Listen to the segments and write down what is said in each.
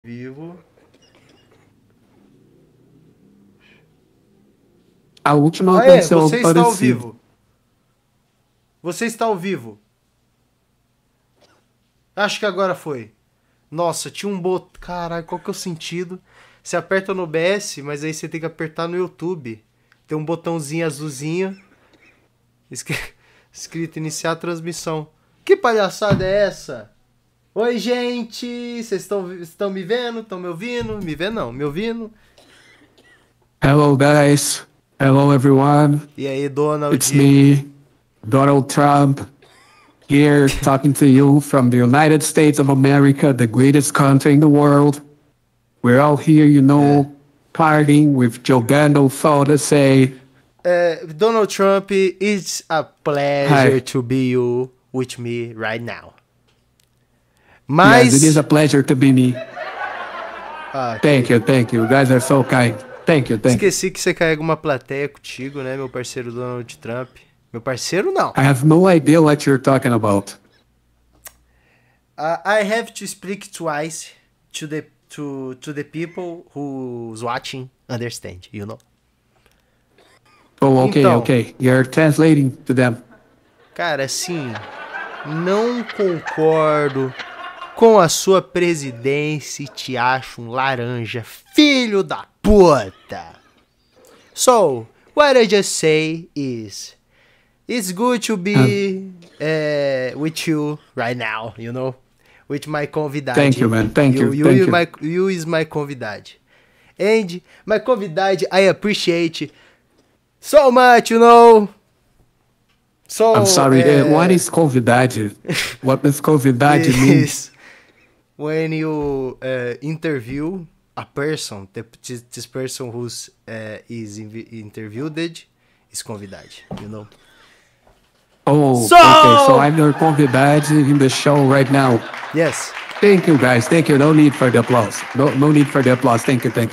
Vivo. A última Ah, é, canção você está ao parecida. vivo. Você está ao vivo. Acho que agora foi. Nossa, tinha um botão. Caralho, qual que é o sentido? Você aperta no OBS, mas aí você tem que apertar no YouTube. Tem um botãozinho azulzinho. Escrito iniciar a transmissão. Que palhaçada é essa? Oi, gente! Vocês estão me vendo? Estão me ouvindo? Me vendo não, me ouvindo? Hello guys, hello everyone. E aí, Donald? It's me, Donald Trump, here talking to you from the United States of America, the greatest country in the world. We're all here, partying with jogando foda say. Donald Trump, it's a pleasure Hi. to be you with me right now. Yes, it is Mas. a pleasure to be me. Thank you. You guys are so kind. Thank you. Esqueci que você carrega uma plateia contigo, né, meu parceiro Donald Trump? Meu parceiro, não. I have no idea what you're talking about. I have to speak twice to the people who's watching understand, you know? Oh, okay, Então. okay. You're translating to them. Cara, assim, não concordo com a sua presidência e te acho um laranja, filho da puta. So, what I just say is, it's good to be with you right now, you know? With my convidade. Thank you, man. Thank you. You is my convidade. And my convidade, I appreciate so much, you know? So, I'm sorry, what is convidade? What does convidade mean? When you interview a person, this person who's is interviewed is convidade, you know? Oh, okay, so I'm your convidade in the show right now. Yes. Thank you, guys. Thank you. No need for the applause. No need for the applause. Thank you.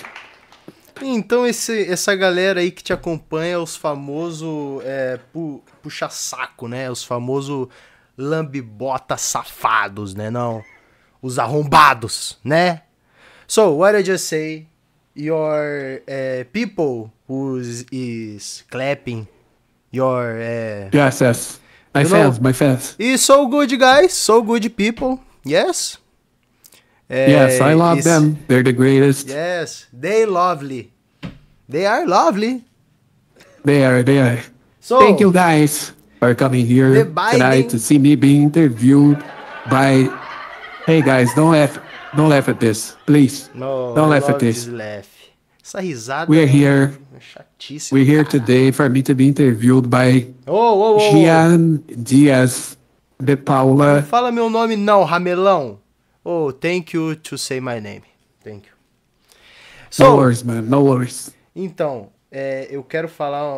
Então essa galera aí que te acompanha, os famosos puxa-saco, né? Os famosos lambibota safados, né? Não, os arrombados, né? So, what I just say, your people who is clapping, your... Yes. My fans. Is so good, guys. So good people. Yes. Yes, I love them. They're the greatest. Yes, they lovely. They are lovely. They are. So, thank you guys for coming here tonight to see me being interviewed by... Hey guys, don't laugh at this, please. No, don't laugh at this. Essa risada We're here. Chatíssimo. We're here today for me to be interviewed by Gian Diaz de Paula. Não fala meu nome não, ramelão. Oh, thank you to say my name. Thank you. So, no worries, man. No worries. Então, eu quero falar...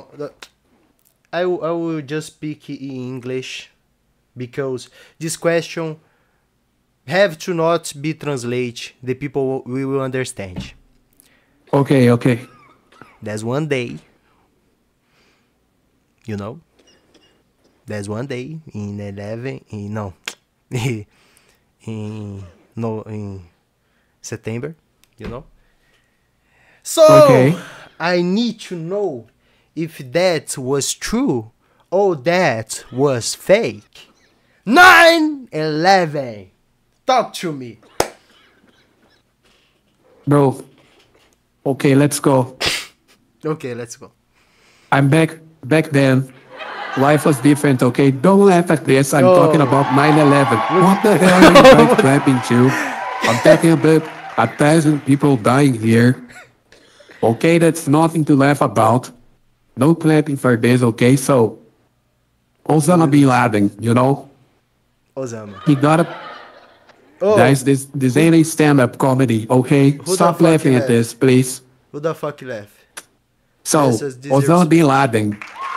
I will just speak in English because this question have to not be translate. The people will understand. Okay. There's one day, you know? There's one day in 11... in September, you know? So, okay. I need to know if that was true or that was fake. 9/11. Talk to me. Bro. Okay, let's go. Okay, let's go. I'm back then. Life was different, okay? Don't laugh at this. I'm talking about 9/11. What the hell are you guys clapping to? I'm talking about 1,000 people dying here. Okay, that's nothing to laugh about. No clapping for this, okay? So, Osama Bin Laden, you know? Osama. He got a... Guys, this ain't a stand-up comedy, okay? Stop laughing at this, please. Who the fuck laugh? So, Osama Bin Laden.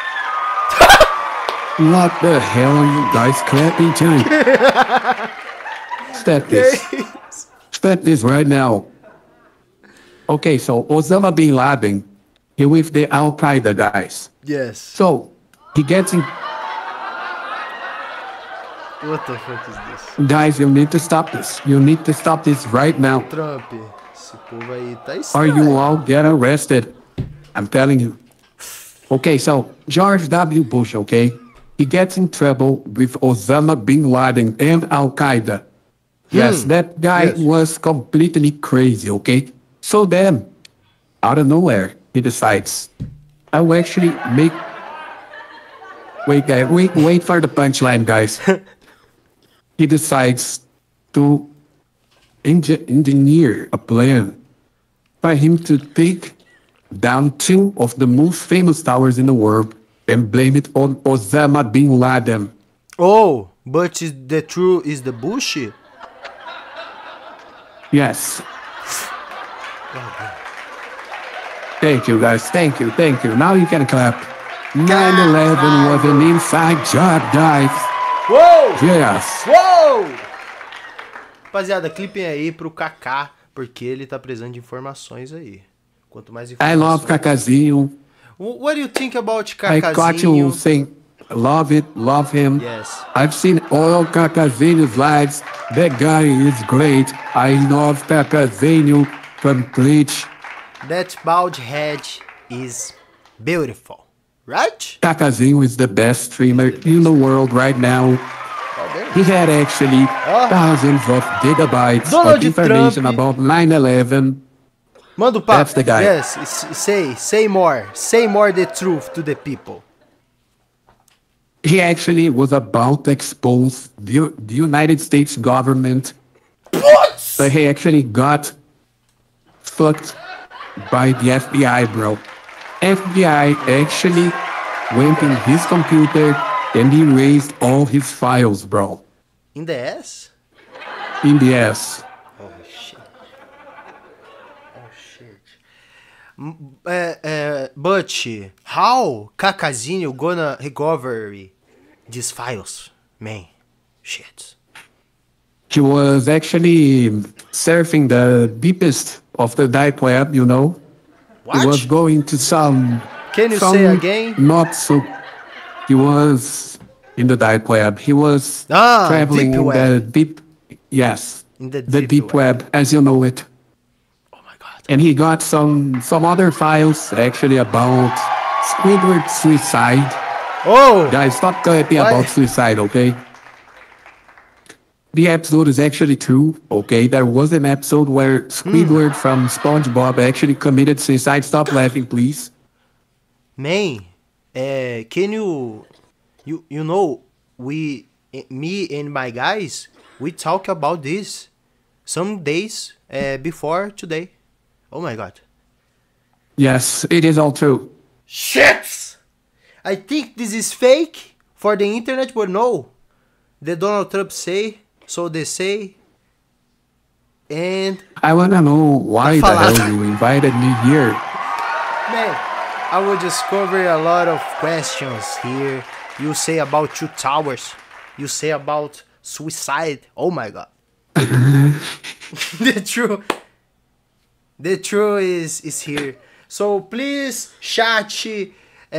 What the hell are you guys clapping to? Stop this right now. Okay, so Osama Bin Laden, he with the Al-Qaeda guys. Yes. So, he gets in... What the fuck is this? Guys, you need to stop this. You need to stop this right now. Trump, esse povo aí tá Or estranho. you all get arrested. I'm telling you. Okay, so George W. Bush, okay? He gets in trouble with Osama bin Laden and Al Qaeda. Yes, that guy Yes. was completely crazy, okay? So then, out of nowhere, he decides, I will actually make. Wait, guys, wait for the punchline, guys. He decides to engineer a plan for him to take down two of the most famous towers in the world and blame it on Osama bin Laden. Oh, but the truth is the Bush? Yes. Thank you, guys. Thank you. Now you can clap. 9/11 was an inside job, guys. Uou! Yes. Uou! Rapaziada, clipem aí pro Kaká, porque ele tá precisando de informações aí. Quanto mais I informações... love Cacazinho. What do you think about I got you Cacazinho? saying, love it, love him. Yes. I've seen all Cacazinho's lives. That guy is great. I love Cacazinho complete. That bald head is beautiful. Right? Cacazinho is the best streamer in the world right now. He had actually thousands of gigabytes Donald of information Trump. about 9/11. Manda o papo. That's the guy. Yes, say more. Say more the truth to the people. He actually was about to expose the United States government. What? But he actually got fucked by the FBI, bro. FBI actually went in his computer and erased all his files, bro. In the ass? In the ass. Oh shit. But how Cacazinho gonna recover these files? Man, shit. He was actually surfing the deepest of the dark web, you know. What? He was going to some... Can you some say again? Not so... He was in the dark web. He was Ah, traveling deep in web. the deep... Yes. In the the deep deep web. web, as you know it. Oh my god. And he got some other files actually about Squidward suicide. Oh! Guys, stop talking Why? about suicide, okay? The episode is actually true, okay? There was an episode where Squidward from SpongeBob actually committed suicide. Stop laughing, please. Man, can you know, me and my guys, we talk about this some days before today. Oh my god. Yes, it is all true. Shit! I think this is fake for the internet, but no. The Donald Trump say, so they say. And I wanna know why the Falado. hell you invited me here. man, I will discover a lot of questions here. You say about two towers. You say about suicide. Oh my god. The truth is here. So please, chat, say,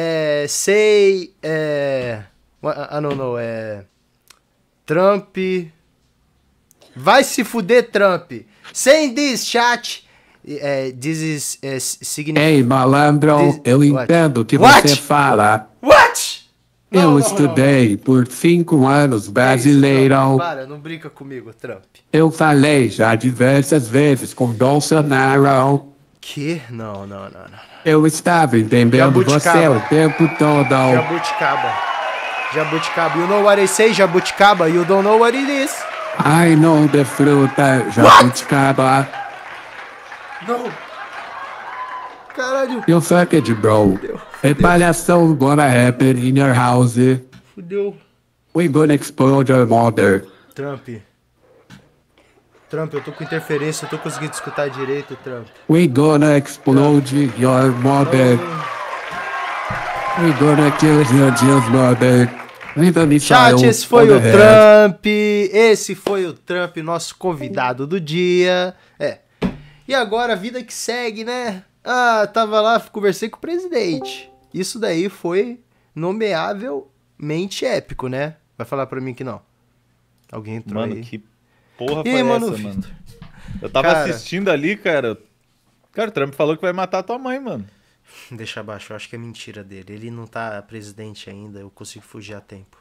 I don't know, Trump. Vai se fuder, Trump. Saying this, chat. This is significant. Ei, malandro, This- eu what? entendo o que What? você fala. What? Eu estudei por 5 anos brasileiro. Para, não brinca comigo, Trump. Eu falei já diversas vezes com Bolsonaro. Que? Não. Eu estava entendendo você Jabuticaba. o tempo todo. Jabuticaba. You know what I say, jabuticaba? You don't know what it is. I know the fruta jabuticaba. Não. Caralho. You fuck it, bro. A palhação gonna happen in your house. Fudeu. We gonna explode your mother. Trump, eu tô com interferência, eu tô conseguindo escutar direito, Trump. We gonna explode your mother. We gonna kill your mother. Chat, esse foi o Trump. Esse foi o Trump, nosso convidado do dia. E agora a vida que segue, né? Tava lá, conversei com o presidente. Isso daí foi nomeavelmente épico, né? Vai falar pra mim que não. Alguém entrou Mano, aí. que porra E foi aí, mano, essa, Vitor? mano? Eu tava Cara, assistindo ali, cara. Cara, o Trump falou que vai matar tua mãe, mano. deixa abaixo, eu acho que é mentira dele. Ele não tá presidente ainda, eu consigo fugir a tempo.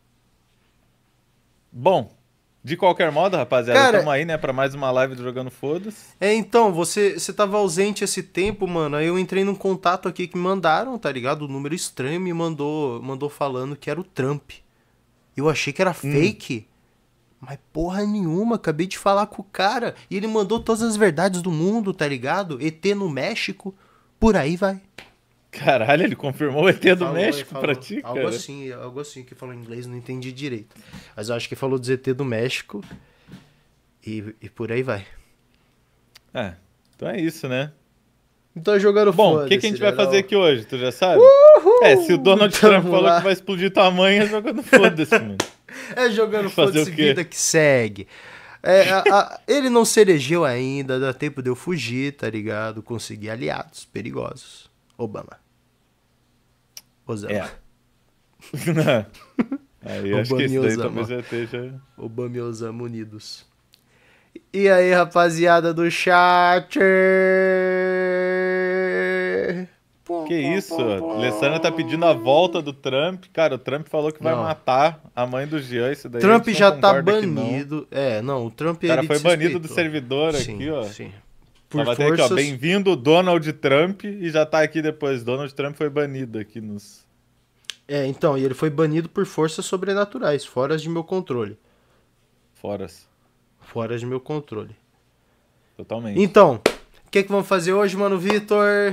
Bom, de qualquer modo, rapaziada, Cara, tamo aí, né, pra mais uma live do Jogando Foda-se. então, você tava ausente esse tempo, mano. Aí eu entrei num contato aqui que me mandaram, tá ligado? O número estranho me mandou falando que era o Trump. Eu achei que era fake. Mas porra nenhuma, acabei de falar com o cara. E ele mandou todas as verdades do mundo, tá ligado? ET no México, por aí vai. Caralho, ele confirmou o ET do Falou, México ele pra falou. ti, Algo cara? assim, que falou em inglês, não entendi direito. Mas eu acho que falou do ET do México. E por aí vai. É, então é isso, né? Então jogando Bom, o foda-se, que a gente vai né, fazer não? aqui hoje, tu já sabe? Se o Donald Tamo Trump falou lá. que vai explodir tua mãe, é Jogando Foda-se, mano. É jogando Fazer foda-se, o quê? vida que segue. Ele não se elegeu ainda, dá tempo de eu fugir, tá ligado? Conseguir aliados perigosos. Obama. Osama. É. Aí acho que Obama e isso daí Osama. talvez já esteja... Obama e Osama unidos. E aí, rapaziada do chat? Que isso? A Alessandra tá pedindo a volta do Trump. Cara, o Trump falou que vai Não. matar a mãe do Jean. Isso daí a Trump gente não já tá concorda que não. banido. Não, o Trump O cara ele foi banido do desrespeitou. servidor Sim, aqui, ó. sim. Por Tava até aqui, ó. forças... Bem-vindo, Donald Trump. E já tá aqui depois. Donald Trump foi banido aqui nos... Então, e ele foi banido por forças sobrenaturais, fora de meu controle. Foras. Fora de meu controle. Totalmente. Então, o que vamos fazer hoje, mano, Vitor?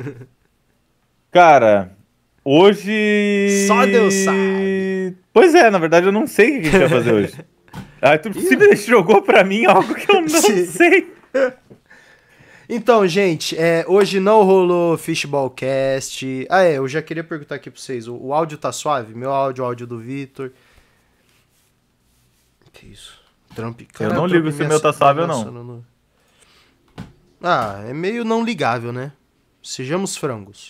Cara, hoje... Só Deus sabe. Pois é, na verdade eu não sei o que a gente vai fazer hoje. Tu simplesmente jogou pra mim algo que eu não Sim. sei. Então, gente, hoje não rolou Fishballcast. Eu já queria perguntar aqui pra vocês, o áudio tá suave? Meu áudio, o áudio do Vitor. Que isso? Trump, Eu não ligo se o meu tá suave ou não. É meio não ligável, né? Sejamos frangos.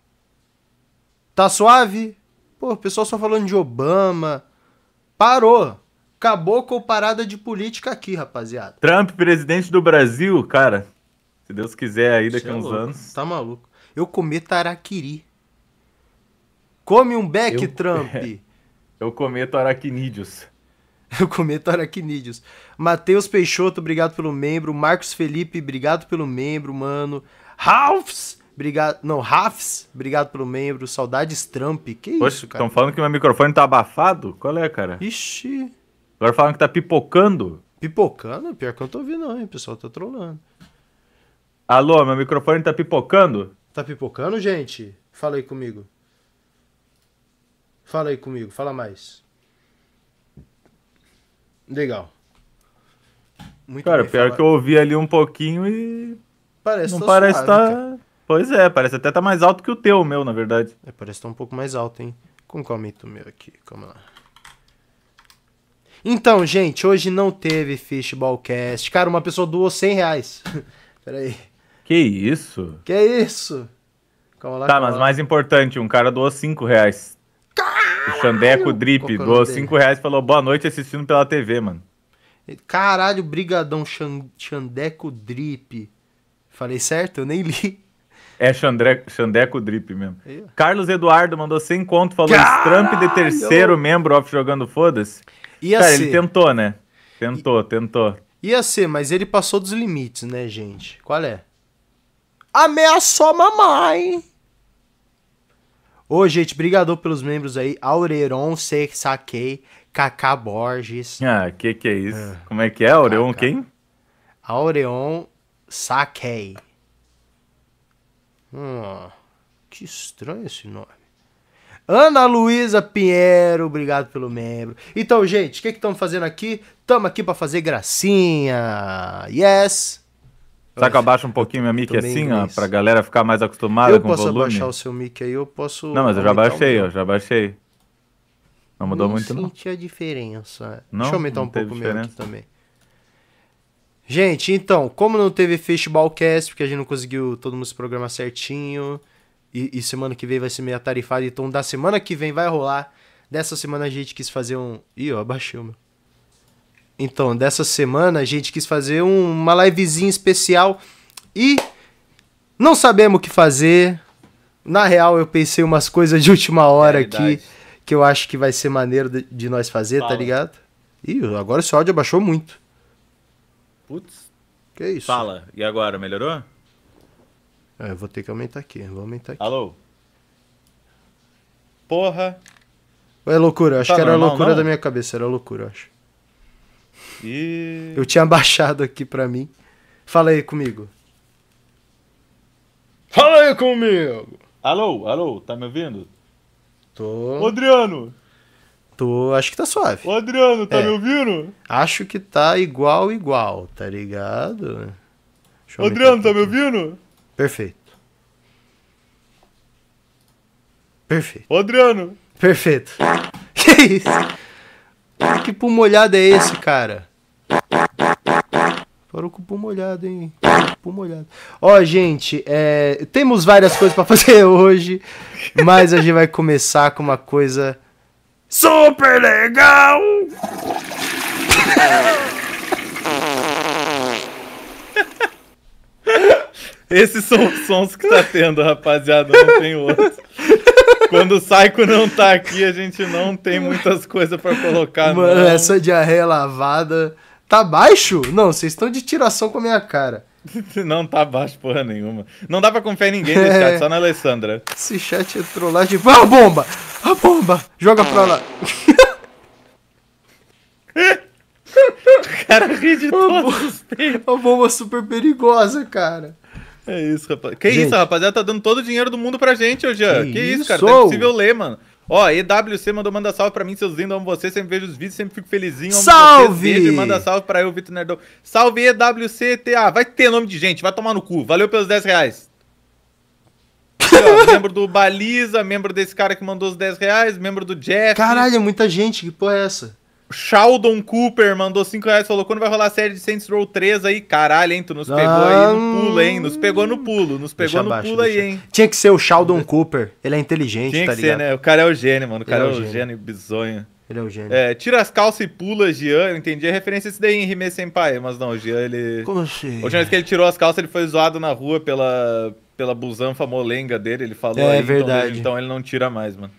Tá suave? Pô, o pessoal só falando de Obama. Parou. Acabou com a parada de política aqui, rapaziada. Trump, presidente do Brasil, cara. Se Deus quiser aí daqui Cê é a uns louco, anos. Tá maluco. Eu comi taraquiri. Come um beck, Eu- Trump. Eu cometo aracnídeos. Eu cometo aracnídeos. Matheus Peixoto, obrigado pelo membro. Marcos Felipe, obrigado pelo membro, mano. Ralphs, obrigado. Não, Rafs, obrigado pelo membro. Saudades Trump. Que isso, Poxa, cara? estão falando que meu microfone tá abafado? Qual é, cara? Ixi, Agora falam que tá pipocando. pipocando? Pior que eu não tô ouvindo, não, hein? O pessoal tá trolando. Alô, meu microfone tá pipocando? Tá pipocando, gente? Fala aí comigo. Fala aí comigo, fala mais. Legal. Muito Cara, bem, pior fala. que eu ouvi ali um pouquinho e Parece não tá parece suave, tá... cara. Pois é, parece até tá mais alto que o teu, o meu, na verdade. Parece que tá um pouco mais alto, hein? Como que aumenta o meu aqui? Calma lá. Então, gente, hoje não teve Fishballcast. Cara, uma pessoa doou R$100. Pera aí. Que isso? Que é isso? Calma lá, Tá, calma mas lá. mais importante, um cara doou R$5. O Xandeco Drip Qual que é o doou nome dele? R$5 e falou boa noite assistindo pela TV, mano. Caralho, brigadão, Xandeco Drip. Falei certo? Eu nem li. É Xandeco Drip mesmo. Aí, ó. Carlos Eduardo mandou 100 conto, falou Caralho! Trump de terceiro membro off Jogando Foda-se. Ia Cara, ser. ele tentou, né? Tentou. Ia ser, mas ele passou dos limites, né, gente? Qual é? Ameaçou a mamãe. Ô, gente, brigador pelos membros aí. Aureron, Saquei, Kaká Borges. Ah, que é isso? Como é que é, Aureon? Caraca. Quem? Aureon, Saquei. Que estranho esse nome. Ana Luísa Pinheiro, obrigado pelo membro. Então, gente, o que estamos fazendo aqui? Estamos aqui para fazer gracinha. Yes. Será que eu abaixo um pouquinho minha mic Tô meio assim, ó, inglês. pra galera ficar mais acostumada Eu com o posso volume? abaixar o seu mic aí, eu posso... Não, mas eu já aumentar o baixei, meu. eu já baixei. Não mudou muito, não. senti a diferença. Não? Deixa eu aumentar Não um pouco teve o meu aqui diferença? também. Gente, então, como não teve Fishballcast, porque a gente não conseguiu todo mundo se programar certinho, e semana que vem vai ser meio atarefado, então da semana que vem vai rolar. Dessa semana a gente quis fazer um... Ih, eu abaixei o meu. Então, dessa semana a gente quis fazer uma livezinha especial e não sabemos o que fazer. Na real, eu pensei umas coisas de última hora aqui que eu acho que vai ser maneiro de nós fazer, tá ligado? Ih, agora esse áudio abaixou muito. Putz. Que isso? Fala. E agora, melhorou? Eu vou ter que aumentar aqui. Vou aumentar aqui. Alô? Porra. É loucura, acho Tá que era normal, loucura não? da minha cabeça, era loucura, eu acho. E... Eu tinha baixado aqui pra mim. Fala aí comigo. Fala aí comigo! Alô, tá me ouvindo? Tô. Ô, Adriano! Acho que tá suave. Ô, Adriano, tá É. me ouvindo? Acho que tá igual, tá ligado? Deixa eu Ô, aumentar Adriano, um tá me pouquinho. ouvindo? Perfeito. Perfeito. Ô, Adriano! Perfeito. Que isso? Que pulmo molhado é esse, cara? Parou com o pulmo molhado, hein? Pulmo molhado. Ó, gente, temos várias coisas pra fazer hoje, mas a gente vai começar com uma coisa super legal! Esses são os sons que tá tendo, rapaziada, não tem outro. Quando o Saiko não tá aqui, a gente não tem muitas coisas pra colocar. Mano, não. essa diarreia lavada... Tá baixo? Não, vocês estão de tiração com a minha cara. Não tá baixo porra nenhuma. Não dá pra confiar em ninguém nesse chat, só na Alessandra. Esse chat é trollagem. Ah, a bomba! A bomba! Joga pra lá. O cara ri de todos os peitos. A bomba super perigosa, cara. É isso, rapaz. Que Gente. isso, rapaziada? Tá dando todo o dinheiro do mundo pra gente, ô Jean. Que Que isso, cara? isso? Tá impossível ler, mano. Ó, EWC mandou mandar salve pra mim, seus lindos. Amo vocês, sempre vejo os vídeos, sempre fico felizinho. Amo Salve! vocês. Beijo e manda salve pra eu, Vitor Nerdão. Salve EWCTA. Vai ter nome de gente, vai tomar no cu. Valeu pelos 10 reais. Aqui, ó, membro do Baliza, membro desse cara que mandou os 10 reais, membro do Jeff. Caralho, é muita gente. Que porra é essa? Sheldon Cooper mandou 5 reais, falou, quando vai rolar a série de Saints Row 3 aí? Caralho, hein? Tu nos pegou aí no pulo, hein? Nos pegou no pulo, nos pegou Deixa no abaixo, pulo aí, deixa. hein? Tinha que ser o Sheldon Cooper. Ele é inteligente, Tinha tá que ligado? ser, né? O cara é o gênio, mano. O cara Ele é é o o gênio. gênio bizonho. Ele é o gênio. É, tira as calças e pula, Jean. Eu entendi a referência desse daí em Rime Senpai, mas não, o Jean, ele... Como assim? A última vez que ele tirou as calças, ele foi zoado na rua pela busanfa molenga dele, ele falou É aí, verdade. Então ele não tira mais, mano.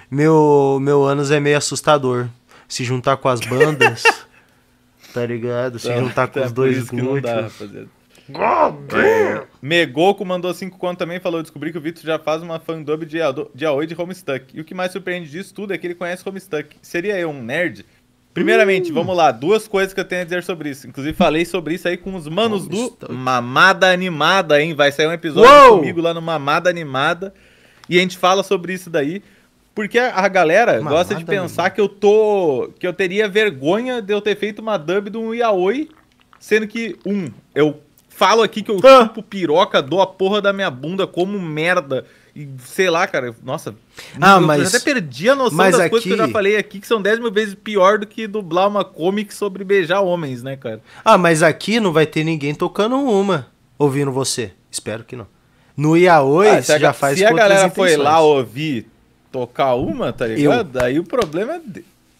Meu ânus é meio assustador. Se juntar com as bandas, tá ligado? Se juntar com É os por dois isso que não dá, glúteos. rapaziada. Megoku mandou 5 conto também, falou, descobri que o Vitor já faz uma fandub de Aoi de Homestuck. E o que mais surpreende disso tudo é que ele conhece Homestuck. Seria eu um nerd? Primeiramente, vamos lá, 2 coisas que eu tenho a dizer sobre isso. Inclusive, falei sobre isso aí com os manos Homestuck. do Mamada Animada, hein? Vai sair um episódio Uou! comigo lá no Mamada Animada. E a gente fala sobre isso daí. Porque a galera Mamada gosta de pensar que eu teria vergonha de eu ter feito uma dub de um Yaoi, sendo que, eu falo aqui que eu chupo piroca, dou a porra da minha bunda como merda. E sei lá, cara, nossa. Eu mas- até perdi a noção mas das coisas que eu já aqui- falei aqui, que são 10 mil vezes pior do que dublar uma comic sobre beijar homens, né, cara? Ah, mas aqui não vai ter ninguém tocando uma, ouvindo você. Espero que não. No Yaoi, Ah, você já faz se a com outras galera foi intenções. lá ouvir tocar uma, tá ligado? Aí o problema é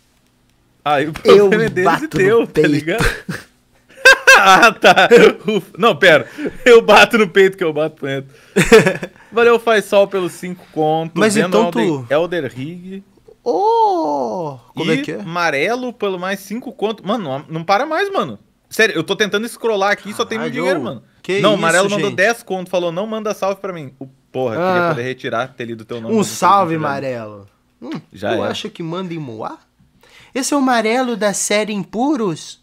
aí o problema é deles e bato no teu, tá peito. ligado? Ah, tá. Ufa. Não, pera. Eu bato no peito que eu bato punheta. Valeu, faz sol pelos 5 contos. Mas Vendo então tu- Elder Rig. Oh! Como e é que é? amarelo pelo mais 5 contos. Mano, não para mais, mano. Sério, eu tô tentando scrollar aqui e só tem mil Caralho, dinheiro, mano. que não, o isso, amarelo mandou gente? 10 conto, falou, não manda salve pra mim. Porra, queria Ah. poder retirar, ter lido teu nome. Um mas não salve, pude, né? Amarelo. Já tu é. acha que manda em Moá? Esse é o Amarelo da série Impuros?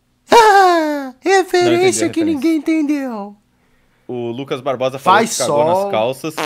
Ah! Referência a que referência. ninguém entendeu. O Lucas Barbosa falou Faz que cagou sol. nas calças.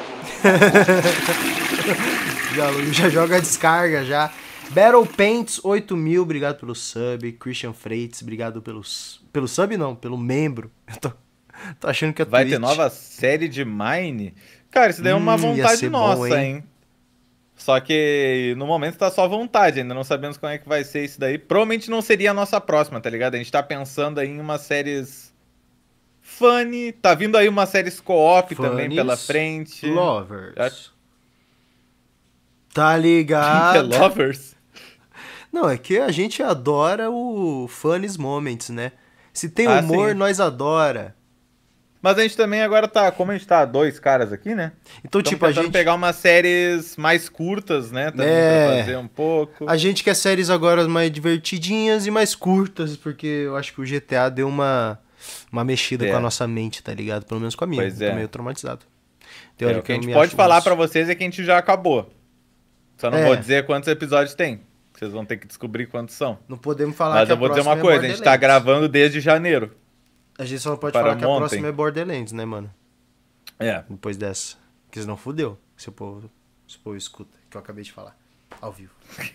Já joga a descarga já. Battle Paints 8.000, obrigado pelo sub. Christian Freitas, obrigado pelo sub não, pelo membro. Eu tô achando que é Vai Twitch. ter nova série de Mine? Cara, isso daí é uma Ia vontade ser bom, nossa, hein? hein? Só que no momento tá só vontade, ainda não sabemos como é que vai ser isso daí. Provavelmente não seria a nossa próxima, tá ligado? A gente tá pensando aí em umas séries funny, tá vindo aí umas séries co-op também Funnies pela frente. Lovers. Já- Tá Que é ligado? Lovers? Não, é que a gente adora o Funny Moments, né? Se tem Ah, humor, sim. nós adora. Mas a gente também agora tá, como a gente tá dois caras aqui, né? Então, Estamos tipo, a tentando gente... pegar umas séries mais curtas, né? Também pra fazer um pouco. A gente quer séries agora mais divertidinhas e mais curtas, porque eu acho que o GTA deu uma mexida com a nossa mente, tá ligado? Pelo menos com a minha. Pois Eu é. tô meio traumatizado. O que a gente pode falar pra vocês é que a gente já acabou. Só não vou dizer quantos episódios tem. Vocês vão ter que descobrir quantos são. Não podemos falar Mas que eu vou dizer uma coisa, a gente tá gravando desde janeiro. A gente só não pode para falar que a ontem. próxima é Borderlands, né, mano? É. Depois dessa. Porque senão fudeu. Se o povo escuta, que eu acabei de falar. Ao vivo.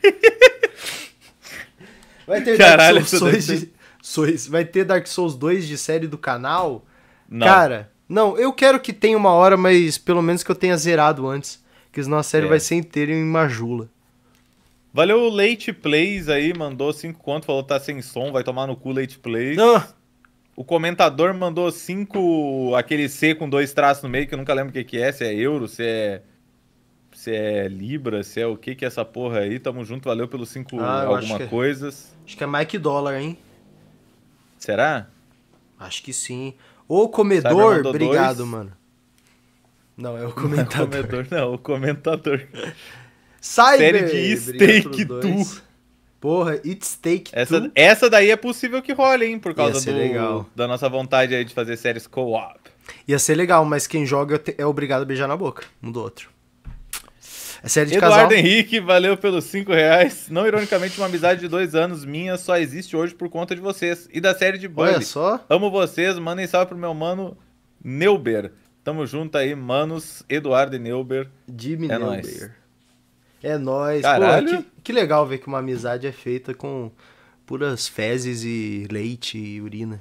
Vai ter Caralho, Dark Souls 2 vai ter Dark Souls 2 de série do canal? Não. Cara, não, eu quero que tenha uma hora, mas pelo menos que eu tenha zerado antes. Porque senão a série vai ser inteira em majula. Valeu o Late Plays aí, mandou 5 conto, falou que tá sem som, vai tomar no cu Late Plays. Ah, O comentador mandou 5, aquele C com 2 traços no meio, que eu nunca lembro o que é, se é euro, se é libra, se é o que é essa porra aí. Tamo junto, valeu pelos 5 eu acho alguma que é. coisas. acho que é Mike Dollar, hein? Será? Acho que sim. O Cyber comedor, mandou obrigado, 2. mano. Não, é o O comentador. não, o comentador. Cyber, Série de obrigado Steak pelos dois. Porra, It's Steak Two. Essa daí é possível que role, hein? Por causa Ia ser legal. da nossa vontade aí de fazer séries co-op. Ia ser legal, mas quem joga é obrigado a beijar na boca. Um do outro. É série de Eduardo casal. Henrique, valeu pelos 5 reais. Não ironicamente, uma amizade de 2 anos minha só existe hoje por conta de vocês. E da série de Bully. Olha só. Amo vocês, mandem salve pro meu mano Neuber. Tamo junto aí, manos, Eduardo e Neuber. Jimmy É Neuber. nóis. É nóis. Caralho. Pô, que legal ver que uma amizade é feita com puras fezes e leite e urina.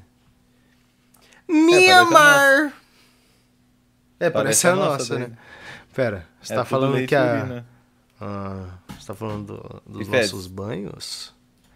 Mianmar! Parece a nossa, né? Pera, você tá tudo falando leite que e a... urina. Você tá falando dos E nossos fezes? banhos?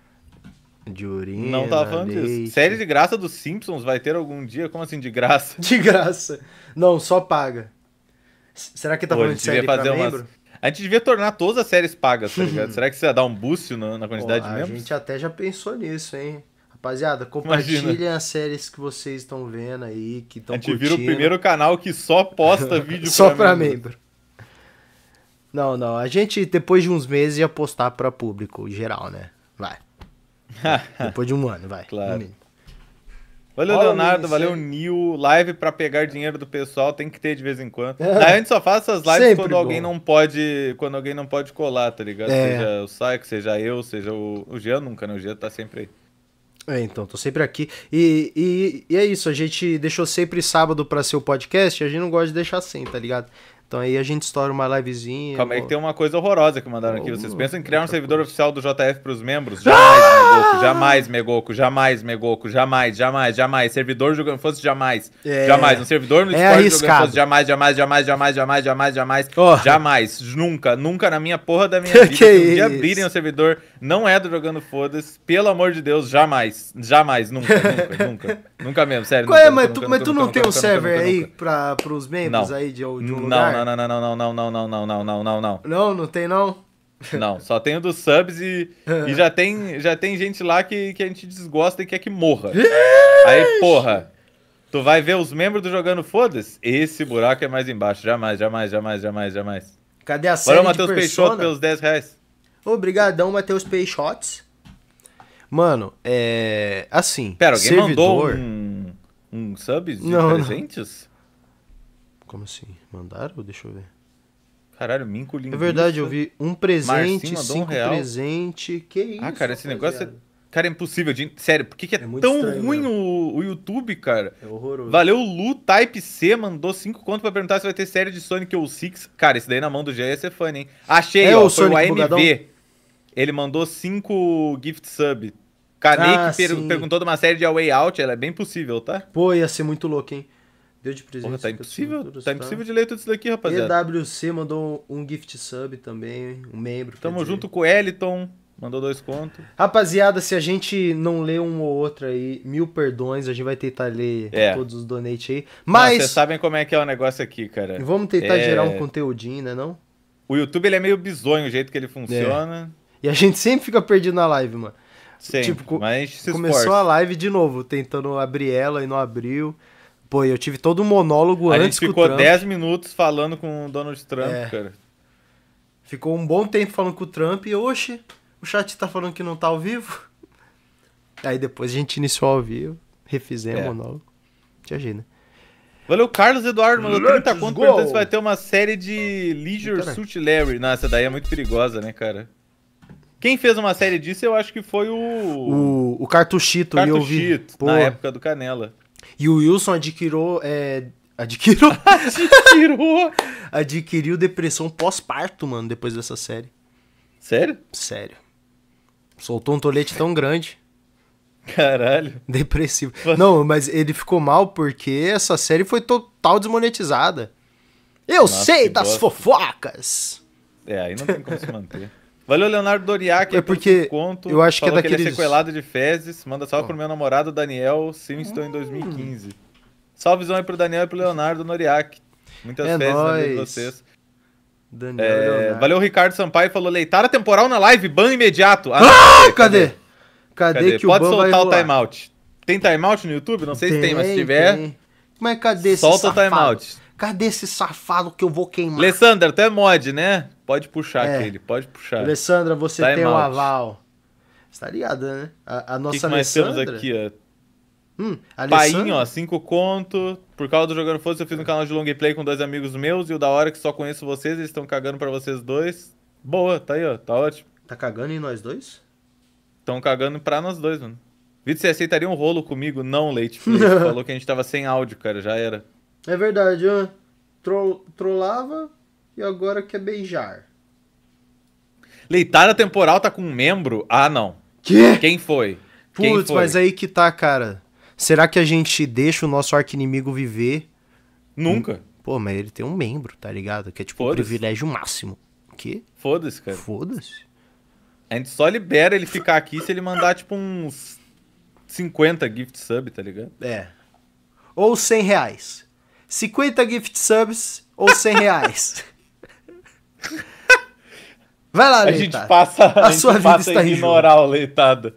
De urina, Não tava falando leite... disso. Série de graça dos Simpsons vai ter algum dia? Como assim de graça? De graça. Não, só paga. Será que tá Pô, a falando de gente devia série pra fazer membro? A gente devia tornar todas as séries pagas, tá ligado? Será que isso ia dar um boost na quantidade de A membros? gente até já pensou nisso, hein? Rapaziada, compartilhem as séries que vocês estão vendo aí, que estão A gente curtindo. vira o primeiro canal que só posta vídeo Só pra membro. membro. Não, a gente depois de uns meses ia postar pra público geral, né? Vai. Depois de um ano, vai. Claro. No mínimo. Valeu, Olha o Leonardo, valeu, minissérie. Nil. Live pra pegar dinheiro do pessoal, tem que ter de vez em quando. A gente só faz essas lives Sempre quando alguém bom. não pode. Quando alguém não pode colar, tá ligado? É. Seja o Saiko, seja eu, seja o Jean nunca, né? O Jean tá sempre aí. Então, tô sempre aqui. E é isso, a gente deixou sempre sábado pra ser o podcast, a gente não gosta de deixar sem, tá ligado? Então aí a gente estoura uma livezinha. Calma aí que tem uma coisa horrorosa que mandaram aqui. Vocês pensam em criar um outra servidor coisa. oficial do JF pros membros? Jamais, Megoku. Jamais, Megoku. Jamais, jamais, jamais. Servidor jogando fosse jamais. É. Jamais. Um servidor no É Discord jogando arriscado. fosse jamais, jamais, jamais, jamais, jamais, jamais, jamais. Oh. Jamais. Nunca, nunca na minha porra da minha vida. Que Se um dia isso? abrirem um servidor, não é do Jogando Foda-se. Pelo amor de Deus, jamais. Jamais, nunca, nunca, nunca. Nunca mesmo, sério. Qual nunca, é, nunca, mas nunca, tu nunca, não nunca, tem um nunca, server nunca, aí nunca. pros membros Não. aí de um Não, lugar? não, não, não, não, não, não, não, não, não, não, não, não. Não tem não? Não, só tem o dos subs e já tem gente lá que a gente desgosta e quer que morra. Aí, porra, tu vai ver os membros do Jogando Foda-se? Esse buraco é mais embaixo. Jamais, jamais, jamais, jamais, jamais. Cadê a série Valeu, de Matheus Peixoto, Persona? pelos 10 reais. Obrigadão, Matheus Peixotes. Mano, assim, Pera, alguém mandou servidor... um sub de Não, não. 300? Como assim? Mandaram? Deixa eu ver. Caralho, Minco Linguiça. É verdade, eu vi um presente, Marcinho mandou cinco R$1. presente. Que isso, Ah, cara, esse negócio é... rapaziada? Cara, é impossível. Sério, por que é muito tão estranho, ruim mano. o YouTube, cara? É horroroso. Valeu, Lu Type C, mandou 5 conto pra perguntar se vai ter série de Sonic ou Six. Cara, esse daí na mão do G ia ser fã, hein? Achei, É ó, o foi o Sonic AMV. bugadão? Ele mandou 5 gift sub. Kanei Ah, que sim. perguntou de uma série de A Way Out, ela é bem possível, tá? Pô, ia ser muito louco, hein? Deu de presente. Porra, tá cinco impossível, assinaturas, tá impossível de ler tudo isso daqui, rapaziada. EWC mandou um gift sub também, um membro. quer Tamo dizer. junto com o Eliton, mandou 2 contos. Rapaziada, se a gente não ler um ou outro aí, 1000 perdões, a gente vai tentar ler É. todos os donates aí. Mas Mas vocês sabem como é que é o negócio aqui, cara. vamos tentar É. gerar um conteúdinho, né não? O YouTube, ele é meio bizonho o jeito que ele funciona. E a gente sempre fica perdido na live, mano. Sempre, Tipo, mas a gente se começou esforça. a live de novo, tentando abrir ela e não abriu. Pô, eu tive todo um monólogo A antes gente com o ficou Trump. 10 minutos falando com o Donald Trump, É. cara. Ficou um bom tempo falando com o Trump e, oxe, o chat tá falando que não tá ao vivo. Aí depois a gente iniciou ao vivo, refizemos o monólogo. Tinha jeito, né? Valeu, Carlos Eduardo, mandou 30 conto go! perguntando se vai ter uma série de Leisure Eita, né? Suit Larry. Não, essa daí é muito perigosa, né, cara? Quem fez uma série disso, eu acho que foi O Cartuchito, e eu vi. Cartuchito, Pô, na época do Canela. e o Wilson adquiriu. Adquiriu? Tirou! Adquiriu depressão pós-parto, mano, depois dessa série. Sério? Sério. Soltou um tolete tão grande. Caralho. Depressivo. Não, mas ele ficou mal porque essa série foi total desmonetizada. Eu Nossa, sei que das bosta. fofocas. É, aí não tem como se manter. Valeu, Leonardo Doriak. É porque eu acho que é falou ele é daqueles- sequelado de fezes. Manda salve pro meu namorado Daniel Silverstone em 2015. Salvezão aí pro Daniel e pro Leonardo Noriak. Muitas É fezes na vida de nóis. vocês. Daniel Leonardo. Valeu, Ricardo Sampaio. Falou, leitada temporal na live, ban imediato. Ah, cadê? Cadê que Pode o ban vai soltar o rolar? timeout. Tem timeout no YouTube? Não sei se tem, mas se tiver, tem. Mas cadê esse solta o safado? timeout. Cadê esse safado que eu vou queimar? Alessandra, tu é mod, né? Pode puxar É. aquele, pode puxar. Alessandra, você Time tem o out. aval. Você tá ligada, né? A O nossa que mais Alessandra... temos aqui, ó? Alessandra... Painho, ó, 5 conto. Por causa do Jogando Foda-se, eu fiz um canal de long play com 2 amigos meus. E o da hora que só conheço vocês, eles estão cagando pra vocês dois. Boa, tá aí, ó, tá ótimo. Tá cagando em nós dois? Estão cagando pra nós dois, mano. Vitor, você aceitaria um rolo comigo? Não, Leite Flake. Falou que a gente tava sem áudio, cara, já era. É verdade, ó. Trollava e agora quer beijar. Leitada temporal tá com um membro? Ah, não. Quê? Quem foi? Quem Putz, foi? mas aí que tá, cara. Será que a gente deixa o nosso arqui-inimigo viver? Nunca. Pô, mas ele tem um membro, tá ligado? Que é tipo um Foda-se. privilégio máximo. O quê? Foda-se, cara. Foda-se. A gente só libera ele ficar aqui se ele mandar, tipo, uns 50 gift sub, tá ligado? É. Ou R$100. 50 gift subs ou R$100. Vai lá, A Leita. gente passa A sua vida está a em ignorar o leitado.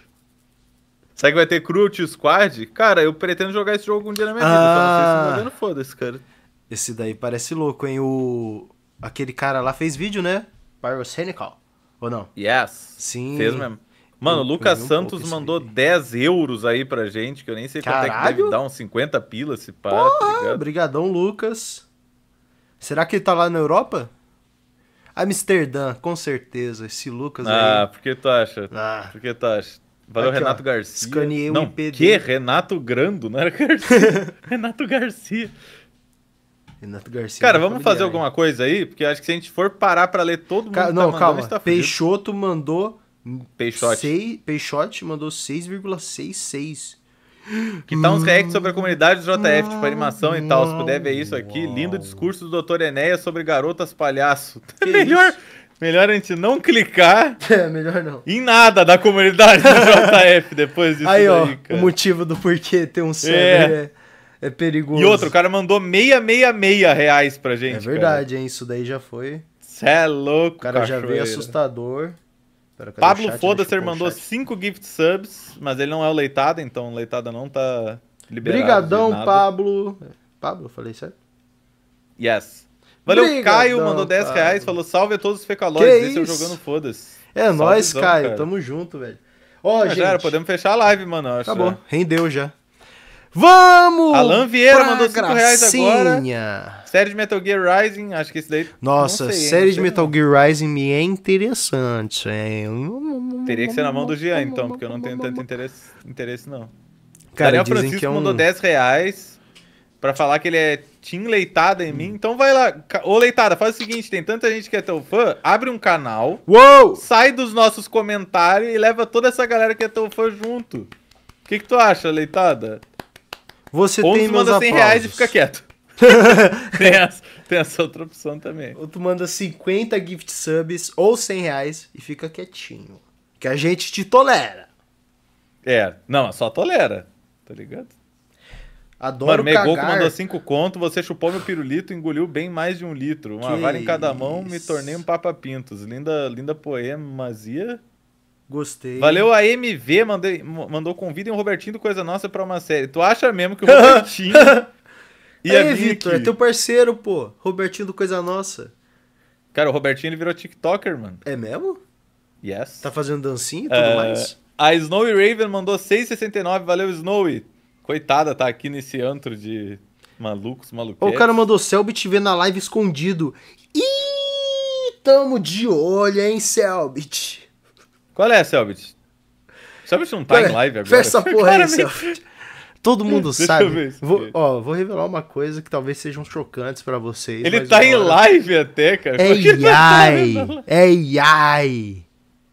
Será que vai ter Cruelty Squad? Cara, eu pretendo jogar esse jogo um dia na minha vida. Só não sei se modelo, foda-se, cara. Esse daí parece louco, hein? Aquele cara lá fez vídeo, né? Pyrocenical. Ou não? Yes. Sim. Fez mesmo. Mano, o Eu Lucas vi um Santos pouco esse mandou vídeo. 10 euros aí pra gente, que eu nem sei quanto é que Caralho. deve dar, uns 50 pila se pá, tá ligado? Brigadão, Lucas. Será que ele tá lá na Europa? Amsterdã, com certeza. Esse Lucas Ah, aí. por que tu acha? Ah. Por que tu acha? Valeu, Aqui, ó. Renato Garcia. Escaneei o Não, IP que? dele. Renato Grando, não era Garcia? Renato Garcia. Renato Garcia. Cara, vai vamos familiar, fazer hein? alguma coisa aí? Porque acho que se a gente for parar pra ler todo mundo que tá Não, mandando, a calma. gente tá fudido. Peixoto mandou... Peixote. Peixote mandou 6,66. Que tá uns reacts sobre a comunidade do JF, tipo animação e tal. Se puder ver isso aqui. Lindo discurso do Dr. Enéas sobre garotas palhaço. Que Melhor a gente não clicar É, melhor não. em nada da comunidade do JF depois disso Aí, ó, daí, cara. o motivo do porquê ter um server é perigoso. E outro, o cara mandou 666 reais pra gente, É verdade, hein? Isso daí já foi. Cê é louco, O cara já veio cachoeira. assustador. Pera, cadê o Pablo chat? Foda-ser Deixa eu pôr o mandou chat. 5 gift subs, mas ele não é o Leitada, então o Leitada não tá liberado. de Brigadão, nada. Pablo. Pablo, falei certo? Yes. Valeu, Brigadão, Caio, mandou 10 reais, Pablo. falou salve a todos os fecalóides, Que esse é o isso? Jogando Foda-se. É nóis, Salvezão, Caio. cara. Tamo junto, velho. Ó, Ah, gente. já era, podemos fechar a live, mano, eu acho. Acabou. já. Rendeu já. Vamos! Alan Vieira pra mandou 5 reais agora. gracinha. Série de Metal Gear Rising, acho que esse daí... Nossa, não sei, hein, série não de sei Metal não. Gear Rising me é interessante, hein? Teria que ser na mão do Jean, então, porque eu não tenho tanto interesse não. Cara, Daniel dizem Francisco que é um... mandou 10 reais pra falar que ele é Team Leitada em mim. Então vai lá. Ô, Leitada, faz o seguinte, tem tanta gente que é teu fã, abre um canal, Uou! sai dos nossos comentários e leva toda essa galera que é teu fã junto. O que tu acha, Leitada? Você Ou tem tu meus manda 100 reais e aplausos. fica quieto. tem essa outra opção também. Ou tu manda 50 gift subs ou 100 reais e fica quietinho. Que a gente te tolera. É, não, só tolera, tá ligado? Adoro Mano, Megoku cagar. mandou 5 conto, você chupou meu pirulito e engoliu bem mais de 1 litro. Uma Que vara em cada mão, me isso. tornei um papapintos. Linda poemazia. Gostei. Valeu a MV, mandou convida um Robertinho do Coisa Nossa pra uma série. Tu acha mesmo que o Robertinho ia Aí, vir Vitor, aqui? é teu parceiro, pô. Robertinho do Coisa Nossa. Cara, o Robertinho ele virou TikToker, mano. É mesmo? Yes. Tá fazendo dancinha e tudo mais? A Snowy Raven mandou 6,69. Valeu, Snowy. Coitada, tá aqui nesse antro de malucos, Ó, maluquetes. o cara mandou Selbit ver na live escondido. Ih, tamo de olho, hein, Selbit. Qual é, Selbit? Selbit não tá em live agora. Fecha essa porra aí, Cara, Selbit. Todo mundo Deixa sabe. eu ver isso aqui. Vou revelar uma coisa que talvez sejam chocantes pra vocês. Ele mas tá em agora- live até, cara. É Por que ele tá Yai. vendo? É Yai.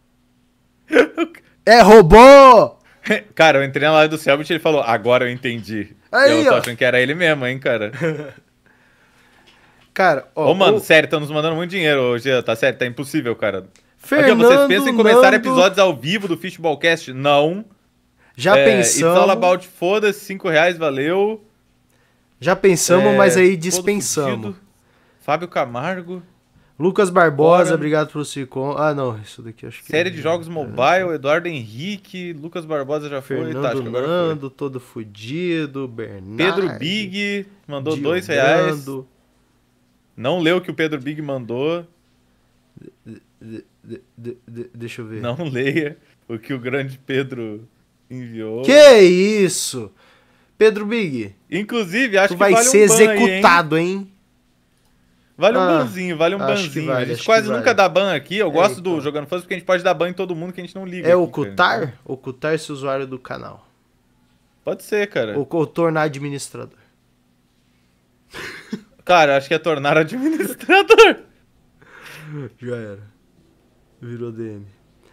É robô. Cara, eu entrei na live do Selbit e ele falou, agora eu entendi. Aí, eu tô ó. achando que era ele mesmo, hein, cara. Cara, ó. Ô, mano, o sério, estão nos mandando muito dinheiro hoje, tá sério, tá impossível, cara. Aqui, ó, Fernando vocês pensam em começar Nando, episódios ao vivo do Fishballcast? Não. Já It's all pensamos. about foda-se, 5 reais, valeu. Já pensamos, mas aí Todo dispensamos. fudido. Fábio Camargo. Lucas Barbosa, Bora. obrigado pelo Cicom. Ah, não, isso daqui acho que Série de jogos mobile, Eduardo Henrique, Lucas Barbosa já foi, tá, acho Fernando que agora foi. Nando, todo fudido, Bernardo. Pedro Big mandou 2 reais. Diogando. Não leu o que o Pedro Big mandou. Deixa eu ver. Não leia o que o grande Pedro enviou. Que isso? Pedro Big, Inclusive, acho tu que vai vale ser um ban aí, hein? executado, hein? Vale um Ah, banzinho, vale um acho que banzinho. vale, A gente acho quase que nunca vale. dá ban aqui. Eu gosto então. do Jogando Fãs porque a gente pode dar ban em todo mundo que a gente não liga. É aqui, ocultar? cara. Ocultar esse usuário do canal. Pode ser, cara. Ou tornar administrador. Cara, acho que é tornar administrador. Já era. Virou DM.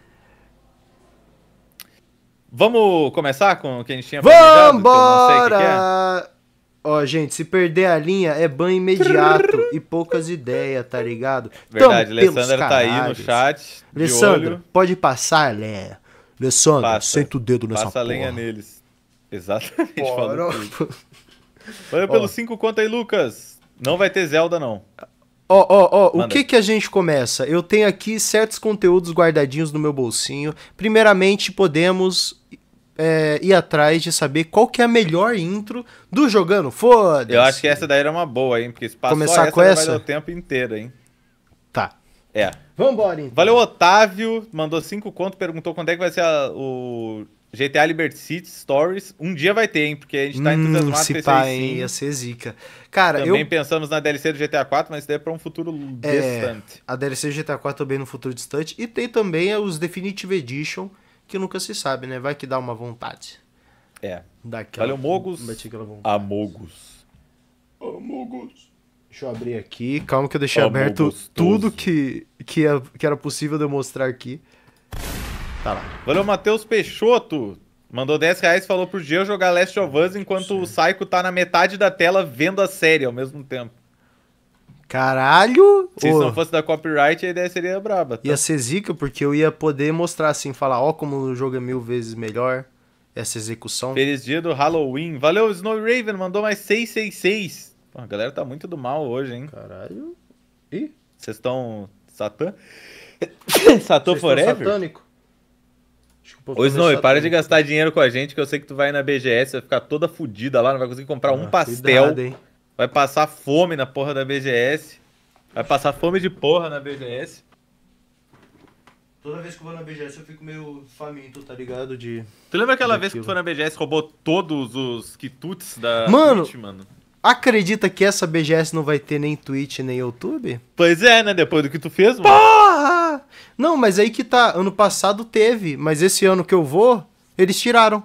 Vamos começar com o que a gente tinha planejado? Que eu não sei o que que é? Vambora! Ó, gente, se perder a linha é ban imediato e poucas ideias, tá ligado? Verdade, Tamo pelos Alessandra tá aí no caralhos. chat. De Alessandra, olho. pode passar, Léa. Alessandra, Passa. senta o dedo nessa Passa a porra. lenha neles. Exatamente, Bora. falou tudo. Olha pelos 5 conto aí, Lucas. Não vai ter Zelda, não. Ó, o Manda. que a gente começa? Eu tenho aqui certos conteúdos guardadinhos no meu bolsinho. Primeiramente, podemos ir atrás de saber qual que é a melhor intro do Jogando Foda-se. Eu acho que essa daí era uma boa, hein? Porque se passou Começar essa, com vai essa? dar o tempo inteiro, hein? Tá. É. Vambora, então. Valeu, Otávio. Mandou 5 conto, perguntou quando é que vai ser o GTA Liberty City Stories. Um dia vai ter, hein? Porque a gente tá entusiasmado com se esse pá, aí hein? sim. Ia ser zica. Cara, Também pensamos na DLC do GTA 4, mas isso daí é pra um futuro distante. a DLC GTA 4 também no futuro distante. E tem também os Definitive Edition, que nunca se sabe, né? Vai que dá uma vontade. É. Daquela, Valeu, Mogos. bate aquela vontade. Amogus. Deixa eu abrir aqui. Calma que eu deixei Ó, aberto gostoso. tudo que era possível demonstrar aqui. Tá lá. Valeu, Matheus Peixoto. Mandou 10 reais e falou pro Geo jogar Last of Us enquanto o Psycho tá na metade da tela vendo a série ao mesmo tempo. Caralho! Se isso Ô, não fosse da copyright, a ideia seria braba. Tá? ia ser zica porque eu ia poder mostrar assim, falar, ó como o jogo é 1000 vezes melhor. Essa execução. Feliz dia do Halloween. Valeu, Snow Raven. Mandou mais 666. Pô, a galera tá muito do mal hoje, hein? Caralho. Ih, Vocês estão... Satã? vocês Satã estão Forever? satânico? Acho que o povo Ô, tá Snow, meio para de satânico. gastar dinheiro com a gente, que eu sei que tu vai na BGS, vai ficar toda fodida lá, não vai conseguir comprar um pastel. Cuidado, hein? Vai passar fome na porra da BGS. Vai passar fome de porra na BGS. Toda vez que eu vou na BGS eu fico meio faminto, tá ligado? Tu lembra aquela vez que Daquilo. tu foi na BGS e roubou todos os quitutes da Mano! Twitch, mano? Acredita que essa BGS não vai ter nem Twitch nem YouTube? Pois é, né? Depois do que tu fez, mano. Porra! Não, mas aí que tá. Ano passado teve, mas esse ano que eu vou, eles tiraram.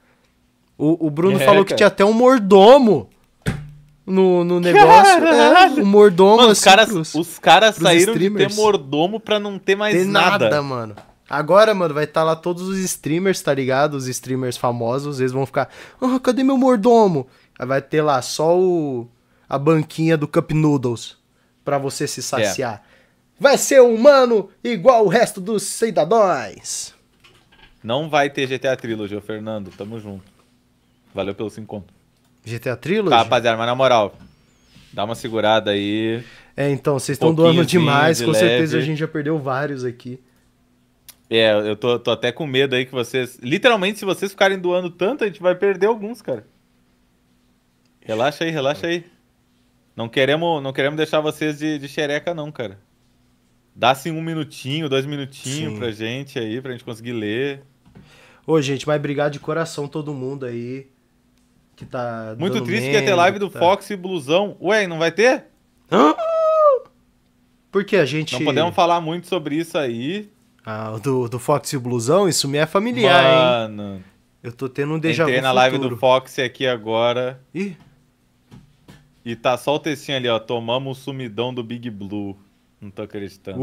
O Bruno É, falou que cara. tinha até um mordomo no negócio. Caralho! Um mordomo Mano, assim os caras pros saíram de ter streamers. mordomo pra não ter mais Tem nada. nada, mano. Agora, mano, vai estar lá todos os streamers, tá ligado? Os streamers famosos, eles vão ficar, cadê meu mordomo? Aí vai ter lá só a banquinha do Cup Noodles pra você se saciar. Vai ser humano igual o resto dos cidadãos. Não vai ter GTA Trilogy, ô Fernando. Tamo junto. Valeu pelo 5 conto. GTA Trilogy? Tá, rapaziada, mas na moral, dá uma segurada aí. Então, vocês estão doando demais, de com certeza a leve. gente já perdeu vários aqui. Eu tô até com medo aí que vocês... Literalmente, se vocês ficarem doando tanto, a gente vai perder alguns, cara. Relaxa aí. Não queremos deixar vocês de xereca, não, cara. Dá assim 1 minutinho, 2 minutinhos pra gente aí, pra gente conseguir ler. Ô, gente, mas obrigado de coração todo mundo aí que tá Muito dando triste que ia ter live do tá... Fox e Blusão. Ué, não vai ter? Porque a gente... Não podemos falar muito sobre isso aí. Ah, do Fox e o Blusão, isso me é familiar, hein? Mano, Eu tô tendo um déjà vu entrei na futuro. live do Fox aqui agora. Ih, E tá só o textinho ali, ó. Tomamos o sumidão do Big Blue. Não tô acreditando.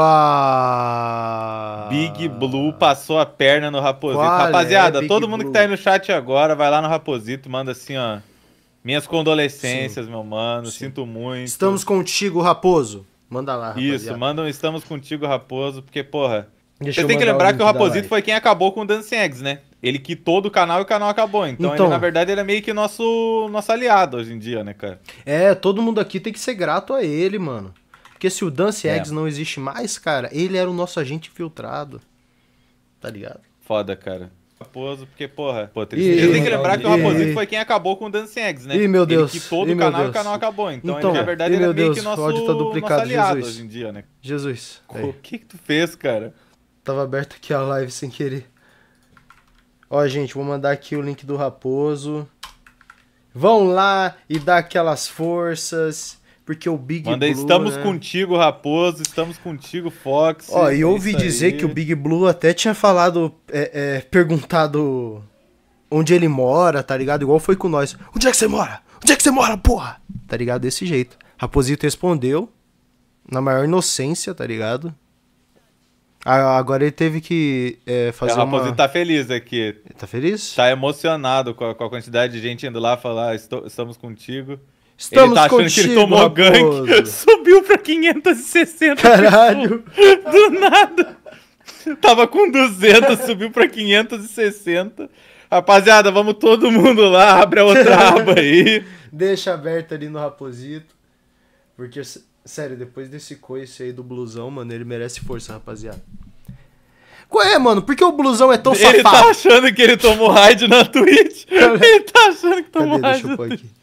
uau! Big Blue passou a perna no Raposito. Qual Rapaziada, é, Big todo mundo Blue? que tá aí no chat agora, vai lá no Raposito, manda assim, ó. Minhas condolências, meu mano. Sinto muito. Estamos contigo, Raposo. Manda lá, rapaziada. Isso, mandam estamos contigo, Raposo, porque, porra. Deixa Você eu tem que mandar lembrar link que o da Raposito live. foi quem acabou com o Dancing Eggs, né? Ele quitou do canal e o canal acabou. Então, Então. ele, na verdade, ele é meio que nosso aliado hoje em dia, né, cara? Todo mundo aqui tem que ser grato a ele, mano. Porque se o Dance Eggs não existe mais, cara, ele era o nosso agente infiltrado. Tá ligado? Foda, cara. Raposo, porque, porra. Pô, Ih, Você tem que lembrar que o Raposito ih. foi quem acabou com o Dancing Eggs, né? Ih, meu Deus. Ele quitou Ih, do meu canal e o Deus. canal acabou. Então, Então, ele, na verdade, ih, ele é meu meio Deus, que nosso, o áudio tá duplicado, nosso aliado Jesus. hoje em dia, né? Jesus. O que tu fez, cara? Tava aberto aqui a live sem querer. Ó, gente, vou mandar aqui o link do Raposo. Vão lá e dá aquelas forças, porque o Big Manda, Blue, estamos né? contigo, Raposo, estamos contigo, Fox. Ó, e é ouvi isso dizer aí. que o Big Blue até tinha falado, perguntado onde ele mora, tá ligado? Igual foi com nós. Onde é que você mora? Onde é que você mora, porra? Tá ligado? Desse jeito. Raposito respondeu, na maior inocência, tá ligado? Agora ele teve que fazer O Raposito uma... tá feliz aqui. Tá feliz? Tá emocionado com a quantidade de gente indo lá falar, estamos contigo. Estamos ele tá achando contigo, que ele tomou Raposo. gank, subiu pra 560. Caralho! Do nada. Tava com 200, subiu pra 560. Rapaziada, vamos todo mundo lá, abre a outra aba aí. Deixa aberto ali no Raposito. Porque, sério, depois desse coice aí do blusão, mano, ele merece força, rapaziada. Qual é, mano? Por que o blusão é tão Ele tá safado? achando que ele tomou raid na Twitch. Ele tá achando que tomou Cadê? raid Deixa eu na pôr Twitch. aqui.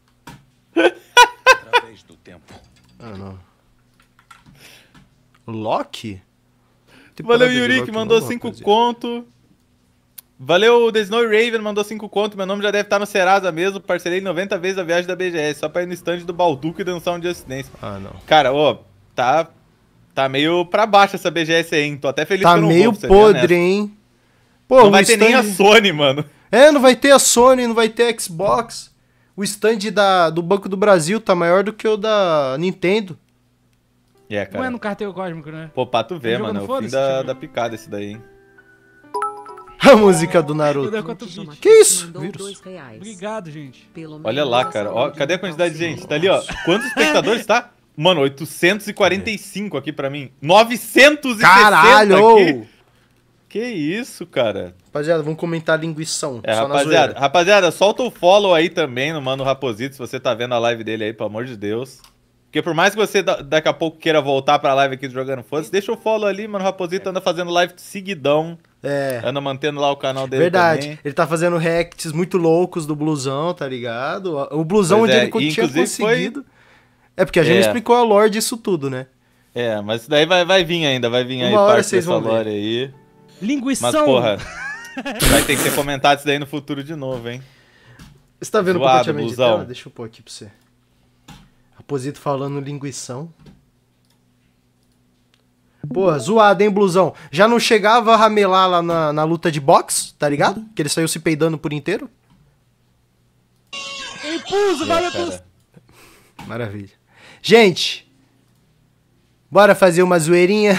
Através do tempo. Ah, não. Loki? Tem Valeu, parada de Yuri, Loki que mandou não, 5 rapaziada. conto. Valeu, The Snow Raven, mandou 5 conto. Meu nome já deve estar no Serasa mesmo. Parcelei 90 vezes a viagem da BGS, só pra ir no stand do Balduco e dançar um Just Dance. Ah, não. Cara, ó, tá meio pra baixo essa BGS aí, hein? Tô até feliz Tá que eu não meio vou, pra você ver, podre, né? hein? Pô, Não o vai ter nem a stand- Sony, mano. não vai ter a Sony, não vai ter a Xbox. O stand do Banco do Brasil tá maior do que o da Nintendo. É, Não é cara. no carteiro cósmico, né? Pô, pra tu ver, Tá mano. É jogando o fim foda-se, da picada esse daí, hein? A música do Eu Naruto. dei 4 bits. Que isso? Mandou Vírus. R$2. Obrigado, gente. Pelo Olha menos lá, a cara. Ó, saúde cadê a mental quantidade de sempre gente? Tá ali, ó. baixa. Quantos espectadores tá? Mano, 845 aqui pra mim. 960 Caralho! aqui. Que isso, cara. Rapaziada, vamos comentar linguição. É, só na rapaziada, zoeira. rapaziada, solta o follow aí também no Mano Raposito, se você tá vendo a live dele aí, pelo amor de Deus. Porque por mais que você daqui a pouco queira voltar pra live aqui do Jogando Foda-se, deixa o follow ali, Mano Raposito anda fazendo live seguidão, anda mantendo lá o canal dele Verdade. também. Ele tá fazendo reacts muito loucos do blusão, tá ligado? O blusão Pois onde é, ele e tinha inclusive conseguido. É porque a gente É. explicou a lore disso tudo, né? É, mas isso daí vai vir ainda, vai vir aí Uma hora parte vocês dessa vão ver. lore aí. Linguição. Mas, porra, vai ter que ser comentado isso daí no futuro de novo, hein? Você tá vendo o Zoado, compartilhamento de blusão. tela? Deixa eu pôr aqui pra você. Raposito falando linguição. Porra, zoado, hein, blusão? Já não chegava a ramelar lá na luta de boxe, tá ligado? Que ele saiu se peidando por inteiro? Impulso, valeu Cara. pelo... Maravilha. Gente, bora fazer uma zoeirinha?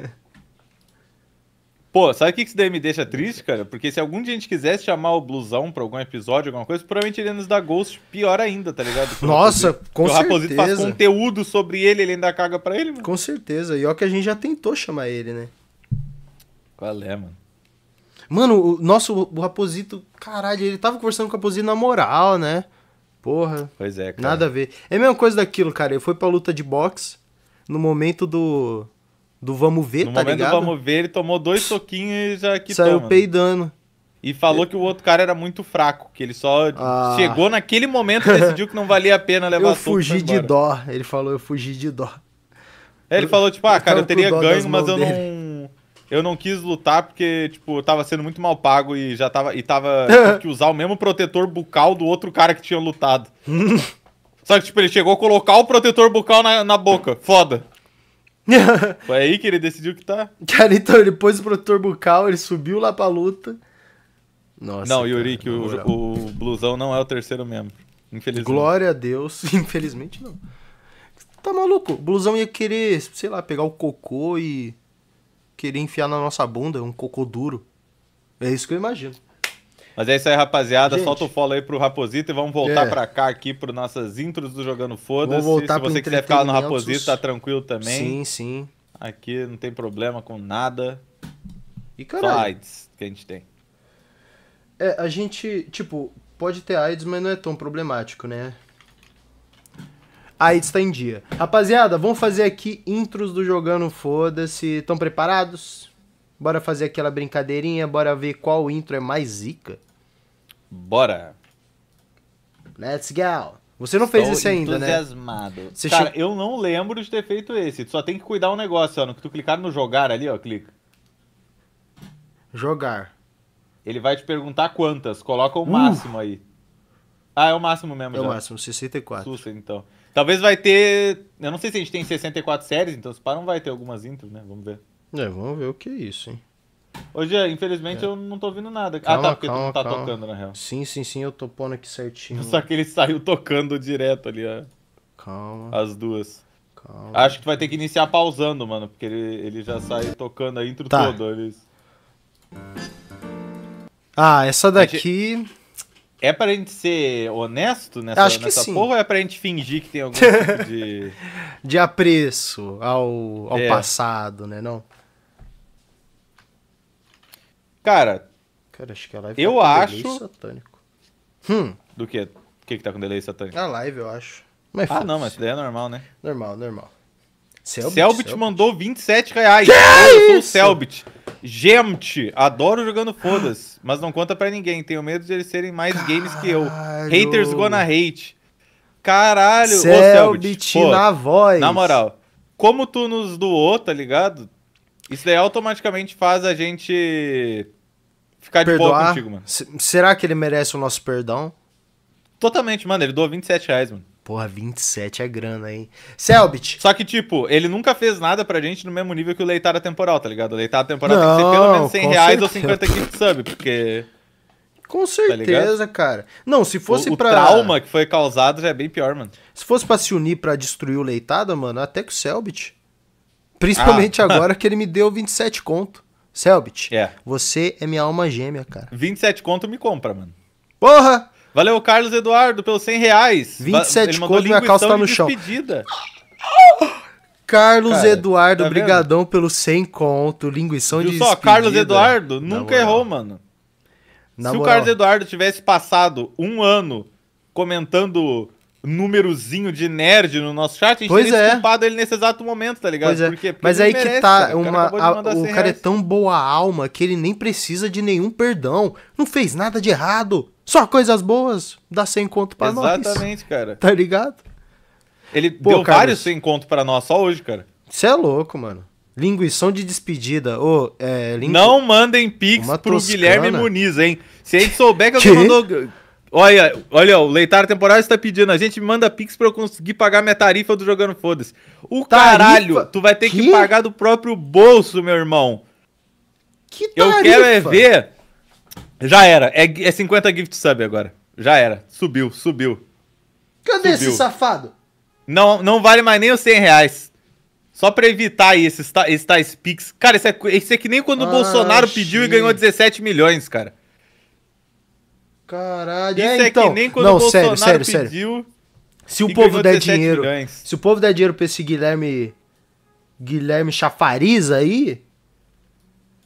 Pô, sabe o que isso daí me deixa triste, cara? Porque se algum dia a gente quisesse chamar o Blusão pra algum episódio, alguma coisa, provavelmente ele ia nos dar Ghost pior ainda, tá ligado? Que o Nossa, Raposito- com que o Raposito faz certeza. conteúdo sobre ele ainda caga pra ele, mano. Com certeza. E ó que a gente já tentou chamar ele, né? Qual é, mano? Mano, o Raposito, caralho, ele tava conversando com o Raposito na moral, né? Porra, Pois é, cara. nada a ver. É a mesma coisa daquilo, cara. Ele foi pra luta de boxe no momento do vamos ver, No tá momento ligado? do vamos ver, ele tomou 2 soquinhos e já quitou, Saiu mano. peidando. E falou que o outro cara era muito fraco, que ele só Ah. chegou naquele momento e decidiu que não valia a pena levar Eu soco e foi fugi de embora. dó. Ele falou, eu fugi de dó. Ele falou, tipo, cara, tava eu teria com dó das ganho, mas mãos eu não quis lutar porque, tipo, eu tava sendo muito mal pago e tive que usar o mesmo protetor bucal do outro cara que tinha lutado. Só que, tipo, ele chegou a colocar o protetor bucal na boca. Foda. Foi aí que ele decidiu que tá. Cara, então ele pôs o protetor bucal, ele subiu lá pra luta. Nossa, Não, cara, Yuri, que na moral. o blusão não é o terceiro membro. Infelizmente. Glória a Deus. Infelizmente não. Tá maluco? O blusão ia querer, sei lá, pegar o cocô e querer enfiar na nossa bunda, um cocô duro. É isso que eu imagino. Mas é isso aí, rapaziada. Gente. Solta o follow aí pro Raposito e vamos voltar É. pra cá aqui pro nossas intros do Jogando Foda-se. Vamos voltar Se pro você quiser ficar lá no entretenimentos. Raposito, tá tranquilo também. Sim, sim. Aqui não tem problema com nada. E Só caralho, AIDS que a gente tem. a gente, tipo, pode ter AIDS, mas não é tão problemático, né? A AIDS tá em dia. Rapaziada, vamos fazer aqui intros do Jogando Foda-se. Estão preparados? Bora fazer aquela brincadeirinha, bora ver qual intro é mais zica. Bora. Let's go. Você não fez esse ainda, né? entusiasmado. Você Cara, eu não lembro de ter feito esse. Tu só tem que cuidar um negócio, ó. No que tu clicar no jogar ali, ó, clica. Jogar. Ele vai te perguntar quantas. Coloca o máximo aí. Ah, é o máximo mesmo É o já. máximo, 64. Sussa, então. Talvez vai ter... Eu não sei se a gente tem 64 séries, então se pá, não vai ter algumas intros, né? Vamos ver. Vamos ver o que é isso, hein? Ô, Jean, infelizmente eu não tô ouvindo nada. Calma, tá, porque tu não tá calma. tocando, na real. Sim, eu tô pondo aqui certinho. Só que ele saiu tocando direto ali, ó. Calma, As duas. calma. Acho que tu vai ter que iniciar pausando, mano, porque ele já sai tocando a intro Tá. toda. Ah, essa daqui... É pra gente ser honesto nessa, Acho que nessa sim. porra ou é pra gente fingir que tem algum tipo de... De apreço ao É. passado, né, não? Cara, Cara, acho que a live Eu tá com acho- delay satânico. do que? O que tá com delay satânico? A live, eu acho. Mas Ah, foda-se. não, mas isso daí é normal, né? Normal. Selbit mandou R$27. Eu sou o Selbit. Gente, adoro jogando foda-se, mas não conta pra ninguém. Tenho medo de eles serem mais games que eu. Caralho. Haters gonna hate. Caralho, ô Selbit Selbit. Pô, na voz. na moral, como tu nos doou, tá ligado? Isso daí automaticamente faz a gente ficar de boa Perdoar. contigo, mano. Será que ele merece o nosso perdão? Totalmente, mano. Ele doou R$27, mano. Porra, 27 é grana, hein? Selbit. Só que, tipo, ele nunca fez nada pra gente no mesmo nível que o Leitada Temporal, tá ligado? O Leitada Temporal tem que ser pelo Não, menos 100 com reais ou certeza. 50 gift sub, porque Com certeza, cara. Não, se fosse o pra... trauma que foi causado já é bem pior, mano. Se fosse pra se unir pra destruir o Leitada, mano, até que o Selbit. Principalmente agora que ele me deu 27 conto. Selbit, É. você é minha alma gêmea, cara. 27 conto me compra, mano. Porra! Valeu, Carlos Eduardo, pelos 100 reais. 27 Ele mandou conto, minha calça linguição tá no de chão. despedida. Carlos Cara, Eduardo, tá vendo? brigadão pelo 100 conto, linguição Viu de só, despedida. Carlos Eduardo Na nunca moral. errou, mano. Na Se o moral. Carlos Eduardo tivesse passado um ano comentando númerozinho de nerd no nosso chat, a gente Pois teria é. desculpado ele nesse exato momento, tá ligado? Pois é. Por quê? Porque Mas ele aí merece, que tá, cara. O cara acabou de mandar o 100 cara é reais. tão boa alma que ele nem precisa de nenhum perdão. Não fez nada de errado. Só coisas boas. Dá 100 conto pra nós. Exatamente, cara. Tá ligado? Ele Pô, deu Carlos. vários 100 conto pra nós só hoje, cara. Você é louco, mano. Linguição de despedida. Ô, Não mandem pix Uma pro toscana. Guilherme Muniz, hein? Se a gente souber que Quê? alguém mandou... Olha, o Leitar Temporal está pedindo. A gente manda pix pra eu conseguir pagar minha tarifa do Jogando Foda-se. O Tarifa? caralho, tu vai ter que Quê? pagar do próprio bolso, meu irmão. Que Eu tarifa? quero é ver... Já era. É 50 gift sub agora. Já era. Subiu. Cadê Subiu. esse safado? Não vale mais nem os 100 reais. Só pra evitar aí esses tais pix. Cara, isso é que nem quando o Bolsonaro pediu e gente. ganhou 17 milhões, cara. Caralho. Isso então. que nem quando Não, o Bolsonaro sério. pediu... Se o e povo ganhou der 17 dinheiro... milhões. Se o povo der dinheiro pra esse Guilherme Chafariz aí...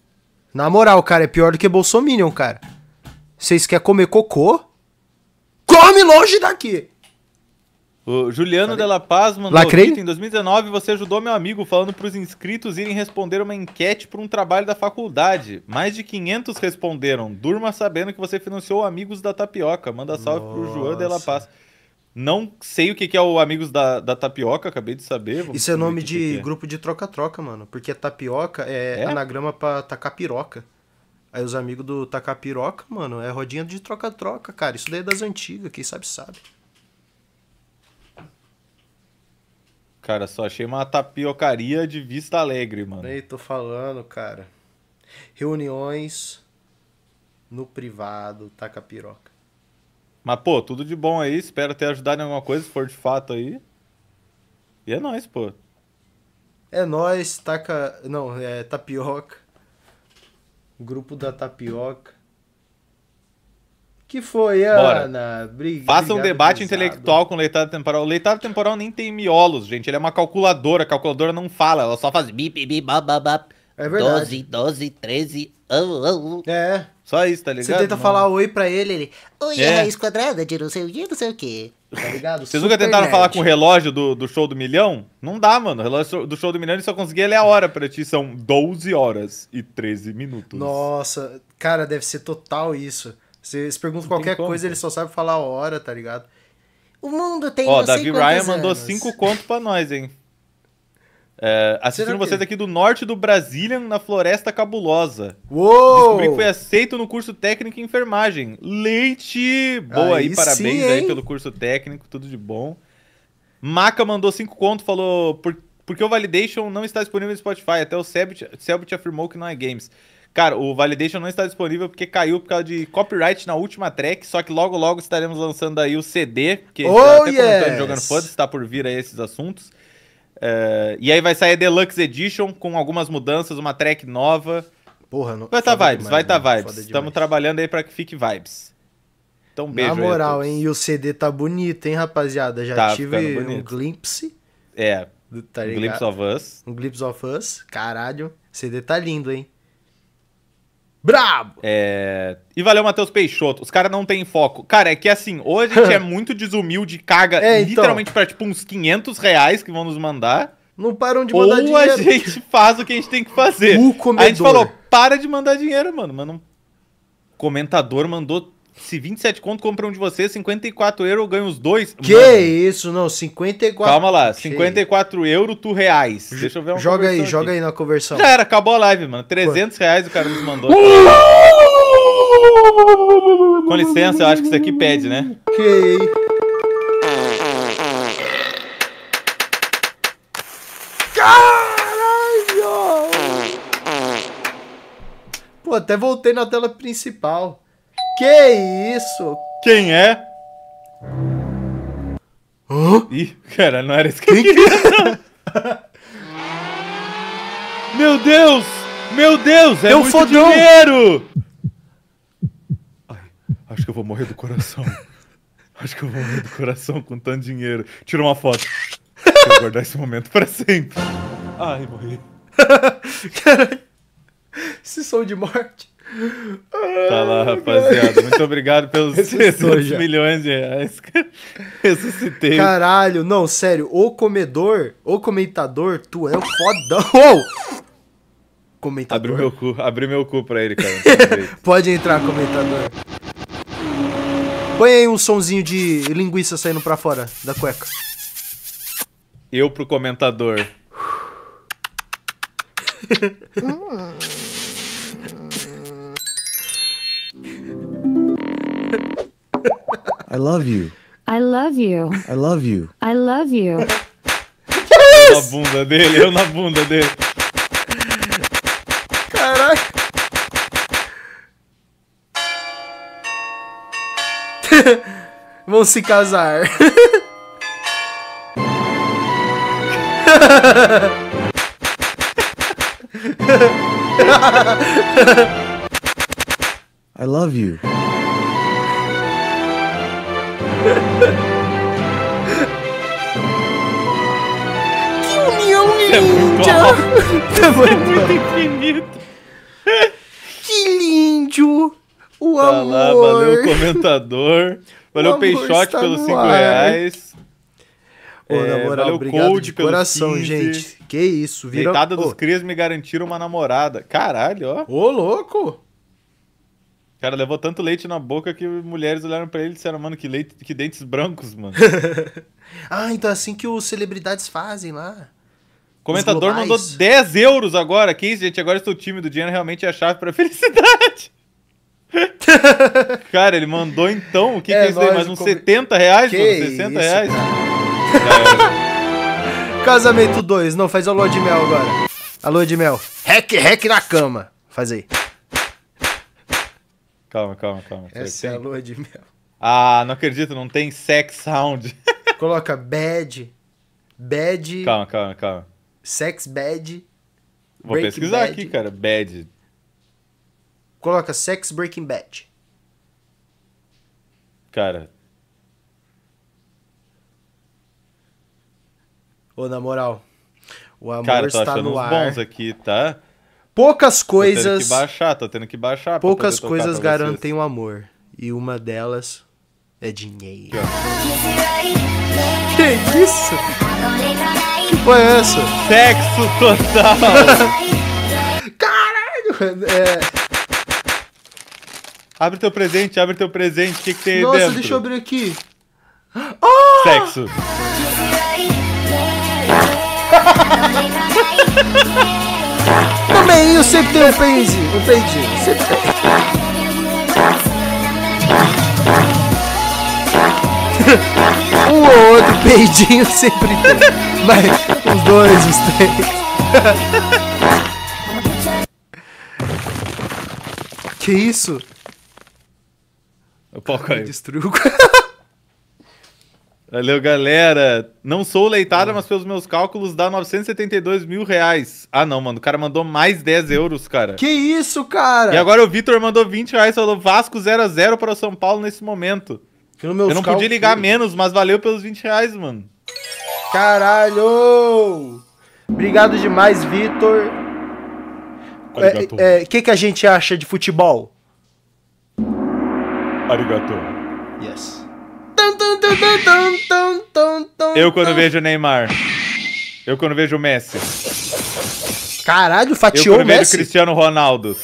Na moral, cara, é pior do que Bolsominion, cara. Vocês querem comer cocô? come longe daqui. O Juliano Della Paz mandou: Lacrei? Vitor, em 2019 você ajudou meu amigo falando pros inscritos irem responder uma enquete para um trabalho da faculdade. Mais de 500 responderam. Durma sabendo que você financiou Amigos da Tapioca. Manda salve pro João Della Paz. Não sei o que é o Amigos da Tapioca, acabei de saber. Vamos Isso é ver nome o de que é. grupo de troca-troca, mano. Porque tapioca é anagrama pra tacar piroca. Aí os amigos do tacar piroca, mano, é rodinha de troca-troca, cara. Isso daí é das antigas, quem sabe sabe. Cara, só achei uma tapiocaria de Vista Alegre, mano. Ei, tô falando, cara. Reuniões no privado, taca piroca. Mas, pô, tudo de bom aí. Espero ter ajudado em alguma coisa, se for de fato aí. E é nóis, pô. É nóis, taca... Não, é tapioca. Grupo da tapioca. Que foi, Bora. Ana? Faça um debate gurizada. intelectual com o leitado temporal. O leitado temporal nem tem miolos, gente. Ele é uma calculadora. A calculadora não fala, ela só faz bip, bip, bap, bap, bap. É verdade. 12, 13. É. Só isso, tá ligado? Você tenta Não. falar oi pra ele. Oi, É. a raiz quadrada de não sei o que, não sei o que. Tá ligado? Vocês nunca Super tentaram nerd. falar com o relógio do show do milhão? Não dá, mano. O relógio do show do milhão ele só conseguia ler a hora pra ti. São 12 horas e 13 minutos. Nossa, cara, deve ser total isso. Você pergunta Não tem qualquer como, coisa, pô. ele só sabe falar a hora, tá ligado? O mundo tem Ó, não sei Davi quantos Ryan mandou anos. 5 contos pra nós, hein? É, assistindo Será que- vocês aqui do norte do Brasília, na Floresta Cabulosa. Uou! Descobri que foi aceito no curso técnico em enfermagem. Leite! Boa aí, Aí parabéns sim, aí hein? pelo curso técnico, tudo de bom. Maca mandou 5 conto, falou... Porque o Validation não está disponível no Spotify. Até o Selbit afirmou que não é games. Cara, o Validation não está disponível porque caiu por causa de copyright na última track. Só que logo, logo estaremos lançando aí o CD. Que Oh, já até comentou yes! no Jogando Foda, está por vir aí esses assuntos. E aí vai sair a Deluxe Edition com algumas mudanças, uma track nova. Porra, não... Vai tá foda vibes, demais, vai tá mano, vibes. foda Estamos demais. trabalhando aí pra que fique vibes. Então, beijo Na aí a moral, todos. hein? E o CD tá bonito, hein, rapaziada? Já Tá tive ficando um bonito. glimpse, É, tá ligado? Glimpse of Us. Um glimpse of us. Caralho, CD tá lindo, hein? Brabo! E valeu, Matheus Peixoto. Os caras não têm foco. Cara, é que assim, hoje a gente é muito desumilde, caga É, então. literalmente pra tipo uns R$500 que vão nos mandar. Não param de mandar Ou a dinheiro. gente faz o que a gente tem que fazer. O comedor. A gente falou, para de mandar dinheiro, mano. Mano, comentador mandou, se 27 conto, compra um de vocês, 54 euros, eu ganho os dois. Que Mano, isso, não, 54... calma lá, Que 54 euros, tu reais. Deixa eu ver uma Joga aí, conversão joga aqui. aí na conversão. Já era, acabou a live, mano. R$300 o cara nos mandou. Com licença, eu acho que isso aqui pede, né? Ok. Caralho! Pô, até voltei na tela principal. Que isso? Quem é? Hã? Ih, cara, não era isso que eu queria, não. Meu Deus! Meu Deus! É É um muito fodão! dinheiro! Ai, acho que eu vou morrer do coração. Acho que eu vou morrer do coração com tanto dinheiro. Tira uma foto. Quero guardar esse momento pra sempre. Ai, morri. Caralho. Esse som de morte. Tá lá, rapaziada. Muito obrigado pelos Ressuscitou 300 já. milhões de reais. Ressuscitei. Caralho, não, sério. O comedor, o comentador, tu é o fodão. Uou! Comentador. Abri meu cu pra ele, cara. Não tem jeito. Pode entrar, comentador. Põe aí um sonzinho de linguiça saindo pra fora da cueca. Eu pro comentador. I love you. I love you. I love you. I love you. Eu na bunda dele, eu na bunda dele. Caralho. Vão se casar. I love you. Que união É muito linda. alto, É muito muito infinito. Que lindo. O Tá lá, valeu amor. comentador. Valeu, O amor Peixote, está pelos no 5 ar. reais. Ô, na moral, valeu, obrigado Cold, de pelos coração, 15. gente. Que isso, vira... Deitada dos Ô, crias me garantiram uma namorada. Caralho, ó. ô, louco. O cara levou tanto leite na boca que mulheres olharam pra ele e disseram, mano, que leite, que dentes brancos, mano. Ah, então é assim que os celebridades fazem lá. O comentador globais. mandou 10 euros agora. Que isso, gente? Agora estou tímido. O dinheiro realmente é a chave pra felicidade. Cara, ele mandou então. O que é isso aí? nóis, Mais uns como- 70 reais, Que mano? 60 isso, reais? Casamento 2. Não, faz a lua de mel agora. A lua de mel. Rec na cama. Faz aí. Calma. Essa é a lua de mel. Ah, não acredito. Não tem sex sound. Coloca bad. Calma. Sex bad. Vou Breaking pesquisar Bad. aqui, cara. Bad. Coloca sex breaking bad. Cara, Ô, na moral. O amor tô está achando no uns ar. bons aqui, tá? Poucas Tô tendo coisas. que baixar, pra Poucas poder tocar coisas pra vocês. garantem o amor. E uma delas é dinheiro. Que isso? Que foi essa? Sexo total! Caralho! É... Abre teu presente. O que tem aí Nossa, dentro? deixa eu abrir aqui. Sexo. Também, eu sempre tenho um peidinho. Sempre tem. Um ou outro peidinho sempre tem. Mas os dois, os três. Que isso? Pô, caiu. Destruiu. Valeu, galera. Não sou leitada, mas pelos meus cálculos dá 972 mil reais. Ah, não, mano. O cara mandou mais 10 euros, cara. Que isso, cara? E agora o Vitor mandou 20 reais. Falou Vasco 0x0 para o São Paulo nesse momento. Nos meus Eu não podia cálculos. ligar menos, mas valeu pelos 20 reais, mano. Caralho! Obrigado demais, Vitor. Arigato. O que a gente acha de futebol? Arigato. Yes. Eu quando vejo o Neymar. Eu quando vejo o Messi. Caralho, Eu fatiou quando o vejo o Messi. Cristiano Ronaldo.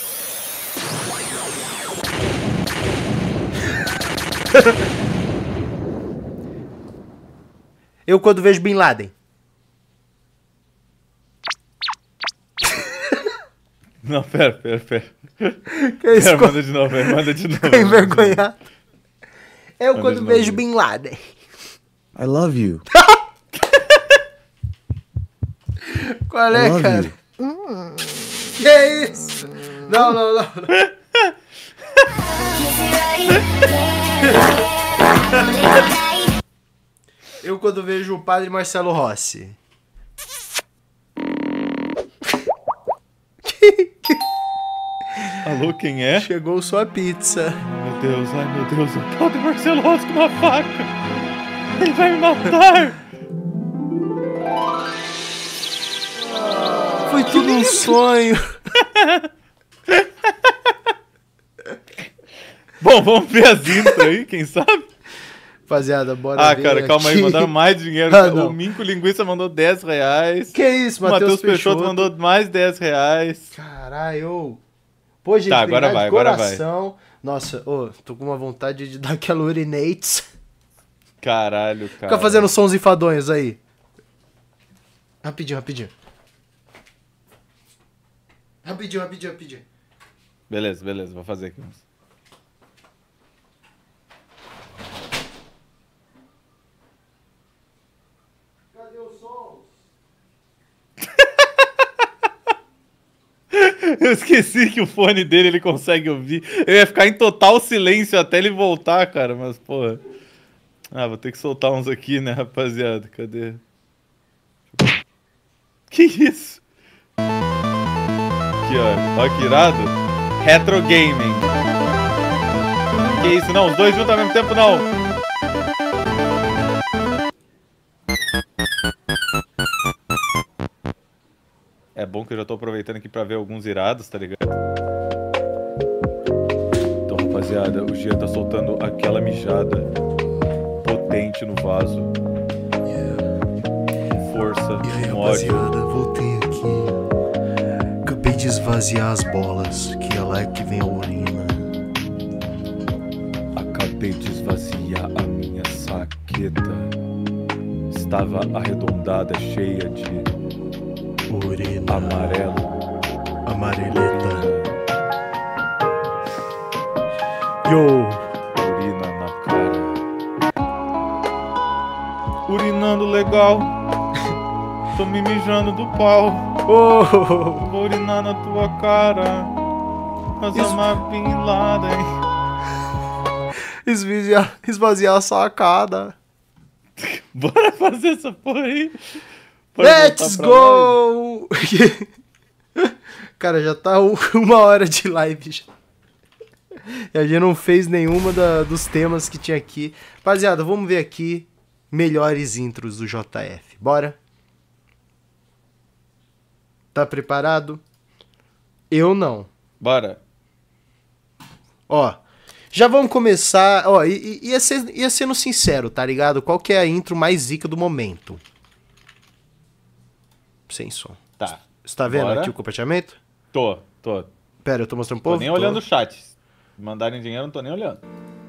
Eu quando vejo Bin Laden. Não, pera. Que é isso? Pera, manda de novo. Ficou envergonhado. Eu Manda quando de novo. vejo Bin Laden. I love you. Qual I é, love cara? you. Que é isso? Não. Eu quando vejo o padre Marcelo Rossi. Alô, quem é? Chegou sua pizza. Meu Deus, o Padre Marcelo Rossi com uma faca. Ele vai me matar. Foi tudo um sonho. Bom, vamos ver as intros aí, quem sabe? Rapaziada, bora ver Cara, calma aí, aqui. mandaram mais dinheiro. Ah, não. O Minco Linguiça mandou 10 reais. Que isso, O Matheus Matheus Peixoto mandou mais 10 reais. Caralho. Pô, gente, Tá, agora obrigado vai, de agora coração. Nossa, tô com uma vontade de dar aquela urinates. Caralho, cara. Fica fazendo sons enfadonhos aí. Rapidinho. Rapidinho. Beleza, vou fazer aqui. Cadê os sons? Eu esqueci que o fone dele ele consegue ouvir. Eu ia ficar em total silêncio até ele voltar, cara, mas porra. Ah, vou ter que soltar uns aqui, né, rapaziada? Cadê? Que isso? Aqui, ó. Ó que irado. Retro Gaming. Que isso? Não, os dois juntos ao mesmo tempo, não. É bom que eu já tô aproveitando aqui pra ver alguns irados, tá ligado? Então, rapaziada, o Gia tá soltando aquela mijada potente no vaso. Com força, E aí, com ódio. rapaziada, voltei aqui. Acabei de esvaziar as bolas, que é lá que vem a urina. Acabei de esvaziar a minha saqueta. Estava arredondada, cheia de Urina amarelo. amareleta. Yo! Urina na cara. Urinando legal. Tô me mijando do pau. Oh! Vou urinar na tua cara. Osama Bin Laden. Esvaziar a sacada. Bora fazer essa porra aí. Pode Let's voltar pra go! Cara, já tá 1 hora de live já. E a gente não fez nenhuma dos temas que tinha aqui. Rapaziada, vamos ver aqui melhores intros do JF. Bora? Tá preparado? Eu não. Bora. Ó, já vamos começar. Ó, ia sendo sincero, tá ligado? Qual que é a intro mais zica do momento? Sem som. Tá. Você tá vendo Bora. aqui o compartilhamento? Tô. Pera, eu tô mostrando um Tô pouco. nem olhando o chat. Mandarem dinheiro, não tô nem olhando.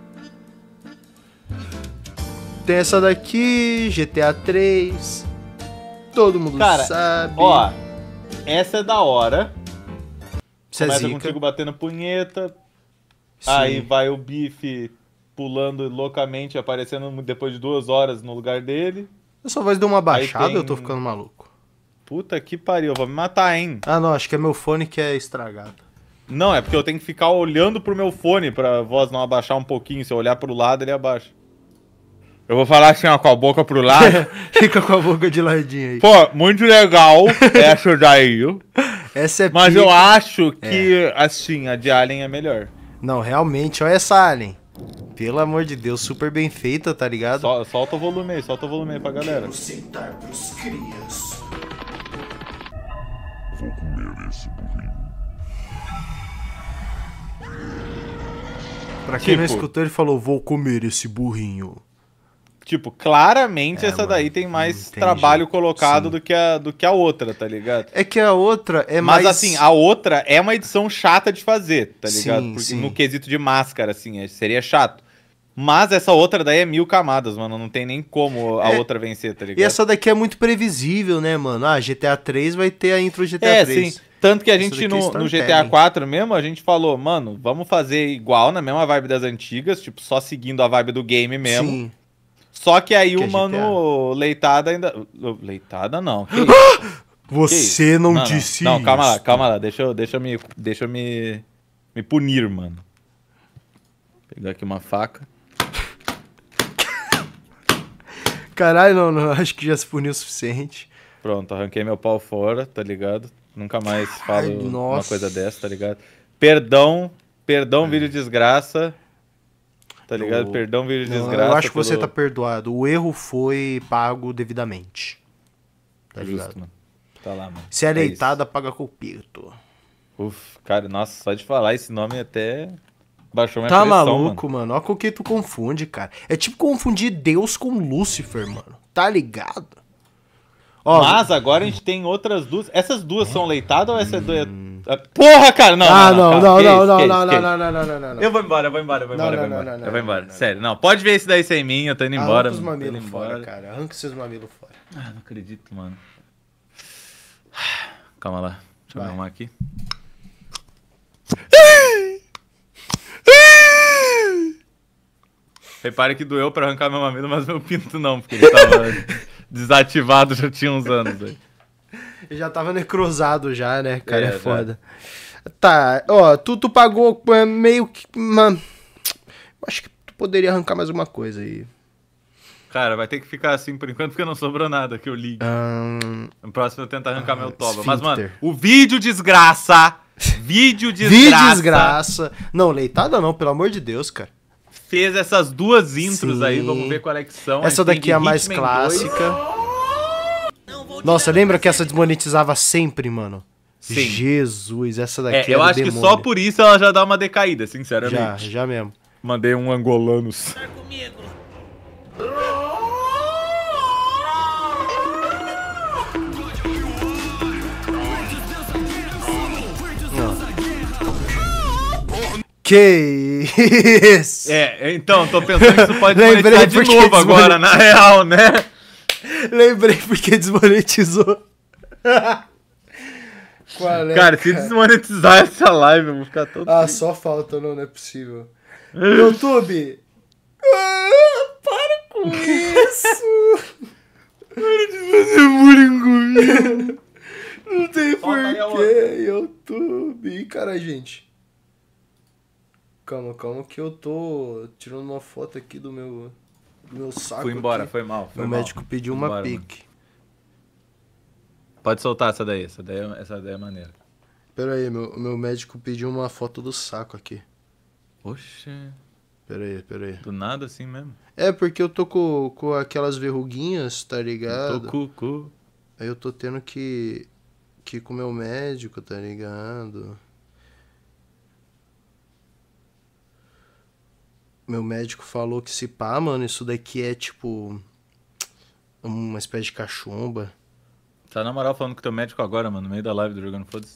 Tem essa daqui, GTA 3. Todo mundo Cara, sabe. Ó, essa é da hora. Isso é Começa zica. contigo batendo punheta. Sim. Aí vai o bife pulando loucamente, aparecendo depois de 2 horas no lugar dele. A sua voz deu uma baixada, tem- eu tô ficando maluco. Puta que pariu, vou me matar, hein? Ah, não, acho que é meu fone que é estragado. Não, é porque eu tenho que ficar olhando pro meu fone pra voz não abaixar um pouquinho. Se eu olhar pro lado, ele abaixa. Eu vou falar assim, ó, com a boca pro lado. Fica com a boca de ladinho aí. Pô, muito legal essa daí. Essa é Mas pica. eu acho que, assim, a de Alien é melhor. Não, realmente, olha essa Alien. Pelo amor de Deus, super bem feita, tá ligado? Solta o volume aí pra galera. Sentar pros crias. Pra quem não Tipo- escutou, ele falou, vou comer esse burrinho. Tipo, claramente É, essa daí tem mais não tem trabalho jeito. colocado Sim. do que a outra, tá ligado? É que a outra é Mas mais... assim, a outra é uma edição chata de fazer, tá ligado? Sim, Porque sim. no quesito de máscara, assim, seria chato. Mas essa outra daí é 1000 camadas, mano. Não tem nem como a outra vencer, tá ligado? E essa daqui é muito previsível, né, mano? Ah, GTA 3 vai ter a intro GTA É, 3. sim. Tanto que a Isso gente daqui é no storytelling. GTA 4 mesmo, a gente falou, mano, vamos fazer igual, na mesma vibe das antigas, tipo, só seguindo a vibe do game mesmo. Sim. Só que aí Que é o mano Leitada ainda... Leitada não. Que isso? Você não, Não, disse não, isso. calma lá. Deixa eu me punir, mano. Vou pegar aqui uma faca. Caralho, não, acho que já se puniu o suficiente. Pronto, arranquei meu pau fora, tá ligado? Nunca mais falo Ai, uma nossa. coisa dessa, tá ligado? Perdão, vídeo desgraça. Tá ligado? Eu- Perdão, vídeo Não, desgraça. eu acho que você pelo- tá perdoado. O erro foi pago devidamente. Tá Justo, ligado? mano. Tá lá, mano. Se é isso. leitada, paga com o pito. Uf, cara, nossa, só de falar esse nome até baixou minha Tá pressão, maluco, mano? Olha com o que tu confunde, cara. É tipo confundir Deus com Lúcifer, mano. Tá ligado? Ó, Mas agora a gente tem outras duas. Essas duas são leitadas ou essa é do... Porra, cara, não. Ah, calma. não. Que isso, que Não, isso, não, que isso? não. Eu vou embora. Não, Eu vou embora. Sério, não. Pode ver esse daí sem mim, eu tô indo embora. Arranca os mano. Tô mamilos indo fora, embora. cara. Arranca seus mamilos fora. Ah, não acredito, mano. Calma lá. Deixa eu Vai. me arrumar aqui. Repare que doeu pra arrancar meu mamilo, mas meu pinto não, porque ele tava desativado já tinha uns anos aí. Ele já tava necrosado já, né, cara? É já. foda. Tá, ó, tu pagou meio que... Acho que tu poderia arrancar mais uma coisa aí. Cara, vai ter que ficar assim por enquanto, porque não sobrou nada que eu ligue. No próximo eu tento arrancar meu toba. Mas, mano, esfíncter. o vídeo desgraça. Vídeo Desgraça. Não, leitada não, pelo amor de Deus, cara. Fez essas duas intros Sim. aí, vamos ver qual é que são. Essa gente tem daqui de é a mais Hitman clássica. Nossa, lembra que essa desmonetizava sempre, mano? Sim. Jesus, essa 2. daqui Eu era acho que demônio. só por isso ela já dá uma decaída, sinceramente. Já mesmo. Mandei um angolanos. Que isso? Então, tô pensando que isso pode Lembrei desmonetizar de porque novo agora, na real, né? Lembrei porque desmonetizou. Qual é, Cara, se desmonetizar essa live, eu vou ficar todo Ah, triste. só falta, não é possível. YouTube! Para com isso! Para de fazer bullying comigo! Não tem Solta aí a porquê, YouTube! Cara, gente. Calma que eu tô tirando uma foto aqui do meu saco. Fui embora, aqui. foi mal. Meu médico pediu Fui uma embora, pique. Pode soltar essa daí é maneira. Pera aí, meu médico pediu uma foto do saco aqui. Oxe, Pera aí. do nada assim mesmo. É, porque eu tô com aquelas verruguinhas, tá ligado? Tô cucu. Aí eu tô tendo que ir com o meu médico, tá ligado? Meu médico falou que se pá, mano, isso daqui é tipo uma espécie de cachumba. Tá na moral falando com teu médico agora, mano, no meio da live do Jogando Foda-se.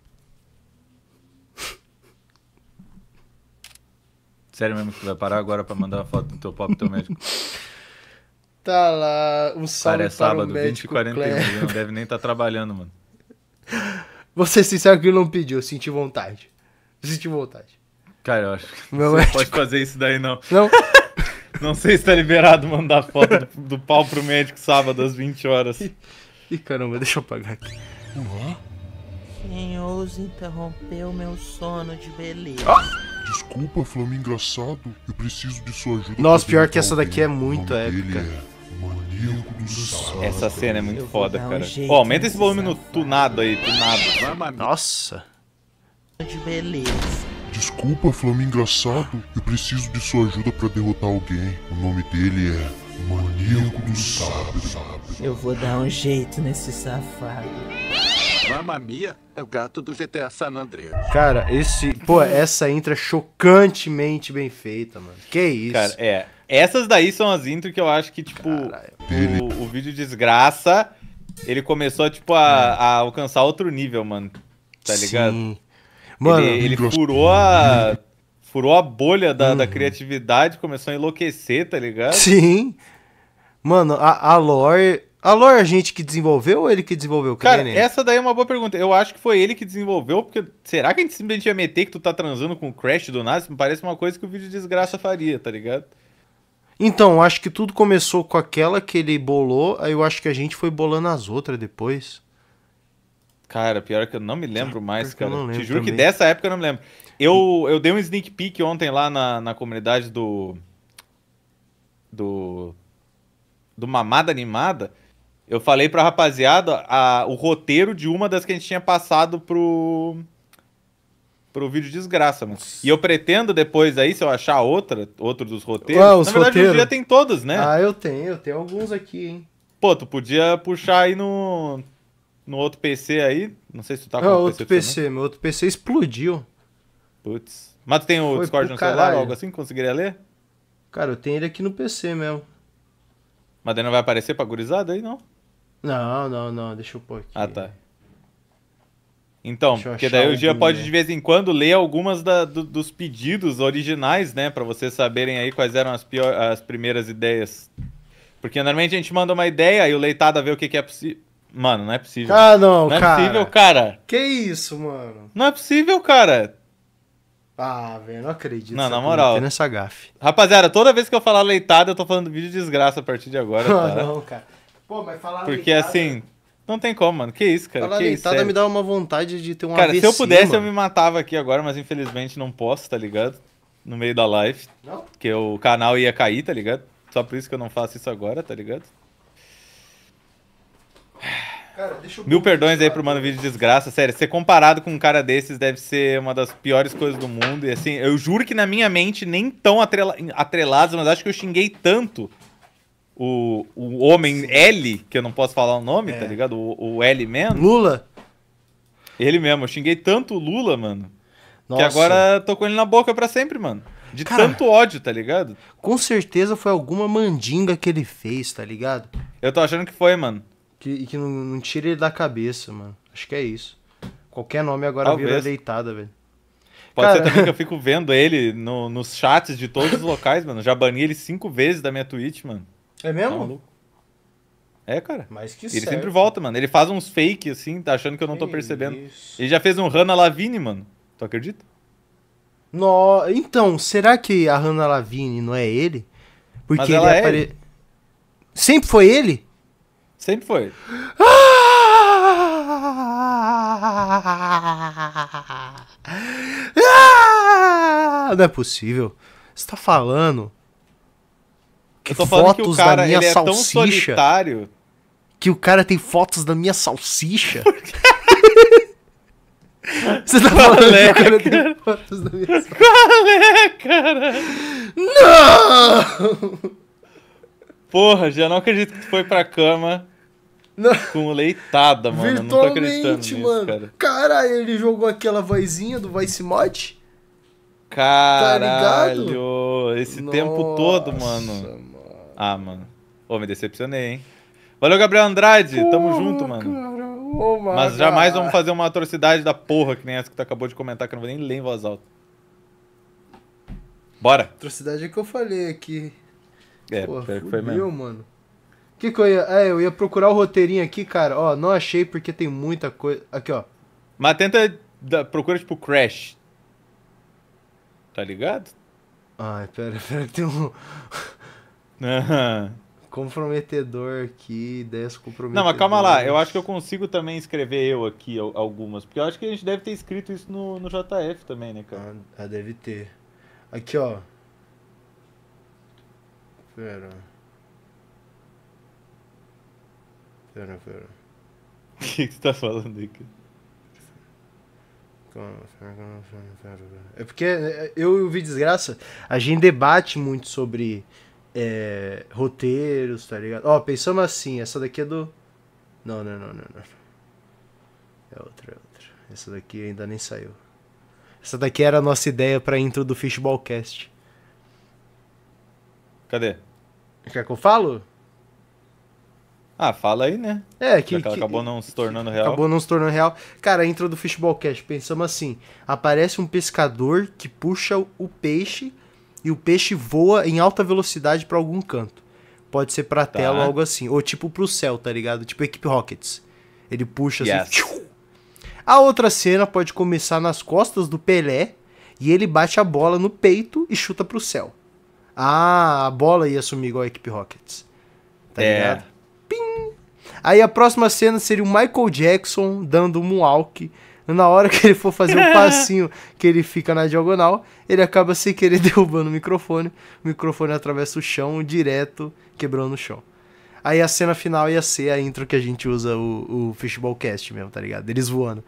Sério mesmo que tu vai parar agora pra mandar uma foto do teu pau pro teu médico? Tá lá, um salve Cara, é para sábado, o 20 e médico 41, Clé. ele não deve nem estar trabalhando, mano. Vou ser sincero que ele não pediu, eu senti vontade. Cara, eu acho que Meu você médico- pode fazer isso daí não. Não? Não sei se tá liberado mandar foto do pau pro médico sábado às 20 horas. Ih, caramba, deixa eu apagar aqui. Quem ousa interromper o meu sono de beleza? Desculpa, Flamengo engraçado. Eu preciso de sua ajuda. Nossa, pra pior que derrotar essa daqui é alguém. muito O nome épica. dele é Maníaco do Sábado. Essa cena é muito Eu vou foda, dar um cara. jeito Ó, aumenta esse nesse volume no safado. tunado aí, tunado. Nossa. De beleza. Desculpa, Flamengo engraçado. Eu preciso de sua ajuda pra derrotar alguém. O nome dele é Maníaco do Sábado. Eu vou dar um jeito nesse safado. Mamma Mia é o gato do GTA San Andreas. Cara, essa intro é chocantemente bem feita, mano. Que isso? Cara, essas daí são as intro que eu acho que, tipo, o vídeo Desgraça, ele começou, tipo, a alcançar outro nível, mano. Tá ligado? Sim. Mano, Ele furou a bolha da criatividade, começou a enlouquecer, tá ligado? sim. Mano, a lore... A lore é a gente que desenvolveu ou ele que desenvolveu? Que Cara, nem ele? essa daí é uma boa pergunta. Eu acho que foi ele que desenvolveu, porque será que a gente simplesmente ia meter que tu tá transando com o Crash do nada? Isso me parece uma coisa que o vídeo Desgraça faria, tá ligado? Então, acho que tudo começou com aquela que ele bolou, aí eu acho que a gente foi bolando as outras depois. Cara, pior que eu não me lembro mais, pior que eu cara. não lembro Te juro que também. dessa época eu não me lembro. Eu dei um sneak peek ontem lá na comunidade do Mamada Animada. Eu falei pra rapaziada o roteiro de uma das que a gente tinha passado pro vídeo Desgraça, mano. E eu pretendo depois aí, se eu achar outro dos roteiros... Ah, os na verdade, roteiros? um dia tem todos, né? Ah, eu tenho alguns aqui, hein. Pô, tu podia puxar aí no outro PC aí. Não sei se tu tá com Ah, o outro PC, meu outro PC explodiu. Putz. Mas tu tem o Foi Discord pro no celular caralho. ou algo assim? Conseguiria ler? Cara, eu tenho ele aqui no PC mesmo. Mas daí não vai aparecer pra gurizada aí, não? Não, deixa eu pôr aqui. Ah, tá. Então, Deixa eu porque achar daí o Gia algum, pode né? de vez em quando ler algumas dos pedidos originais, né? Pra vocês saberem aí quais eram as primeiras ideias. Porque normalmente a gente manda uma ideia e o Leitada vê o que é possível. Mano, não é possível. Ah, não, Não é cara. possível, cara. Que isso, mano? Não é possível, cara. Ah, velho, não acredito. Não, que na eu tô moral. metendo essa gafe. Rapaziada, toda vez que eu falar Leitada, eu tô falando vídeo Desgraça a partir de agora, Ah, tá? não, cara. Pô, mas falar Porque assim, não tem como, mano. Que isso, cara? Falar Que isso, deitada sério. me dá uma vontade de ter um Cara, AVC, se eu pudesse, eu mano. me matava aqui agora, mas infelizmente não posso, tá ligado? No meio da live. Não? Porque o canal ia cair, tá ligado? Só por isso que eu não faço isso agora, tá ligado? Cara, deixa eu... Mil perdões aí pro Mano Vídeo Desgraça, sério. Ser comparado com um cara desses deve ser uma das piores coisas do mundo. E assim, eu juro que na minha mente, nem tão atrelados, mas acho que eu xinguei tanto o homem L, que eu não posso falar o nome, tá ligado? O L mesmo. Lula? Ele mesmo, eu xinguei tanto o Lula, mano. Nossa. Que agora tô com ele na boca pra sempre, mano. De Cara, tanto ódio, tá ligado? Com certeza foi alguma mandinga que ele fez, tá ligado? Eu tô achando que foi, mano. Que não tira ele da cabeça, mano. Acho que é isso. Qualquer nome agora Talvez. vira deitada, velho. Pode ser Cara. também que eu fico vendo ele nos chats de todos os locais, mano. Já bani ele 5 vezes da minha Twitch, mano. É Tá mesmo? maluco? É, cara. Mais que Ele certo. sempre volta, mano. Ele faz uns fake, assim, tá achando que eu não tô percebendo. Isso. Ele já fez um Hannah Lavigne, mano. Tu acredita? Então, será que a Hannah Lavigne não é ele? Porque Mas ele ela é ele. Sempre foi ele? Sempre foi. Não é possível. Você tá falando que Eu tô falando que o fotos cara, da minha ele é tão salsicha, solitário. que o cara tem fotos da minha salsicha? Você tá falando que o cara tem fotos da minha salsicha? Qual é, cara? Não! Porra, já não acredito que tu foi pra cama Não. com leitada, mano. Eu não tô acreditando Virtualmente, nisso, mano. cara. Caralho, ele jogou aquela vozinha do Vice Mod? Caralho, esse Nossa, tempo todo, mano. Ah, mano. Pô, me decepcionei, hein? Valeu, Gabriel Andrade. Tamo junto, mano. Cara, oh my Mas jamais God. vamos fazer uma atrocidade da porra que nem essa que tu acabou de comentar, que eu não vou nem ler em voz alta. Bora. Atrocidade é que eu falei aqui. É, Pô, pior que foi fudeu, mesmo. mano. Que eu ia... eu ia procurar o roteirinho aqui, cara. Ó, não achei porque tem muita coisa. Aqui, ó. Mas tenta, procura tipo Crash. Tá ligado? Ai, pera, que tem um Aham. comprometedor aqui, ideias comprometedoras. Não, mas calma lá, eu acho que eu consigo também escrever eu aqui algumas, porque eu acho que a gente deve ter escrito isso no JF também, né, cara? Deve ter. Aqui, ó. Pera. O que você tá falando aí, cara? É porque eu e o Vi Desgraça, a gente debate muito sobre roteiros, tá ligado? Ó, pensamos assim, essa daqui é do... Não. É outra. Essa daqui ainda nem saiu. Essa daqui era a nossa ideia pra intro do Fishballcast. Cadê? Quer que eu falo? Ah, fala aí, né? É, que Já que ela acabou não se tornando real. Acabou não se tornando real. Cara, a intro do Fishballcast, pensamos assim, aparece um pescador que puxa o peixe e o peixe voa em alta velocidade pra algum canto. Pode ser pra tela ou algo assim. Ou tipo pro céu, tá ligado? Tipo Equipe Rockets. Ele puxa assim. A outra cena pode começar nas costas do Pelé e ele bate a bola no peito e chuta pro céu. Ah, a bola ia sumir igual a Equipe Rockets. Tá ligado? Pim! Aí a próxima cena seria o Michael Jackson dando um moonwalk. Na hora que ele for fazer o passinho que ele fica na diagonal, ele acaba sem querer derrubando o microfone atravessa o chão direto, quebrando o chão. Aí a cena final ia ser a intro que a gente usa o Fishballcast mesmo, tá ligado? Eles voando.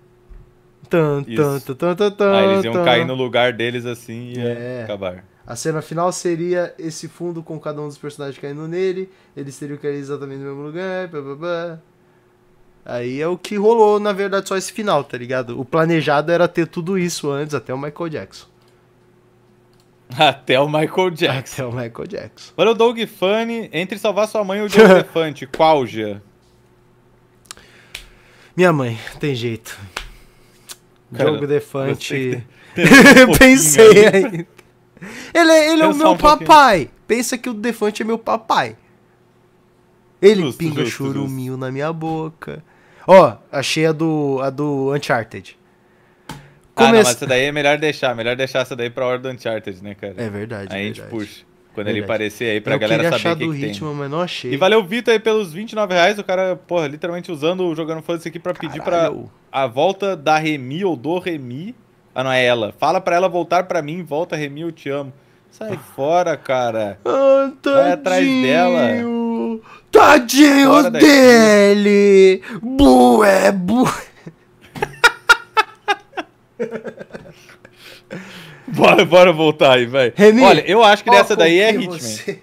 Aí eles iam cair no lugar deles assim e ia acabar. A cena final seria esse fundo com cada um dos personagens caindo nele, eles teriam caído exatamente no mesmo lugar, blá. Aí é o que rolou, na verdade, só esse final, tá ligado? O planejado era ter tudo isso antes, até o Michael Jackson. Até o Michael Jackson. Até o Michael Jackson. Olha o Doug Funny, entre salvar sua mãe e o Diogo Elefante, qual, Jean? Minha mãe, tem jeito. Cara, Diogo Defante. Um Pensei ainda. Ele é o Pensa meu um pouquinho. papai. Pensa que o Defante é meu papai. Ele Justo, pinga justo, churuminho na minha boca. Ó, achei a do Uncharted. Ah, não, mas essa daí é melhor deixar essa daí pra hora do Uncharted, né, cara? É verdade, Aí é a gente verdade. puxa. Quando ele aparecer aí pra Eu galera queria saber achar o que, do que ritmo, tem. mas não achei. E valeu o Vitor aí pelos R$29, o cara, porra, literalmente usando o Jogando Foda-se aqui pra pedir pra a volta da Remy ou do Remy. Ah, não, é ela. Fala pra ela voltar pra mim, volta Remy, eu te amo. Sai fora, cara. Ah, vai atrás dela. Tadinho Fora daqui. dele. Bué. Bora voltar aí, vai. Remy, olha, eu acho que ó, dessa daí é confio em Hitman. você.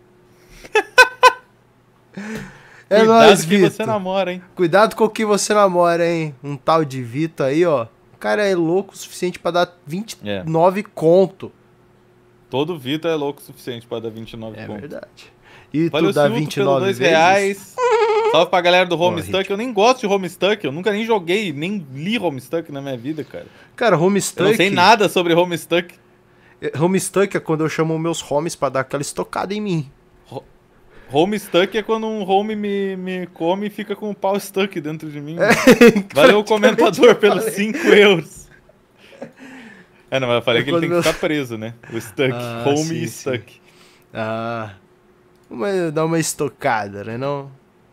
É Cuidado nóis, que você Vitor. namora, hein? Cuidado com o que você namora, hein? Um tal de Vitor aí, ó. O cara é louco o suficiente pra dar 29 conto. Todo Vitor é louco o suficiente pra dar 29 conto. É verdade. E Valeu, tu dá Silto, 29 pelos vezes? R$2. Salve pra galera do Ó, Homestuck. Eu nem gosto de Homestuck, eu nunca nem joguei, nem li Homestuck na minha vida, cara. Cara, Eu Homestuck... não sei nada sobre Homestuck. Homestuck é quando eu chamo meus homies pra dar aquela estocada em mim. Homestuck é quando um home me come e fica com o pau stuck dentro de mim. Valeu, comentador, pelos 5 euros. É, não, mas eu falei que ele tem que ficar preso, né? O stuck. Home sim, e stuck. sim. Ah... Dá uma estocada, né não?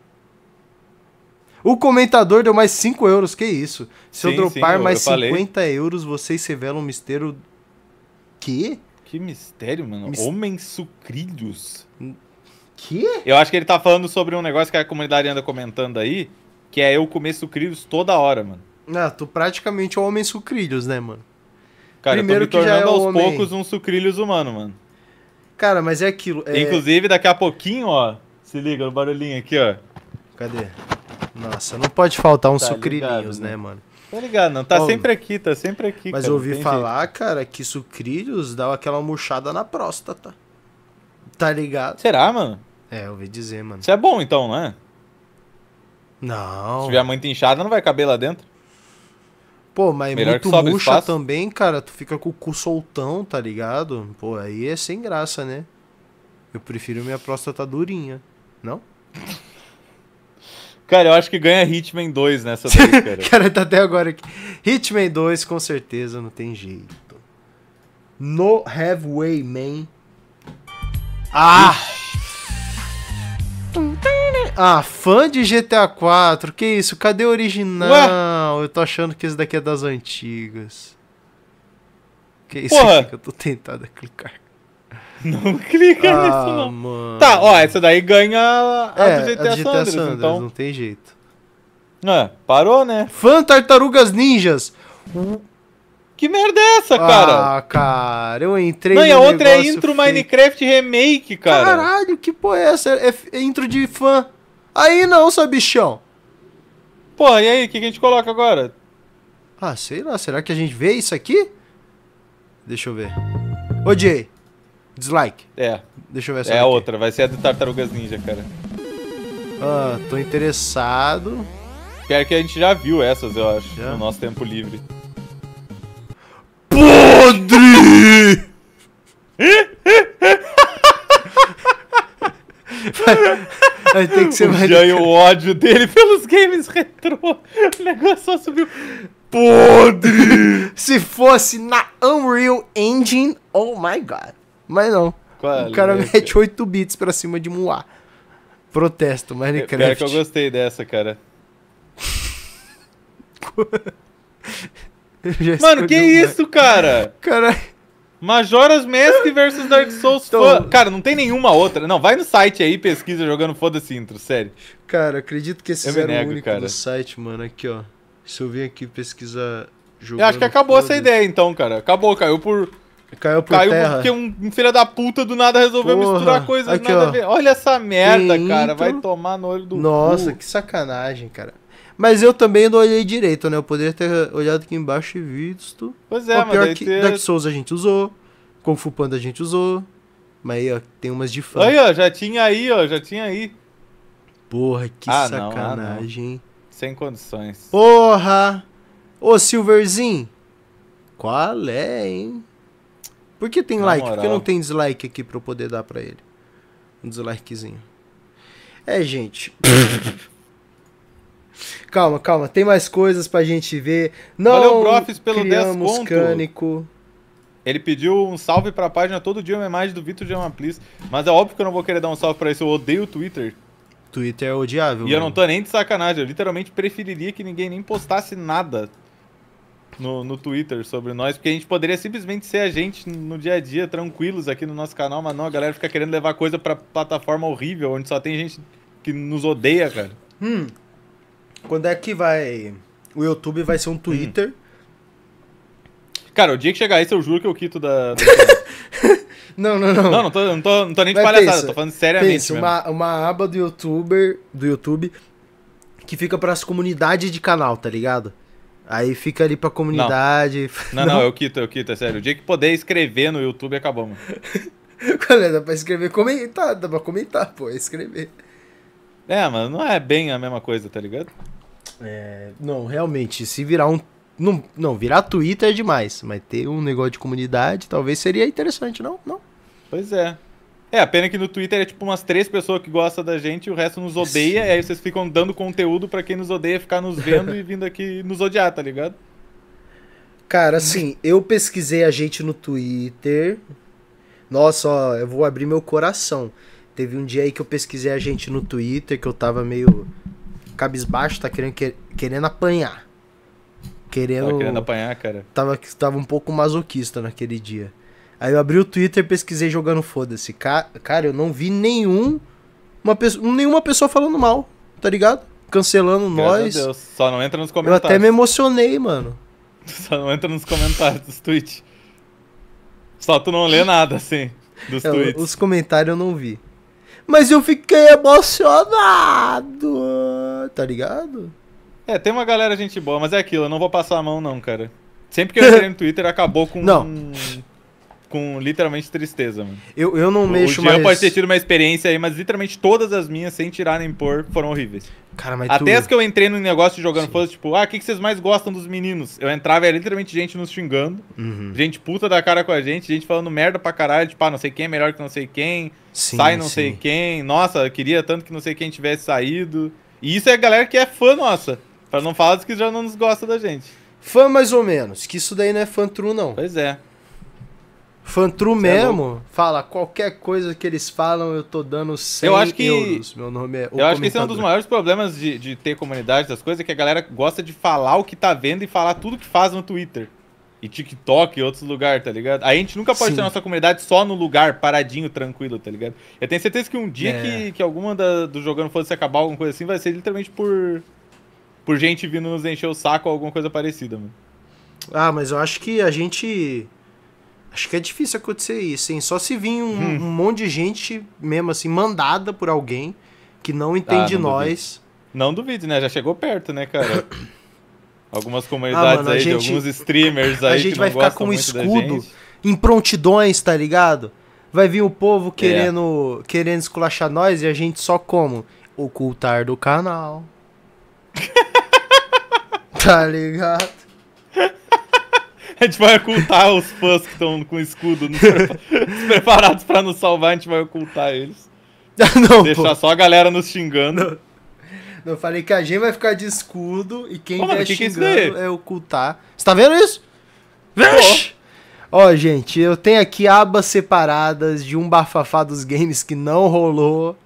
O comentador deu mais 5 euros, que isso? Se eu Sim, dropar sim, mais eu falei. 50 euros, vocês revelam um mistério... Que? Que mistério, mano. Homens sucrilhos. Que? Eu acho que ele tá falando sobre um negócio que a comunidade anda comentando aí, que é eu comer sucrilhos toda hora, mano. Ah, tu praticamente é um homem sucrilhos, né, mano? Cara, Primeiro eu tô me que já tornando é aos homem. poucos um sucrilhos humano, mano. Cara, mas é aquilo... Inclusive, daqui a pouquinho, ó, se liga no barulhinho aqui, ó. Cadê? Nossa, não pode faltar uns Tá sucrilhinhos, ligado, né, né? mano? Tá ligado, não? Tá Ó, sempre aqui, tá sempre aqui, Mas cara, eu não ouvi tem falar, cara, que sucrilhos dá aquela murchada na próstata. Tá ligado? jeito. Será, mano? É, eu ouvi dizer, mano. Isso é bom, então, não é? Não. Se tiver muito inchada, não vai caber lá dentro. Pô, mas Melhor muito que sobre murcha espaço. também, cara. Tu fica com o cu soltão, tá ligado? Pô, aí é sem graça, né? Eu prefiro minha próstata durinha. Não? Cara, eu acho que ganha Hitman 2 nessa daí, cara. Cara, tá até agora aqui. Hitman 2, com certeza, não tem jeito. No have way, man. Ah! Ah, fã de GTA 4, que isso? Cadê o original? Eu tô achando que esse daqui é das antigas. Que isso Porra! aqui que eu tô tentado a clicar. Não clica nisso, Ah, não. mano. Tá, ó, essa daí ganha a do GTA, a do GTA Sanders, Sanders, então. não tem jeito. É, parou, né? Fã Tartarugas Ninjas. Que merda é essa, cara? Ah, cara, eu entrei Não, e a no outra é negócio intro fake. Minecraft Remake, cara. Caralho, que porra é essa? É intro de fã. Aí não, seu bichão. Pô, e aí, o que a gente coloca agora? Ah, sei lá, será que a gente vê isso aqui? Deixa eu ver. Ô, Jay, dislike. É, Deixa eu ver essa é a daqui. outra, vai ser a de Tartarugas Ninja, cara. Ah, tô interessado. Pior que a gente já viu essas, eu acho, Já? no nosso tempo livre. Podre! Vai ter que ser O mais... Jean e o ódio dele pelos games retrô. O negócio só subiu. Podre! Se fosse na Unreal Engine, oh my god. Mas não. Qual O cara é, mete 8 bits pra cima de Moá. Protesto, Pior Minecraft. que eu gostei dessa, cara. Eu já Mano, que escolhi uma. isso, cara? Caralho. Majora's Mask versus Dark Souls Então- fã. Cara, não tem nenhuma outra. Não, vai no site aí, pesquisa jogando foda-se intro, sério. Cara, acredito que esses Eu me eram nego, o único cara. do site, mano. Aqui, ó. Se eu vir aqui pesquisar jogando... Eu acho que acabou essa foda-se. ideia então, cara. Acabou, caiu por. Caiu por Caiu terra. porque um filho da puta do nada resolveu Porra. misturar coisas Aqui, nada ó. a ver. Olha essa merda, Tem cara. intro. Vai tomar no olho do Nossa, cu. que sacanagem, cara. Mas eu também não olhei direito, né? Eu poderia ter olhado aqui embaixo e visto. Pois é, Ó, mas pior daí que você... Dark Souls a gente usou. Kung Fu Panda a gente usou. Mas aí, ó, tem umas de fã. Aí, ó, já tinha aí, ó. Já tinha aí. Porra, que Ah, não, sacanagem, hein? Sem condições. Porra! Ô, Silverzinho. Qual é, hein? Por que tem Na like? Por que moral. não tem dislike aqui pra eu poder dar pra ele? Um dislikezinho. É, gente. Calma, calma. Tem mais coisas pra gente ver. Não Valeu, Profis, pelo 10 criamos conto. cânico. Ele pediu um salve pra página todo dia, uma imagem do Vitor de Please. Mas é óbvio que eu não vou querer dar um salve pra isso. Eu odeio o Twitter. Twitter é odiável. E eu mano. não tô nem de sacanagem. Eu literalmente preferiria que ninguém nem postasse nada no Twitter sobre nós. Porque a gente poderia simplesmente ser a gente no dia a dia, tranquilos aqui no nosso canal. Mas não, a galera fica querendo levar coisa pra plataforma horrível, onde só tem gente que nos odeia, cara. Quando é que vai... O YouTube vai ser um Twitter? Cara, o dia que chegar isso, eu juro que eu quito da... Não. Não tô nem de Mas palhaçada, pensa, tô falando seriamente Pensa, mesmo. uma aba do YouTube que fica pras comunidades de canal, tá ligado? Aí fica ali pra comunidade. Não, eu quito, é sério. O dia que poder escrever no YouTube, acabou, mano. Qual é? Dá pra escrever, comentar, dá pra comentar, pô, é escrever. É, mas não é bem a mesma coisa, tá ligado? Não, realmente, se virar um... Não, virar Twitter é demais, mas ter um negócio de comunidade talvez seria interessante, não? Não. Pois é. É, a pena que no Twitter é tipo umas 3 pessoas que gostam da gente e o resto nos odeia, e aí vocês ficam dando conteúdo pra quem nos odeia ficar nos vendo e vindo aqui nos odiar, tá ligado? Cara, assim, eu pesquisei a gente no Twitter. Nossa, ó, eu vou abrir meu coração. Teve um dia aí que eu pesquisei a gente no Twitter, que eu tava meio cabisbaixo, tá querendo apanhar. Tá querendo apanhar, cara. Tava um pouco masoquista naquele dia. Aí eu abri o Twitter e pesquisei jogando foda-se. Cara, eu não vi nenhuma pessoa falando mal, tá ligado? Cancelando nós. Graças a Deus. Só não entra nos Eu comentários. até me emocionei, mano. Só não entra nos comentários dos tweets. Só tu não lê nada, assim, dos tweets. Os comentários eu não vi. Mas eu fiquei emocionado, tá ligado? É, tem uma galera gente boa, mas é aquilo, eu não vou passar a mão não, cara. Sempre que eu entrei no Twitter, acabou com... Não. Com literalmente tristeza, mano. Eu não mexo mais... O Jean mais... pode ter tido uma experiência aí, mas literalmente todas as minhas, sem tirar nem pôr, foram horríveis. Cara, mas Até as que eu entrei no negócio de jogando foda, tipo, o que vocês mais gostam dos meninos? Eu entrava, era literalmente gente nos xingando, gente puta da cara com a gente falando merda pra caralho, tipo, não sei quem é melhor que não sei quem, sai não sei quem, nossa, eu queria tanto que não sei quem tivesse saído. E isso é a galera que é fã nossa, pra não falar dos que já não nos gosta da gente. Fã mais ou menos, que isso daí não é fã true, não. Pois é. Fã true mesmo, fala, qualquer coisa que eles falam, eu tô dando 100 euros. Meu nome é... Eu acho que esse é um dos maiores problemas de ter comunidade das coisas, é que a galera gosta de falar o que tá vendo e falar tudo que faz no Twitter. E TikTok e outros lugares, tá ligado? A gente nunca pode ter nossa comunidade só no lugar, paradinho, tranquilo, tá ligado? Eu tenho certeza que um dia que alguma do Jogando Foda-se acabar, alguma coisa assim, vai ser literalmente por gente vindo nos encher o saco ou alguma coisa parecida, mano. Ah, mas eu acho que a gente... Acho que é difícil acontecer isso, hein? Só se vir um monte de gente, mesmo assim, mandada por alguém que não entende nós. Não duvide, né? Já chegou perto, né, cara? Algumas comunidades aí, de alguns streamers aí. A gente vai ficar com um escudo em prontidões, tá ligado? Vai vir o povo querendo esculachar nós e a gente só como? Ocultar do canal. Tá ligado? A gente vai ocultar os fãs que estão com escudo preparados pra nos salvar, a gente vai ocultar eles. Não, deixar só a galera nos xingando. Não, eu falei que a gente vai ficar de escudo e quem vai xingando é ocultar. Você tá vendo isso? Vixe! Ó, gente, eu tenho aqui abas separadas de um bafafá dos games que não rolou.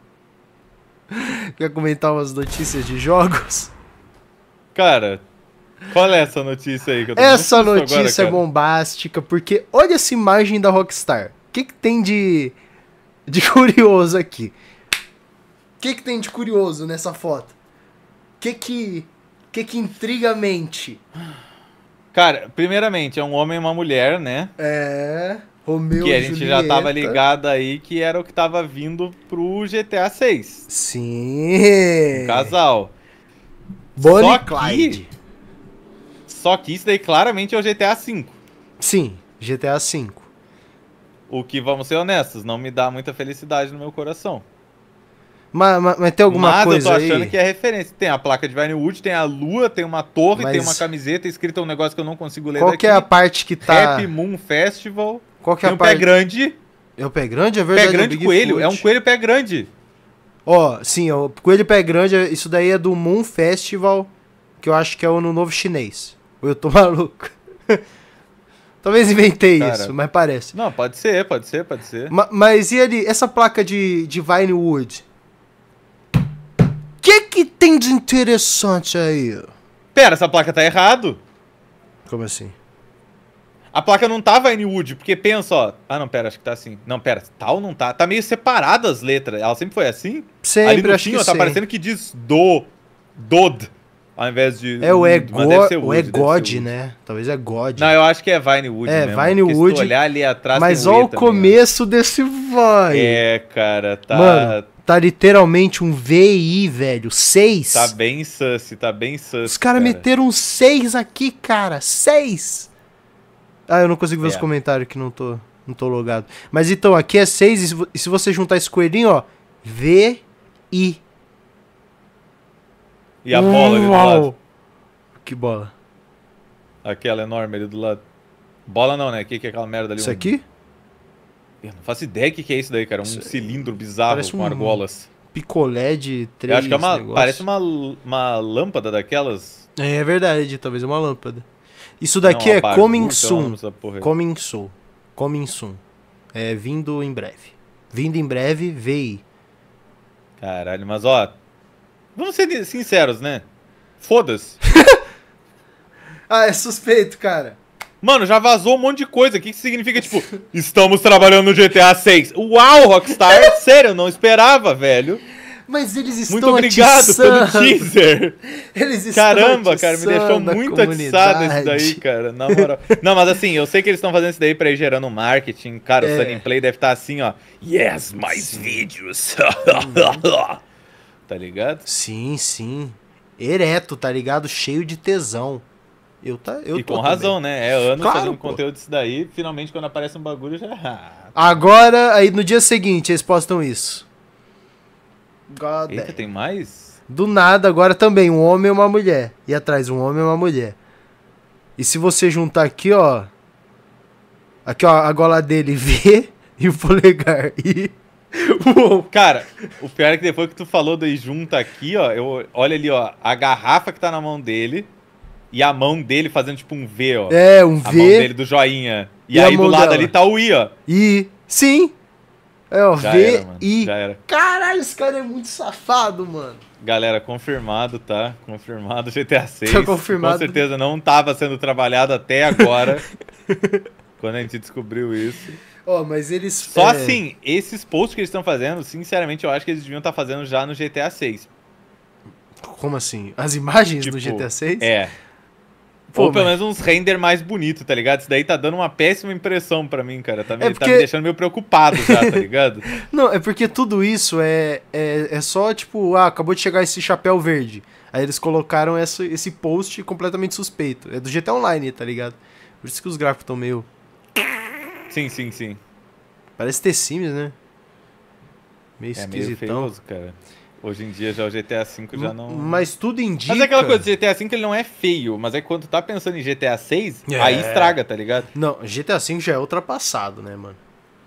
Quer comentar umas notícias de jogos? Cara... Qual é essa notícia aí? Que eu tô essa notícia agora, é bombástica, porque olha essa imagem da Rockstar. O que tem de curioso aqui? O que tem de curioso nessa foto? O que intriga a mente? Cara, primeiramente, é um homem e uma mulher, né? É, Romeu e Julieta. Que a gente já tava ligado aí, que era o que tava vindo pro GTA 6. Sim. Um casal. Bonnie e Clyde. Só que isso daí claramente é o GTA V. Sim, GTA V. O que, vamos ser honestos, não me dá muita felicidade no meu coração. Mas tem alguma coisa aí? Mas eu tô achando que é referência. Tem a placa de Vinewood, tem a lua, tem uma torre, tem uma camiseta escrita um negócio que eu não consigo ler daqui. Qual que é a parte que tá... Happy Moon Festival. Qual que é tem a parte... pé grande. É o pé grande? É verdade. Pé grande coelho. É um coelho pé grande. Ó, sim, o coelho pé grande, isso daí é do Moon Festival, que eu acho que é o Ano Novo Chinês. Ou eu tô maluco? Talvez inventei isso, mas parece. Não, pode ser. Mas e ali, essa placa de Vinewood? Que tem de interessante aí? Pera, essa placa tá errado. Como assim? A placa não tá Vinewood, porque pensa, ó... Ah, não, pera, acho que tá assim. Não, pera, tá ou não tá? Tá meio separada as letras. Ela sempre foi assim? Sempre, ali no acho fim, que ó, tá parecendo que diz Dod. Ao invés de... É o God, né? Talvez é God. Não, eu acho que é Vinewood mesmo. Vinewood. Se tu olhar ali atrás, mas olha o começo desse Vine. É, cara, tá... Mano, tá literalmente um VI, velho. 6. Tá bem sus. Os caras meteram um 6 aqui, cara. 6. Ah, eu não consigo ver os comentários que não tô logado. Mas então, aqui é 6 e se você juntar esse coelhinho, ó. VI. E a bola ali do lado. Que bola? Aquela enorme ali do lado. Bola não, né? O que é aquela merda ali? Isso aqui? Eu não faço ideia o que é isso daí, cara. Um cilindro bizarro parece com argolas. Picolé de 3 Eu acho que é negócios. parece uma lâmpada daquelas. É verdade, talvez uma lâmpada. Isso daqui Não, é apagou, coming então, soon. essa porra aí. Coming soon. Coming soon. É vindo em breve. Vindo em breve, VI. Caralho, mas ó. Vamos ser sinceros, né? Foda-se. Ah, é suspeito, cara. Mano, já vazou um monte de coisa. O que isso significa? Tipo, estamos trabalhando no GTA 6. Uau, Rockstar. Sério, eu não esperava, velho. Mas eles estão Muito obrigado pelo teaser. Eles estão Caramba, cara, me deixou atiçando a muito atiçado isso daí, comunidade. cara. Na moral. Não, mas assim, eu sei que eles estão fazendo isso daí pra ir gerando marketing. Cara, o Sunny Play deve estar assim, ó. Yes, mais vídeos. Tá ligado? Sim, sim. Ereto, tá ligado? Cheio de tesão. Eu E tô com razão, né? É anos Claro, fazendo pô. conteúdo disso daí. Finalmente, quando aparece um bagulho, já. Agora, aí no dia seguinte, eles postam isso. God Eita, damn. tem mais? Do nada, agora também, um homem e uma mulher. E atrás, um homem e uma mulher. E se você juntar aqui, ó. Aqui, ó, a gola dele V e o polegar I. Uou. Cara, o pior é que depois que tu falou do junta aqui, ó, olha ali, ó, a garrafa que tá na mão dele e a mão dele fazendo tipo um V, ó. É, um A V. mão dele do joinha. E E a aí do mão lado dela. ali tá o I, ó. I. Sim. É, ó, Já V, era, mano. I. Já era. Caralho, esse cara é muito safado, mano. Galera, confirmado, tá? Confirmado GTA 6. Tá confirmado. Com certeza não tava sendo trabalhado até agora. Quando a gente descobriu isso. Ó, mas eles... Só assim, esses posts que eles estão fazendo, sinceramente, eu acho que eles deviam estar fazendo já no GTA 6. Como assim? As imagens do Tipo, GTA 6? É. Pô, Ou pelo mas- menos uns render mais bonitos, tá ligado? Isso daí tá dando uma péssima impressão pra mim, cara. Tá me porque- deixando meio preocupado já, tá ligado? Não, é porque tudo isso é só, tipo, acabou de chegar esse chapéu verde. Aí eles colocaram esse post completamente suspeito. É do GTA Online, tá ligado? Por isso que os gráficos estão meio... Sim, sim, sim. Parece The Sims, né? Meio É meio esquisitão. feioso, cara. Hoje em dia já o GTA V já não... Mas tudo indica... Mas é aquela coisa, o GTA V ele não é feio, mas é que quando tu tá pensando em GTA 6, É. aí estraga, tá ligado? Não, GTA V já é ultrapassado, né, mano?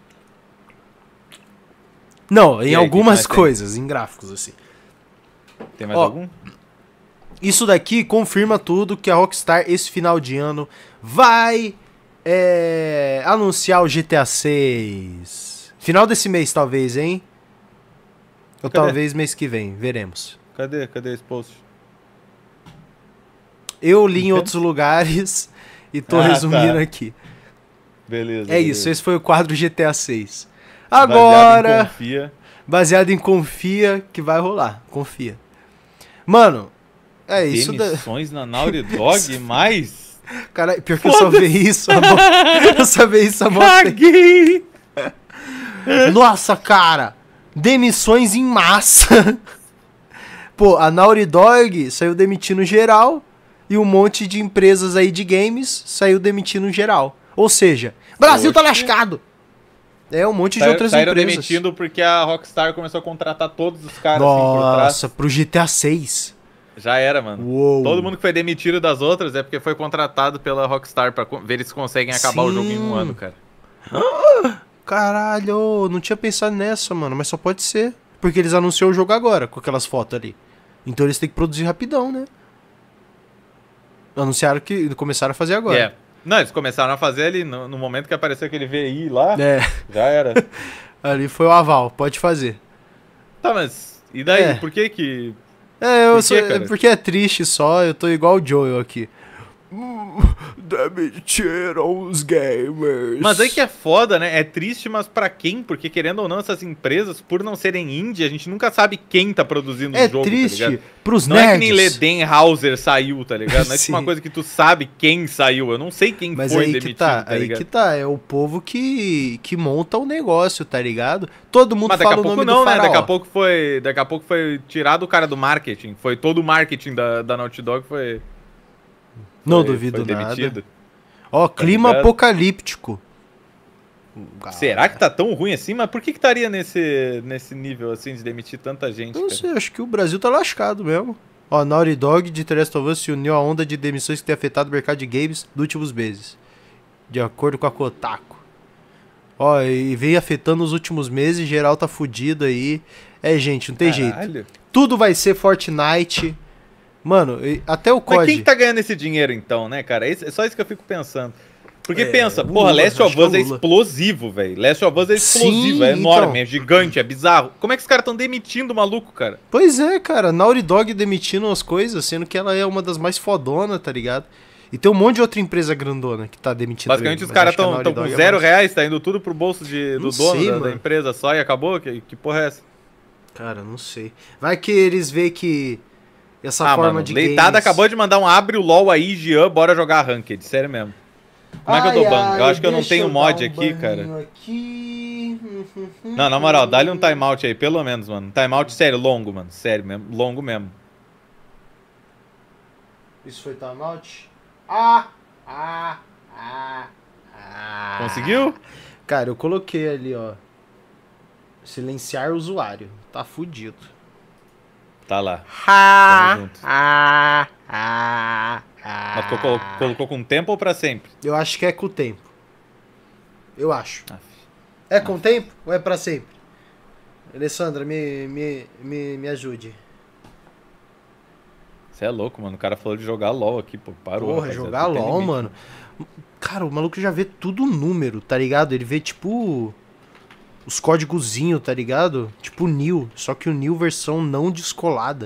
Não, E em aí, algumas que mais tem? coisas, em gráficos, assim. Tem mais Ó, algum? Isso daqui confirma tudo que a Rockstar, esse final de ano, vai anunciar o GTA 6. Final desse mês, talvez, hein? Ou Cadê? talvez mês que vem, veremos. Cadê esse post? Eu li em outros lugares e tô Ah, resumindo tá. aqui. Beleza. É isso, esse foi o quadro GTA 6. Baseado em Agora, Confia. baseado em confia que vai rolar, confia. Mano, é isso da... Demissões na Naughty Dog, mais... Cara, pior que eu só vi isso eu só vi isso há mó tempo. Caguei! Nossa, cara! Demissões em massa. Pô, a Naughty Dog saiu demitindo geral e um monte de empresas aí de games saiu demitindo geral. Ou seja, Brasil tá Oxe. lascado. É um monte de outras Saíram empresas. demitindo porque a Rockstar começou a contratar todos os caras assim por trás. Nossa, pro GTA 6. Já era, mano. Uou. Todo mundo que foi demitido das outras é porque foi contratado pela Rockstar pra ver se conseguem acabar o jogo em um Sim. ano, cara. Caralho, não tinha pensado nessa, mano, mas só pode ser. Porque eles anunciaram o jogo agora, com aquelas fotos ali. Então eles têm que produzir rapidão, né? Anunciaram que começaram a fazer agora. É. Não, eles começaram a fazer ali no momento que apareceu aquele VI lá. É, Já era. ali foi o aval, pode fazer. Tá, mas e daí? É. Por que que... É, Por quê, cara? porque é triste só, eu tô igual o Joel aqui. Demitiram os gamers. Mas aí que é foda, né? É triste, mas pra quem? Porque querendo ou não, essas empresas, por não serem indie, a gente nunca sabe quem tá produzindo é o jogo, tá triste ligado? pros Não nerds. é que nem Ledenhauser saiu, tá ligado? Não é tipo Sim. uma coisa que tu sabe quem saiu. Eu não sei quem Mas foi aí demitido, que tá, tá aí ligado? que tá, é o povo que monta o negócio, tá ligado? Todo mundo Mas daqui fala a o pouco nome não, do né? faraó. Daqui a pouco foi tirado o cara do marketing. Foi todo o marketing da Naughty Dog foi Não foi duvido nada. demitido. Ó, clima ligado? apocalíptico. Será que tá tão ruim assim? Mas por que estaria nesse nível assim de demitir tanta gente? Eu não cara? sei, acho que o Brasil tá lascado mesmo. Ó, Naughty Dog de The Last of Us se uniu à onda de demissões que tem afetado o mercado de games nos últimos meses. De acordo com a Kotaku. Ó, e vem afetando os últimos meses, geral tá fudido aí. É, gente, não tem jeito. Tudo vai ser Fortnite. Mano, até o Mas COD. quem que tá ganhando esse dinheiro então, né, cara? É só isso que eu fico pensando. Porque pensa, o porra, Lula, Last of acho que é Us o é Lula. explosivo, velho. Last of Us é explosivo, Sim, é enorme, então. é gigante, é bizarro. Como é que os caras estão demitindo o maluco, cara? Pois é, cara. Naughty Dog demitindo as coisas, sendo que ela é uma das mais fodonas, tá ligado? E tem um monte de outra empresa grandona que tá demitindo. Basicamente ele, os mas caras acho que a estão Naughty com Dog é R$0, tá indo tudo pro bolso do Não dono sei, da mano. empresa só e acabou? Que porra é essa? Cara, não sei. Vai que eles veem que essa forma mano, de Leitada games... acabou de mandar um abre o LOL aí, Jean, bora jogar Ranked, sério mesmo. Como é que eu dou ban? Eu acho que eu não tenho mod aqui, cara. Aqui. Não, na moral, dá-lhe um timeout aí, pelo menos, mano. Timeout sério, longo, mano. Sério mesmo, longo mesmo. Isso foi timeout? Conseguiu? Cara, eu coloquei ali, ó. Silenciar usuário. Tá fudido. Tá lá. Tamo junto. Mas colocou com tempo ou pra sempre? Eu acho que é com o tempo. Eu acho. É com o tempo ou é pra sempre? Alessandra, me ajude. Você é louco, mano. O cara falou de jogar LOL aqui, pô. Parou. Porra, rapaziada, jogar não tem LOL, limite, mano. Cara, o maluco já vê tudo número, tá ligado? Ele vê, tipo, os códigozinhos, tá ligado? Tipo o New, só que o New versão não descolada.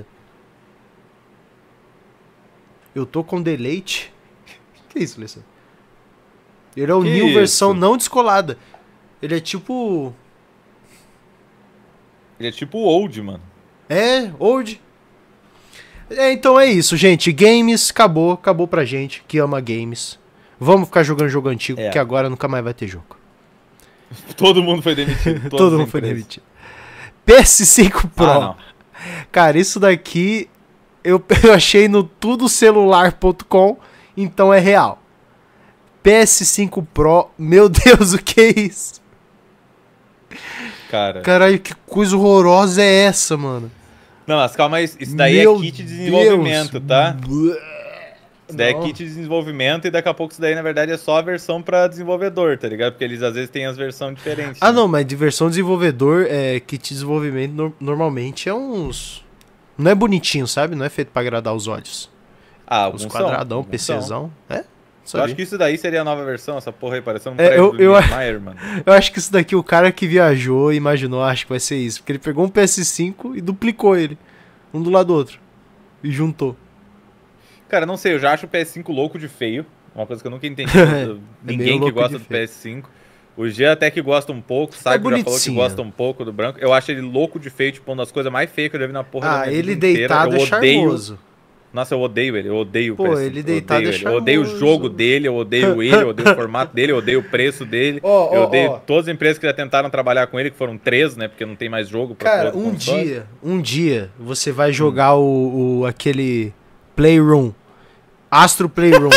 Eu tô com deleite. Que isso, Alessandro? Ele é o Que New versão isso? não descolada. Ele é tipo... Ele é tipo old, mano. É, old. É, então é isso, gente. Games, acabou pra gente que ama games. Vamos ficar jogando jogo antigo, porque agora nunca mais vai ter jogo. Todo mundo foi demitido. Todo mundo foi demitido. PS5 Pro. Ah, não. Cara, isso daqui eu achei no tudocelular.com, então é real. PS5 Pro, meu Deus, o que é isso? Cara. Caralho, que coisa horrorosa é essa, mano? Não, mas calma aí. Isso daí Meu é kit de desenvolvimento, tá? Deus. Isso daí é Não. kit de desenvolvimento e daqui a pouco isso daí, na verdade, é só a versão pra desenvolvedor, tá ligado? Porque eles às vezes têm as versões diferentes. Ah, né? não, mas de versão desenvolvedor, kit de desenvolvimento normalmente é uns... Não é bonitinho, sabe? Não é feito pra agradar os olhos. Ah, Uns alguns quadradão, alguns são. PCzão. É? Eu Sabia. acho que isso daí seria a nova versão, essa porra aí, parecendo um É, prédio do eu- Niemeyer, mano. Eu acho que isso daqui, o cara que viajou e imaginou, acho que vai ser isso. Porque ele pegou um PS5 e duplicou ele. Um do lado do outro. E juntou. Cara, não sei, eu já acho o PS5 louco de feio. Uma coisa que eu nunca entendi. meio Ninguém que louco gosta de do feio. PS5. O G até que gosta um pouco, sabe? Já falou que bonitinho. gosta um pouco do branco. Eu acho ele louco de feio, tipo, uma das coisas mais feias que eu já vi na porra da Ah, minha ele vida inteira. deitado Eu é odeio. charmoso. Nossa, eu odeio ele, eu odeio o Pô, PS5. ele eu deitado odeio é ele. Eu odeio o charmoso. jogo dele, eu odeio ele, eu odeio o formato dele, eu odeio o preço dele. Eu odeio todas as empresas que já tentaram trabalhar com ele, que foram 3, né? Porque não tem mais jogo pra Cara, outro console. um dia você vai jogar aquele Playroom. Astro Playroom.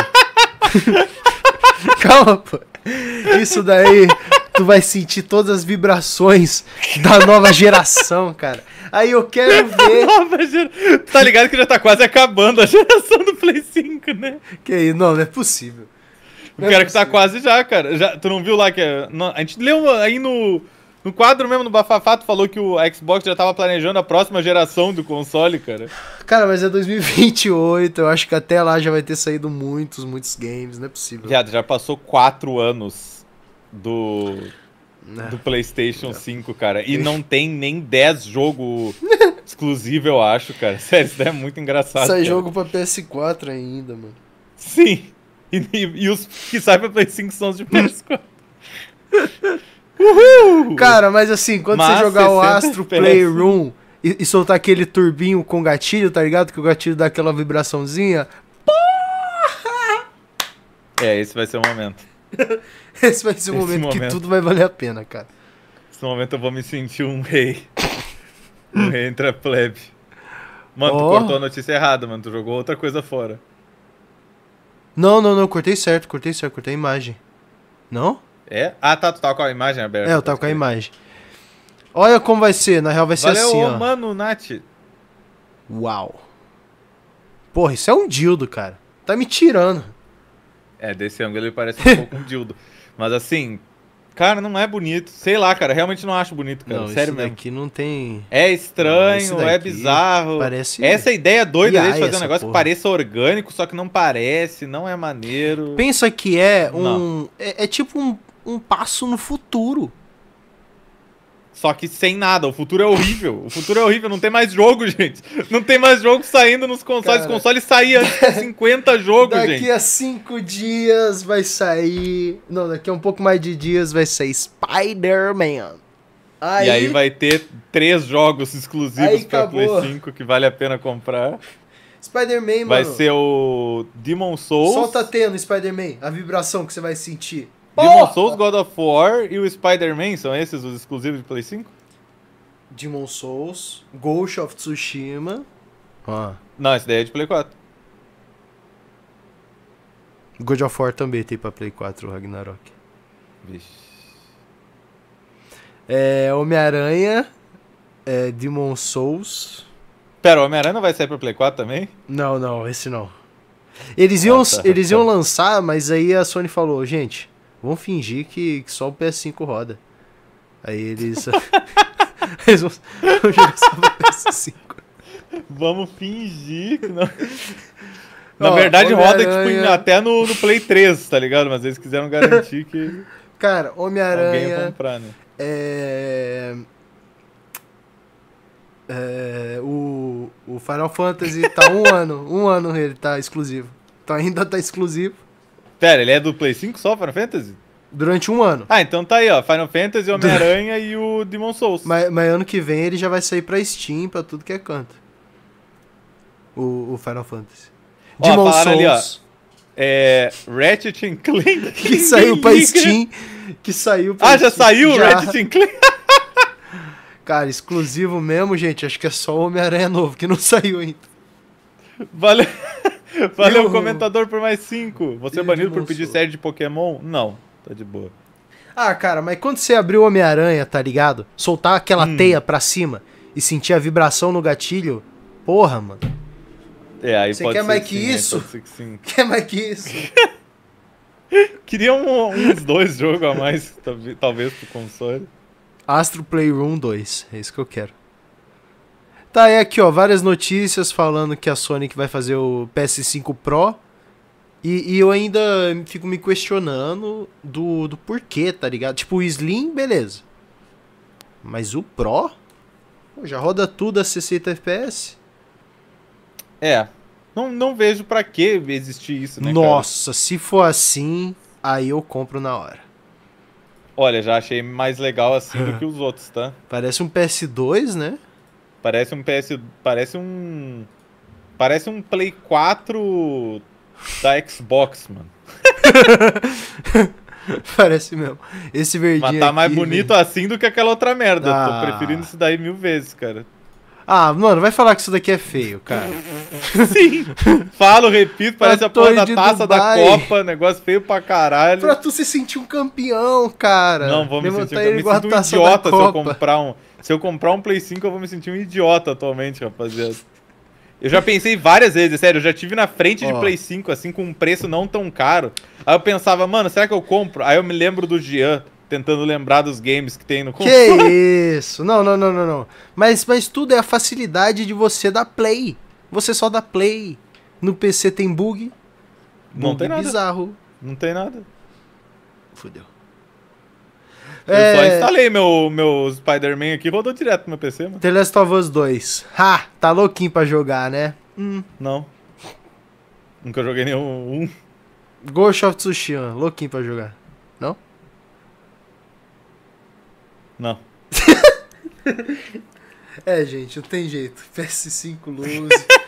Calma, pô. Isso daí, tu vai sentir todas as vibrações da nova geração, cara. Aí eu quero ver... Tá ligado que já tá quase acabando a geração do Play 5, né? Que aí, não é possível. O cara que tá quase já, cara. Já, tu não viu lá que... A gente leu aí no quadro mesmo, no Bafafá, tu falou que o Xbox já tava planejando a próxima geração do console, cara. Cara, mas é 2028, eu acho que até lá já vai ter saído muitos games, não é possível. Viado, já passou 4 anos do PlayStation 5, cara. E não tem nem 10 jogos exclusivos, eu acho, cara. Sério, isso daí é muito engraçado. Sai cara. jogo pra PS4 ainda, mano. Sim. E os que saem pra Play 5 são os de PS4. Cara, mas assim, quando Mas você jogar o 60 Astro FPS. Playroom e soltar aquele turbinho com gatilho, tá ligado? Que o gatilho dá aquela vibraçãozinha. Esse vai ser o momento. Esse vai ser o Esse momento que momento. tudo vai valer a pena, cara. Nesse momento eu vou me sentir um rei. Um rei entre a plebe. Mano, tu Ó. cortou a notícia errada, mano. Tu jogou outra coisa fora. Não, cortei certo, cortei a imagem. Não? É? Ah, tá, tu tava com a imagem aberta. É, eu tava com a imagem. Olha como vai ser, na real vai ser Valeu, assim, ó. mano, Nath. Uau. Porra, isso é um dildo, cara. Tá me tirando. É, desse ângulo ele parece um pouco um dildo. Mas assim, cara, não é bonito. Sei lá, cara, realmente não acho bonito, cara. Não, Sério isso mesmo. daqui não tem... É Não, esse estranho, daqui é bizarro. parece Essa ideia doida AI, deles de fazer um essa negócio que porra. pareça orgânico, só que não parece, não é maneiro. Pensa que é um... Não. É tipo um passo no futuro. Só que sem nada, o futuro é horrível. O futuro é horrível, não tem mais jogo, gente. Não tem mais jogo saindo nos consoles. Cara, Os consoles saíam antes com 50 jogos, Daqui gente. a 5 dias vai sair... Não, daqui a um pouco mais de dias vai sair Spider-Man. E aí vai ter 3 jogos exclusivos Aí pra acabou. Play 5 que vale a pena comprar. Spider-Man, Vai mano. ser o Demon Souls. Solta tendo Spider-Man, a vibração que você vai sentir. Demon Porra! Souls, God of War e o Spider-Man, são esses os exclusivos de Play 5? Demon Souls, Ghost of Tsushima. Não, esse daí é de Play 4. God of War também tem pra Play 4, o Ragnarok. Vixe. Homem-Aranha, Demon Souls. Pera, o Homem-Aranha não vai sair pra Play 4 também? Não, esse não. Eles iam lançar, mas aí a Sony falou, gente, vamos fingir que só o PS5 roda. Aí eles... eles vão jogar só pro PS5. Vamos fingir que não... Na verdade roda tipo, até no Play 3, tá ligado? Mas eles quiseram garantir que Cara, alguém ia Homem-Aranha... comprar, né? O Final Fantasy tá um ano ele tá exclusivo. Então ainda tá exclusivo. Pera, ele é do Play 5 só, Final Fantasy? Durante um ano. Ah, então tá aí, ó. Final Fantasy, Homem-Aranha e o Demon Souls. Mas ano que vem ele já vai sair pra Steam, pra tudo que é canto. O Final Fantasy. Ó, Demon falaram ali, ó. Souls, Ratchet and Clank. que saiu pra Steam. Que saiu pra Ah, já Steam. saiu o Já. Ratchet and Clank? Cara, exclusivo mesmo, gente. Acho que é só o Homem-Aranha novo, que não saiu ainda. Valeu, valeu Eu- comentador por mais 5. Você é E banido Demon por pedir Souls. série de Pokémon? Não, tá de boa. Ah, cara, mas quando você abrir o Homem-Aranha, tá ligado? Soltar aquela teia pra cima e sentir a vibração no gatilho. Porra, mano. É, aí Você pode quer ser mais que que sim, né? isso? Pode ser que sim. Quer mais que isso? Queria uns 2 jogos a mais, talvez, pro console. Astro Playroom 2, é isso que eu quero. Tá, é aqui, ó, várias notícias falando que a Sony vai fazer o PS5 Pro. E eu ainda fico me questionando do porquê, tá ligado? Tipo, o Slim, beleza. Mas o Pro? Pô, já roda tudo a 60 FPS? É, não vejo pra que existir isso, né, cara? Nossa, se for assim, aí eu compro na hora. Olha, já achei mais legal assim do que os outros, tá? Parece um PS2, né? Parece um Parece um Play 4 da Xbox, mano. Parece mesmo. Esse verdinho Mas tá mais aqui, bonito velho. assim do que aquela outra merda. Ah. Tô preferindo isso daí 1000 vezes, cara. Ah, mano, vai falar que isso daqui é feio, cara. Sim! Falo, repito, parece a porra Torre da de taça Dubai. da Copa, negócio feio pra caralho. Pra tu se sentir um campeão, cara. Não vou me Levantar sentir ele me igual a sinto um taça da idiota se eu Copa. comprar um. Se eu comprar um Play 5, eu vou me sentir um idiota atualmente, rapaziada. Eu já pensei várias vezes, sério, eu já tive na frente de Ó. Play 5, assim, com um preço não tão caro. Aí eu pensava, mano, será que eu compro? Aí eu me lembro do Jean, tentando lembrar dos games que tem no Que console. isso? Não. Mas tudo é a facilidade de você dar play. Você só dá play. No PC tem bug. Não Bug tem nada. bizarro. Não tem nada. Fudeu. Eu só instalei meu Spider-Man aqui e rodou direto no meu PC, mano. The Last of Us 2. Ha! Tá louquinho pra jogar, né? Não. Nunca joguei nenhum. Ghost of Tsushima. Louquinho pra jogar. Não? Não. É, gente, não tem jeito. PS5 lose.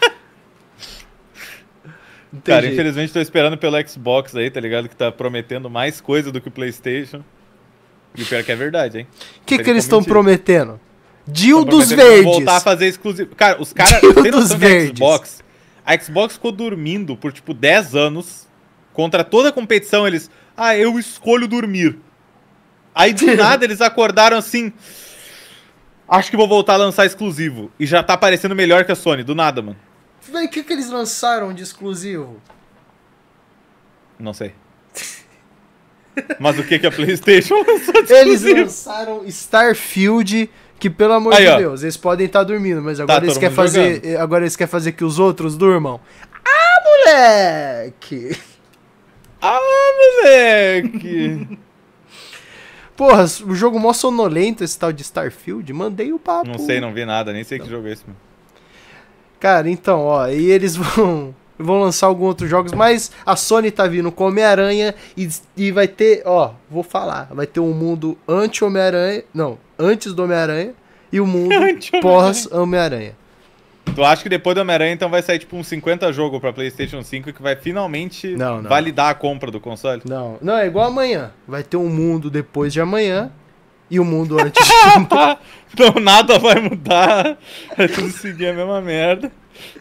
Não tem Cara, jeito. infelizmente tô esperando pelo Xbox aí, tá ligado? Que tá prometendo mais coisa do que o PlayStation. E o pior que é verdade, hein? O que eles estão prometendo? Tão Dildos prometendo que vão verdes. voltar a fazer exclusivo. Cara, os caras. Dildos Tem noção que verdes. a Xbox ficou dormindo por tipo 10 anos. Contra toda a competição, eles. Ah, eu escolho dormir. Aí do nada eles acordaram assim. Acho que vou voltar a lançar exclusivo. E já tá parecendo melhor que a Sony, do nada, mano. Véi, o que eles lançaram de exclusivo? Não sei. Mas o que a PlayStation lançou de Eles exclusivo? lançaram Starfield, que pelo amor Aí, de ó. Deus, eles podem estar dormindo, mas agora eles todo querem mundo fazer, agora eles querem fazer que os outros durmam. Ah, moleque! Ah, moleque! Porra, o jogo mó sonolento esse tal de Starfield, mandei o papo. Não sei, não vi nada, nem sei que jogo é esse, mano. Cara, então, ó, e eles vão lançar alguns outros jogos, mas a Sony tá vindo com Homem-Aranha e vai ter, ó, vou falar, vai ter um mundo anti-Homem-Aranha, não, antes do Homem-Aranha e o mundo pós-Homem-Aranha. Tu acha que depois do Homem-Aranha, então vai sair tipo uns 50 jogos pra PlayStation 5 que vai finalmente Não. validar a compra do console? Não, é igual amanhã. Vai ter um mundo depois de amanhã e o mundo antes de amanhã. Então nada vai mudar. É tudo seguir a mesma merda.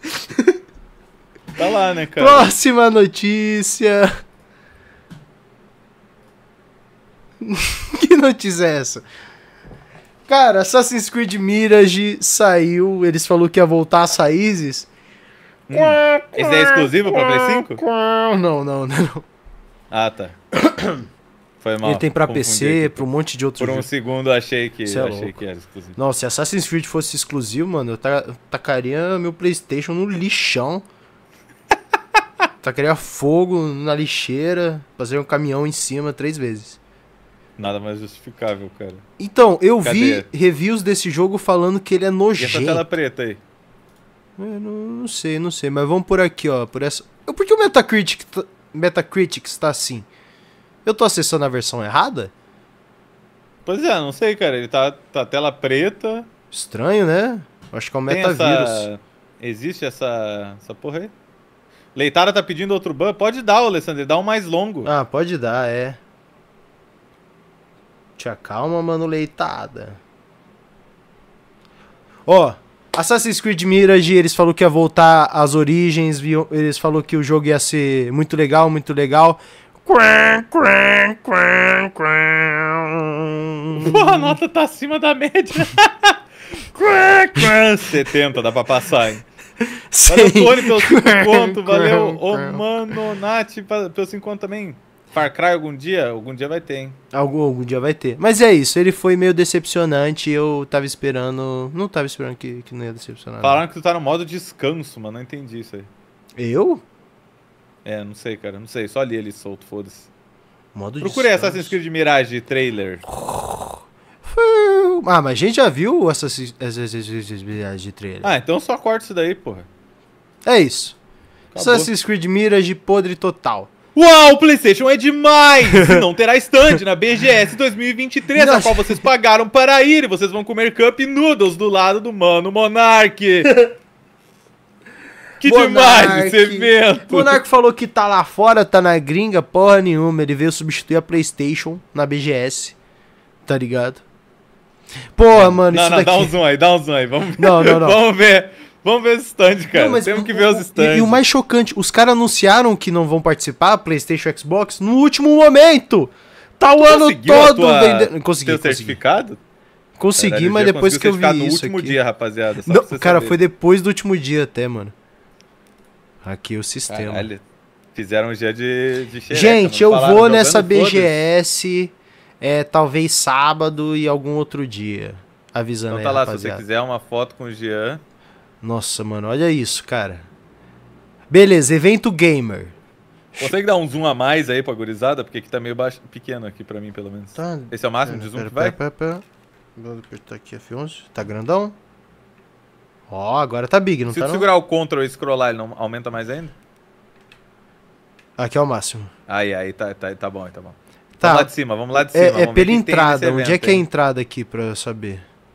Tá lá, né, cara? Próxima notícia. Que notícia é essa? Cara, Assassin's Creed Mirage saiu. Eles falaram que ia voltar às raízes. Esse é exclusivo pra Play 5? Não. Ah, tá. Foi mal. Ele tem pra confundi PC, aqui. pra um monte de outros Por um jogos. segundo achei que Cê é louco. era exclusivo. Nossa, se Assassin's Creed fosse exclusivo, mano, eu tacaria meu PlayStation no lixão. Tacaria fogo na lixeira, fazer um caminhão em cima 3 vezes. Nada mais justificável, cara. Então, eu Cadê? vi reviews desse jogo falando que ele é E essa nojento. tela preta aí? Não sei, mas vamos por aqui, ó. Por que o Metacritic está assim? Eu tô acessando a versão errada? Pois é, não sei, cara. Ele tá tela preta. Estranho, né? Acho que é um Tem metavírus. Existe essa porra aí? Leitada tá pedindo outro ban? Pode dar, Alessandro. Dá um mais longo. Ah, pode dar, é. Te acalma, mano, leitada. Ó, Assassin's Creed Mirage, eles falaram que ia voltar às origens, eles falaram que o jogo ia ser muito legal, muito legal. Pô, a nota tá acima da média. 70, dá pra passar, hein? Valeu, Tony, pelo 5 conto. Valeu, ô mano, Nath, pelo 5 conto também. Far Cry algum dia vai ter, hein? Algum dia vai ter. Mas é isso, ele foi meio decepcionante. Eu tava esperando. Não tava esperando que não ia decepcionar. Falaram que tu tá no modo descanso, mano. Não entendi isso aí. Eu? É, não sei, cara. Não sei. Só li ele solto, foda-se. Modo Procurei descanso. Assassin's Creed Mirage trailer. Ah, mas a gente já viu o Assassin's Creed de trailer. Ah, então só corta isso daí, porra. É isso. Acabou. Assassin's Creed Mirage podre total. Uau, o PlayStation é demais! E não terá stand na BGS 2023, a qual vocês pagaram para ir. E vocês vão comer Cup Noodles do lado do Mano Monark. Que demais esse evento! O Monark falou que tá lá fora, tá na gringa, porra nenhuma. Ele veio substituir a PlayStation na BGS. Tá ligado? Porra, mano, Não, isso não, daqui... dá um zoom aí, dá um zoom aí. Vamos ver. Não. Vamos ver esse stand, cara. Não, mas Temos que ver os stands. E o mais chocante, os caras anunciaram que não vão participar, PlayStation e Xbox, no último momento. Tá o ano todo vendendo. Consegui. certificado? Consegui, Caralho, mas já depois que eu vi conseguiu isso certificar no último aqui. dia, rapaziada. Só Não, pra você cara, saber. foi depois do último dia até, mano. Aqui o sistema. Caralho, fizeram um dia de xereca, Gente, mano. eu Falaram, vou jogando nessa foda-se. BGS, talvez sábado e algum outro dia. Avisando Então tá aí, lá, se rapaziada. você quiser uma foto com o Jean. Nossa, mano, olha isso, cara. Beleza, evento gamer. Consegue dar um zoom a mais aí pra gurizada? Porque aqui tá meio pequeno aqui pra mim, pelo menos. Tá. Esse é o máximo de zoom que vai? Pera. Vou apertar aqui F11. Tá grandão? Ó, agora tá big, não Se tá tu não? segurar o Ctrl e scrollar, ele não aumenta mais ainda? Aqui é o máximo. Aí, tá bom, tá bom. Tá. Vamos lá de cima, vamos lá de cima. É vamos ver pela o que tem entrada. nesse Onde é evento, que é a hein? entrada aqui pra eu saber?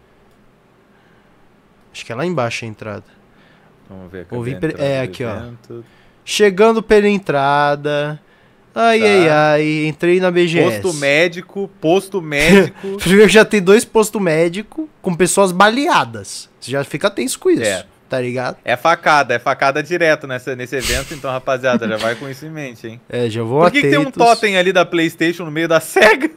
Acho que é lá embaixo a entrada. Vamos ver. Ouvi cadê a entrada do aqui, ó. evento? Chegando pela entrada. Ai, Tá. ai. Entrei na BGS. Posto médico. Primeiro já tem 2 postos médicos com pessoas baleadas. Você já fica tenso com isso. É. Tá ligado? É facada direto nesse evento, então, rapaziada, já vai com isso em mente, hein? É, já vou Por que tem um atentos. totem ali da PlayStation no meio da SEGA?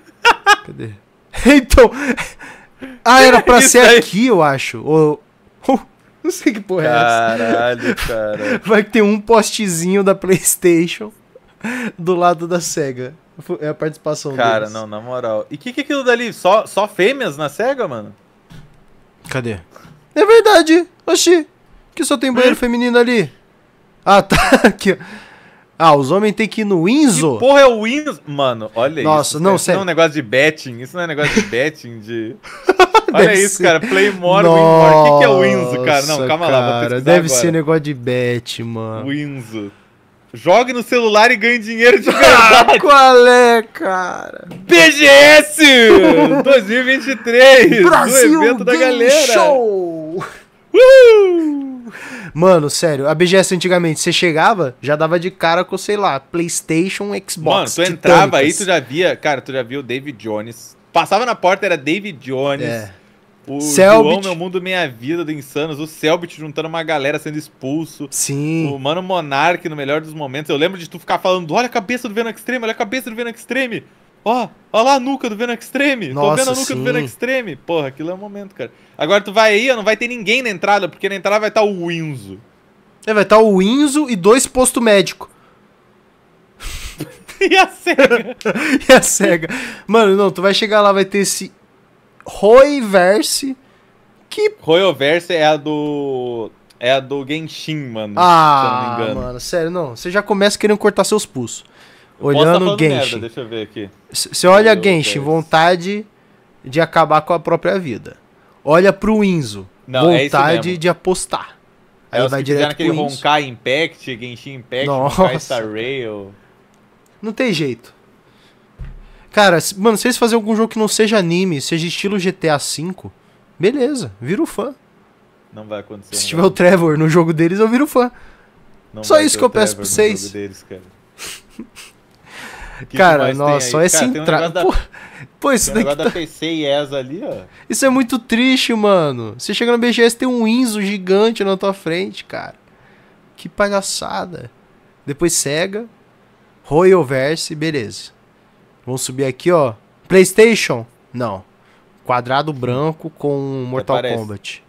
Cadê? Então. Ah, era pra Isso ser aí. aqui, eu acho. Não sei que porra é essa. Caralho, cara. Vai ter um postezinho da PlayStation do lado da SEGA. É a participação Cara, deles. não, na moral. E que é aquilo dali? Só fêmeas na SEGA, mano? Cadê? É verdade. Oxi. Que só tem banheiro feminino ali. Ah, tá. Aqui, ó. Ah, os homens tem que ir no Winzo? Que porra é o Winzo? Mano, olha Nossa, isso. não, Isso sério. não é um negócio de betting. Isso não é negócio de betting de... Olha Deve isso, ser. cara. Playmore, Winmore. O que é o Winzo, cara? Não, Nossa, calma lá, vou cara, pesquisar deve agora. ser negócio de bet, mano. Winzo. Jogue no celular e ganhe dinheiro de verdade. Qual é, cara? BGS 2023. Brasil do evento da Game galera. Show! Mano, sério, a BGS antigamente, você chegava, já dava de cara com, sei lá, PlayStation, Xbox. Mano, tu entrava aí, titânicas. tu já via... Cara, tu já viu o David Jones. Passava na porta, era David Jones. É. O Selbit. João, Meu Mundo, Minha Vida, do Insanos. O Selbit juntando uma galera sendo expulso. Sim. O Mano Monark no melhor dos momentos. Eu lembro de tu ficar falando, olha a cabeça do Venom Extreme, olha a cabeça do Venom Extreme. Ó lá a nuca do Venom Extreme. Tô Nossa, vendo a nuca do sim. Venom Extreme. Porra, aquilo é um momento, cara. Agora tu vai aí, ó, não vai ter ninguém na entrada, porque na entrada vai estar o Winzo. É, vai estar o Winzo e 2 postos médicos. E a SEGA. E a SEGA. Mano, não, tu vai chegar lá, vai ter esse Royverse que... Royoverse é a do Genshin, mano. Ah, se eu não me engano. mano, sério, não. Você já começa querendo cortar seus pulsos. Posso tá Olhando falando Genshin. merda, deixa eu ver aqui. Você olha Meu Genshin, Deus. vontade de acabar com a própria vida. Olha pro Winzo, Não, é isso vontade mesmo. de apostar. Aí É os vai que fizeram direto aquele pro Winzo. Honkai Impact, Genshin Impact, Nossa. Honkai Star Rail. Não tem jeito. Cara, mano, se eles fazerem algum jogo que não seja anime, seja estilo GTA V, beleza, viro fã. Não vai acontecer. Se não tiver vai. o Trevor no jogo deles, eu viro fã. Não só vai isso ter que eu o peço Trevor pra no vocês. jogo deles, cara. Que Cara, mais tem nossa, aí? só essa Cara, tem um entrada. negócio da- Pô, isso Tem um daqui negócio da PC e ESA ali, ó. Isso é muito triste, mano. Você chega na BGS tem um Winzo gigante na tua frente, cara. Que palhaçada. Depois SEGA, Royalverse, beleza. Vamos subir aqui, ó. PlayStation? Não. Quadrado branco com Mortal parece. Kombat.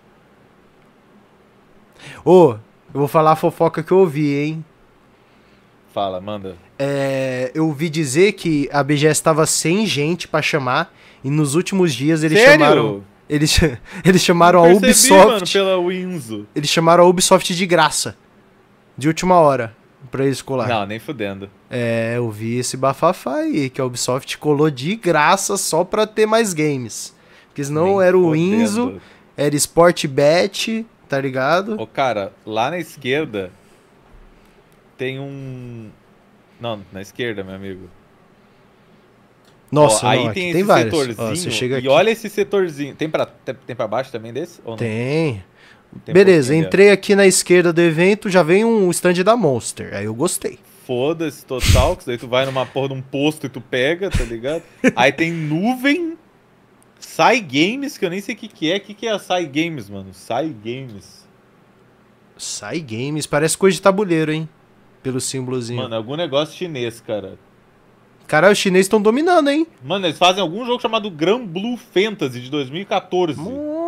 Ô, eu vou falar a fofoca que eu ouvi, hein? Fala, manda. Eu ouvi dizer que a BGS tava sem gente pra chamar e nos últimos dias eles Sério? chamaram... Eles chamaram a Percebi, Ubisoft... mano, pela Winzo. Eles chamaram a Ubisoft de graça. De última hora. Pra eles colar. Não, nem fudendo. Eu vi esse bafafá aí, que a Ubisoft colou de graça só pra ter mais games. Porque senão Nem era o fudendo. Winzo, era Sportbet, tá ligado? Ô, cara, lá na esquerda tem um... Não, na esquerda, meu amigo. Nossa, Ó, aí não, tem aqui esse tem vários. setorzinho. Ó, você chega e aqui. olha esse setorzinho. Tem pra baixo também desse? Ou não? Tem. Tem Beleza, pouquinho entrei aqui na esquerda do evento, já vem um stand da Monster. Aí eu gostei. Foda-se total, que daí tu vai numa porra de um posto e tu pega, tá ligado? Aí tem nuvem, Sai Games, que eu nem sei o que é. O que é a Sai Games, mano? Sai Games. Sai Games, parece coisa de tabuleiro, hein? Pelo símbolozinho. Mano, algum negócio chinês, cara. Caralho, os chineses estão dominando, hein? Mano, eles fazem algum jogo chamado Gran Blue Fantasy de 2014.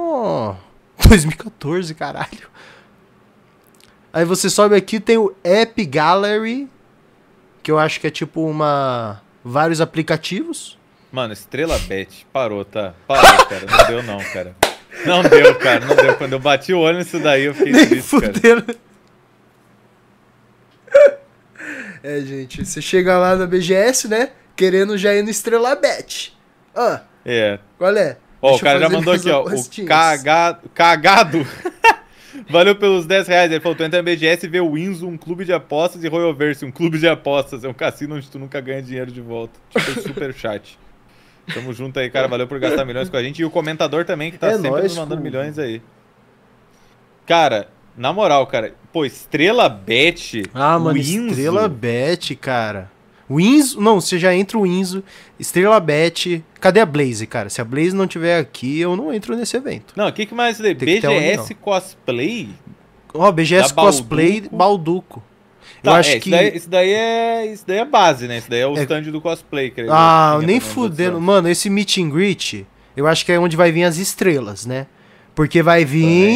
2014, caralho. Aí você sobe aqui, tem o App Gallery, que eu acho que é tipo vários aplicativos. Mano, Estrela Bet, parou, tá? Parou, cara. Não deu não, cara. Não deu, cara, não deu. Quando eu bati o olho nisso daí, eu fiquei Nem triste, cara. fudendo. Gente, você chega lá na BGS, né? Querendo já ir no Estrela Bet. É. Qual é? Ó, Deixa o cara eu já fazer mandou minhas aqui, ó. O apostinhas. cagado. Valeu pelos 10 reais. Ele falou: tu entra na BGS e vê o Winzo, um clube de apostas, e Royalverse, um clube de apostas. É um cassino onde tu nunca ganha dinheiro de volta. Tipo, super chat. Tamo junto aí, cara. Valeu por gastar milhões com a gente. E o comentador também, que tá sempre nóis, nos mandando pô. milhões aí. Cara, na moral, cara. Pô, Estrela Bet. Mano, Winzo. Estrela Bet, cara. Winzo, não, você já entra o Winzo, Estrela Bet. Cadê a Blaze, cara? Se a Blaze não tiver aqui, eu não entro nesse evento. Não, o que mais tem? Tem que ter alguém, BGS Cosplay? Ó, BGS Da Cosplay Balduco. Eu Tá, acho que... Isso daí é base, né? Isso daí é o stand do cosplay. Que nem tinha também fudendo. nos Mano, esse meet and greet, eu acho que é onde vai vir as estrelas, né? Porque vai vir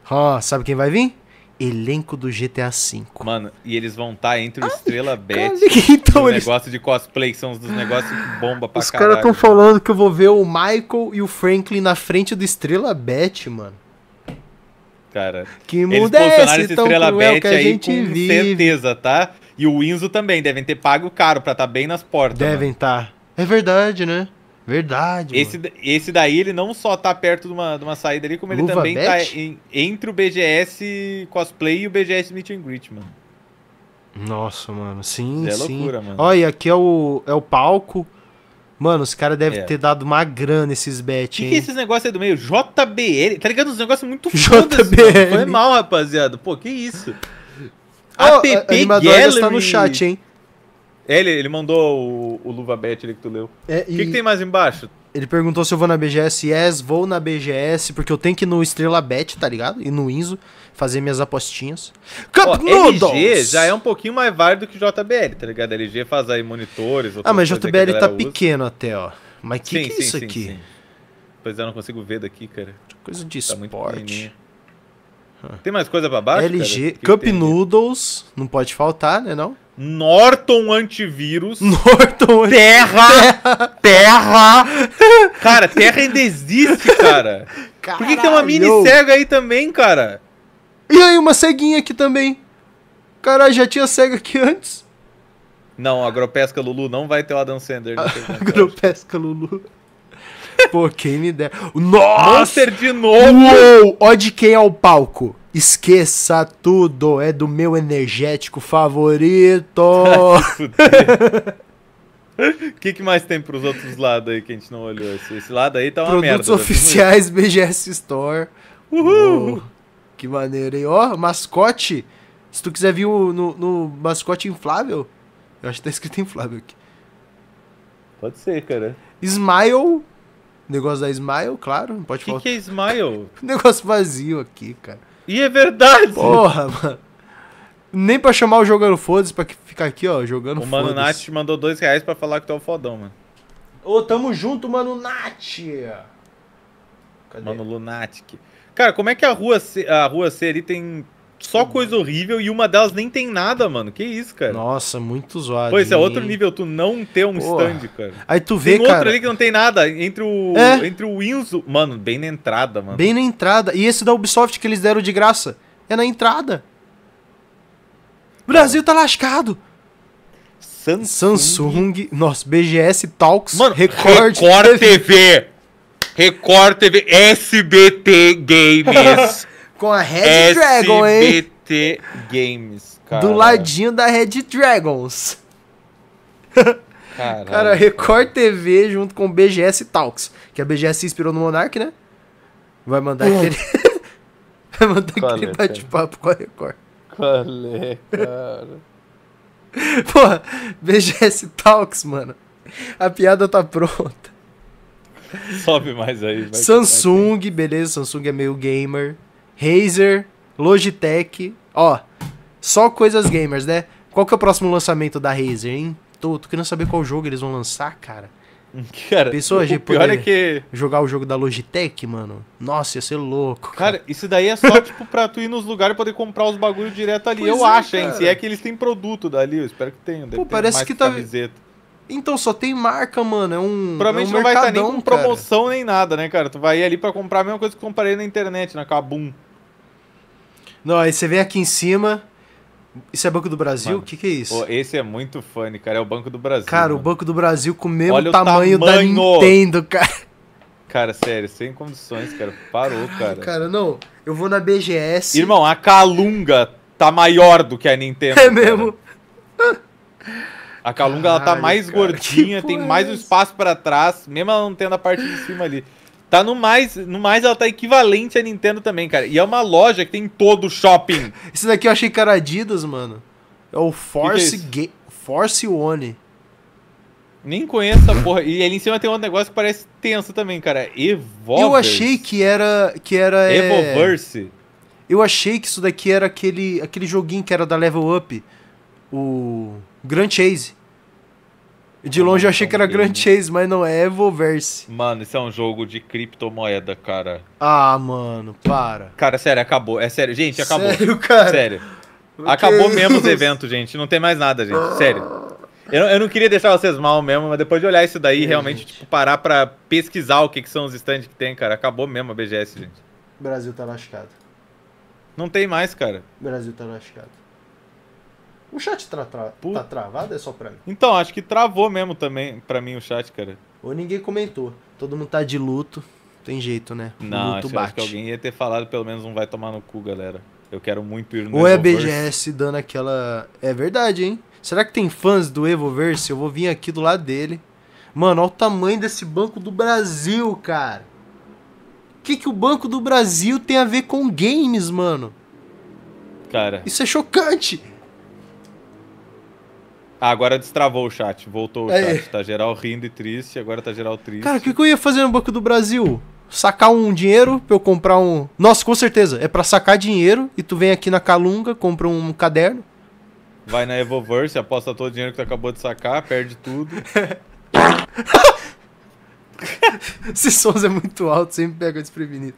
Ó, sabe quem vai vir? Elenco do GTA V. Mano, e eles vão estar entre o Estrela Bet então e o eles... negócio de cosplay, que são os dos negócios que bomba pra Os caralho. caras tão falando que eu vou ver o Michael e o Franklin na frente do Estrela Bet, mano. Cara, Que eles muda é posicionaram esse esse tão Estrela cruel Bet que a aí gente com vive. certeza, tá? E o Winzo também, devem ter pago caro pra estar bem nas portas. Devem estar. É verdade, né? Verdade, mano. Esse daí, ele não só tá perto de uma saída ali, como ele Luva também tá Bet? entre o BGS Cosplay e o BGS Meet and Greet, mano. Nossa, mano, sim, É sim. loucura, mano. Olha, e aqui é o palco. Mano, os caras devem É. ter dado uma grana esses bet, Que hein? é esses negócios aí do meio? JBL, tá ligado? Uns negócios muito JBL. foda-se, mano. Foi mal, rapaziada. Pô, que isso? Ó, App a animadora já está no Gallery. chat, hein? É, ele mandou o Luva Bet ali que tu leu. É, O que tem mais embaixo? Ele perguntou se eu vou na BGS. Yes, vou na BGS, porque eu tenho que ir no Estrela Bet, tá ligado? E no Inzo, fazer minhas apostinhas. Ó, Cup LG Noodles! já é um pouquinho mais válido que JBL, tá ligado? LG faz aí monitores. Ah, mas outras coisas que a JBL tá galera usa. pequeno até, ó. Mas que é isso aqui? Sim. Pois é, eu não consigo ver daqui, cara. Coisa de Tá muito esporte. pequenininho. Tem mais coisa pra baixo, LG, cara? Cup tem ali? Noodles, não pode faltar, né não? Norton Antivírus. Norton Terra! Cara, Terra ainda existe, cara. Por que tem uma mini cega aí também, cara? E aí, uma ceguinha aqui também. Caralho, já tinha cega aqui antes. Não, Agropesca Lulu não vai ter o Adam Sandler. Agropesca Lulu. Pô, quem me der. Nossa! Monster de novo! Uou! Ó de quem é o palco. Esqueça tudo. É do meu energético favorito. O que mais tem pros outros lados aí que a gente não olhou? Esse lado aí tá uma merda. Produtos oficiais BGS Store. Uhul! Que maneiro, hein? Ó, mascote. Se tu quiser vir no mascote inflável. Eu acho que tá escrito inflável aqui. Pode ser, cara. Smile. Negócio da Smile, claro. Não pode faltar. Que é Smile? Negócio vazio aqui, cara. E é verdade! Porra, mano. Nem pra chamar o jogando foda-se, pra ficar aqui, ó, jogando O foda-se. Mano Nath te mandou R$2 pra falar que tu é o fodão, mano. Ô, tamo junto, Mano Nath. Cadê? Mano Lunatic. Cara, como é que a rua C ali tem só coisa horrível e uma delas nem tem nada, mano? Que isso, cara? Nossa, muito zoado. Pô, esse é outro nível, tu não ter um Porra. stand, cara. Aí tu vê, Tem cara. outro ali que não tem nada, entre o Winzo... Mano, bem na entrada, mano. Bem na entrada. E esse da Ubisoft que eles deram de graça. É na entrada. O Brasil tá lascado. Samsung. Nossa, BGS Talks. Mano, Record TV. Record TV. SBT Games. Com a Red Dragon, hein? SBT Games, cara. Do ladinho da Red Dragons. Caralho. Cara, Record TV junto com BGS Talks. Que a BGS se inspirou no Monark, né? Vai mandar aquele... Vai mandar Qual aquele é, bate-papo com a Record. Qual é, cara? Porra, BGS Talks, mano. A piada tá pronta. Sobe mais aí. Vai Samsung, beleza, Samsung é meio gamer. Razer, Logitech. Ó, só coisas gamers, né? Qual que é o próximo lançamento da Razer, hein? Tô querendo saber qual jogo eles vão lançar, cara. Cara, Pessoa, o pior é que... jogar o jogo da Logitech, mano. Nossa, ia ser louco. Cara, isso daí é só, tipo, pra tu ir nos lugares e poder comprar os bagulhos direto ali. Pois Eu é, acho, hein? cara. Se é que eles têm produto dali, eu espero que tenham. Pô, parece que tá... camiseta. Então, só tem marca, mano. É um Provavelmente é um não vai estar nem mercadão, com cara. promoção nem nada, né, cara? Tu vai ir ali pra comprar a mesma coisa que eu comprei na internet, na Kabum. Não, aí você vem aqui em cima. Isso é Banco do Brasil? Mano, O que é isso? Pô, esse é muito funny, cara. É o Banco do Brasil. Cara, mano. o Banco do Brasil com o mesmo Olha o tamanho da tamanho. Nintendo, cara. Cara, sério, sem condições, cara. Parou, cara. Cara, não. Eu vou na BGS. Irmão, a Calunga tá maior do que a Nintendo. É cara. mesmo? A Calunga, ela tá Caralho, mais cara, gordinha, que tem porra mais é um essa? espaço pra trás, mesmo ela não tendo a parte de cima ali. Tá no mais ela tá equivalente à Nintendo também, cara. E é uma loja que tem em todo o shopping. Esse daqui eu achei que era Adidas, mano. É o Force Que é Force One. Nem conheço essa porra. E ali em cima tem um negócio que parece tenso também, cara. Evolverse. Eu achei que era Evoverse. Eu achei que isso daqui era aquele joguinho que era da Level Up, o Grand Chase. De longe eu achei que era Grand Chase, mas não é Evoverse. Mano, isso é um jogo de criptomoeda, cara. Ah, mano, para. Cara, sério, acabou. É sério. Gente, acabou. Sério, cara? Sério. Que Acabou mesmo os isso? eventos, gente. Não tem mais nada, gente. Sério. Eu não queria deixar vocês mal mesmo, mas depois de olhar isso daí, realmente, tipo, parar pra pesquisar o que são os stands que tem, cara. Acabou mesmo a BGS, gente. O Brasil tá lascado. Não tem mais, cara. O Brasil tá lascado. O chat tá travado, é só pra mim. Então, acho que travou mesmo também pra mim o chat, cara. Ou ninguém comentou. Todo mundo tá de luto. Tem jeito, né? O Não, luto acho bate. que alguém ia ter falado pelo menos não vai tomar no cu, galera. Eu quero muito ir no Ou é a Evoverse. BGS dando aquela... É verdade, hein? Será que tem fãs do Evoverse? Eu vou vir aqui do lado dele. Mano, olha o tamanho desse Banco do Brasil, cara. O que o Banco do Brasil tem a ver com games, mano? Cara, Isso é chocante. agora destravou o chat. Voltou o Aí. chat. Tá geral rindo e triste, agora tá geral triste. Cara, o que eu ia fazer no Banco do Brasil? Sacar um dinheiro pra eu comprar um... Nossa, com certeza. É pra sacar dinheiro e tu vem aqui na Calunga, compra um caderno. Vai na Evoverse, aposta todo o dinheiro que tu acabou de sacar, perde tudo. Esse sons é muito alto, sempre pega desprevenido.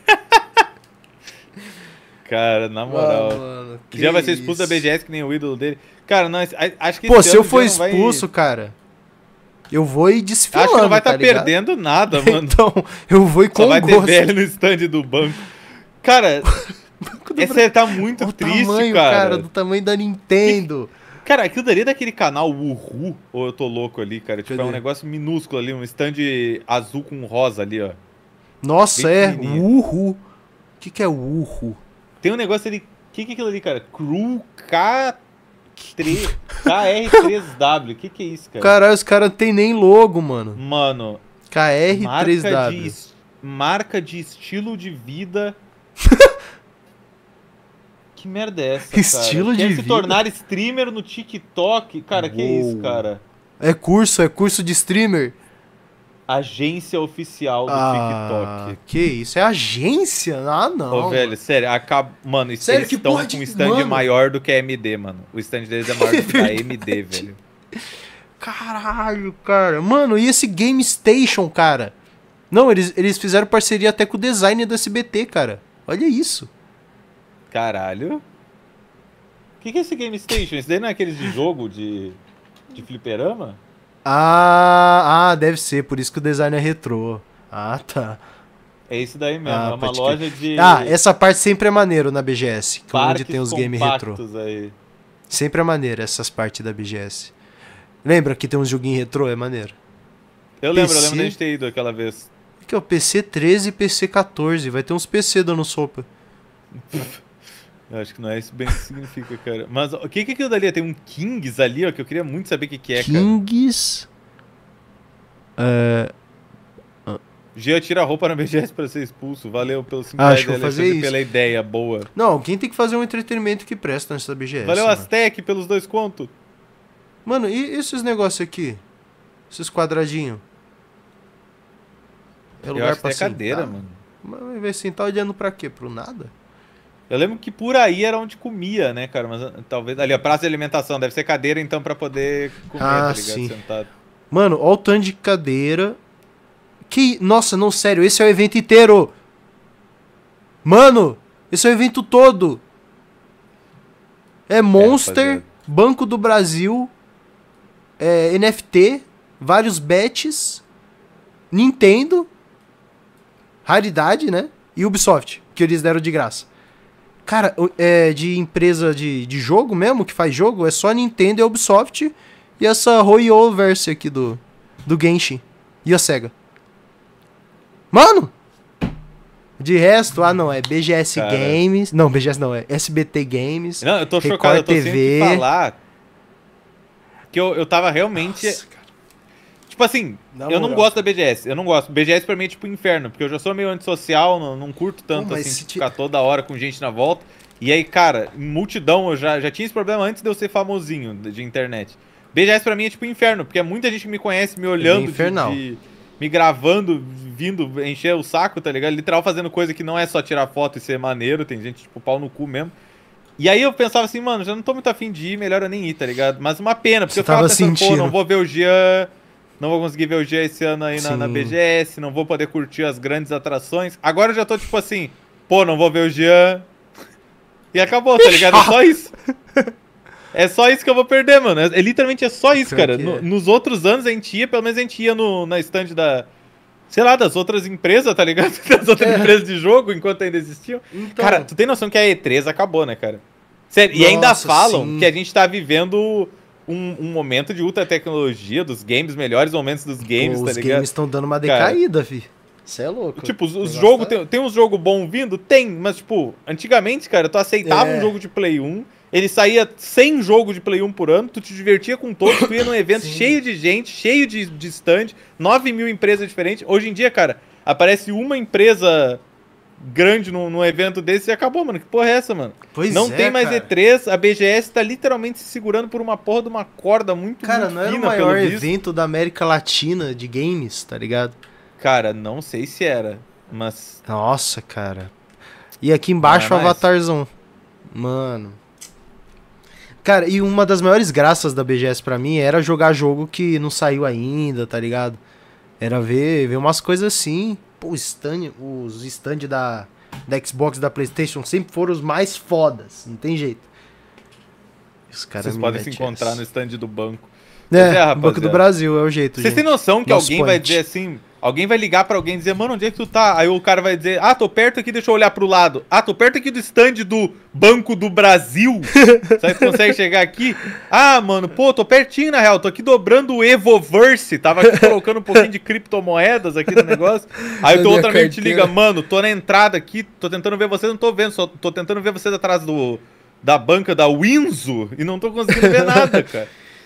Cara, na moral. mano, que Já vai ser expulso isso. da BGS que nem o ídolo dele. Cara, não, acho que Pô, esse se eu ano for já não vai- expulso, cara, eu vou ir desfilando, Acho que não vai tá estar ligado? perdendo nada, mano. Então, eu vou ir com Só vai ter gosto. velho no stand do banco. Cara, esse tá muito O triste, tamanho, cara. do tamanho da Nintendo. Cara, aquilo dali é daquele canal Uhu, ou eu tô louco ali, cara? Tipo, é um Cadê? negócio minúsculo ali, um stand azul com rosa ali, ó. Nossa, Bem é pequenininho. Uhu. O que é Uhu? Tem um negócio ali, o que é aquilo ali, cara? Crew KR3W, o que é isso, cara? Caralho, os caras não tem nem logo, mano. Mano, KR3W. marca de estilo de vida. Que merda é essa, cara? Estilo de Quer se vida? tornar streamer no TikTok? Cara, que é isso, Uou. cara? É curso de streamer. Agência oficial do TikTok. Que isso? É agência? Ah, não. Ô, velho, sério, Mano, Sério, eles que estão porra com de- um stand mano. maior do que a MD, mano. O stand deles é maior do que a MD, velho. Caralho, cara. Mano, e esse Game Station, cara? Não, eles fizeram parceria até com o designer do SBT, cara. Olha isso. Caralho. O que é esse Game Station? Esse daí não é aqueles de jogo de fliperama? Ah, deve ser. Por isso que o design é retrô. Ah, tá. É isso daí mesmo, Ah, é uma pode loja crer. de Essa parte sempre é maneiro na BGS. Que é onde parques tem os game retrô. compactos aí. Sempre é maneiro essas partes da BGS. Lembra que tem uns joguinhos retrô? É maneiro. Eu lembro PC? de a gente ter ido aquela vez. Aqui, ó, PC 13 e PC 14. Vai ter uns PC dando sopa. Eu acho que não é isso bem que significa, cara. Mas o que é aquilo dali? Tem um Kings ali, ó, que eu queria muito saber o que é, cara. Kings. Gia tira a roupa na BGS pra ser expulso. Valeu pelo 5 Acho que vou reais, fazer Alexandre, isso. pela ideia boa. Não, alguém tem que fazer um entretenimento que presta nessa BGS. Valeu, mano. Aztec, pelos 2 contos. Mano, e esses negócios aqui? Esses quadradinhos? É Eu lugar acho que pra é cadeira, sentar? mano. Mas vai sentar olhando pra quê? Pro nada? Eu lembro que por aí era onde comia, né, cara? Mas talvez... Ali, a praça de alimentação. Deve ser cadeira, então, pra poder comer, tá ligado? Sim. Sentado. Mano, ó o tanto de cadeira. Nossa, não, sério, esse é o evento inteiro. Mano, esse é o evento todo. É Monster, rapaziada. Banco do Brasil, NFT, vários bets, Nintendo, Raridade, né? E Ubisoft, que eles deram de graça. Cara, de empresa de jogo mesmo, que faz jogo, é só Nintendo e Ubisoft e essa Royoverse aqui do Genshin e a SEGA. Mano! De resto, não, é BGS Cara. Games. Não, BGS não, é SBT Games. Não, eu tô Record chocado, eu tô sem TV. o que falar. Que eu tava realmente... Nossa, cara. Tipo assim, Na eu não moral. gosto da BGS. Eu não gosto. BGS pra mim é tipo inferno, porque eu já sou meio antissocial, não curto tanto Pô, mas assim, se de ti- ficar toda hora com gente na volta. E aí, cara, em multidão, eu já tinha esse problema antes de eu ser famosinho de internet. BGS pra mim é tipo inferno, porque é muita gente que me conhece, me olhando, infernal. me gravando, vindo encher o saco, tá ligado? Literal fazendo coisa que não é só tirar foto e ser maneiro, tem gente tipo pau no cu mesmo. E aí eu pensava assim, mano, já não tô muito afim de ir, melhor eu nem ir, tá ligado? Mas uma pena, porque Você eu ficava tava pensando, pô, sentindo. não vou ver o Jean, não vou conseguir ver o Jean esse ano aí na Sim. BGS, não vou poder curtir as grandes atrações. Agora eu já tô tipo assim, pô, não vou ver o Jean. E acabou, tá ligado? É só isso. É só isso que eu vou perder, mano. Literalmente é só isso, Pior cara. que é. Nos outros anos a gente ia, pelo menos a gente ia na stand da... Sei lá, das outras empresas, tá ligado? Das outras empresas de jogo, enquanto ainda existiam. Então, Cara, tu tem noção que a E3 acabou, né, cara? Sério, e ainda Nossa, falam sim. que a gente tá vivendo um momento de ultra tecnologia dos games, melhores momentos dos games, pô, tá os ligado? games estão dando uma Cara, decaída, fi. Você é louco. Tipo, os O negócio jogos, tá- tem uns jogos bons vindo? Tem, mas tipo, antigamente, cara, tu aceitava É. um jogo de Play 1, ele saía 100 jogos de Play 1 por ano, tu te divertia com todos, tu ia num evento Sim. cheio de gente, cheio de stand, 9 mil empresas diferentes. Hoje em dia, cara, aparece uma empresa grande num evento desse e acabou, mano. Que porra é essa, mano? Pois Não é, tem mais cara. E3, a BGS tá literalmente se segurando por uma porra de uma corda muito, Cara, muito não era o fina, maior pelo visto. evento da América Latina de games, tá ligado? Cara, não sei se era, mas... Nossa, cara. E aqui embaixo o Não é mais? Avatarzão. Mano. Cara, e uma das maiores graças da BGS pra mim era jogar jogo que não saiu ainda, tá ligado? Era ver umas coisas assim. Pô, os stand da Xbox e da PlayStation sempre foram os mais fodas. Não tem jeito. Os caras Vocês me podem se metem encontrar essa. no stand do banco. É, Pois é, o Banco do rapaziada. Brasil é o jeito, Vocês gente. têm noção que Nosso alguém vai point. dizer assim... Alguém vai ligar pra alguém e dizer, mano, onde é que tu tá? Aí o cara vai dizer, tô perto aqui, deixa eu olhar pro lado. Tô perto aqui do stand do Banco do Brasil. Será que tu consegue chegar aqui? Mano, pô, tô pertinho na real, tô aqui dobrando o Evoverse. Tava aqui colocando um pouquinho de criptomoedas aqui no negócio. Aí o teu minha outro amigo te carteira. liga, mano, tô na entrada aqui, tô tentando ver vocês, não tô vendo, só tô tentando ver vocês atrás da banca da Winzo e não tô conseguindo ver nada, cara.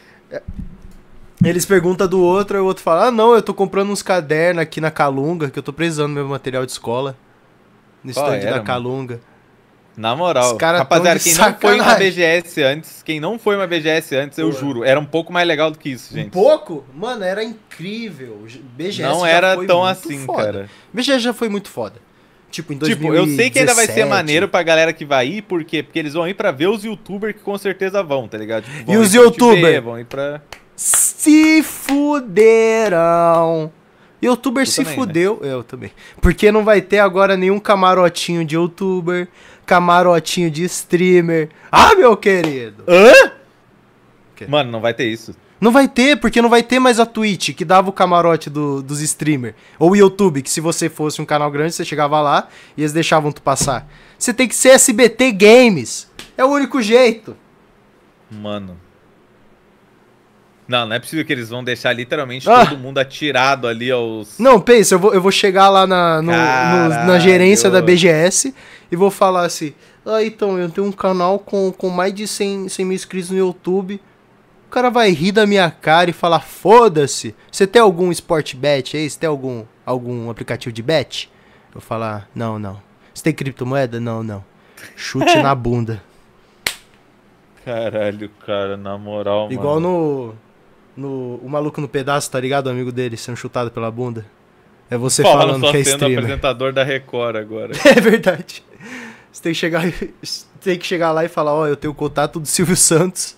Eles perguntam do outro, aí o outro fala: não, eu tô comprando uns cadernos aqui na Calunga, que eu tô precisando do meu material de escola. No Qual stand era, da mano? Calunga. Na moral, Os caras rapaziada, tão de quem não foi uma sacanagem. BGS antes, eu Pô. juro, era um pouco mais legal do que isso, gente. Um pouco? Mano, era incrível. BGS Não já era foi tão muito assim, foda. cara. BGS já foi muito foda. Tipo, em 2017. Tipo, eu sei que ainda vai ser maneiro pra galera que vai ir, por quê? Porque eles vão ir pra ver os youtubers que com certeza vão, tá ligado? Tipo, vão E ir os pra te youtubers? ver, vão ir pra... Se fuderam. Youtuber Tu se também, fudeu. Eu também. Porque não vai ter agora nenhum camarotinho de youtuber, camarotinho de streamer. Meu querido. Quê? Mano, não vai ter isso. Não vai ter, porque não vai ter mais a Twitch, que dava o camarote dos streamers. Ou o YouTube, que se você fosse um canal grande, você chegava lá e eles deixavam tu passar. Você tem que ser SBT Games. É o único jeito. Mano. Não é possível que eles vão deixar literalmente Ah. todo mundo atirado ali aos... Não, pensa, eu vou chegar lá na Caralho. gerência da BGS e vou falar assim: então, eu tenho um canal com mais de 100 mil inscritos no YouTube. O cara vai rir da minha cara e falar: foda-se, você tem algum Sport Bet aí? Você tem algum aplicativo de bet? Eu falar: não. Você tem criptomoeda? Não. Chute na bunda. Caralho, cara, na moral, Igual mano. o Maluco no Pedaço, tá ligado? O amigo dele sendo chutado pela bunda. É você Paulo falando só que é sendo streamer. apresentador da Record agora. É verdade. Você tem que chegar lá e falar: eu tenho o contato do Silvio Santos.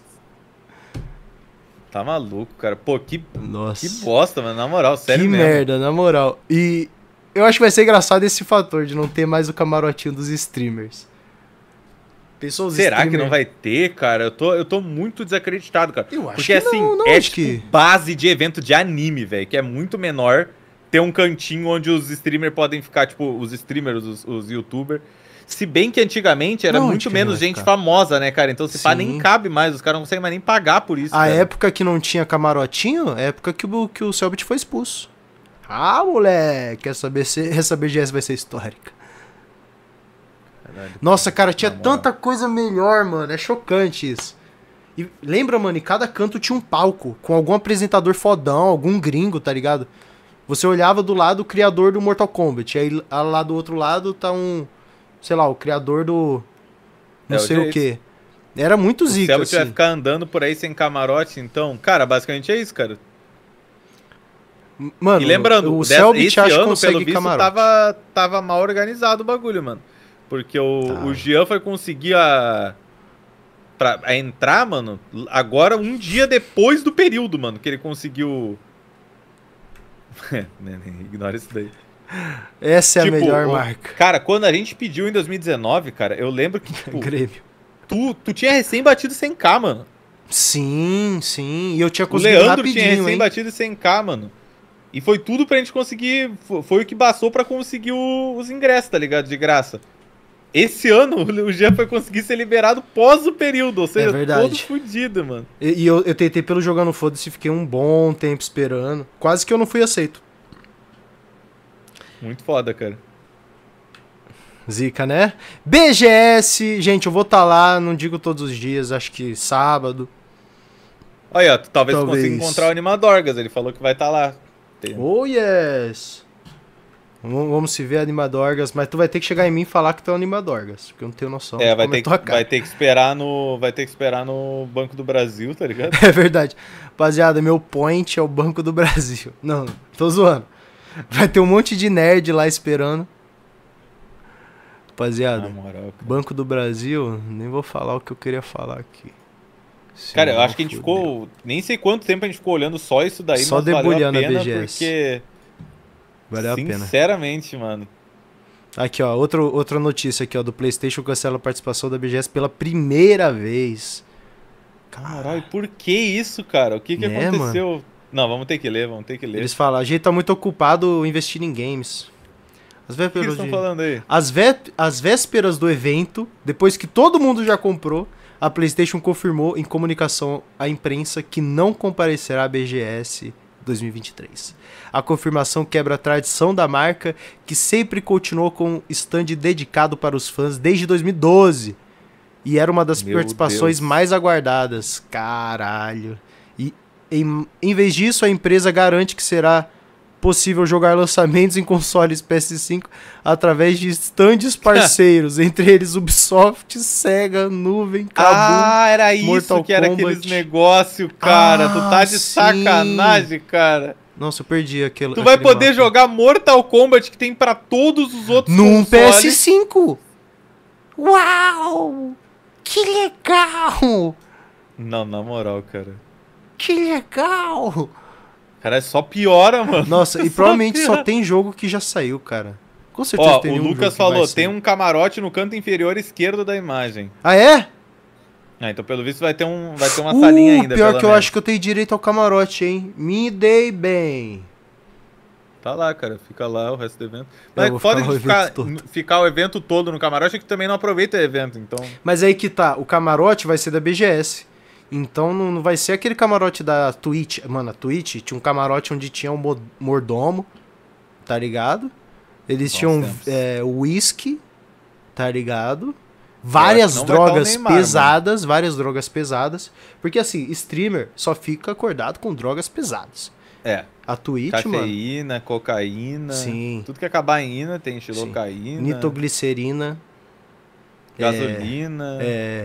Tá maluco, cara. Pô, que Nossa. bosta, mano. Na moral, sério Que mesmo. merda, na moral. E eu acho que vai ser engraçado esse fator de não ter mais o camarotinho dos streamers. Pensou os Será que streamer- não vai ter, cara? Eu tô muito desacreditado, cara. Eu acho Porque que assim, não, é acho tipo que- base de evento de anime, velho, que é muito menor. Ter um cantinho onde os streamers podem ficar, tipo, os streamers, os youtubers. Se bem que antigamente era Não, muito onde que menos vai gente ficar? famosa, né, cara? Então se pá, nem Sim. cabe mais, os caras não conseguem mais nem pagar por isso, A cara. época que não tinha camarotinho, é a época que o Selbit foi expulso. Moleque, essa BGS vai ser histórica. Caralho. Nossa, cara, tinha Na moral. tanta coisa melhor, mano. É chocante isso. E lembra, mano, em cada canto tinha um palco com algum apresentador fodão, algum gringo, tá ligado? Você olhava do lado o criador do Mortal Kombat, aí lá do outro lado tá sei lá, o criador do não É, o sei o jeito. que. Era muito O zica, Selbit vai assim. ficar andando por aí sem camarote, então... Cara, basicamente é isso, cara. Mano, E lembrando, o Selbit esse acho que ano, pelo consegue visto, camarote. tava mal organizado o bagulho, mano. Porque Tá. o Jean foi conseguir pra entrar, mano, agora um dia depois do período, mano, que ele conseguiu... Ignora isso daí. Essa é a melhor marca. Cara, quando a gente pediu em 2019, cara, eu lembro que, tipo, Grêmio. Tu tinha recém batido 100k, mano. Sim. E eu tinha O conseguido Leandro rapidinho, tinha recém hein? batido 100k, mano. E foi tudo pra gente conseguir. Foi o que bastou pra conseguir os ingressos, tá ligado? De graça. Esse ano o Jean foi conseguir ser liberado pós o período, ou seja, todo fudido, mano. E eu tentei pelo Jogando Foda-se, fiquei um bom tempo esperando. Quase que eu não fui aceito. Muito foda, cara. Zica, né? BGS, gente, eu vou estar lá, não digo todos os dias, acho que sábado. Olha, talvez você consiga encontrar o Animadorgas, ele falou que vai estar lá. Oh, yes! Vamos se ver, Animadorgas, mas tu vai ter que chegar em mim e falar que tu é o Animadorgas, porque eu não tenho noção. Vai ter que esperar no Banco do Brasil, tá ligado? É verdade. Rapaziada, meu point é o Banco do Brasil. Não, tô zoando. Vai ter um monte de nerd lá esperando. Rapaziada, moral, Banco do Brasil, nem vou falar o que eu queria falar aqui. Cara, eu acho que a gente ficou... Nem sei quanto tempo a gente ficou olhando só isso daí, só mas debulhando valeu a pena, a BGS. porque... Valeu a pena. Sinceramente, mano. Aqui, ó, outra notícia aqui, ó, do PlayStation cancela a participação da BGS pela primeira vez. Caralho, por que isso, cara? O que aconteceu? Mano? Não, vamos ter que ler. Eles falam, a gente tá muito ocupado investindo em games. O que eles estão falando aí? As vésperas do evento, depois que todo mundo já comprou, a PlayStation confirmou em comunicação à imprensa que não comparecerá à BGS 2023. A confirmação quebra a tradição da marca, que sempre continuou com stand dedicado para os fãs desde 2012. E era uma das participações mais aguardadas. Caralho. E em vez disso, a empresa garante que será possível jogar lançamentos em consoles PS5 através de stands parceiros, entre eles Ubisoft, Sega, Nuvem, Kabum, era isso Mortal que era Kombat. Aqueles negócios, cara. Tu tá de sacanagem, cara. Nossa, eu perdi aquele. Tu vai poder jogar Mortal Kombat que tem pra todos os outros num consoles. PS5. Uau! Que legal! Não, na moral, cara. Que legal! Cara, só piora, mano. Nossa, e provavelmente só tem jogo que já saiu, cara. Com certeza tem o nenhum Lucas jogo que falou, tem um camarote no canto inferior esquerdo da imagem. Ah, é? Então pelo visto vai ter uma salinha ainda. Pior que eu acho que eu tenho direito ao camarote, hein? Me dei bem. Tá lá, cara. Fica lá o resto do evento. Mas foda de ficar o evento todo no camarote, é que também não aproveita o evento, então... Mas aí que tá, o camarote vai ser da BGS. Então não vai ser aquele camarote da Twitch. Mano, a Twitch tinha um camarote onde tinha um mordomo, tá ligado? Eles tinham whisky, tá ligado? Várias drogas pesadas, várias drogas pesadas. Porque assim, streamer só fica acordado com drogas pesadas. A Twitch, cafeína, cocaína. Sim. Tudo que acabar em ina tem xilocaína. Nitroglicerina. Gasolina.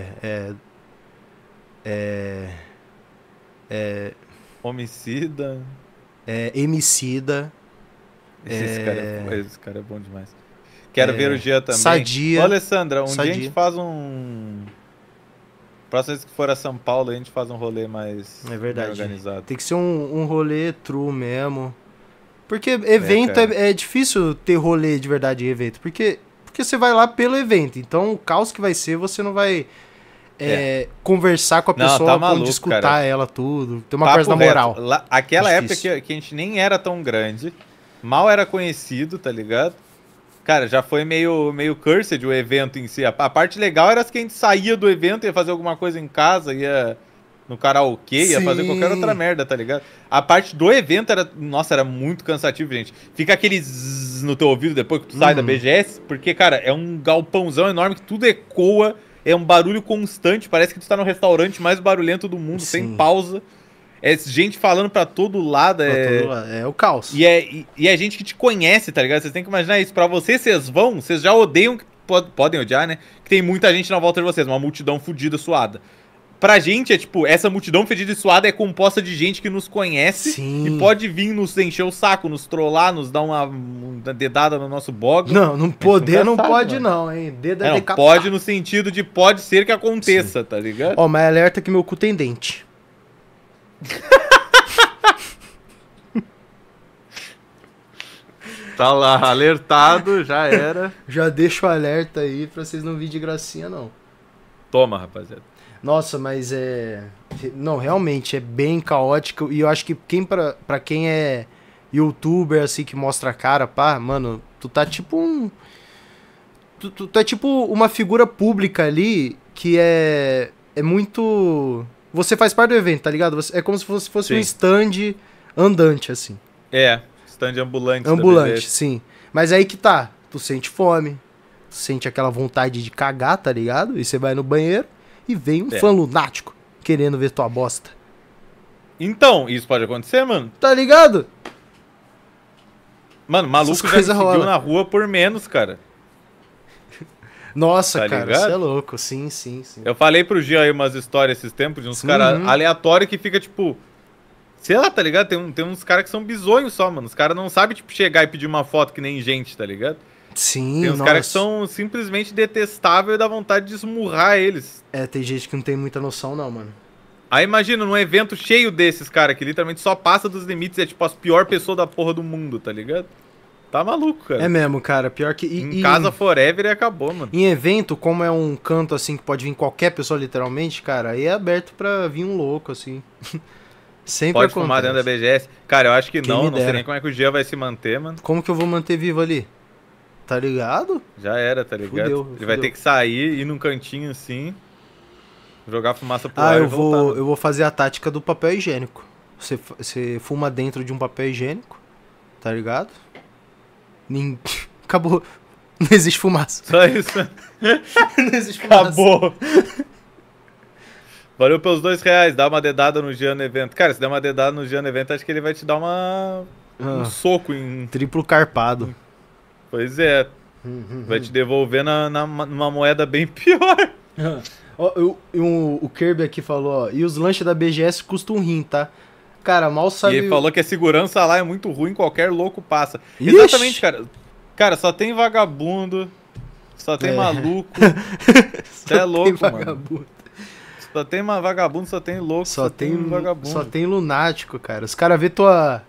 Homicida. Emicida. Esse cara é bom demais. Quero ver o Jean também. Sadia. Ô, Alessandra, dia a gente Sadia. faz Próxima vez que for a São Paulo, a gente faz um rolê mais organizado. Tem que ser um rolê true mesmo. Porque evento é difícil ter rolê de verdade em evento. Porque você vai lá pelo evento. Então o caos que vai ser, você não vai conversar com a pessoa, maluco, escutar cara. ela, tudo. Tem uma coisa na moral. Aquela época que a gente nem era tão grande, mal era conhecido, tá ligado? Cara, já foi meio cursed o evento em si. A parte legal era que a gente saía do evento, ia fazer alguma coisa em casa, ia no karaokê, ia fazer qualquer outra merda, tá ligado? A parte do evento era muito cansativo, gente. Fica aquele zzz no teu ouvido depois que tu sai da BGS, porque, cara, é um galpãozão enorme que tudo ecoa, é um barulho constante, parece que tu tá no restaurante mais barulhento do mundo, sem pausa. É gente falando pra todo lado. É o caos. E é gente que te conhece, tá ligado? Vocês têm que imaginar isso. Pra vocês já odeiam, podem odiar, né? Que tem muita gente na volta de vocês, uma multidão fodida, suada. pra gente é tipo, essa multidão fedida e suada é composta de gente que nos conhece e pode vir nos encher o saco, nos trollar, nos dar uma dedada no nosso bog. Não poder não sabe, pode mano. não, hein? Dedo é Não, decapitar. pode no sentido de pode ser que aconteça, tá ligado? Ó, mas alerta que meu cu tem dente. Tá lá, alertado, já era. Já deixo o alerta aí pra vocês não virem de gracinha, não. Toma, rapaziada. Nossa, mas não, realmente, é bem caótico. E eu acho que pra quem é youtuber, assim, que mostra a cara, pá, mano, tu tá tipo um... Tu tá tipo uma figura pública ali que é muito... Você faz parte do evento, tá ligado? É como se fosse um stand andante, assim. É, stand ambulante. Ambulante, sim. Mas aí que tá, tu sente fome, tu sente aquela vontade de cagar, tá ligado? E você vai no banheiro e vem um fã lunático querendo ver tua bosta. Então, isso pode acontecer, mano? Tá ligado? Mano, maluco Essas já me coisas seguiu rolam. na rua por menos, cara. Nossa, Tá cara, ligado? você é louco. Sim. Eu falei pro Gia aí umas histórias esses tempos de uns caras aleatórios que fica, tipo... Sei lá, tá ligado? Tem uns caras que são bizonhos só, mano. Os caras não sabem, tipo, chegar e pedir uma foto que nem gente, tá ligado? Sim, Tem uns caras que são simplesmente detestáveis e dá vontade de esmurrar eles. É, tem gente que não tem muita noção, não, mano. Aí imagina, num evento cheio desses caras que literalmente só passa dos limites, é tipo as pior pessoa da porra do mundo, tá ligado? Tá maluco, cara. É mesmo, cara. Pior que... Em casa forever e acabou, mano. Em evento, como é um canto, assim, que pode vir qualquer pessoa, literalmente, cara, aí é aberto pra vir um louco, assim. Sempre Pode acontece. fumar dentro da BGS. Cara, eu acho que Quem não me sei dera. nem como é que o Gia vai se manter, mano. Como que eu vou manter vivo ali? Tá ligado? Já era, tá ligado? Fudeu, Ele vai ter que sair, ir num cantinho assim, jogar fumaça pro ar e eu voltar, mano. vou fazer a tática do papel higiênico. Você fuma dentro de um papel higiênico, tá ligado? Acabou. Não existe fumaça. Só isso. Não existe fumaça. Acabou. Valeu pelos R$2. Dá uma dedada no Gia no evento. Cara, se der uma dedada no Gia no evento, acho que ele vai te dar um soco em... Triplo carpado. Pois é. Vai te devolver numa moeda bem pior. Ó, o Kirby aqui falou, ó, e os lanches da BGS custam um rim, tá? Cara, mal sabe... E ele falou que a segurança lá é muito ruim, qualquer louco passa. Ixi! Exatamente, cara. Cara, só tem vagabundo, só tem maluco. Você é louco, mano. Vagabundo. Só tem vagabundo, só tem louco, Só tem vagabundo. Só tem lunático, cara. Os caras vê tua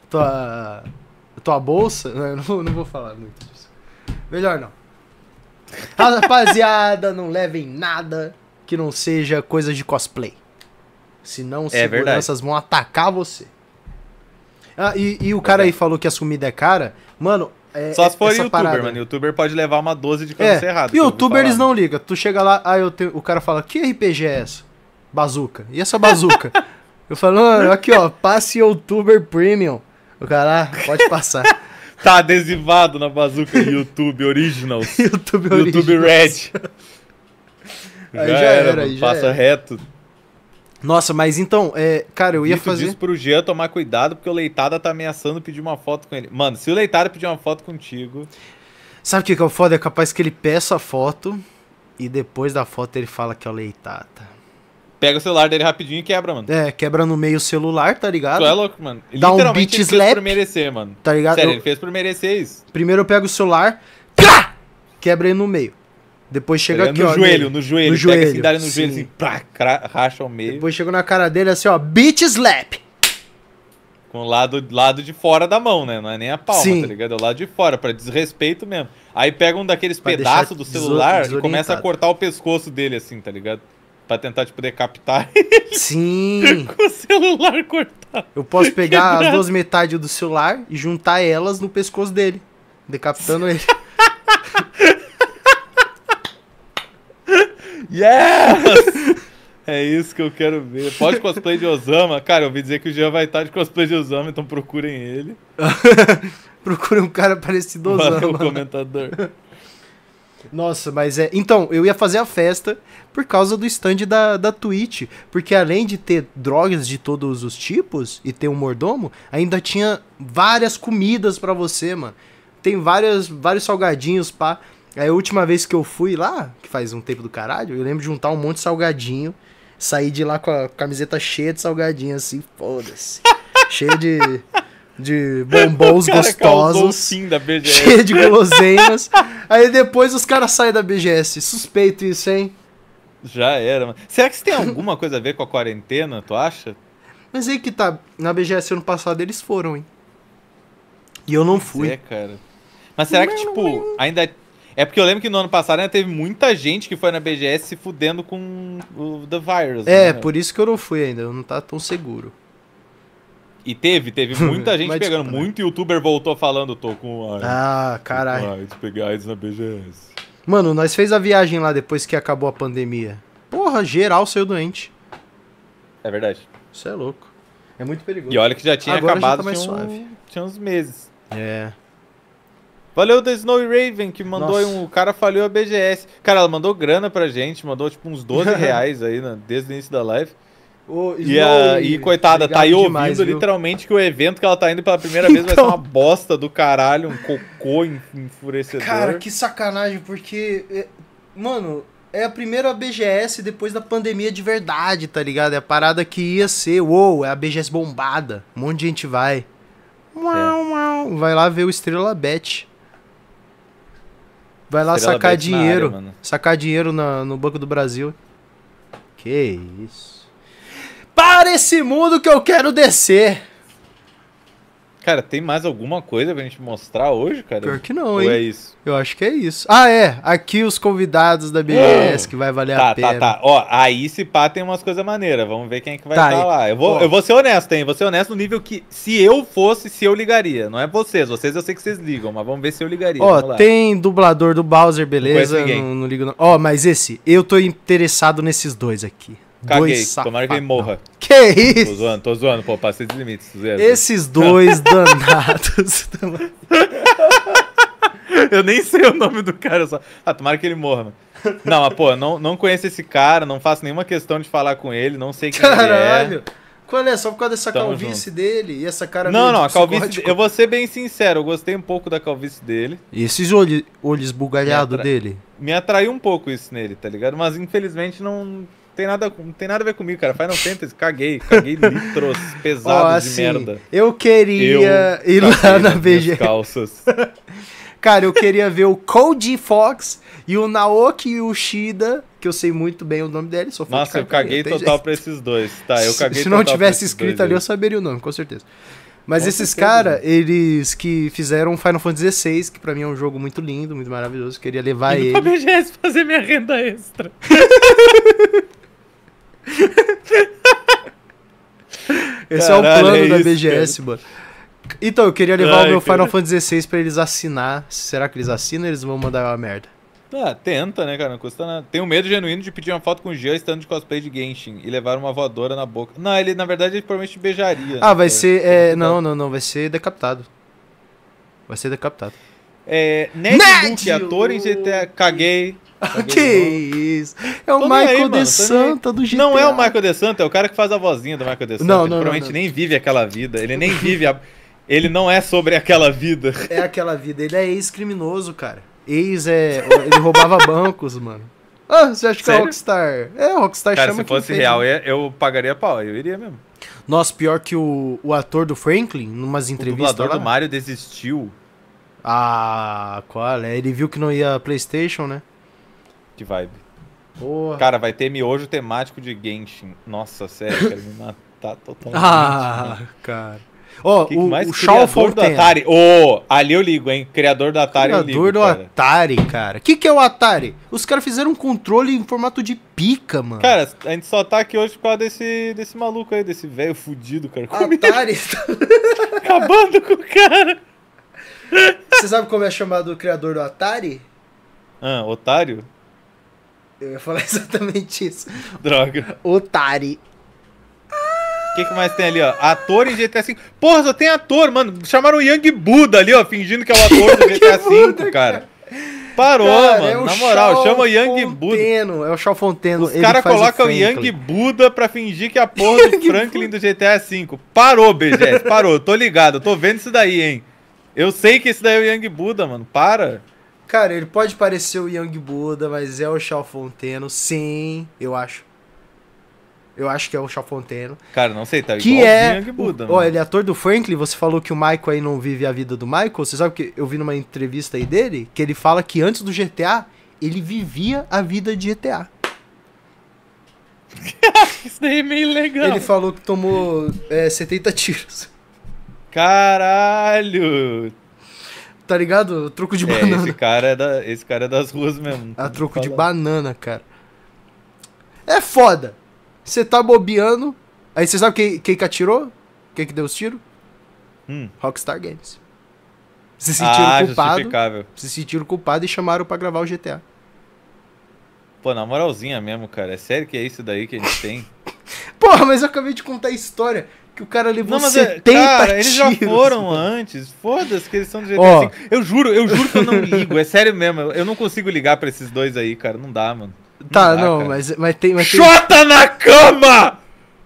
bolsa... Não vou falar muito disso. Melhor não. Rapaziada, não levem nada que não seja coisa de cosplay. Senão seguranças vão atacar você. Ah, e o cara aí falou que a comida é cara. Mano, só se for essa youtuber, parada... mano. Youtuber pode levar uma dose de coisa errada. Youtuber eles não ligam. Tu chega lá, o cara fala, que RPG é essa? Bazuca. E essa bazuca? Eu falo, mano, aqui ó, passe Youtuber Premium. O cara, pode passar. Tá adesivado na bazuca YouTube Originals. YouTube Red. Aí já era, mano, aí já passa era. reto. Nossa, mas então, cara, eu ia Dito fazer... disso pro Jean tomar cuidado, porque o Leitada tá ameaçando pedir uma foto com ele. Mano, se o Leitada pedir uma foto contigo... Sabe o que é o foda? É capaz que ele peça a foto e depois da foto ele fala que é o Leitada. Pega o celular dele rapidinho e quebra, mano. Quebra no meio o celular, tá ligado? Tu é louco, mano. Dá um Literalmente beat ele slap, fez por merecer, mano. tá ligado? Sério, ele fez por merecer isso. Primeiro eu pego o celular, pá! Quebra ele no meio. Depois chega aqui, no ó. joelho, no joelho. No Pega joelho, assim, dá ele no sim. joelho, assim, pá, racha ao meio. Depois chega na cara dele assim, ó, beat slap. Com o lado de fora da mão, né? Não é nem a palma, Sim. tá ligado? É o lado de fora, pra desrespeito mesmo. Aí pega um daqueles Pra pedaços deixar do celular e desorientado. começa a cortar o pescoço dele, assim, tá ligado? Pra tentar, tipo, decapitar Sim. com o celular cortado. Eu posso pegar as duas metades do celular e juntar elas no pescoço dele, decapitando ele. Yes! É isso que eu quero ver. Pode cosplay de Osama. Cara, eu ouvi dizer que o Jean vai estar de cosplay de Osama, então procurem ele. Procure um cara parecido ao Valeu, Osama. comentador. Nossa, mas então, eu ia fazer a festa por causa do stand da Twitch. Porque além de ter drogas de todos os tipos e ter um mordomo, ainda tinha várias comidas pra você, mano. Tem vários salgadinhos, pá. Aí a última vez que eu fui lá, que faz um tempo do caralho, eu lembro de juntar um monte de salgadinho. Saí de lá com a camiseta cheia de salgadinho, assim, foda-se. Cheia de bombons O cara causou o gostosos. fim da BGS. Cheia de guloseimas. Aí depois os caras saem da BGS. Suspeito isso, hein? Já era, mano. Será que isso tem alguma coisa a ver com a quarentena, tu acha? Mas aí que tá, na BGS ano passado eles foram, hein? E eu não fui. É, cara. Mas será que, tipo, ainda... É porque eu lembro que no ano passado ainda teve muita gente que foi na BGS se fudendo com o The Virus. É, né? por isso que eu não fui ainda, eu não tá tão seguro. E teve muita gente Mas pegando. desculpa, né? Muito youtuber voltou falando, tô com AIDS. Ah, caralho. AIDS, peguei AIDS na BGS. Mano, nós fez a viagem lá depois que acabou a pandemia. Porra, geral saiu doente. É verdade. Isso é louco. É muito perigoso. E olha que já tinha Agora já acabado, tá mais tinha, suave. tinha uns meses. É. Valeu The Snowy Raven, que mandou aí o cara falhou a BGS. Cara, ela mandou grana pra gente, mandou tipo uns 12 reais aí desde o início da live. Ô, E coitada, tá aí obrigado ouvindo demais, viu? literalmente que o evento que ela tá indo pela primeira vez vai ser Então. uma bosta do caralho, um cocô enfurecedor. Cara, que sacanagem, porque... Mano, é a primeira BGS depois da pandemia de verdade, tá ligado? É a parada que ia ser, é a BGS bombada. Um monte de gente vai. Vai lá ver o Estrela Bet. Vai lá Estrela sacar Bet na dinheiro. área, mano. Sacar dinheiro no Banco do Brasil. Que isso. Para esse mundo que eu quero descer. Cara, tem mais alguma coisa pra gente mostrar hoje, cara? Pior que não, Ou hein? é isso? Eu acho que é isso. Ah, é. Aqui os convidados da BGS que vai valer a pena. Tá. Ó, aí se pá tem umas coisas maneiras. Vamos ver quem é que vai Tá, estar lá. Eu vou ser honesto, hein? Vou ser honesto no nível que, se eu fosse, se eu ligaria. Não é vocês. Vocês eu sei que vocês ligam, mas vamos ver se eu ligaria. Vamos Ó, lá. tem dublador do Bowser, beleza? conheço ninguém. Não ligo não. Ó, mas esse, eu tô interessado nesses dois aqui. Caguei. Dois Tomara que ele safadão. morra. Que isso? Tô zoando, pô. Passei dos limites. Zero. Esses dois danados. Eu nem sei o nome do cara, só. Ah, tomara que ele morra, mano. Não, mas, pô, não conheço esse cara, não faço nenhuma questão de falar com ele, não sei quem Caralho. ele é. Qual é? Só por causa dessa Tamo calvície dele e essa cara Não, meio não, a de calvície. psicótico. Eu vou ser bem sincero, eu gostei um pouco da calvície dele. E esses olhos esbugalhados dele? Me atraiu um pouco isso nele, tá ligado? Mas infelizmente não tem nada a ver comigo, cara. Final Fantasy, caguei litros pesados Ó, de assim, merda. eu queria ir lá caguei na nas minhas BGS. calças. Cara, eu queria ver o Koji Fox e o Naoki Yoshida, que eu sei muito bem o nome dele, sou fã de Nossa, eu carteirinha, caguei tem total jeito. pra esses dois. Tá, eu caguei Se não total pra tivesse esses escrito dois ali, aí. eu saberia o nome, com certeza. Mas Com esses certeza, caras, eles que fizeram Final Fantasy XVI, que pra mim é um jogo muito lindo, muito maravilhoso, queria levar Indo pra ele. BGS fazer minha renda extra. Esse é o Caralho, plano é da isso, BGS, mano. Então, eu queria levar Ai, o meu cara. Final Fantasy XVI pra eles assinar. Será que eles assinam ou eles vão mandar uma merda? Ah, tenta, né, cara? Não custa nada. Tenho medo genuíno de pedir uma foto com o Jean estando de cosplay de Genshin e levar uma voadora na boca. Não, ele, na verdade, ele provavelmente beijaria. Ah, né, vai cara? ser... Não, vai ser decapitado. Vai ser decapitado. Ned Ned Luke, ator em GTA. Caguei. Que isso? É o Tô nem aí, Michael mano, de tô nem Santa do GTA. Não é o Michael de Santa, é o cara que faz a vozinha do Michael de Santa. Não, Ele não, provavelmente não. nem vive aquela vida. Ele nem vive Ele não é sobre aquela vida. É aquela vida. Ele é ex-criminoso, cara. Ele roubava bancos, mano. Ah, você acha que é Sério? Rockstar? É, a Rockstar Cara, chama se quem fosse fez, real, né? eu pagaria pau. Eu iria mesmo. Nossa, pior que o ator do Franklin, numas O entrevistas dublador lá. do Mario desistiu. Ah, qual é? Ele viu que não ia PlayStation, né? Que vibe. Porra. Cara, vai ter miojo temático de Genshin. Nossa, sério, quero me matar totalmente. Ah, mano. cara. Ó, Que o mais Shaw criador do Fontaine. Atari. Ali eu ligo, hein? Criador do Atari eu ligo, Criador do cara. Atari, cara. O que é o Atari? Os caras fizeram um controle em formato de pica, mano. Cara, a gente só tá aqui hoje por causa desse maluco aí, desse velho fudido, cara. Atari. Acabando com o cara. Você sabe como é chamado o criador do Atari? Ah, otário? Eu ia falar exatamente isso. Droga. Atari. O que mais tem ali, ó? Ator em GTA V. Porra, só tem ator, mano. Chamaram o Young Buddha ali, ó, fingindo que é o ator do GTA V, cara. Parou, Cara, mano. é o Na moral, Shaw chama o Young Buddha. Fonteno, é o Shaw Fonteno. Os ele caras faz colocam o Franklin. Young Buddha pra fingir que é a porra do Franklin do GTA V. Parou, BGS, parou. Tô ligado, eu tô vendo isso daí, hein. Eu sei que esse daí é o Young Buddha, mano. Para. Cara, ele pode parecer o Young Buddha, mas é o Shaw Fonteno, sim, eu acho. Eu acho que é o Shaw Fonteno. Cara, não sei, tá Que igualzinho é. Young Buddha, Ó, mano. ele é ator do Franklin. Você falou que o Michael aí não vive a vida do Michael. Você sabe que eu vi numa entrevista aí dele que ele fala que antes do GTA ele vivia a vida de GTA. Isso daí é meio legal. Ele falou que tomou 70 tiros. Caralho! Tá ligado? Troco de É, banana. esse cara é das ruas mesmo. A troco de banana, cara. É foda. Você tá bobeando. Aí você sabe quem que atirou? Quem que deu os tiros? Rockstar Games. Se sentiram culpados. Justificável. Se sentiram culpados e chamaram pra gravar o GTA. Pô, na moralzinha mesmo, cara. É sério que é isso daí que a gente tem? Porra, mas eu acabei de contar a história que o cara levou Não, mas 70 cara, eles já tiros. foram antes. Foda-se que eles são do GTA Ó. V. Eu juro que eu não ligo. É sério mesmo. Eu não consigo ligar pra esses dois aí, cara. Não dá, mano. Tá, dá, não, cara. mas tem... Xota na cama!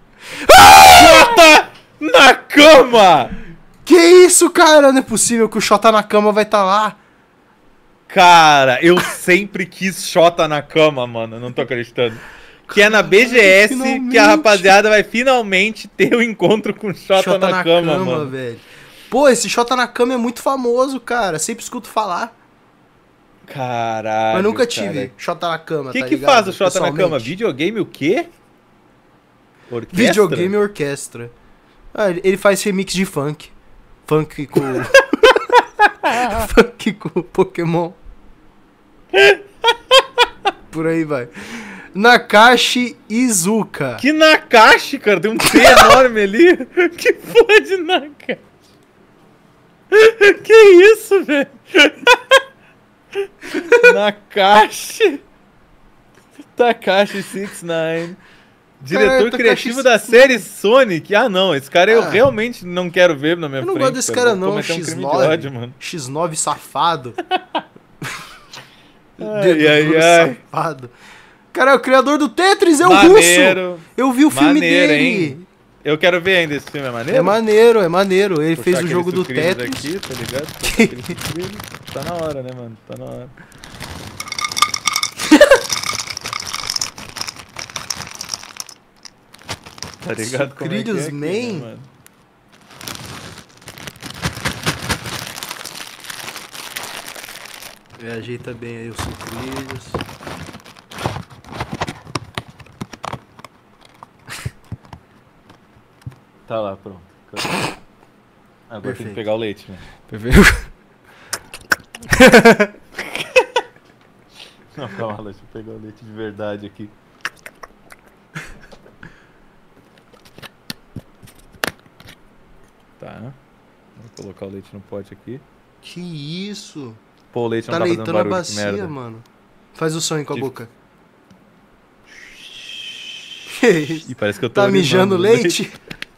Xota na cama! Que isso, cara? Não é possível que o Xota na cama vai estar lá. Cara, eu sempre quis Xota na cama, mano. Eu não tô acreditando. Que é na BGS que a rapaziada vai finalmente ter o encontro com Xota na cama, mano. Velho. Pô, esse Xota na cama é muito famoso, cara. Sempre escuto falar. Caralho. Mas nunca cara. tive Xota na cama, O que tá que ligado? faz o Xota na cama? Pessoalmente. Videogame o quê? Orquestra? Videogame e orquestra. Ah, ele faz remix de funk. Funk com... funk com Pokémon. Por aí vai. Nakashi Izuka. Que Nakashi, cara? Tem um T enorme ali. Que porra de Nakashi? Que isso, velho? Nakashi. Takashi 69. Diretor Takashi criativo da série Sonic. Ah, não. Esse cara eu realmente não quero ver na minha Eu frente. não gosto desse cara. cara Vou não, cometer um crime de X9. ódio, mano. X9 safado. Ai, Dedo ai, duro ai. safado. Cara, é o criador do Tetris, é o Maneiro. russo. Eu vi o filme Maneiro, dele. hein? Eu quero ver ainda esse filme, é maneiro? É maneiro, é maneiro. Ele Puxar fez o jogo aqueles do sucrilhos Tetris. Aqui, tá ligado? Puxar aqueles sucrilhos. Tá na hora, né, mano? Tá na hora. Tá ligado como é que Sucrilhos é aqui, Man? né, mano? Ajeita bem aí os sucrilhos. Tá lá, pronto. Agora tem Perfeito. que pegar o leite, né? Não, calma lá, deixa eu pegar o leite de verdade aqui. Tá. Vou colocar o leite no pote aqui. Que isso? Pô, o leite Tá não tá fazendo leitando a barulho, que bacia, merda. mano. Faz o sonho com a Tipo- boca. Que isso? Ih, parece que eu tô Tá mijando animando o leite?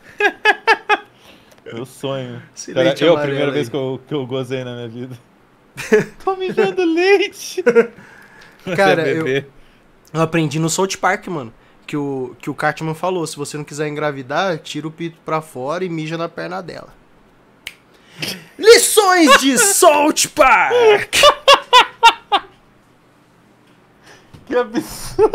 Meu sonho. Esse Cara, leite a amarelo primeira aí. vez que eu gozei na minha vida. Tô mijando leite! Cara, Até eu beber. aprendi no South Park, mano. Que o Cartman falou, se você não quiser engravidar, tira o pito pra fora e mija na perna dela. Lições de South Park! Que absurdo!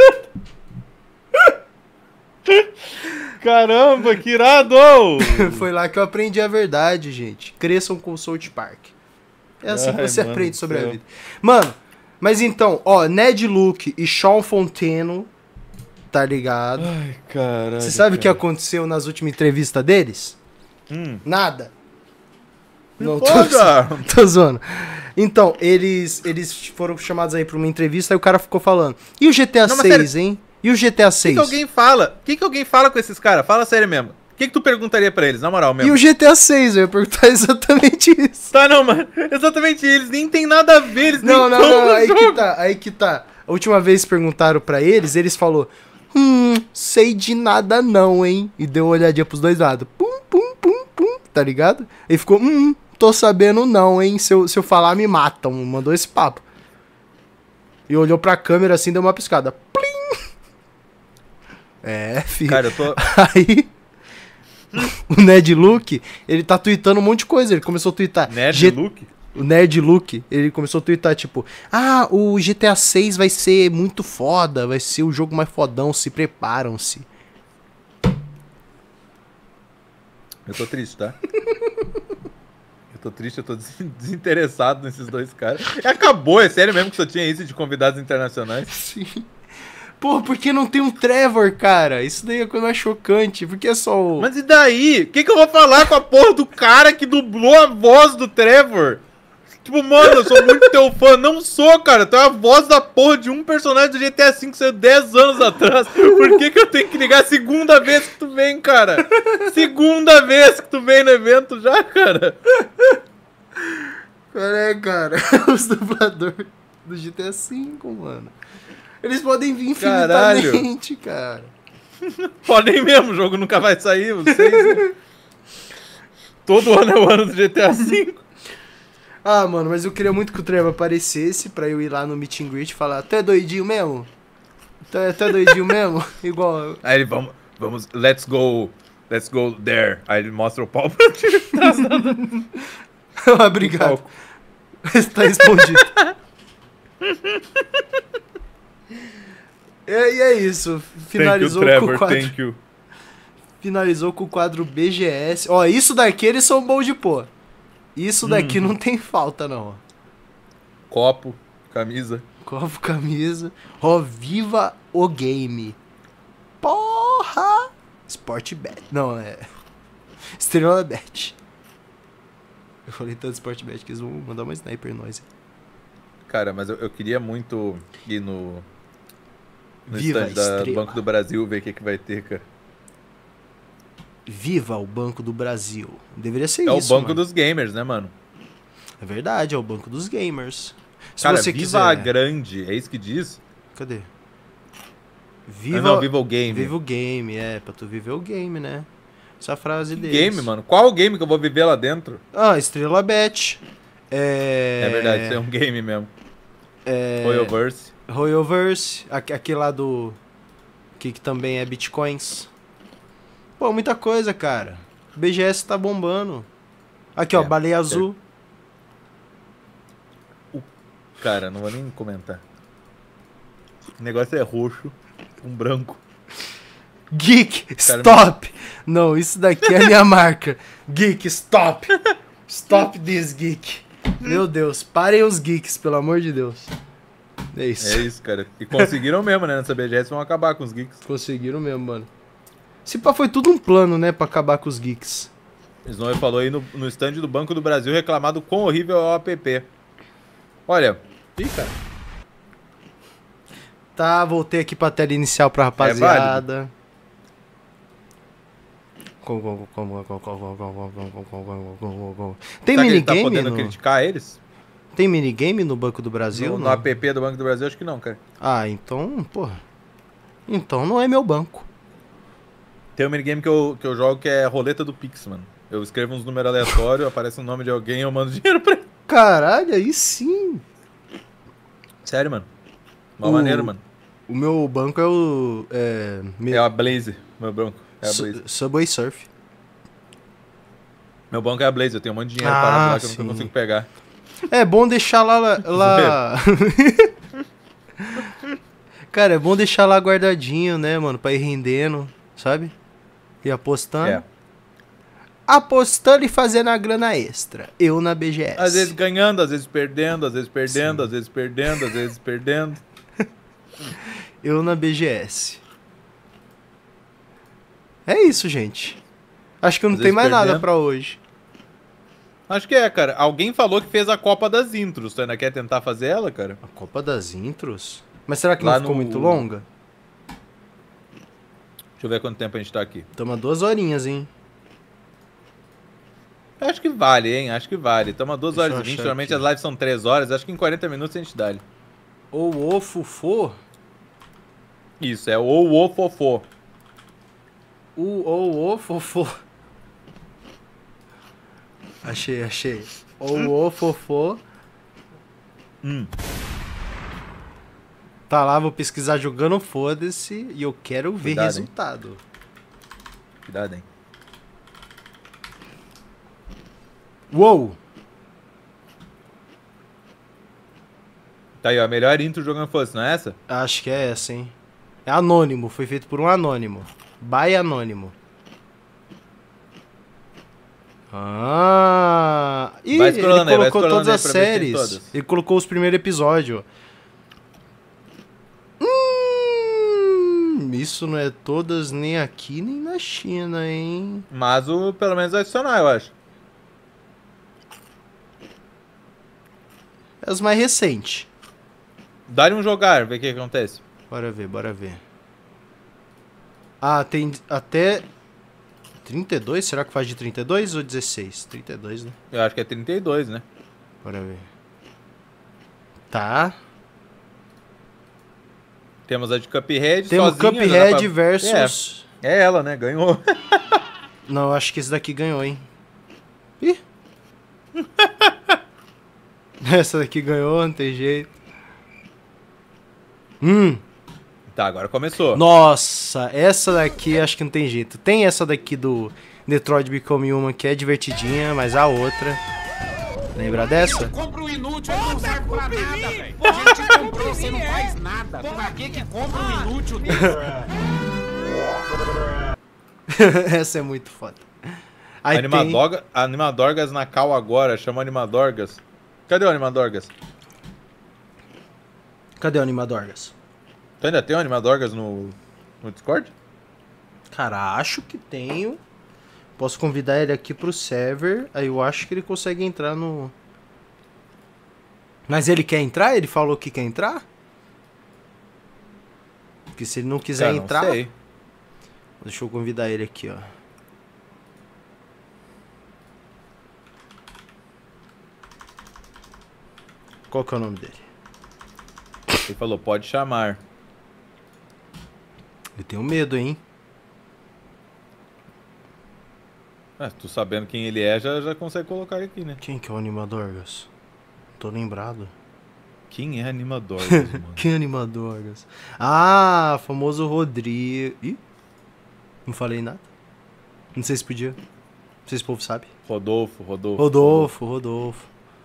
Caramba, que irado! Foi lá que eu aprendi a verdade, gente. Cresçam com o South Park. É assim que Ai, você mano aprende do sobre a céu. vida. Mano, mas então, ó, Ned Luke e Sean Fonteno, tá ligado? Ai, caralho. Você sabe o que cara. aconteceu nas últimas entrevistas deles? Nada. Não, foda! tô zoando. Então, eles foram chamados aí pra uma entrevista, aí o cara ficou falando. E o GTA Não, mas 6, hein? E o GTA 6? O que alguém fala com esses caras? Fala sério mesmo. O que tu perguntaria pra eles, na moral E mesmo? o GTA 6? Eu ia perguntar exatamente isso. Tá, não, mano. Exatamente, eles nem tem nada a ver, eles Não, nem não, tão não, no aí jogo. que tá, aí que tá. A última vez perguntaram pra eles falou, sei de nada não, hein? E deu uma olhadinha pros dois lados. Pum, pum, pum, pum, tá ligado? Ele ficou, tô sabendo não, hein? Se eu falar, me matam. Mandou esse papo. E olhou pra câmera assim, deu uma piscada. Plim! É, filho. Cara, eu tô... Aí... O Ned Luke, ele tá tweetando um monte de coisa. Ele começou a tweetar... Nerd Luke? O Nerd Luke, ele começou a twittar, tipo... Ah, o GTA 6 vai ser muito foda. Vai ser o jogo mais fodão. Se preparam-se. Eu tô triste, tá? Eu tô triste, eu tô desinteressado nesses dois caras. Acabou, é sério mesmo que só tinha isso de convidados internacionais? Sim. Pô, por que não tem um Trevor, cara? Isso daí é coisa mais chocante. Por que é só o... Mas e daí? O que eu vou falar com a porra do cara que dublou a voz do Trevor? Tipo, mano, eu sou muito teu fã. Não sou, cara. Tu é a voz da porra de um personagem do GTA V que saiu 10 anos atrás. Por que eu tenho que ligar a segunda vez que tu vem, cara? Segunda vez que tu vem no evento já, cara. Cara, os dubladores do GTA V, mano. Eles podem vir infinitamente, cara. Podem mesmo, o jogo nunca vai sair, vocês. Né? Todo ano é o ano do GTA V. Ah, mano, mas eu queria muito que o Trevor aparecesse pra eu ir lá no meet and greet e falar: tu é doidinho mesmo? Tu é doidinho mesmo? Igual. Aí ele, vamos, let's go there. Aí ele mostra o pau pra ti. Obrigado. Está respondido. E é isso. Finalizou com o quadro. Thank you. Finalizou com o quadro BGS. Ó, isso daqui eles são bons de pôr. Isso daqui não tem falta, não. Copo, camisa. Copo, camisa. Ó, viva o game. Porra! Sport Bet. Não, é... Estrela Bet. Eu falei tanto Sport Bet que eles vão mandar uma sniper em nós. Cara, mas eu queria muito ir no Viva stand do Banco do Brasil ver o que vai ter, cara. Viva o Banco do Brasil. Deveria ser isso, isso, É o banco mano. dos gamers, né, mano? É verdade, é o Banco dos gamers. Se cara, você Viva quiser... a grande, é isso que diz? Cadê? Viva... Não, Viva o game. Viva o game, pra tu viver o game, né? Essa frase deles. Game, mano? Qual game que eu vou viver lá dentro? Ah, Estrela Bet. É verdade, isso é um game mesmo. Royalverse. Royalverse, aquele lá do... Que também é Bitcoins. Pô, muita coisa, cara. BGS tá bombando. Aqui, ó, Baleia Azul. Cara, não vou nem comentar. O negócio é roxo com branco. Geek, stop! Não, isso daqui é a minha marca. Geek, stop! Stop this, geek. Meu Deus, parem os geeks, pelo amor de Deus. É isso. É isso, cara. E conseguiram mesmo, né? Nessa BGS vão acabar com os geeks. Conseguiram mesmo, mano. Se pá, foi tudo um plano, né, pra acabar com os geeks. Snow falou aí no stand do Banco do Brasil reclamado quão horrível é o app. Olha. Ih, cara. Tá, voltei aqui pra tela inicial pra rapaziada. Tem minigame? Tá podendo criticar eles? Tem minigame no Banco do Brasil? No app do Banco do Brasil, acho que não, cara. Ah, então, porra. Então não é meu banco. Tem um minigame que eu jogo que é roleta do Pix, mano. Eu escrevo uns números aleatórios, aparece o nome de alguém e eu mando dinheiro pra ele. Caralho, aí sim. Sério, mano. Uma maneira, mano. O meu banco é o... É a Blaze, meu banco. É a Blaze. Subway Surf. Meu banco é a Blaze, eu tenho um monte de dinheiro parado lá que eu nunca consigo pegar. É bom deixar lá... Cara, é bom deixar lá guardadinho, né, mano? Pra ir rendendo, sabe? E apostando. Apostando e fazendo a grana extra. Eu na BGS. Às vezes ganhando, às vezes perdendo, às vezes perdendo, às vezes perdendo, às vezes perdendo. Eu na BGS. É isso, gente. Acho que eu não tenho mais nada pra hoje. Acho que é, cara. Alguém falou que fez a Copa das Intros. Tu ainda quer tentar fazer ela, cara? A Copa das Intros? Mas será que não ficou muito longa? Deixa eu ver quanto tempo a gente tá aqui. Tamo a 2 horinhas, hein? Acho que vale, hein? Acho que vale. Tamo a 2 horas e 20. Geralmente as lives são 3 horas. Acho que em 40 minutos a gente dá ali. O fofô? Isso, é o fofô. O fofô. Achei. O fofô. Tá lá, vou pesquisar jogando foda-se e eu quero ver resultado. Hein? Cuidado, hein? Uou! Tá aí, ó. A melhor intro jogando foda-se, não é essa? Acho que é essa, hein? É anônimo, foi feito por um anônimo. By anônimo. Ah! Ih, Vai ele scrollando aí, vai colocou scrollando todas aí as pra ver se tem séries. todas. Ele colocou os primeiros episódios. Isso não é todas nem aqui nem na China, hein? Mas pelo menos vai adicionar, eu acho. É as mais recentes. Dá-lhe um jogar, ver o que acontece. Bora ver, bora ver. Ah, tem até 32? Será que faz de 32 ou 16? 32, né? Eu acho que é 32, né? Bora ver. Tá. Temos a de Cuphead, Temos sozinha, Cuphead já dá pra- versus... É ela, né? Ganhou. Não, eu acho que esse daqui ganhou, hein? Ih! Essa daqui ganhou, não tem jeito. Tá, agora começou. Nossa, essa daqui acho que não tem jeito. Tem essa daqui do Detroit Become Human que é divertidinha, mas a outra... Lembra dessa? Compra um inútil, ele não serve pra nada, velho. A gente comprou, você não faz nada. Pra que compra um inútil desse? Essa é muito foda. Aí Animadorgas na cal agora, chama Animadorgas. Cadê o Animadorgas? Cadê o Animadorgas? Tu ainda tem o Animadorgas no Discord? Cara, acho que tenho. Posso convidar ele aqui pro server. Aí eu acho que ele consegue entrar no... Mas ele quer entrar? Ele falou que quer entrar? Porque se ele não quiser Cara, não entrar... sei. Deixa eu convidar ele aqui, ó. Qual que é o nome dele? Ele falou, pode chamar. Eu tenho medo, hein? Tu sabendo quem ele é, já consegue colocar ele aqui, né? Quem que é o Animadorgas? Tô lembrado. Quem é Animadorgas, mano? Quem é Animadorgas? Ah, famoso Rodrigo... Ih? Não falei nada. Não sei se podia. Não sei se o povo sabe. Rodolfo. Rodolfo.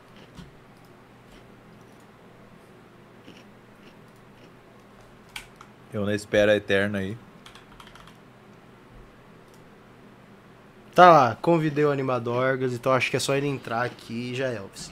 Eu na espera eterna aí. Tá lá, convidei o Animadorgas, então acho que é só ele entrar aqui e já é, Elvis.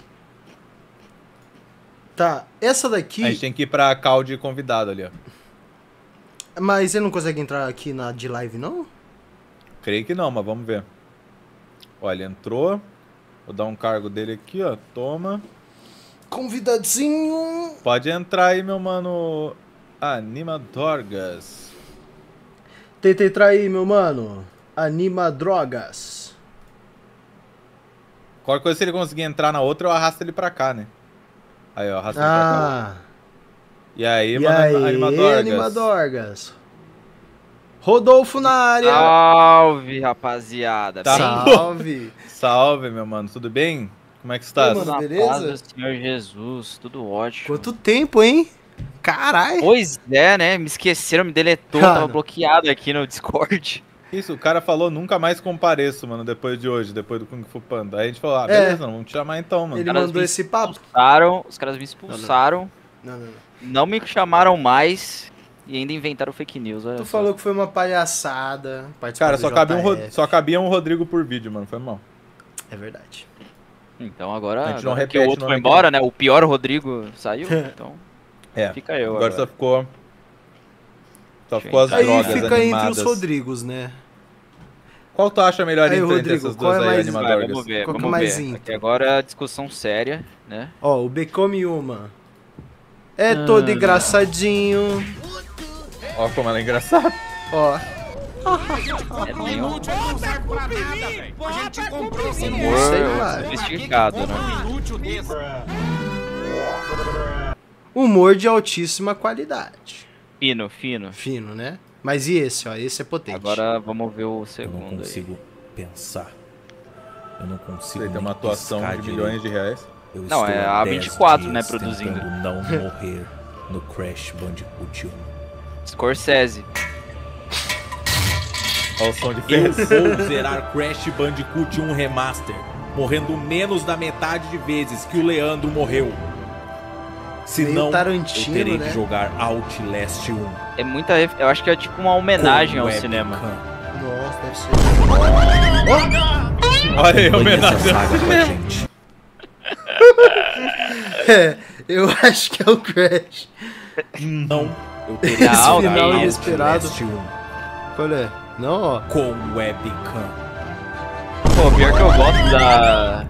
Tá, essa daqui... A gente tem que ir pra call de convidado ali, ó. Mas ele não consegue entrar aqui na de live, não? Creio que não, mas vamos ver. Olha, entrou. Vou dar um cargo dele aqui, ó. Toma. Convidadinho! Pode entrar aí, meu mano. Animadorgas. Tenta entrar aí, meu mano. Animadrogas. Qualquer coisa, se ele conseguir entrar na outra, eu arrasto ele pra cá, né? Aí, ó, arrasto ele pra cá. E aí, mano, Animadorgas. Rodolfo na área. Salve, rapaziada. Tá. Salve. Salve, meu mano. Tudo bem? Como é que está? Mano, beleza? Paz do Senhor Jesus, tudo ótimo. Quanto tempo, hein? Caralho. Pois é, né? Me esqueceram, me deletou, tava bloqueado aqui no Discord. Isso, o cara falou nunca mais compareço, mano, depois de hoje, depois do Kung Fu Panda. Aí a gente falou, beleza, não, vamos te chamar então, mano. Ele mandou esse papo. Os caras me expulsaram. Não me chamaram mais e ainda inventaram fake news. Olha Tu só. falou que foi uma palhaçada. Cara, só cabia um Rodrigo por vídeo, mano, foi mal. É verdade. Então agora, a gente não agora que repete, o outro não foi é embora, né? O pior Rodrigo saiu, então fica eu agora. Só ficou as aí drogas fica animadas. entre os Rodrigos, né? Qual tu acha melhor aí, entre Rodrigo, essas duas aí, Animadorgas? Vamos ver, qual que vamos é mais ver. íntimo? Aqui agora é discussão séria, né? Ó, o Become Uma. É todo engraçadinho. Ó como ela é engraçada. Ó. É bem Inútil, ele não serve pra nada, velho. A gente comprou, você não humor sei lá. sofisticado, né? um inútil desse. Humor de altíssima qualidade. Fino. Fino, né? Mas e esse, ó? Esse é potente. Agora vamos ver o segundo. Eu não consigo pensar. Eu não consigo. Tem uma atuação de direito. milhões de reais. Eu Não, estou é há a 10 24, né, dias produzindo. tentando não morrer no Crash Bandicoot 1. Scorsese. Olha o som de Eu fez. vou zerar Crash Bandicoot 1 Remaster, morrendo menos da metade de vezes que o Leandro morreu. Senão, eu Tarantino, terei né? que jogar Outlast 1. É muita. Eu acho que é tipo uma homenagem Com ao webcam. cinema. Nossa, deve ser. Olha aí, acompanhe essa homenagem. saga com a gente. É, eu acho que é o Crash. Não. Eu Esse teria final é inesperado. Last 1. Qual é? Não, ó. com webcam. Pô, pior que eu gosto da...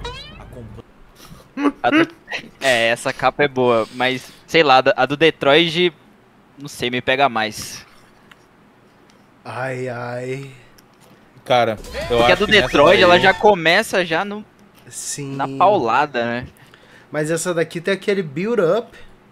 essa capa é boa, mas, sei lá, a do Detroit, não sei, me pega mais. Ai, ai. Cara, eu Porque a acho do que nessa Detroit, daí- ela já começa já no, Sim. na paulada, né? Mas essa daqui tem aquele build-up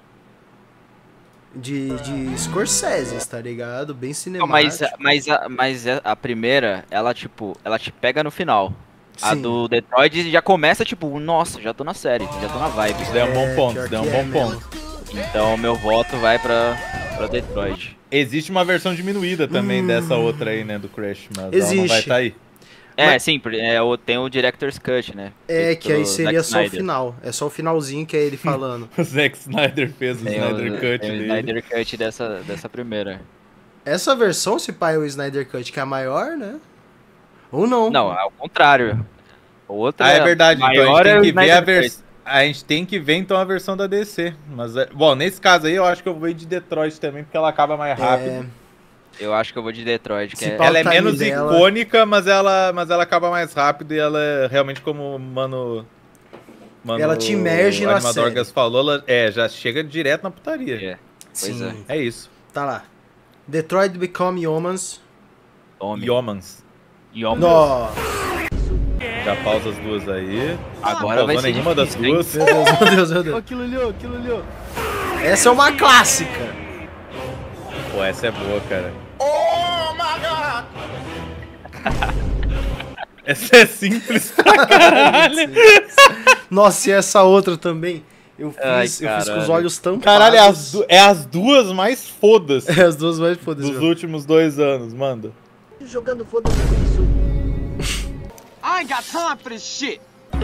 de Scorsese, tá ligado? Bem Não, cinemático. mas a primeira, ela, tipo, ela te pega no final. A Sim. do Detroit já começa, tipo, nossa, já tô na série, já tô na vibe. Isso daí é um bom ponto, pior isso daí é que um bom mesmo. ponto. Então, meu voto vai pra Detroit. Existe uma versão diminuída também dessa outra aí, né, do Crash, mas ela não vai Existe. estar aí. Sim, tem o Director's Cut, né? É, feito que aí pelo seria Zack só o Snyder. final. É só o finalzinho que é ele falando. O Zack Snyder fez o Tem Snyder Cut tem o dele. Snyder Cut dessa primeira. Essa versão, se pá, é o Snyder Cut, que é a maior, né? Ou não? Não, ao contrário. O outro Ah, é verdade, então a maior gente é tem o que ver a Snyder Cut. versão. A gente tem que ver então a versão da DC. Mas, bom, nesse caso aí eu acho que eu vou ir de Detroit também, porque ela acaba mais rápido. Eu acho que eu vou de Detroit. Que Se é... pau- Ela é time menos dela. icônica, mas ela acaba mais rápido e ela é realmente como o Mano Ela te imerge o na Animador série. Gas falou, ela, já chega direto na putaria. Pois Sim. É isso. Tá lá. Detroit Become Humans. Yomans. Nó. Já pausa as duas aí. Agora Não vai pausou ser nenhuma das difícil, hein? duas. Meu Deus, meu Deus, meu Deus. Aquilo ali, ó. Essa é uma clássica. Pô, essa é boa, cara. Oh, my God! Essa é simples pra caralho. Nossa, e essa outra também. Eu fiz com os caralho. olhos tampados. Caralho, é as duas mais fodas É as duas mais fodas. dos últimos 2 anos, manda. Jogando foda-se isso. I ain't got time for this shit.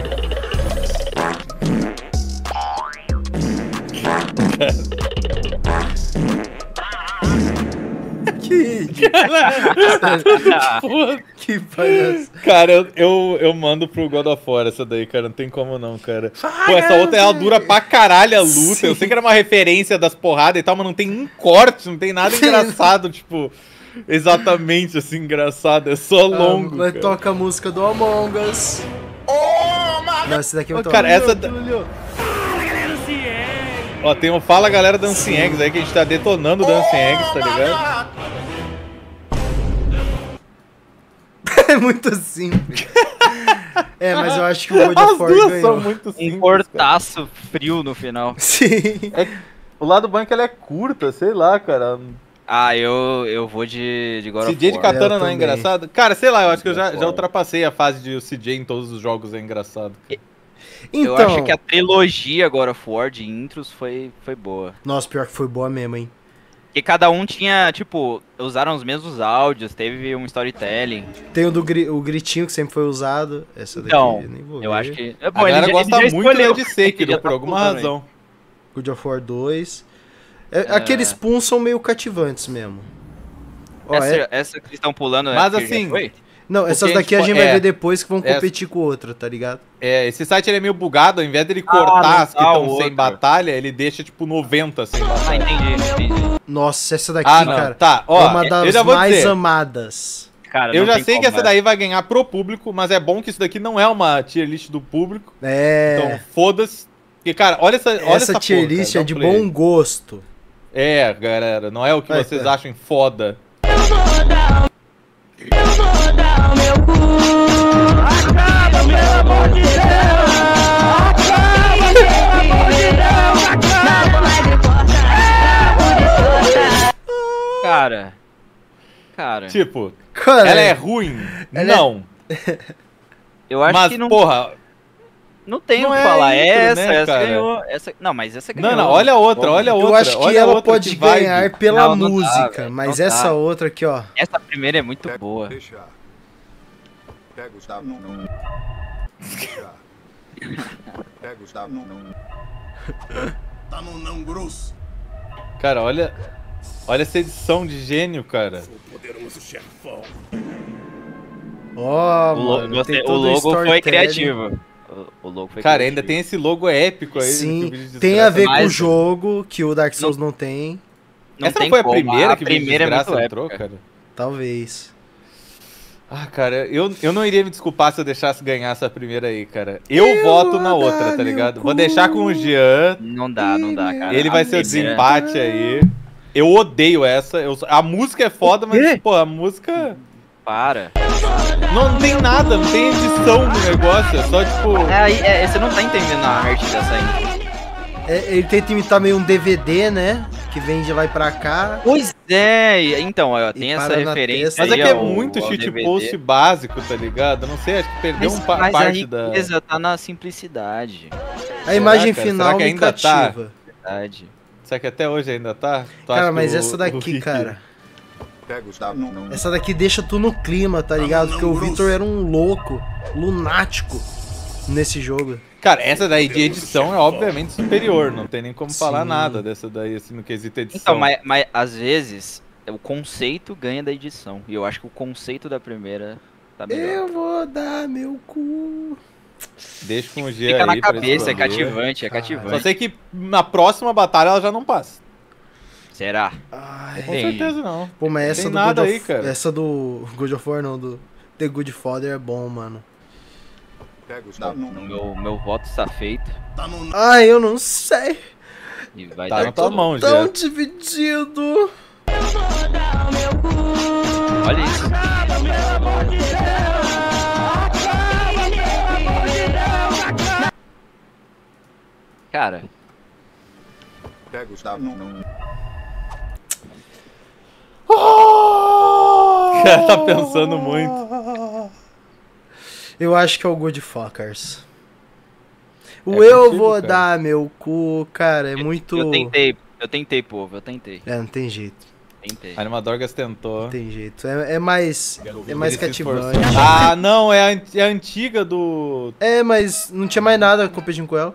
Que palhaço. Cara, eu mando pro God of War essa daí, cara. Não tem como não, cara. Pô, essa outra ela dura pra caralho a luta. Sim. Eu sei que era uma referência das porradas e tal, mas não tem um corte, não tem nada engraçado, tipo, exatamente assim, engraçado. É só longo. Vai cara. toca a música do Among Us. Não, esse daqui é muito Cara, essa. Aquilo Ó, tem um Fala Galera Dancing Eggs aí que a gente tá detonando o Dancing Eggs, tá ligado? É muito simples. É, mas eu acho que o God of As War duas ganhou. são muito Um simples. cara. cortaço frio no final. Sim. O lado bom é que ela é curta, sei lá, cara. Ah, eu vou de God of CJ de War. katana Eu não é também. engraçado? Cara, sei lá, eu acho que eu já ultrapassei a fase de o CJ em todos os jogos é engraçado. Então, Eu acho que a trilogia God of War de intros foi boa. nossa, pior que foi boa mesmo, hein? Porque cada um tinha, tipo, usaram os mesmos áudios, teve um storytelling. Tem o do o gritinho que sempre foi usado. Essa daqui Então, eu nem vou eu ver. acho que... A galera gosta muito de Sekiro, Já por tá alguma contando aí. razão. God of War 2. Aqueles puns são meio cativantes mesmo. Ó, Essa que estão pulando Mas que já assim, foi? Não, o essas que a daqui a gente gente po- vai é. ver depois que vão É. competir com outra, tá ligado? Esse site ele é meio bugado, ao invés dele cortar não as que tá o estão sem outro. batalha, ele deixa tipo 90 sem batalha. Entendi. Nossa, essa daqui, Ah, não, cara, tá, é ó, uma eu das já vou mais dizer. amadas. Cara, Eu não já tem sei que como, essa daí vai ganhar pro público, mas é bom que isso daqui não é uma tier list do público. Então, É, foda-se. Porque, cara, olha essa essa tier porra, list cara, é dá de um play. bom gosto. É, galera, não é o que Vai, vocês tá. acham foda. Cara, Tipo, Cara, ela é ruim? ela é- Não. eu acho Mas, que não, porra, não tem não o que é falar. intro, Essa né, cara? ganhou. Não, mas essa ganhou. não, olha a outra, olha a outra. eu acho que olha a ela outra, pode que vibe. ganhar pela Não, não dá, música, velho, mas não essa dá. outra aqui, ó. Essa primeira é muito boa. Pega os dados. Pega os dados. Tá no não grosso. Cara, olha essa edição de gênio, cara. Poderoso chefão. Ó, O logo foi criativo. O logo foi Cara, criativo. ainda tem esse logo épico aí. Sim, que o tem a ver com o Mas- jogo que o Dark Souls não tem. Essa não tem foi a como, primeira que o primeira é Desgraça muito entrou, épica. cara? Talvez. Ah, cara, eu não iria me desculpar se eu deixasse ganhar essa primeira aí, cara. Eu voto na outra, tá ligado? Vou deixar com o Jean. Não dá, cara. Ele vai ser o primeira- desempate aí. Eu odeio essa. A música é foda, mas, pô, a música... Para. Não tem nada, não tem edição no negócio, é só tipo... Você não tá entendendo a arte dessa aí. Ele tenta imitar meio um DVD, né? Que vem de lá e pra cá. Pois é, então, ó, tem essa para na referência testa. Mas é aí que é ao- muito ao shitpost DVD. básico, tá ligado? Não sei, acho que perdeu Mas parte a da... riqueza tá na simplicidade. A imagem cara? final Será que me ainda cativa. Verdade. Será que até hoje ainda tá? Tu Cara, acha que mas o- essa o daqui, Rick- cara. Gustavo, não. Essa daqui deixa tu no clima, tá ligado? Porque o Victor era um louco, lunático nesse jogo. Cara, essa daí de edição é obviamente superior, não tem nem como falar Sim. nada dessa daí, assim, no quesito edição. Então, mas às vezes o conceito ganha da edição. E eu acho que o conceito da primeira tá melhor. Eu vou dar meu cu. Deixa com o G Fica aí na pra cabeça, é escolher. cativante, é cativante. Só sei que na próxima batalha ela já não passa. Será? Com certeza não. Pô, mas essa Tem do nada God aí, of, cara. essa do God of War, não, do The Good Father é bom, mano. Meu voto está feito. Ai, eu não sei. E vai Tá dar na tua mão, Tão já. dividido. Olha isso. Cara, Gustavo, não. O cara tá pensando muito. Eu acho que é o Good Fuckers. O É eu contigo, vou cara. dar meu cu, cara, é muito... eu tentei, povo, eu tentei. É, não tem jeito. Tentei. A Animadorgas tentou. Não tem jeito. É mais Ele se cativante. esforçou. Ah, não, é a antiga do... É, mas não tinha mais nada competindo com ela.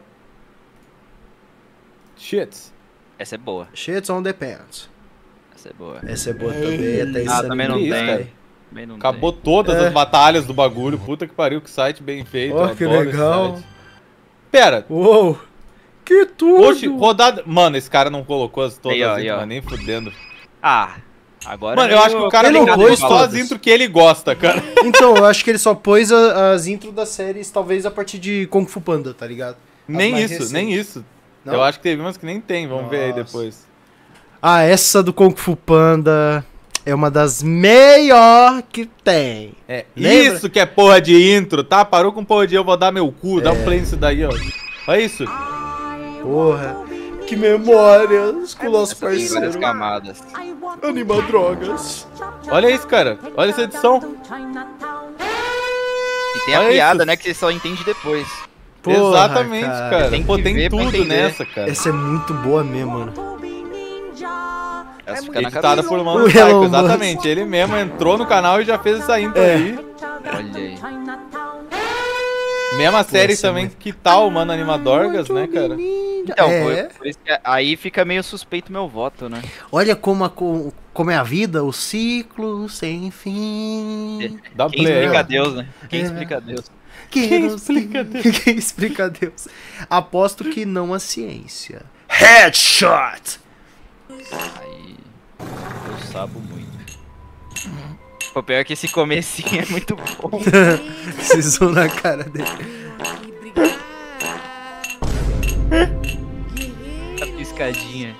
Shits. Essa é boa. Shit's on the pants. Essa é boa. Essa é boa também, até isso. Ah, também não Isso, tem. cara. Também não Acabou tem. todas É. as batalhas do bagulho. Puta que pariu, que site bem feito. Ó, eu que adoro esse legal. site. Pera, Uou! Que tudo! oxe, rodada... Mano, esse cara não colocou as todas Aí, ó, as aí, intros, ó. mas nem fudendo. Ah, agora... Mano, eu acho que o cara ele não não pôs pôs só as todas. intros que ele gosta, cara. Então, eu acho que ele só pôs as intros das séries, talvez a partir de Kung Fu Panda, tá ligado? As Nem mais isso, recentes. nem isso. Não? Eu acho que teve umas que nem tem, vamos ver aí Nossa. depois. Ah, essa do Kung Fu Panda é uma das melhores que tem. É, Lembra? isso que é porra de intro, tá? Parou com porra de eu vou dar meu cu, dá um play nisso daí, ó. Olha isso. Porra, que memórias com o nosso Essa tem várias parceiro. camadas. Anima Drogas. Olha isso, cara. Olha essa edição. E tem a Olha piada, isso. né, que você só entende depois. Porra, Exatamente, cara. Tem Pô, que tem ver pra tudo entender. nessa, cara. Essa é muito boa mesmo, mano. Essa fica na Editada cabeça. por O Mano Elon Psycho, Musk. exatamente. Ele mesmo entrou no canal e já fez essa intro É. aí. Olha aí. Mesma série essa é também muito- que tal, Mano Animadorgas, né, cara? Então, É. por isso que aí fica meio suspeito meu voto, né? Olha como é a vida, o ciclo sem fim. Dá Quem play aí, explica ó. Deus, né? Quem É. explica Deus? Quem explica Deus? Quem explica Deus? Aposto que não a ciência. Headshot! Aí eu sabo muito. O pior é que esse comecinho é muito bom. Cisou na cara dele. A piscadinha.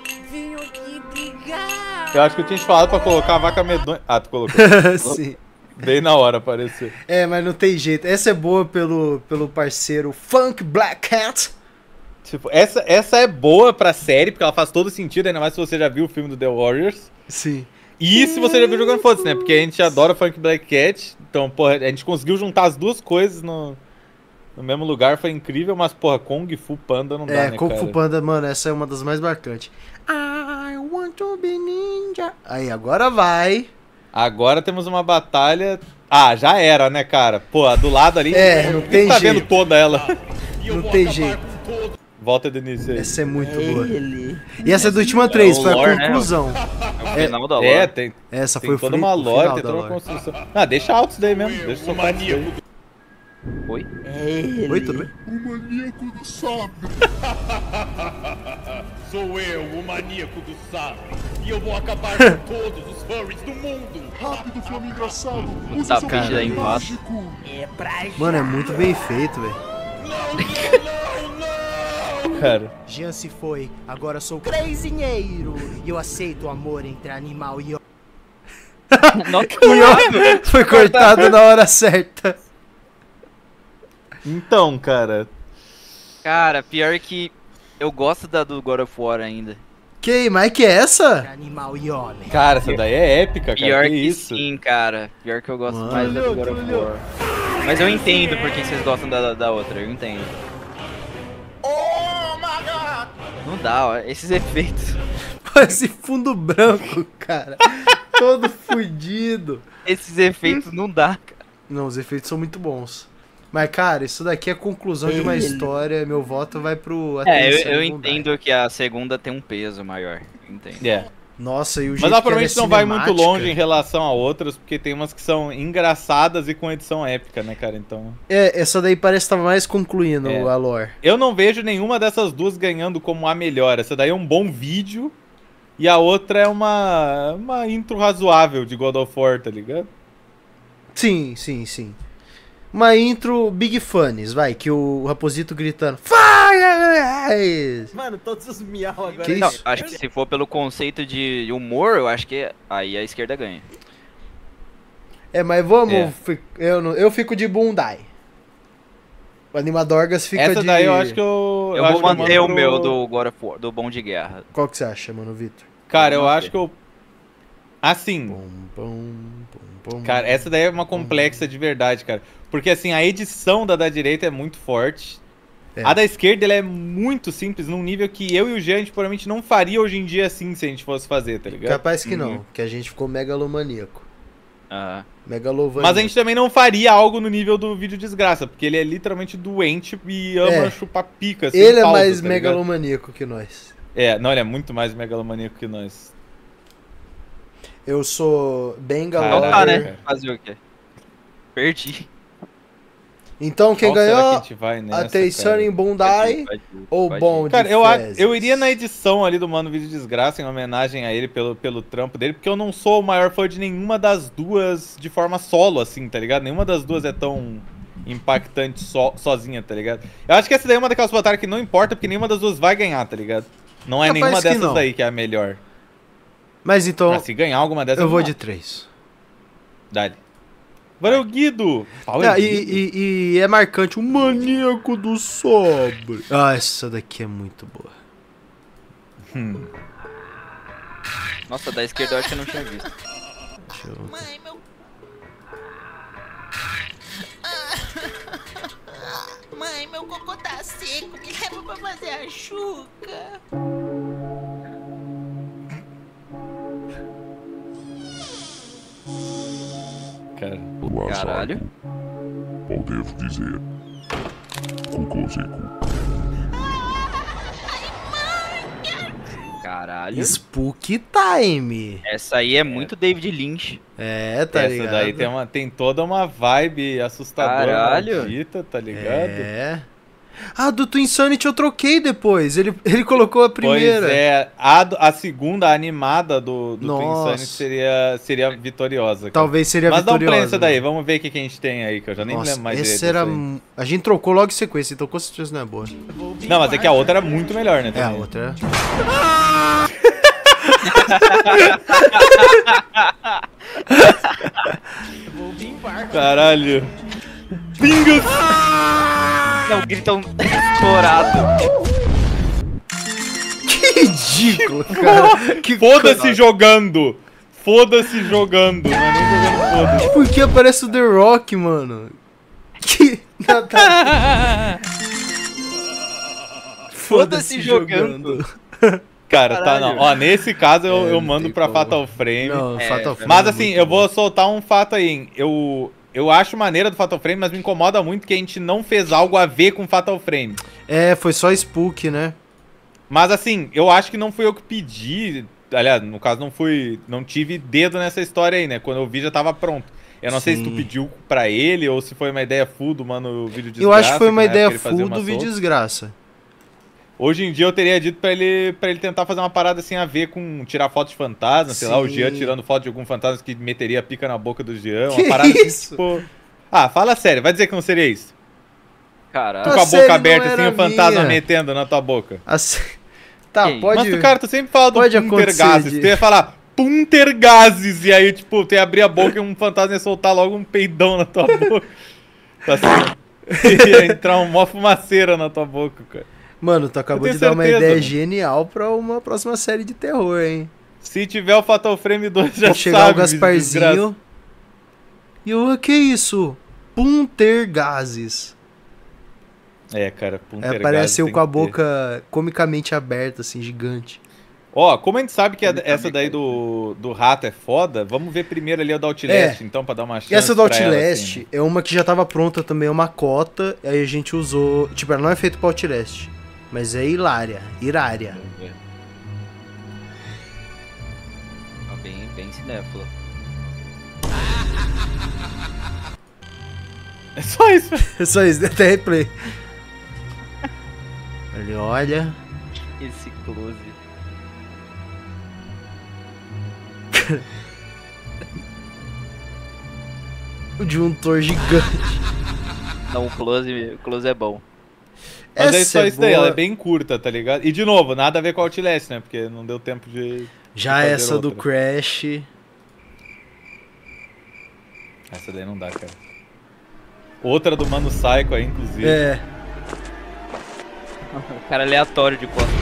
Eu acho que eu tinha te falado pra colocar a vaca medonha. Ah, tu colocou. Sim. Bem na hora, apareceu. É, mas não tem jeito. Essa é boa pelo parceiro Funk Black Cat. Tipo, essa é boa pra série, porque ela faz todo sentido, ainda mais se você já viu o filme do The Warriors. Sim. E se você já viu jogando foda-se, né? Porque a gente adora Funk Black Cat. Então, porra, a gente conseguiu juntar as duas coisas no mesmo lugar, foi incrível, mas, porra, Kung Fu Panda não dá, né, Kung cara? Fu Panda, mano, essa é uma das mais marcantes. I want to be ninja. Aí, agora vai. Agora temos uma batalha... Ah, já era, né, cara? Pô, a do lado ali... É, não Quem tem tá jeito. vendo toda ela? Não tem jeito. Volta do início aí. Essa é muito boa. E essa é do Ultima 3, foi a lore, né? conclusão. É o final da lore. É, tem, Essa tem foi o toda fri- uma o lore, final tem da toda uma lore. construção. Ah, deixa alto isso daí mesmo. Deixa só maníaco. Oi? Oi, tudo bem? O maníaco do sabre. Sou eu, o maníaco do sabre. E eu vou acabar com todos os furries do mundo. Rápido, Flamengo engraçado. Use Tá, seu peixe poder da invasão. mágico. É pra Mano, é muito bem feito, velho. Cara. Jean se foi, agora sou crazinheiro. E eu aceito o amor entre animal e homem. Foi cortado na hora certa. Então, cara. Cara, pior que eu gosto da do God of War ainda. Mas que é essa? animal e homem. Cara, essa daí é épica, cara. Pior que isso? sim, cara. Pior que eu gosto Mano. mais da do God of War. Mas eu entendo por que vocês gostam da outra, eu entendo. Oh my god! Não dá, ó, esses efeitos. Esse fundo branco, cara. Todo fudido. Esses efeitos não dá, cara. Não, os efeitos são muito bons. Mas, cara, isso daqui é a conclusão de uma história. Meu voto vai pro... Eu entendo que a segunda tem um peso maior. Entendo. É. Nossa, e o jeito Mas ela provavelmente que ela não é vai muito cinemática. longe em relação a outras, porque tem umas que são engraçadas e com edição épica, né, cara? Então. Essa daí parece estar mais concluindo É. a lore. Eu não vejo nenhuma dessas duas ganhando como a melhor. Essa daí é um bom vídeo e a outra é uma intro razoável de God of War, tá ligado? Sim. Uma intro Big Funnies, vai, que o Raposito gritando Fire! Mano, todos os miau agora. Que Não, isso? acho que se for pelo conceito de humor, eu acho que aí a esquerda ganha. Mas vamos... É. Eu fico de Bundai. O Animadorgas fica Essa de... daí eu acho que eu. Eu acho vou que eu manter mando o meu pro- do God of War, do Bom de Guerra. Qual que você acha, mano, Vitor? Cara, eu Vou acho que eu. Assim. Pum. Cara, essa daí é uma complexa de verdade, cara. Porque assim, a edição da direita é muito forte. É. A da esquerda ela é muito simples, num nível que eu e o Jean, a gente provavelmente não faria hoje em dia assim se a gente fosse fazer, tá ligado? Capaz que não, que a gente ficou megalomaníaco. Aham. Megalovania. Mas a gente também não faria algo no nível do vídeo desgraça, porque ele é literalmente doente e ama chupar pica. Sem Ele é pausa, mais tá ligado? megalomaníaco que nós. Não, ele é muito mais megalomaníaco que nós. Eu sou bem Caralho, galover. Tá, né? cara. Fazer o quê? Perdi. Então quem Qual será que a ganhou? gente vai nessa, Atenção cara? em Bundai ou Bom de Cara, Fezes? eu iria na edição ali do Mano Vídeo Desgraça em homenagem a ele pelo trampo dele, porque eu não sou o maior fã de nenhuma das duas de forma solo, assim, tá ligado? Nenhuma das duas é tão impactante sozinha, tá ligado? Eu acho que essa daí é uma daquelas batalhas que não importa, porque nenhuma das duas vai ganhar, tá ligado? Não é Capaz nenhuma que dessas não. daí que é a melhor. Mas então, Mas se ganhar alguma dessas, eu vou vamos de lá. 3. Dale. Valeu, Guido! Fala, Guido. E é marcante, o maníaco do sobre. Ah, essa daqui é muito boa. Nossa, da esquerda eu acho que eu não tinha visto. Deixa eu... Mãe, meu... Mãe, meu cocô tá seco. Me leva pra fazer a chuca. Cara. Caralho. Qual devo dizer? Cocô seco. Caralho. Spook Time. Essa aí é muito David Lynch. Tá Essa ligado? daí tem toda uma vibe assustadora, Caralho. maldita, tá ligado? Ah, do Twin Insanity eu troquei depois. Ele colocou a primeira. Pois é, a segunda, a animada do Twin Nossa. Insanity seria vitoriosa. cara. Talvez seria Mas vitoriosa. dá um play nessa daí, vamos ver o que a gente tem aí, que eu já nem Nossa, lembro mais essa direito era... disso aí. A gente trocou logo em sequência, então com certeza não é boa. Não, mas é que a outra era muito melhor, né? É, a também. outra... Caralho. Bingus! Não, gritam estourado. Que ridículo, cara. Que Foda-se jogando! Foda-se jogando! Não é nem jogando foda-se. Por que aparece o The Rock, mano? Que... Foda-se jogando. Cara, tá Caralho. não. Ó, nesse caso eu não mando tem pra como. Fatal Frame. Não, Fatal Frame Mas é assim, muito eu bom. vou soltar um fato aí, hein? Eu acho maneira do Fatal Frame, mas me incomoda muito que a gente não fez algo a ver com Fatal Frame. É, foi só Spook, né? Mas assim, eu acho que não fui eu que pedi. Aliás, no caso, não tive dedo nessa história aí, né? Quando eu vi, já tava pronto. Eu não sei se tu pediu pra ele ou se foi uma ideia full do mano Vídeo Desgraça. Eu acho que foi uma na época ideia ele fazia full uma do Vídeo solta. Desgraça. Hoje em dia eu teria dito pra ele tentar fazer uma parada assim a ver com tirar foto de fantasma, sei lá, o Jean tirando foto de algum fantasma que meteria a pica na boca do Jean. Uma parada assim, tipo... Ah, fala sério, vai dizer que não seria isso? Caralho. Tu com a boca aberta assim, o fantasma metendo na tua boca. Tá, pode... Mas tu, cara, tu sempre fala do pode Puntergazes. Tu ia falar Puntergazes, e aí, tipo, tu ia abrir a boca e um fantasma ia soltar logo um peidão na tua boca. Assim, ia entrar uma fumaceira na tua boca, cara. Mano, tu acabou de dar uma ideia genial pra uma próxima série de terror, hein? Se tiver o Fatal Frame 2, já chegar sabe. O Gasparzinho. E o que é isso? Puntergazes. É, cara, Puntergazes. Parece eu com a boca comicamente aberta, assim, gigante. Ó, como a gente sabe que essa daí do rato é foda, vamos ver primeiro ali a do Outlast, então, pra dar uma chance. E essa do Outlast ela, assim, né? é uma que já tava pronta também, é uma cota, aí a gente usou... Tipo, ela não é feita pra Outlast, mas é irária. Bem cinéfilo. É só isso. É só isso, até replay. Ele olha... Esse close. O disjuntor gigante. Não, o close é bom. Mas é só isso daí, ela é bem curta, tá ligado? E de novo, nada a ver com a Outlast, né? Porque não deu tempo de... Já essa do Crash... Essa daí não dá, cara. Outra do Mano Psycho aí, inclusive. É. O cara aleatório de costas.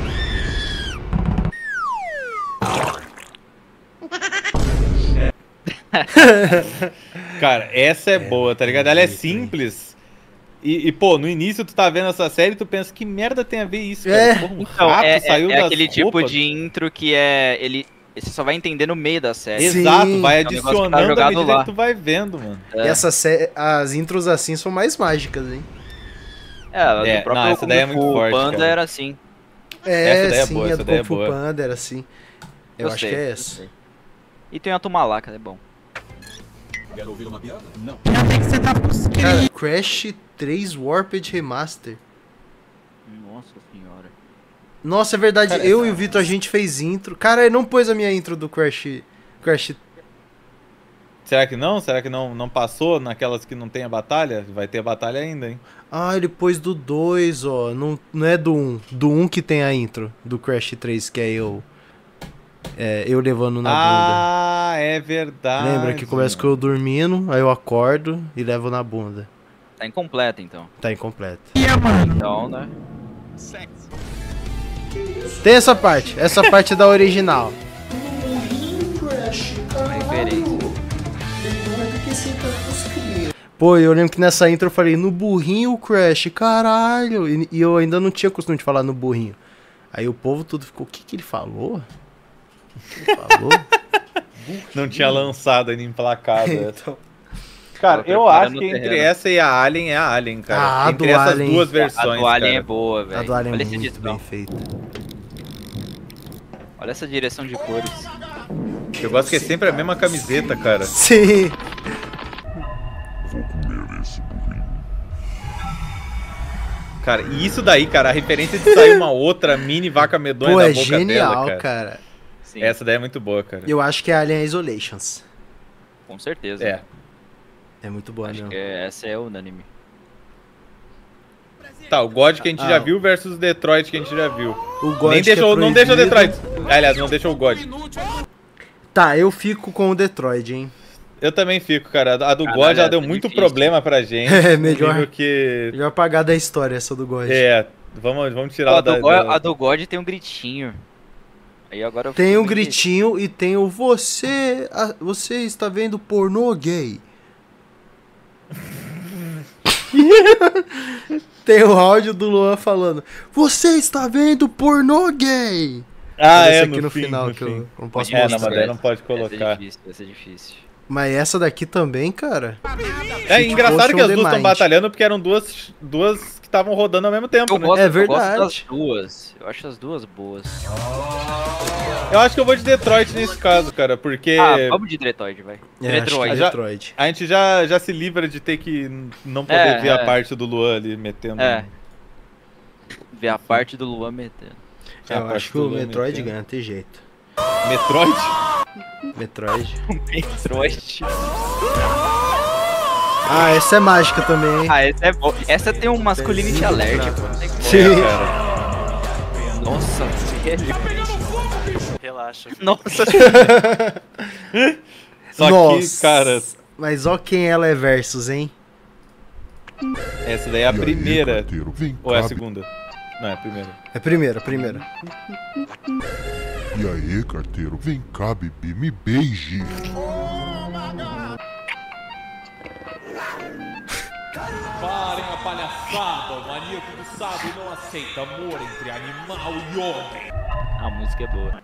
Cara, essa é boa, tá ligado? Ela é simples. E, pô, no início tu tá vendo essa série e tu pensa, que merda tem a ver isso, cara? Porra, um Então, rato saiu das aquele tipo roupas. de intro que você só vai entender no meio da série. Exato, vai É um negócio que tá adicionando à jogado medida lá. que tu vai vendo, mano. E as intros assim são mais mágicas, hein? Do próprio essa daí é muito forte, Panda cara. era assim. Essa daí é sim, boa, a essa do daí é Kung Fu boa. Panda era assim. Eu acho que é essa. E tem a Tumalaca, é bom. Quer ouvir uma piada? Não. Cara, Crash 3 Warped Remaster. Nossa senhora. Nossa, é verdade, Cara, eu e o Vitor a gente fez intro. Cara, ele não pôs a minha intro do Crash. Será que não? Será que não passou naquelas que não tem a batalha? Vai ter a batalha ainda, hein? Ah, ele pôs do 2, ó. Não é do 1. Do 1 que tem a intro. Do Crash 3, que é eu. Eu levando na bunda. Ah, é verdade. Lembra que começa com eu dormindo, aí eu acordo e levo na bunda. Tá incompleta, então. Tá incompleto. Então, né? Tem essa parte é da original. Referência. Pô, eu lembro que nessa intro eu falei, no burrinho Crash, caralho. E eu ainda não tinha costume de falar no burrinho. Aí o povo tudo ficou, o que ele falou? Não tinha lançado ainda emplacado essa. Então. Cara, eu acho que entre terreno. essa e a Alien é a Alien, cara. Ah, a Entre do essas Alien. duas versões, A do Alien cara. é boa, velho. A do Alien Olha é esse muito bem disco, feita. Olha essa direção de cores. Eu gosto que é sempre a mesma camiseta, cara. Sim. Cara, e isso daí, cara, a referência de sair uma outra mini vaca medonha Pô, da é boca genial, dela, cara. Sim, Essa daí é muito boa, cara. Eu acho que é Alien Isolations. com certeza. É. É muito boa, Acho não. que essa é unânime. Tá, o God que a gente já viu versus o Detroit que a gente já viu. O God Nem que é deixou, não deixa o proibido. Detroit. Aliás, não deixa o God. Tá, eu fico com o Detroit, hein? Eu também fico, cara. A do Caralho, God já essa deu é muito difícil. problema pra gente. É, no melhor. nível que... Melhor apagar da história essa do God. É, vamos tirar Pô, ela a do God tem um gritinho. Aí agora eu Tem fico um meio- gritinho e tem o você está vendo pornô gay. Tem o áudio do Luan falando, você está vendo pornô gay. Ah, Esse é, aqui no fim, final no que fim. eu não posso É, mostrar. não, mas daí não pode Essa colocar. é difícil, essa é difícil. Mas essa daqui também, cara. É engraçado que as duas estão Mind. batalhando porque eram duas que estavam rodando ao mesmo tempo, né? É Eu gosto verdade. das duas. Eu acho as duas boas. Eu acho que eu vou de Detroit nesse caso, cara, porque... Vamos de Detroit, vai. É, acho que é Detroit. A gente já se livra de ter que não poder ver a parte do Luan ali metendo... Ver a parte do Luan metendo. Eu acho que o Metroid ganha, tem jeito. Metroid? Metroid. Metroid. Ah, essa é mágica também, hein? Ah, essa é boa. Essa tem um masculinity alert, pô. Sim. Nossa, velho. Relaxa. Nossa. Só que, cara... Mas ó quem ela é versus, hein? Essa daí é a primeira. carteiro, vem Ou é a cá, segunda? Não, é a primeira. É a primeira. E aí, carteiro, vem cá, bebê, me beije. Parem a palhaçada, o maníaco do sábio não aceita amor entre animal e homem. A música é boa.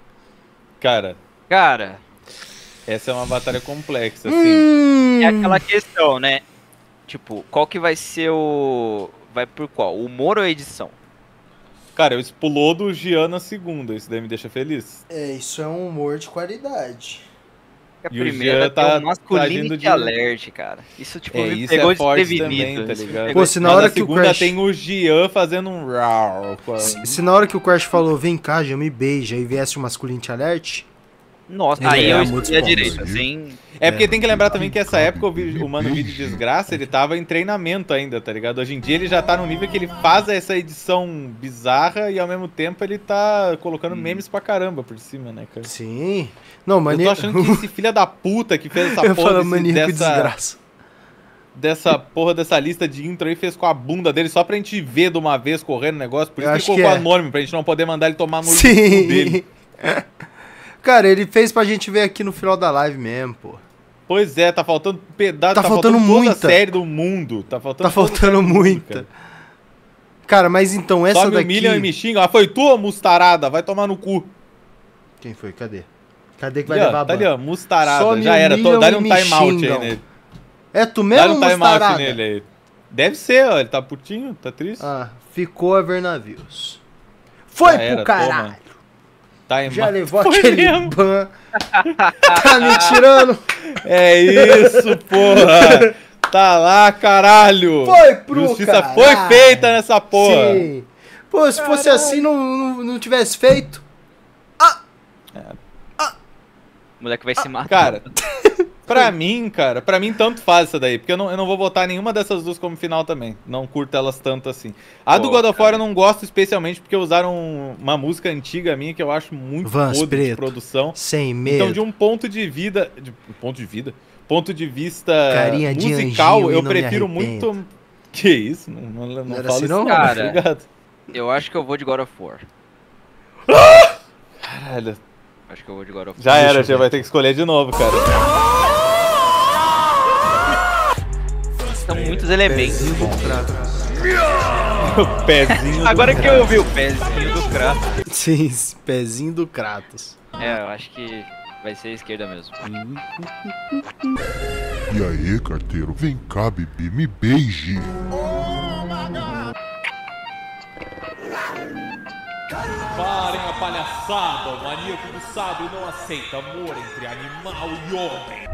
Cara, essa é uma batalha complexa, assim. É aquela questão, né? Tipo, qual que vai ser o... Vai por qual? Humor ou edição? Cara, eu pulou do Gian na segunda, isso daí me deixa feliz. É, isso é um humor de qualidade. A E o primeira Jean tá tem um masculinity agindo de- alert, cara. Isso, tipo, me isso pegou é forte desprevenido. também, tá Isso me ligado? pegou Pô, se na Mas hora na que o segunda Crash... tem o Gian fazendo um rar. Se na hora que o Crash falou, vem cá, já me beija, e viesse o masculinity alert... Nossa, ele aí ia eu muito escolhi a bom. direita, sem... É porque tem que lembrar também que essa época o Mano Vídeo Desgraça, ele tava em treinamento ainda, tá ligado? Hoje em dia ele já tá num nível que ele faz essa edição bizarra e ao mesmo tempo ele tá colocando memes pra caramba por cima, né, cara? Sim. Não, Eu tô achando que esse filho da puta que fez essa Eu porra falo maníaco desgraça. dessa porra dessa lista de intro aí fez com a bunda dele só pra gente ver de uma vez correndo o negócio. Por Eu isso acho que ele colocou que é. anônimo, pra gente não poder mandar ele tomar no cu Sim. dele. Cara, ele fez pra gente ver aqui no final da live mesmo, pô. Pois é, tá faltando pedaço, Tá faltando toda muita. a série do mundo. Tá faltando, Tá faltando muita. Cara, mas então essa Só me daqui... humilham e me xingam. Ah, foi tua, mustarada, vai tomar no cu. Quem foi? Cadê? Cadê que vai Ali, ó, levar a tá ban? ali, ó, mustarada. Só me Já era, humilham dá-lhe e um me timeout aí xingam. nele. É tu Dá-lhe mesmo, um timeout Mustarada? nele aí. Deve ser, ó, ele tá putinho, tá triste. Ah, ficou a ver navios. Foi Já pro era, caralho. toma. Time Já out. levou Foi aquele mesmo. ban. Tá me tirando? É isso, porra. Tá lá, caralho. Foi pro Justiça caralho. foi feita nessa porra. Sim. Pô, se fosse assim, não tivesse feito. O moleque vai se matar. Cara, pra mim tanto faz essa daí, porque eu não vou botar nenhuma dessas duas como final também. Não curto elas tanto assim. A do Pô, God of War cara. eu não gosto especialmente porque usaram uma música antiga minha que eu acho muito Vans podre de Preto. produção. Sem medo. Então, de um ponto de vista Carinha de musical, anjinho e eu não me prefiro arrependo. muito. Que isso? Não era fala assim, isso, não? Cara. obrigado. Eu acho que eu vou de God of War. Caralho. Acho que eu vou de God of War. Já era, já vai ter que escolher de novo, cara. São muitos elementos. O pezinho do Agora que Kratos. eu vi o pezinho do Kratos. Sim, esse pezinho do Kratos. É, eu acho que vai ser a esquerda mesmo. E aí, carteiro, vem cá, bebê, me beije. Parem a palhaçada, o maníaco do sábio não aceita amor entre animal e homem.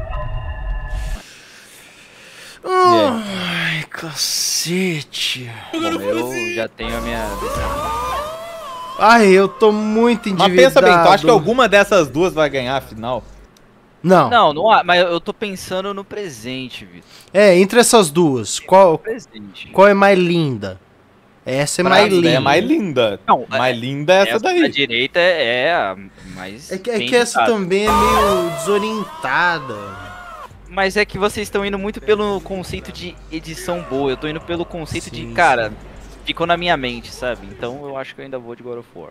Ai, cacete. Bom, eu já tenho a minha decisão. Ai, eu tô muito endividado. Mas pensa bem, tu acha que alguma dessas duas vai ganhar a final? Não. Não há, mas eu tô pensando no presente, Vitor. É, entre essas duas, qual Presente. é mais linda? Essa é mais linda. É mais linda. Não, mais linda é essa Da daí. direita é a mais. É bem que essa ditada. também é meio desorientada. Mas é que vocês estão indo muito pelo conceito de edição boa. Eu tô indo pelo conceito de, Sim, cara, ficou na minha mente, sabe? Então eu acho que eu ainda vou de God of War.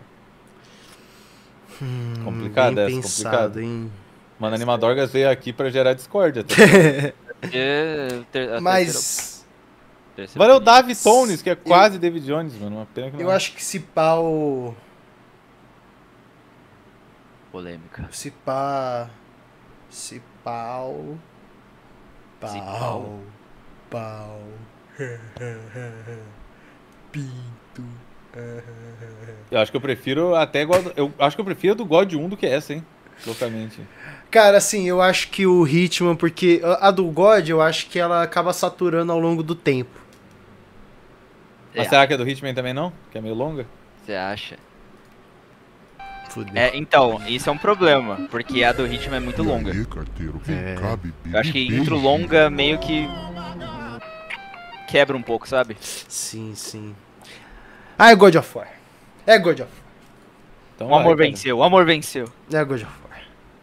Complicado bem essa, pensado, complicado. hein? Mano, Animadorgas veio aqui pra gerar discórdia. Tá? Mas Valeu, Davi Tones, que é quase David Jones, mano. Uma pena que não. eu acho que se pá o... Polêmica. Se pá... Se pau. Pau. Pau. Pinto. Eu acho que eu prefiro até eu acho que eu prefiro a do God 1 do que essa, hein? Loucamente. Cara, assim, eu acho que o Hitman, porque a do God, eu acho que ela acaba saturando ao longo do tempo. Mas será que a do Hitman também não? Que é meio longa? Você acha? Fudeu. Então, isso é um problema, porque a do Hitman é muito longa. Eu acho que intro longa meio que quebra um pouco, sabe? Sim, sim. Ah, é God of War. É God of War. Então o amor venceu, o amor venceu. É God of War.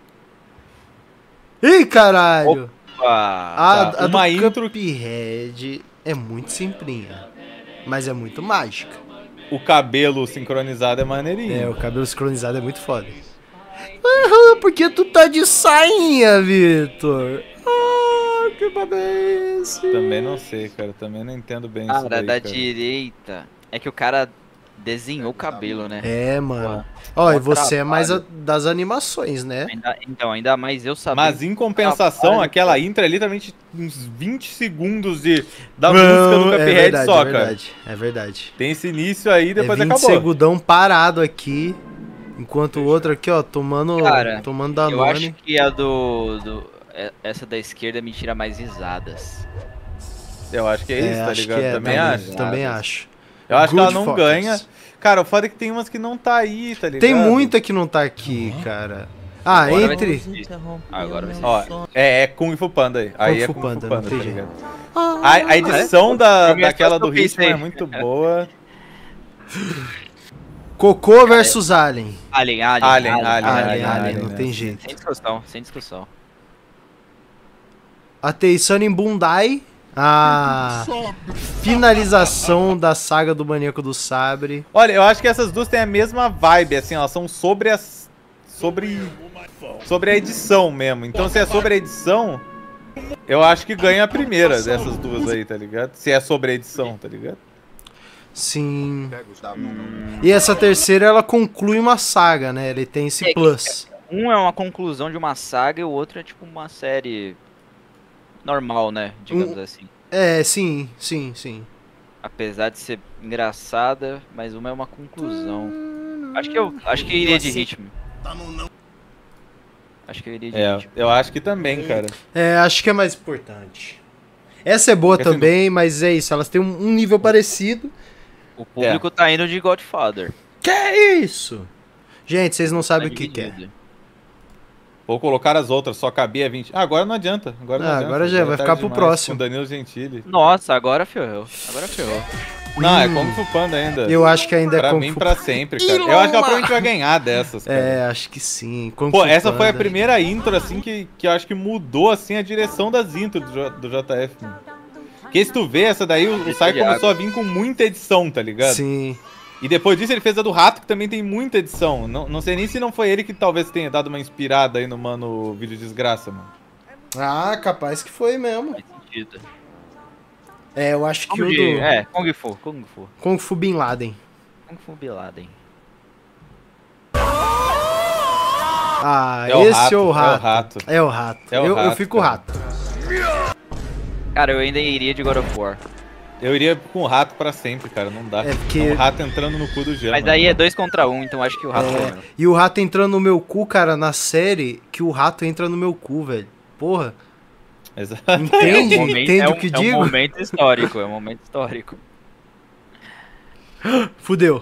Ih, caralho! A do Cuphead é muito simplinha, mas é muito mágica. O cabelo sincronizado é maneirinho. É, o cabelo sincronizado é muito foda. Por que tu tá de sainha, Vitor? Ah, que babês. Também não sei, cara. Também não entendo bem isso daí, da cara. direita. É que o cara desenhou o cabelo, né? É, mano. Ó, e você é mais das animações, né? Ainda mais eu sabia. Mas em compensação, aquela intro é literalmente uns 20 segundos da música do Cuphead só, cara. É verdade. Tem esse início aí, depois 20 acabou. segundão parado aqui, enquanto o outro aqui, ó, tomando Danone. Eu acho que a essa da esquerda me tira mais risadas. Eu acho que é isso, tá ligado? Também acho. Eu acho que ela não ganha. Cara, o foda é que tem umas que não tá aí, tá ligado? Tem muita que não tá aqui, cara. Ah, Agora entre... Agora vai ser Ó, é Kung Fu Panda aí. Aí Kung é Fu Kung Fu Panda, Panda, não tá tem ligado? jeito. A edição daquela do Hitman é muito boa. Cocô versus Alien. Alien, não tem jeito. Sem discussão. Atenção em Bundai. A finalização da saga do Maníaco do Sabre. Olha, eu acho que essas duas têm a mesma vibe, assim, elas são sobre a edição mesmo. Então, se é sobre a edição, eu acho que ganha a primeira dessas duas aí, tá ligado? Se é sobre a edição, tá ligado? Sim. E essa terceira, ela conclui uma saga, né? Ele tem esse plus. Um é uma conclusão de uma saga e o outro é tipo uma série normal, né? Digamos assim. É, sim. Apesar de ser engraçada, mas uma é uma conclusão. Acho que eu iria de Hitman. Acho que eu iria de Hitman. Eu acho que também, cara. É, acho que é mais importante. Essa é boa também, mas é isso, elas têm um nível parecido. O público tá indo de Godfather. Que é isso? Gente, vocês não sabem o que é. Vou colocar as outras, só cabia 20. Ah, agora não adianta. Agora já vai ficar pro próximo. Com Danilo Gentili. Nossa, agora ferrou. Não, é Kung Fu Panda ainda. Eu acho que ainda é Kung Fu Panda. Pra sempre, cara. Eu acho que ela provavelmente vai ganhar dessas, cara. É, acho que sim. Pô, essa foi a primeira intro, assim, que eu acho que mudou, assim, a direção das intros do JF, mano. Porque se tu vê, essa daí, o Psy começou a vir com muita edição, tá ligado? Sim. E depois disso ele fez a do Rato, que também tem muita edição. Não sei nem se não foi ele que talvez tenha dado uma inspirada aí no Mano Vídeo Desgraça, mano. Ah, capaz que foi mesmo. Faz sentido. É, eu acho que o do... Kung Fu. Kung Fu Bin Laden. Kung Fu Bin Laden. Ah, esse ou o Rato? É o Rato. Eu fico o Rato. Cara, eu ainda iria de God of War. Eu iria com o Rato pra sempre, cara, não dá. É porque... o Rato entrando no cu do Jean. Mas aí é 2 contra 1, então acho que o Rato ganha. E o Rato entrando no meu cu, cara, na série, que o Rato entra no meu cu, velho. Porra. Exato. Entende? Entende o que digo? É um momento histórico, Fudeu.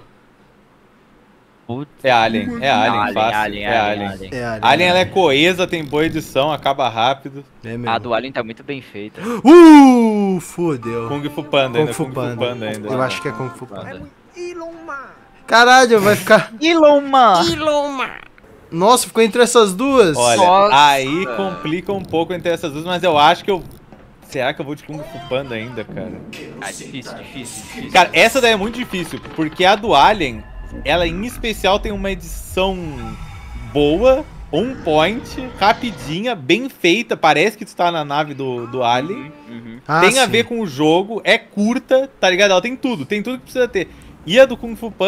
É Alien, fácil. Alien. Alien, ela é coesa, tem boa edição, acaba rápido. É mesmo. A do Alien tá muito bem feita. Fudeu. Kung Fu Panda ainda. Eu acho que é Kung Fu Panda. Caralho, vai ficar... Iloma. Nossa, ficou entre essas duas? Olha, aí complica um pouco entre essas duas, mas eu acho que eu... Será que eu vou de Kung Fu Panda ainda, cara? Ah, difícil. Cara, essa daí é muito difícil, porque a do Alien, ela em especial tem uma edição boa, on point, rapidinha, bem feita, parece que tu tá na nave do Alien. Tem a ver com o jogo, é curta, tá ligado? Ela tem tudo que precisa ter. E a do Kung Fu Panda,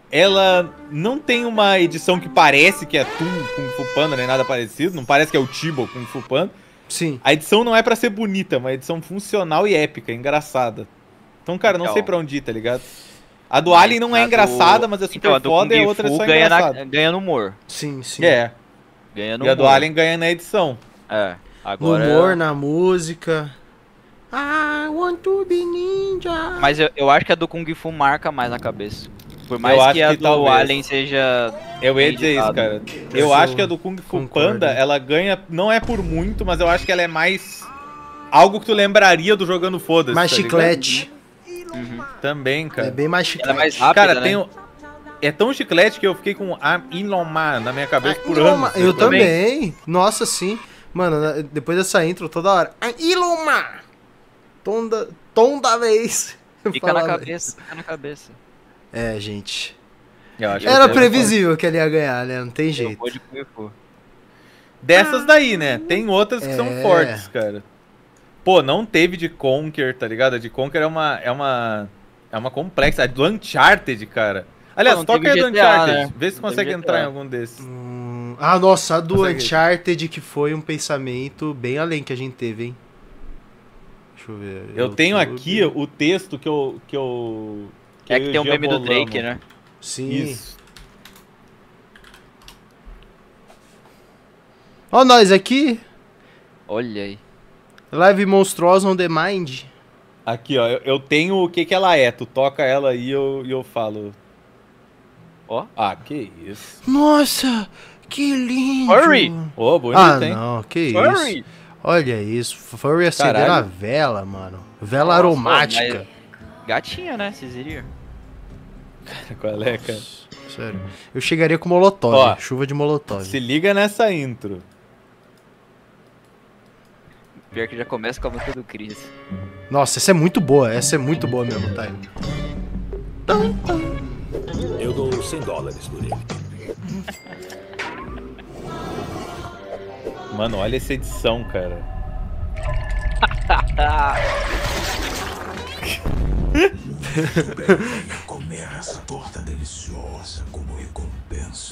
ela não tem uma edição que parece que é Toon Kung Fu Panda, nem nada parecido. Não parece que é o Chiba Kung Fu Panda. Sim. A edição não é pra ser bonita, é uma edição funcional e épica, engraçada. Então, cara, não sei pra onde ir, tá ligado? A do Alien não é engraçada, mas é super foda, e a outra é só engraçada. Ganha no humor. Sim, sim. É. Ganha no e a humor. do Alien ganha na edição. É. Agora... No humor, na música. I want to be ninja. Mas eu acho que a do Kung Fu marca mais na cabeça. Por mais que a do talvez. Alien seja... Eu ia dizer isso, cara. Eu acho que a do Kung Fu Panda, ela ganha, não é por muito, mas eu acho que ela é mais... Algo que tu lembraria do Jogando Foda-se. Mais chiclete. Também, cara. É bem mais chiclete. Ela é mais rápida, Cara, né? tem... É tão chiclete que eu fiquei com Ilomar na minha cabeça por anos. Eu também. Nossa, sim. Mano, depois dessa intro, toda hora. Ilomar! Tom da vez. Fica na cabeça, fica na cabeça. É, gente. Era previsível que ele ia ganhar, né? Não tem jeito. Dessas daí, né? Tem outras que são fortes, cara. Pô, não teve de Conker, tá ligado? A de Conker é uma complexa. A do Uncharted, cara. Aliás, toca aí do Uncharted. Né? Vê se consegue entrar em algum desses. Nossa, a do Uncharted que foi um pensamento bem além que a gente teve, hein? Deixa eu ver. Eu tenho aqui o texto que tem um meme do Drake, né? Sim. Isso. Ó nós aqui. Olha aí. Live Monstruosa on the Mind. Aqui, ó. Eu tenho o que ela é. Tu toca ela aí e eu falo. Ó. Ah, que isso. Nossa, que lindo. Furry. Ô, bonito, hein? Não, que Furry. isso. Olha isso. Furry acendendo a vela, mano. Vela aromática. Gatinha, né? Vocês iriam. Qual é, cara? Sério. Eu chegaria com molotov. Ó, chuva de molotov. Se liga nessa intro. Pior que já começa com a música do Chris. Nossa, essa é muito boa. Essa é muito boa mesmo, tá? Eu dou $100 por ele. Mano, olha essa edição, cara. Comer essa torta deliciosa como recompensa.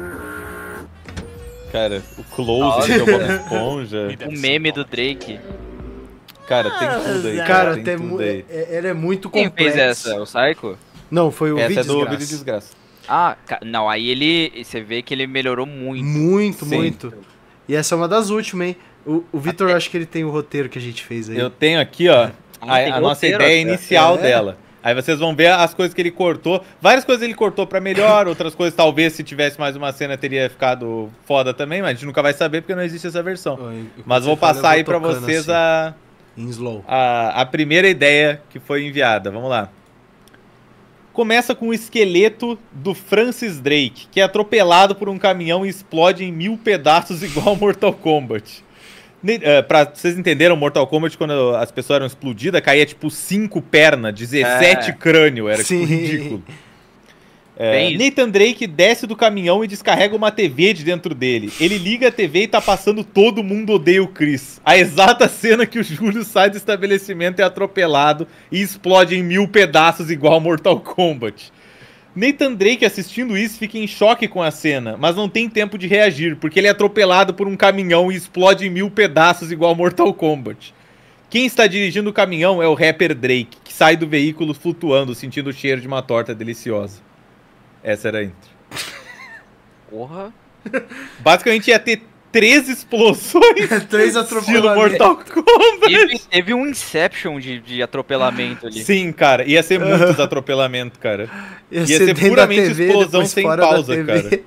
Cara, o close que é o Bob Esponja. O meme do Drake. Cara, tem tudo aí. Cara, tem tudo aí. Ela é muito Quem complexa. fez essa? O Psycho? Não, foi o Essa é do Vídeo Vídeo Desgraça. Ah, não, aí você vê que ele melhorou muito. Muito. E essa é uma das últimas, hein? O Vitor, acho que ele tem o roteiro que a gente fez aí. Eu tenho aqui, ó, a nossa ideia inicial dela. Aí vocês vão ver as coisas que ele cortou. Várias coisas ele cortou pra melhor, outras coisas talvez se tivesse mais uma cena teria ficado foda também, mas a gente nunca vai saber porque não existe essa versão. Mas vou passar aí pra vocês assim, em slow. a primeira ideia que foi enviada. Vamos lá. Começa com o esqueleto do Francis Drake, que é atropelado por um caminhão e explode em 1000 pedaços igual Mortal Kombat. Pra vocês entenderam, Mortal Kombat, quando as pessoas eram explodidas, caía tipo 5 pernas, 17 crânio, era tipo, ridículo. Nathan Drake desce do caminhão e descarrega uma TV de dentro dele. Ele liga a TV e tá passando Todo Mundo Odeia o Chris. A exata cena que o Júlio sai do estabelecimento é atropelado e explode em 1000 pedaços igual Mortal Kombat. Nathan Drake assistindo isso fica em choque com a cena, mas não tem tempo de reagir, porque ele é atropelado por um caminhão e explode em 1000 pedaços igual Mortal Kombat. Quem está dirigindo o caminhão é o rapper Drake, que sai do veículo flutuando, sentindo o cheiro de uma torta deliciosa. Essa era a intro. Porra. Basicamente ia ter 3 explosões. 3 estilo Mortal Kombat. Teve um Inception de atropelamento ali. Sim, cara. Ia ser muitos atropelamentos, cara. Ia ser puramente TV, explosão sem pausa, cara.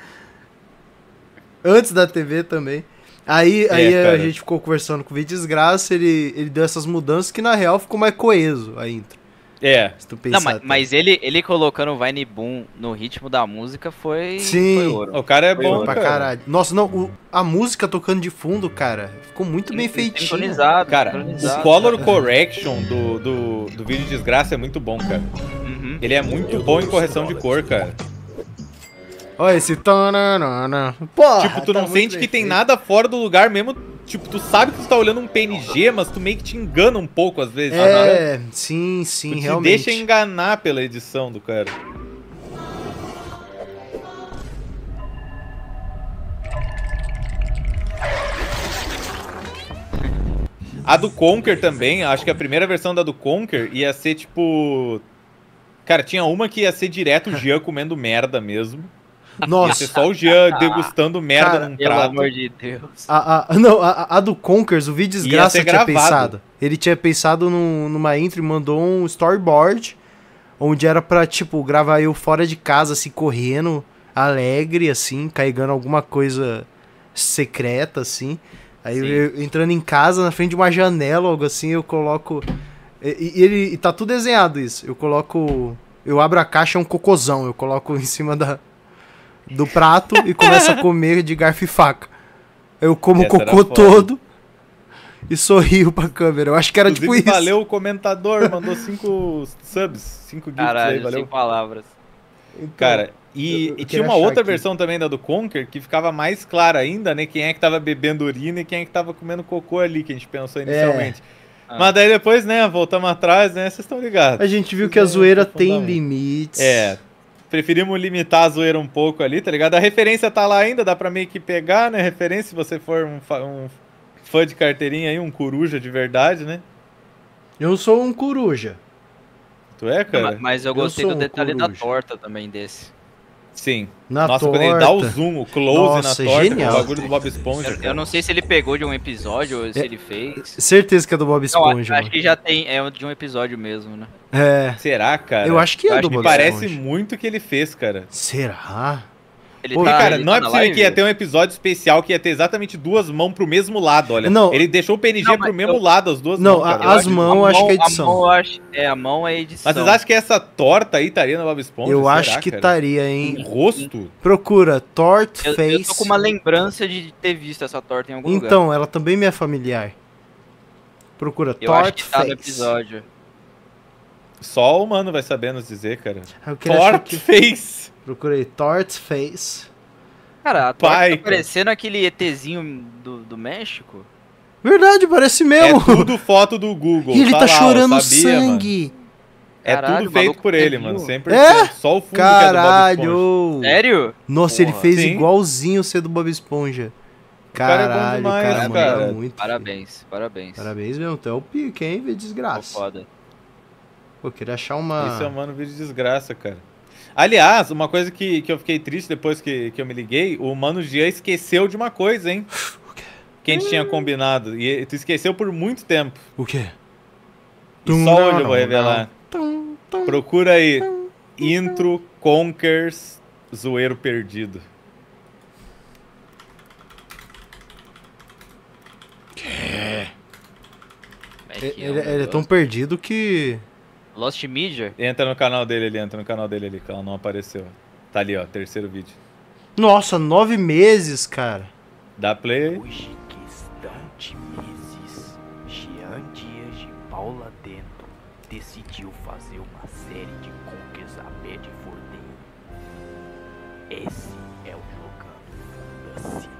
Antes da TV também. Aí a cara. gente ficou conversando com o Vídeo Desgraça, ele deu essas mudanças que na real ficou mais coeso a intro. É. Se tu pensar Não, mas ele colocando o Vine Boom no ritmo da música foi, Sim. foi ouro. O cara é foi bom, pra cara. Caralho. Nossa, não, a música tocando de fundo, cara, ficou muito bem feitinha. Sincronizado, Cara, sincronizado, o color cara. correction do Vídeo Desgraça é muito bom, cara. Uhum. Ele é muito bom em correção de cor, cara. Olha esse tananana. Porra, Tipo, tu tá não muito sente bem que tem feito. nada fora do lugar mesmo. Tipo, tu sabe que tu tá olhando um PNG, mas tu meio que te engana um pouco às vezes. É, sim, tu te realmente. deixa enganar pela edição do cara. A do Conker também, acho que a primeira versão da do Conker ia ser tipo... Cara, tinha uma que ia ser direto o Jean comendo merda mesmo. Nossa. Ia ser só o Jean degustando merda Cara, num Pelo prato. amor de Deus. A do Conkers, o vídeo desgraça ser tinha gravado. pensado. Ele tinha pensado numa intro e mandou um storyboard onde era pra, tipo, gravar eu fora de casa, assim, correndo, alegre, assim, carregando alguma coisa secreta, assim. Aí eu entrando em casa, na frente de uma janela, algo assim, eu coloco... E tá tudo desenhado isso. Eu abro a caixa, é um cocôzão. Eu coloco em cima do prato e começo a comer de garfo e faca. Eu como o cocô todo e sorrio pra câmera. Eu acho que era Inclusive, tipo isso. valeu o comentador, mandou 5 subs, 5 gifts Caralho, aí, valeu. sem palavras. Então, Cara, e tinha uma outra versão também da do Conker que ficava mais clara ainda, né? Quem é que tava bebendo urina e quem é que tava comendo cocô ali, que a gente pensou inicialmente. Mas daí depois, né, voltamos atrás, né, vocês estão ligados. A gente viu que a zoeira tem limites. Preferimos limitar a zoeira um pouco ali, tá ligado? A referência tá lá ainda, dá pra meio que pegar, né, referência, se você for um fã de carteirinha aí, um coruja de verdade, né? Eu sou um coruja. Tu é, cara? Mas eu gostei do detalhe da torta também desse. Sim. Nossa, quando ele dá o zoom, o close na torta, genial. o bagulho do Bob Esponja. Eu não sei se ele pegou de um episódio ou se ele fez. Certeza que é do Bob Esponja. Não, acho que já tem, é de um episódio mesmo, né? Será, cara? Eu acho que é do Bob Parece Esponja. muito que ele fez, cara. Será? Porque, cara, não é possível que ia ter um episódio especial que ia ter exatamente 2 mãos pro mesmo lado, olha. Não. Ele deixou o PNG pro mesmo lado, as 2 Não, mãos. Cara. as mãos acho que é edição. A mão é edição. Mas vocês acham que essa torta aí estaria no Bob Esponja? Eu Será, acho que cara? estaria, hein? O rosto? Procura Tort Eu Face. tô com uma lembrança de ter visto essa torta em algum lugar. Então, ela também me é familiar. Procura Eu acho Tort que tá no Face. episódio. Só o mano vai saber nos dizer, cara. Tort Face. Procurei Tort Face. Cara, a torta tá parecendo aquele ETzinho do México. Verdade, parece mesmo. É tudo foto do Google. E ele tá lá, chorando ó, sabia, sangue. Mano. É Caralho, tudo feito por ele, mano. 100%. Só o fundo Caralho. que é do Bob Esponja. Sério? Nossa, ele fez Sim. igualzinho ser do Bob Esponja. cara é bom Caralho, demais, cara, cara. manda muito. Parabéns. Parabéns mesmo, tu é o pique, hein, vê desgraça. Foda. Pô, queria achar uma... Isso é um mano vídeo de desgraça, cara. Aliás, uma coisa que eu fiquei triste depois que eu me liguei, o Mano Jean esqueceu de uma coisa, hein? Que a gente tinha combinado. E tu esqueceu por muito tempo. O quê? E só hoje eu vou revelar. Procura aí. Intro Conkers Zoeiro Perdido. Ele é tão perdido que... Lost Media? Entra no canal dele ali, que ela não apareceu. Tá ali, ó, terceiro vídeo. Nossa, 9 meses, cara. Dá play aí. Hoje, questão de meses, Jean Dias de Paula Dentro decidiu fazer uma série de Conkers a pé de forneio. Esse é o Jogando Foda-se.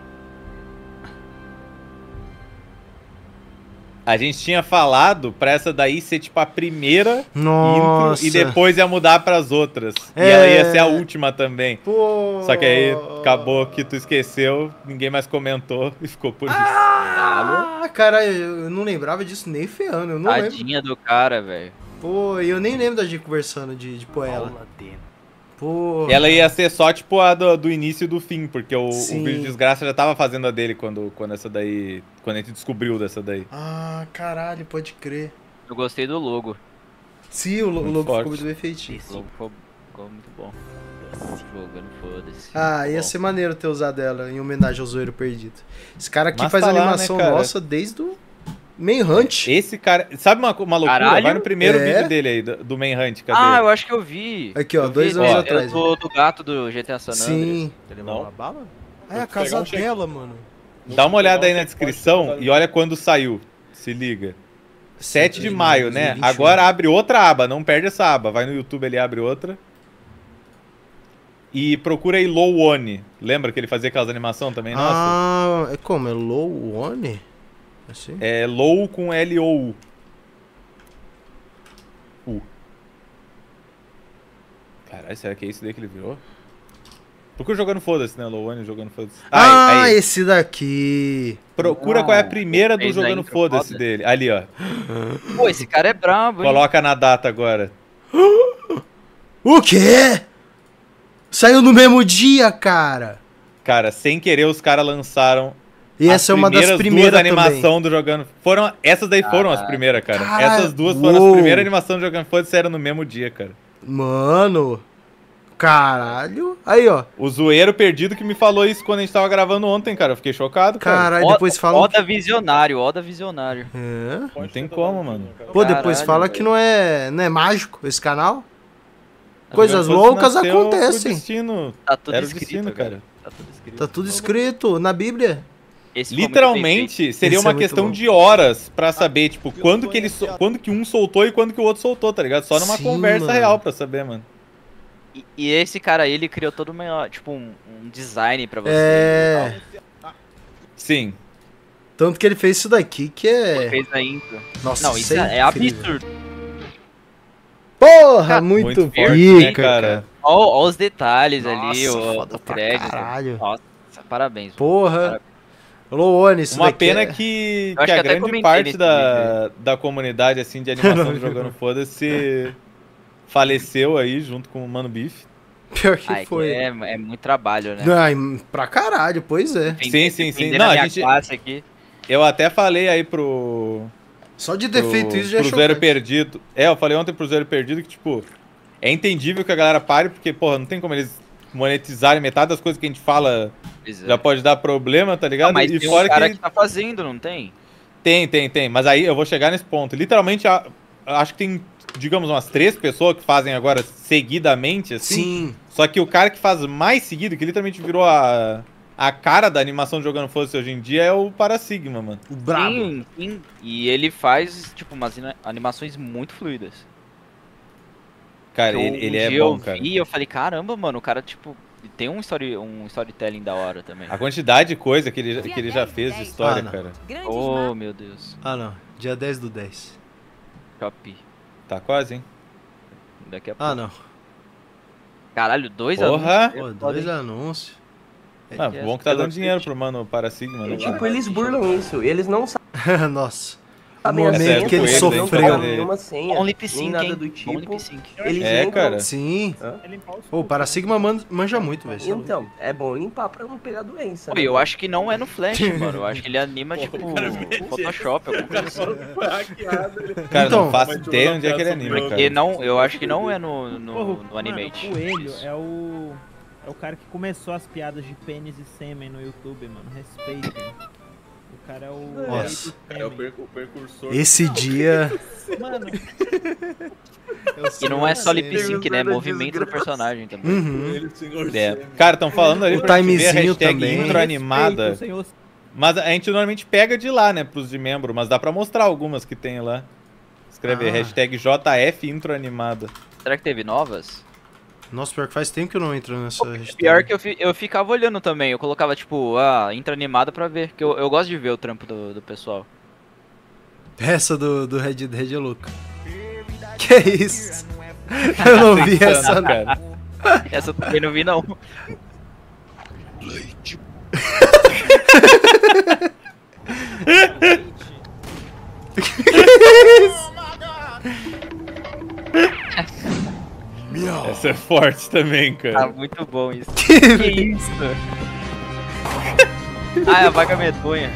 A gente tinha falado pra essa daí ser tipo a primeira Nossa. intro e depois ia mudar pras outras. E É. ela ia ser a última também. Pô. Só que aí acabou que tu esqueceu, ninguém mais comentou e ficou por isso. Ah, cara, eu não lembrava disso nem ferrando, eu não lembro. Tadinha do cara, velho. Pô, eu nem lembro da gente conversando de pôr ela. Pô. Ela ia ser só tipo a do início e do fim, porque o Sim. vídeo de desgraça já tava fazendo a dele quando essa daí. Quando a gente descobriu dessa daí. Ah, caralho, pode crer. Eu gostei do logo. Sim, o logo forte. ficou muito bem feitinho. O logo ficou muito bom. Jogando foda-se. Ah, ia Bom. ser maneiro ter usado ela em homenagem ao Zoeiro Perdido. Esse cara aqui Mas faz tá lá, animação né, cara? nossa desde o Manhunt. Esse cara. Sabe uma loucura? Caralho? Vai no primeiro É? vídeo dele aí, do Manhunt. Cadê? Ah, eu acho que eu vi. Aqui, ó, Eu vi 2 anos esse, atrás. do gato do GTA San Andreas. Sim. Ele levou uma bala? Ah, é a casa dela, mano. Dá uma olhada aí na descrição e olha quando saiu. Se liga. 7 de maio, né? 2021. Agora abre outra aba, não perde essa aba. Vai no YouTube, ele abre outra. E procura aí Low One. Lembra que ele fazia aquelas animações também? Nossa. Ah, é como? É Low One? Assim? É Low com L-O-U. Caralho, será que é isso daí que ele virou? Procura jogando foda-se, né? Lowane jogando foda-se. Ah, esse daqui. Procura qual é a primeira do fez a jogando intro foda-se foda. dele. Ali, ó. Pô, esse cara é brabo, hein? Coloca na data agora. O quê? Saiu no mesmo dia, cara. Cara, sem querer os caras lançaram. E essa é uma das primeiras duas animações do jogando. Essas daí foram as primeiras, cara. Essas duas foram as primeiras animações do jogando foda-se, era no mesmo dia, cara. Mano. Caralho. Aí, ó. O zoeiro perdido que me falou isso quando a gente tava gravando ontem, cara. Eu fiquei chocado, cara. Caralho, depois fala. Oda visionário, Oda visionário. É. Não tem como, mano. Pô, depois fala que não é mágico esse canal. Coisas loucas acontecem. Destino. Tá tudo Era o escrito, destino, cara. Tá tudo escrito. Tá tudo escrito na Bíblia. Esse foi muito Literalmente, bem seria Esse uma é muito questão bom. de horas pra saber, tipo, quando que um soltou e quando que o outro soltou, tá ligado? Só numa Sim, conversa mano. real pra saber, mano. E esse cara aí, ele criou todo uma, tipo, um design pra você. É. Sim. Tanto que ele fez isso daqui que é. Fez a intro. Nossa, Não, isso isso é absurdo. Porra, muito forte, pica, né, cara? Ó os detalhes Nossa, ali, foda o pra prédio. caralho. Nossa, parabéns. Porra. Loane, isso Uma daqui pena é... que Eu acho a que até grande comentei parte nesse da comunidade, assim, de animação do Jogando Foda-se faleceu aí junto com o Mano Bife. Pior que Ai, foi. É muito trabalho, né? Ai, pra caralho, pois é. Sim. Não, Não, a a minha gente... classe aqui. Eu até falei aí pro... Só de defeito isso já é pro Zero chocante. Perdido. Eu falei ontem pro Zero Perdido que, tipo, é entendível que a galera pare, porque, porra, não tem como eles monetizarem metade das coisas que a gente fala, Pois é. já pode dar problema, tá ligado? Não, mas e tem fora um cara que... que tá fazendo, não tem? Tem. Mas aí eu vou chegar nesse ponto. Literalmente, acho que tem, digamos, umas 3 pessoas que fazem agora seguidamente, assim. Sim. Só que o cara que faz mais seguido, que literalmente virou a cara da animação de Jogando Foda-se hoje em dia, é o Parasigma, mano. O brabo. Sim. E ele faz, tipo, umas animações muito fluidas. Cara, Eu- ele um é dia bom, eu cara. vi, eu falei, caramba, mano, o cara, tipo, tem um storytelling da hora também. A quantidade de coisa que ele já fez de história, não. cara. Oh, meu Deus. Ah, não. Dia 10/10. Top. Tá quase, hein? Daqui a pouco. Ah, não. Caralho, 2 Porra! anúncios. Pô, 2 anúncios. Ah, bom que tá dando dinheiro pro mano Parasigma, né? Tipo, eles burlam isso. Eles não sabem Nossa. O a momento senha, que ele eles sofreu. não falam nenhuma senha, Bom lip nem sync, nada hein? do Bom tipo. lip sync. Eles É, entram... cara. Sim. Hã? Pô, o Parasigma manja muito, velho. Então, é bom limpar pra não pegar doença. Pô, né? eu acho que não é no Flash, mano. Eu acho que ele anima, tipo, Photoshop, alguma coisa assim. Cara, Então, não faço ideia onde é que ele anima, cara. Porque não, eu acho que não é no Mano, Animate. o Coelho é o cara que começou as piadas de pênis e sêmen no YouTube, mano. Respeitem. O cara é o Nossa. rei do sêmen. o precursor. Esse dia. Mano, E não é só lip sync, né? É movimento do personagem também. Uhum. Cara, estão falando ali O pra gente ver a timezinho hashtag também. intro animada. respeito, senhor. Mas a gente normalmente pega de lá, né, pros de membro, mas dá pra mostrar algumas que tem lá. Escreve aí, hashtag JF intro animada. Será que teve novas? Nossa, pior que faz tempo que eu não entro nessa hashtag. Pior que eu ficava olhando também. Eu colocava, tipo, intro animada pra ver. Que eu gosto de ver o trampo do pessoal. Essa do Red Dead é louca. Que é isso? Eu não vi essa, não. cara. Essa eu também não vi, não. Essa é forte também, Tá cara. muito bom isso. Que isso? Ah, é a vaca medonha.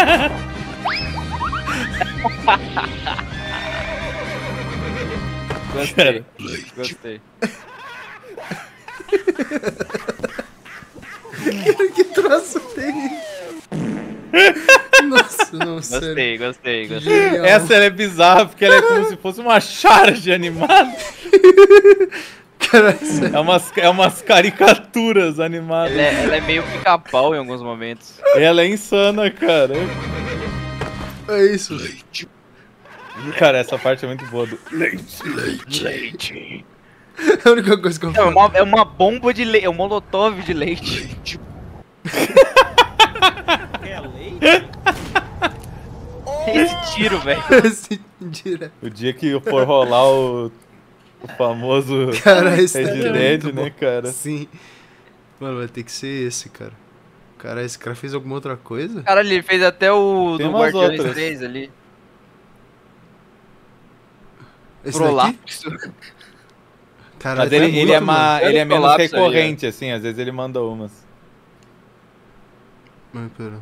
Gostei. Gostei. Que troço tem? Nossa, não sei. Gostei. Essa ela é bizarra porque ela é como se fosse uma charge animada. Cara, É umas caricaturas animadas. Ela é meio pica-pau em alguns momentos. Ela é insana, cara. é isso. Cara, essa parte é muito boa do Leite. É a única coisa que eu falo. É uma bomba de leite. É um molotov de leite. É leite? Esse tiro, velho. Esse direto. O dia que for rolar o famoso Cara, esse Red daqui é Dead, muito né, bom. cara? Sim. Mano, vai ter que ser esse, cara. Cara, esse cara fez alguma outra coisa? Caralho, ele fez até o Tem do umas Guardiões outras. 3 ali. Esse daqui? Prolapso. Caralho, Mas ele, tá ele é, muito, mano. ele é menos Colapso aí, recorrente, assim, às vezes ele manda umas. Mas, pera.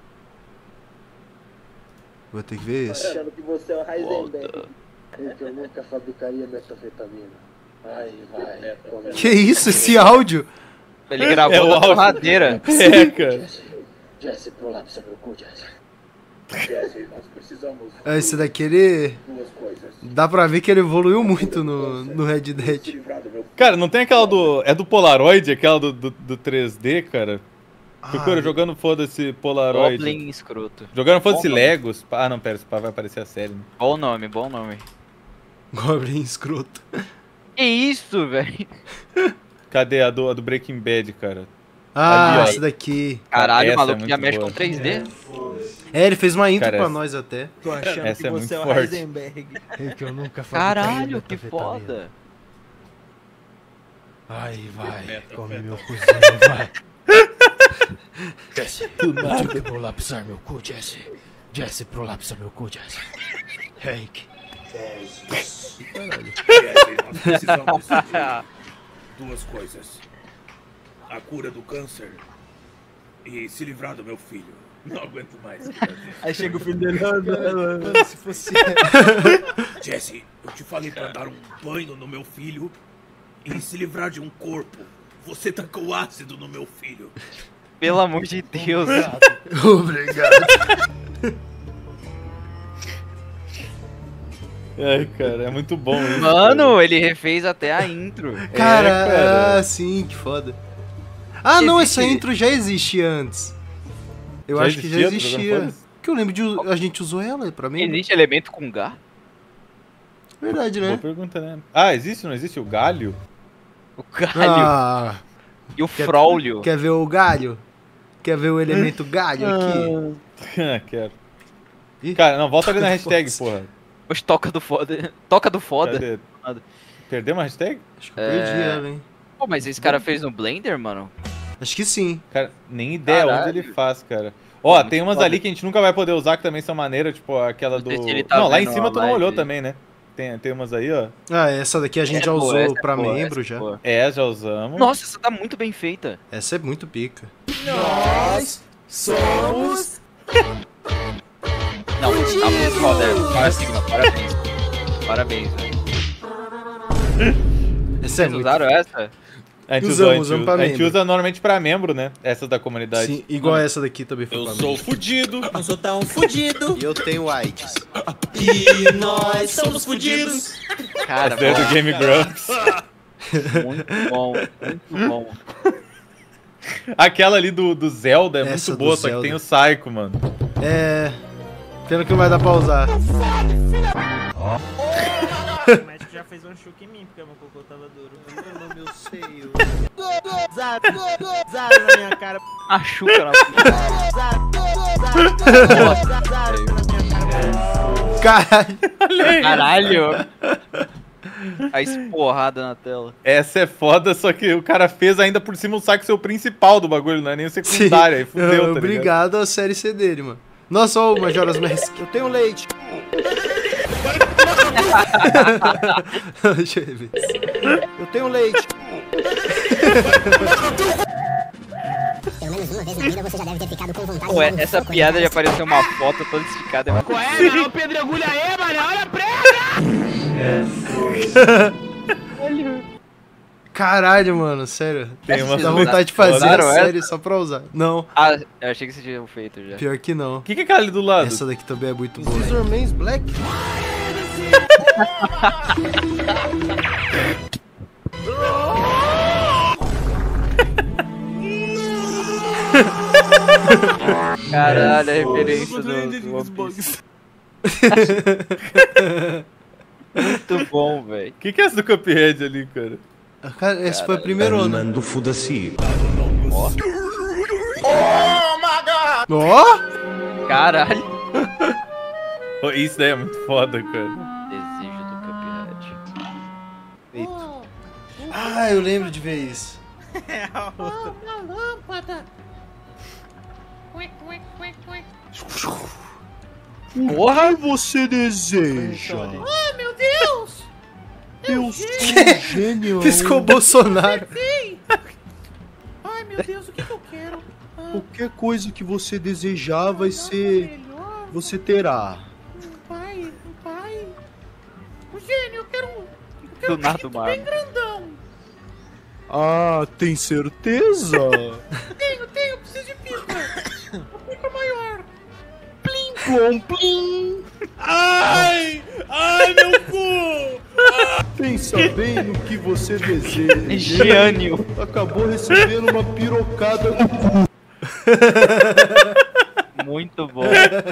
Vou ter que ver esse. Achando que você é o Heisenberg. Eu nunca fabricaria metanfetamina. Ai, vai. Que isso, esse áudio? Ele gravou É o na áudio. torradeira. É, cara. Jesse, prolapsa meu cu, Jesse. Jesse, nós precisamos Esse daqui, ele... duas coisas. Dá pra ver que ele evoluiu muito no Red Dead. Cara, não tem aquela do... É do Polaroid, aquela do 3D, cara? Procura, jogando foda-se Polaroid. Goblin escroto. Jogando foda-se Bom nome. Legos. Ah, não, pera, esse pá vai aparecer a série. Né? Bom nome, bom nome. Goblin escroto. Que isso, velho? Cadê a do Breaking Bad, cara? Ah, Ali, ó. esse daqui. Caralho, Essa o maluco é já muito mexe boa. com 3D. É, ele fez uma intro Cara, pra essa- nós até. Tô achando Essa que é você muito é o forte. Heisenberg. Que eu nunca Caralho, que foda. Ai, vai. Come meu cozinho, vai. Jesse, tu prolapsar meu cu, Jesse. Jesse, prolapsa meu cu, Jesse. Hank. Nós precisamos de duas coisas. A cura do câncer e se livrar do meu filho. Não aguento mais. Aí chega o filho dele. Se fosse... Jesse, eu te falei pra dar um banho no meu filho e se livrar de um corpo. Você tacou ácido no meu filho. Pelo amor de Deus. Obrigado. Ai, cara, é muito bom isso. Mano, ele refez até a intro. Cara, cara. ah, sim, que foda. Ah, não, essa intro já existia antes. Eu Já acho que já existia, tô jogando existia. foda-se? Que eu lembro de... A gente usou ela pra mim. Existe elemento com G? Verdade, Boa né? pergunta, né? Ah, existe ou não existe o galho? O galho. Ah, E o frólio. quer ver o galho? Quer ver o elemento galho aqui? Ah, quero. Cara, não, volta ali na hashtag, porra. Os toca do foda. Toca do foda. Cadê? Perdeu uma hashtag? Acho que eu perdi ela, hein? Pô, mas esse cara fez no Blender, mano? Acho que sim. Cara, nem ideia Caralho. onde ele faz, cara. Ó, Muito tem umas foda. ali que a gente nunca vai poder usar que também são maneiras, tipo aquela do... sei se ele tá Não, lá em vendo cima a tu não live. olhou também, né? Tem umas aí, ó. Ah, essa daqui a gente Essa já é boa, usou essa é pra boa, membro essa é já. boa. É, já usamos. Nossa, essa tá muito bem feita. Essa é muito pica. Nós somos... Não, tá muito foda. Parabéns. Parabéns, velho. Essa é Vocês muito... usaram essa? A gente Usamos, usa, usamos pra a gente membro. usa normalmente pra membro, né? Essa da comunidade. Sim, igual essa daqui também foi Eu pra sou mim. fudido. Eu sou tão fudido. E eu tenho AIDS. E nós somos fudidos. Cara, Essa é do Game Grumps. muito bom, muito bom. Aquela ali do Zelda é Essa muito do boa, só que Zelda. tem o Psycho, mano. É... Pena que não vai dar pra usar. O médico já fez um choque em mim, porque meu cocô tava duro. No meu seio. Zaro na minha cara. Machuca na Caralho. Caralho. A esporrada na tela. Essa é foda, só que o cara fez ainda por cima o Psycho ser o principal do bagulho, não é nem o secundário, aí fudeu, tá ligado? Obrigado à série C dele, mano. Nossa, ó o Majora's Mask. Eu tenho leite. Deixa eu ver. Eu tenho leite. Pelo menos uma vez na vida você já deve ter ficado com vontade Ué, de dar um essa soco piada na já cara. apareceu uma foto toda esticada. Qual é, mano? Pedro Agulha aí, mano. Olha a prega! Caralho, mano, sério. Tem uma Dá vontade de fazer a Usaram série essa? só pra usar. Não, Ah, eu achei que vocês tinham feito já. pior que não. O que é aquela ali do lado? Essa daqui também é muito boa. Scissor Black. Caralho, a referência do One Piece. Muito bom, velho. O que é essa do Cuphead ali, cara? Cara, esse foi a primeira onda. Mando foda-se. Ó! Caralho. Oh, isso daí é muito foda, cara. Desejo do Cuphead. Feito. Ah, eu lembro de ver isso. É a outra. Uma lâmpada. O que você deseja? Ai, meu Deus! Eu sou um gênio. Piscou o Bolsonaro. Sim! Ai, meu Deus, o que eu quero? Qualquer coisa que você desejar vai ser... Você terá. Pai. O gênio, eu quero Do nada, uma bem arma. grandão. Ah, tem certeza? Tenho, preciso de pica. Uma pica maior. Plum, plim. Ai, meu cu! Pensa bem no que você deseja. Gênio. Acabou recebendo uma pirocada no cu. Muito bom.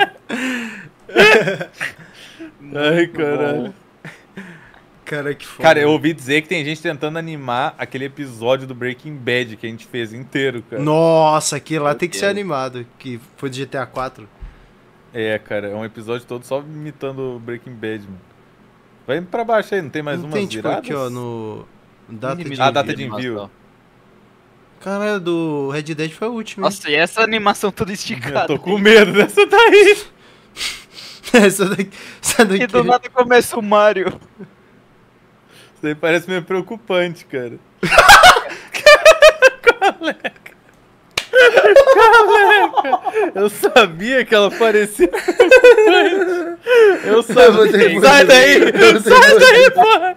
Ai, caralho. Cara, que foda. Cara, eu ouvi dizer que tem gente tentando animar aquele episódio do Breaking Bad que a gente fez inteiro, cara. Nossa, aquele lá tem que ser animado, que foi do GTA 4. É, cara, é um episódio todo só imitando o Breaking Bad, mano. Vai pra baixo aí, não tem mais Não umas tem, tipo, viradas? aqui, ó, no... Data de... Data de envio. Cara, do Red Dead foi o último. Nossa, e essa animação toda esticada? Eu tô com medo dessa daí. Essa daqui... E do nada começa o Mario. Isso daí parece meio preocupante, cara. Caleca, eu sabia que ela parecia preocupante. Eu sabia. Sai daí! Sai daí, porra!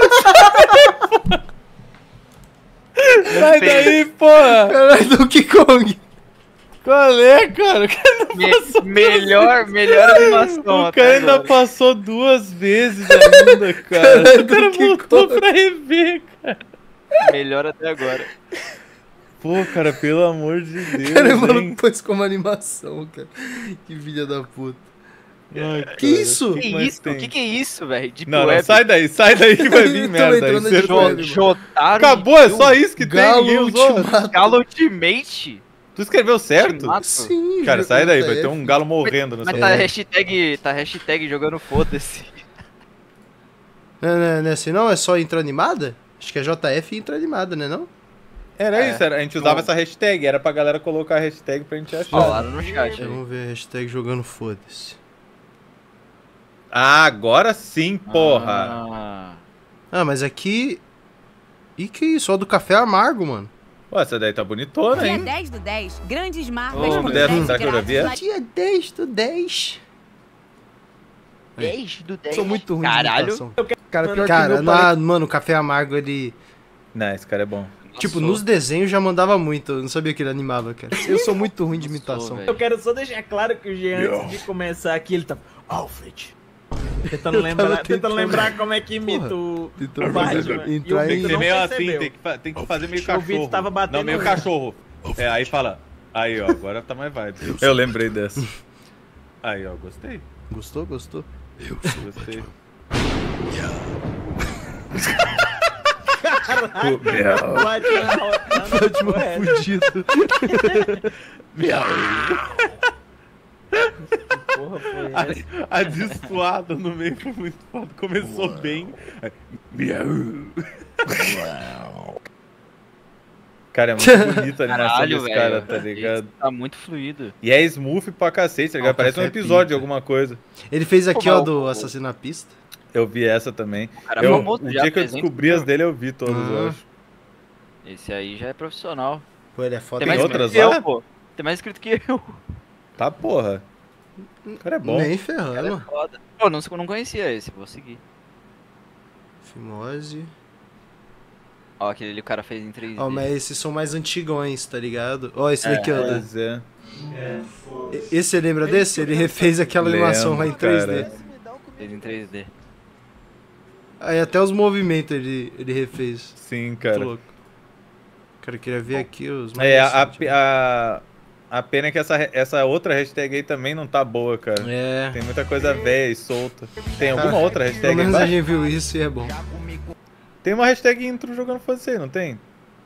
Sai daí, porra! Caralho, Donkey Kong! Qual é, cara? O cara ainda passou melhor animação. O cara ainda passou 2 vezes ainda, cara. Caralho, O cara voltou pra rever, cara. Melhor até agora. Pô, cara, pelo amor de Deus. Cara, o maluco hein? pôs como animação, cara. Que filha da puta. Ai, Que isso? Que isso? O que é isso, velho? Deep Não, Web. sai daí que vai vir merda. Aí, você não- Jotaro. Acabou, é só isso que Galo tem. Ninguém usou. Ultimato. Galo Ultimate? Tu escreveu certo? Ultimato? Sim, Cara, já sai daí, conta vai ter F. um galo morrendo na Mas sua tá hashtag jogando foda-se. Não é assim não? É só intro animada? Acho que é JF e intro animada, né não? Era isso, a gente usava essa hashtag, era pra galera colocar a hashtag pra gente achar. Falaram no chat. Vamos ver, hashtag jogando foda-se. Ah, agora sim, porra. Ah, mas aqui... E que isso? Ó, do café amargo, mano. Pô, essa daí tá bonitona, Dia hein? 10 do 10, grandes marcas Ô, com dessa, 10 será que eu já vi essa? grátis. Dia 10 do 10. 10 do 10. Sou muito ruim Caralho. de imitação. Cara, mano, o café amargo, ele... Não, esse cara é bom. Tipo, nos desenhos já mandava muito. Eu não sabia que ele animava, cara. Eu sou muito ruim de imitação. Eu quero só deixar claro que o Jean, antes de começar aqui, ele tá... Alfred. Tentando lembrar como é que imita o Batman. E o Victor Tem não meio percebeu. assim, tem que fazer meio O cachorro. Vitor tava batendo Não, meio um. cachorro. É, aí fala. Aí, ó, agora tá mais vibe. Eu lembrei dessa. Aí, ó, gostei. Gostou? Gostou? Eu gostei. Batman fudido. Porra, foi essa? A destoada no meio foi muito foda. Começou bem. Aí, Cara, é muito bonita a animação Caralho, desse velho. cara, tá ligado? Tá muito fluido. E é smooth pra cacete, tá ligado? Ó, Parece um café episódio de pinta. alguma coisa. Ele fez aqui, Pô, ó, mas do o- Assassino na Pista. Eu vi essa também. Cara, O famoso já, dia que eu presente descobri as mesmo. dele, eu vi todas, eu acho. Esse aí já é profissional. Pô, ele é foda. Tem Tem mais outras inscrito que lá? eu, pô. Tem mais inscrito que eu. Tá, porra. O cara é bom. Nem Cara, é ferrando. foda. Pô, não conhecia esse, vou seguir. Fimose. Ó, aquele ali o cara fez em 3D. Ó, mas esses são mais antigões, tá ligado? Ó, esse daqui, ó. Pois é. Esse você lembra desse? Ele refez aquela animação lá em 3D. cara. Fez em 3D. Aí até os movimentos ele refez. Sim, Muito cara. louco. Cara, eu queria ver aqui os mais É, recentes. a pena é que essa outra hashtag aí também não tá boa, cara. É. Tem muita coisa velha e solta. Tem Cara, alguma outra Pelo hashtag aí menos a embaixo? gente viu isso e é bom. Tem uma hashtag intro jogando foda-se aí, não tem?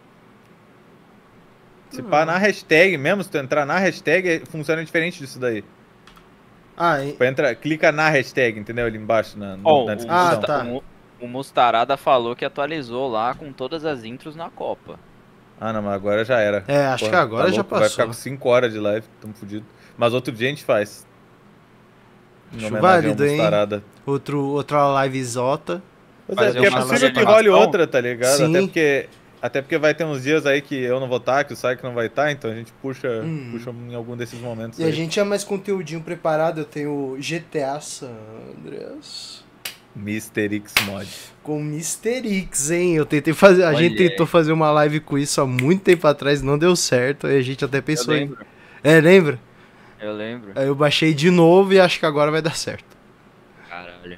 Se pá, na hashtag mesmo, se tu entrar na hashtag, funciona diferente disso daí. Ah, hein? Pra entrar, clica na hashtag, entendeu? Ali embaixo, na Ó, descrição. tá. O Mustarada falou que atualizou lá com todas as intros na Copa. Ah, não, mas agora já era. É, acho que agora já passou. Vai ficar com 5 horas de live, tamo fudido. Mas outro dia a gente faz. Acho válido, hein? Outra livezota. Pois é, porque é possível que role outra, tá ligado? Sim. Até porque vai ter uns dias aí que eu não vou estar, que o Psyche não vai estar, então a gente puxa em algum desses momentos. E aí. a gente é mais conteúdinho preparado. Eu tenho GTA San Andreas. Mr. X Mod. Com Mr. X, hein? Eu tentei fazer. A gente tentou fazer uma live com isso há muito tempo atrás, não deu certo. Aí a gente até pensou em. É, lembra? Eu lembro. Aí eu baixei de novo e acho que agora vai dar certo. Caralho.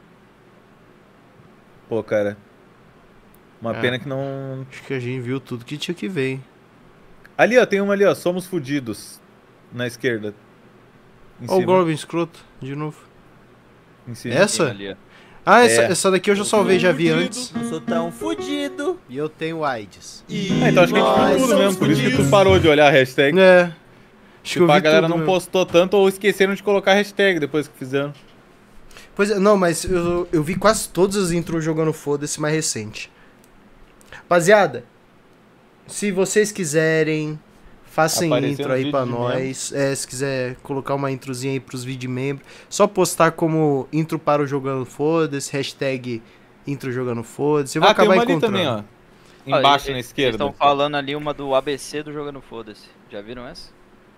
Pô, cara. Uma pena que não. Acho que a gente viu tudo que tinha que ver, hein? Ali, ó, tem uma ali, ó. Somos fudidos. Na esquerda. Ó, o Goblin escroto, de novo. Em cima. Essa? Ali, ah, essa daqui eu já salvei, já vi antes. Não sou tão fudido. E eu tenho AIDS. Então acho que a gente viu tudo mesmo, por isso que tu parou de olhar a hashtag. É. Acho que eu vi a galera tudo não mesmo. postou tanto ou esqueceram de colocar a hashtag depois que fizeram. Pois é, não, mas eu vi quase todas as intros jogando Foda-se mais recente. Rapaziada, se vocês quiserem, façam intro aí pra nós. Se quiser colocar uma introzinha aí pros vídeo membros, só postar como intro para o Jogando Foda-se, hashtag intro Jogando Foda-se. Eu vou acabar tem uma encontrando. Ali também, ó. Embaixo na esquerda. Eles estão falando ali uma do ABC do Jogando Foda-se. Já viram essa?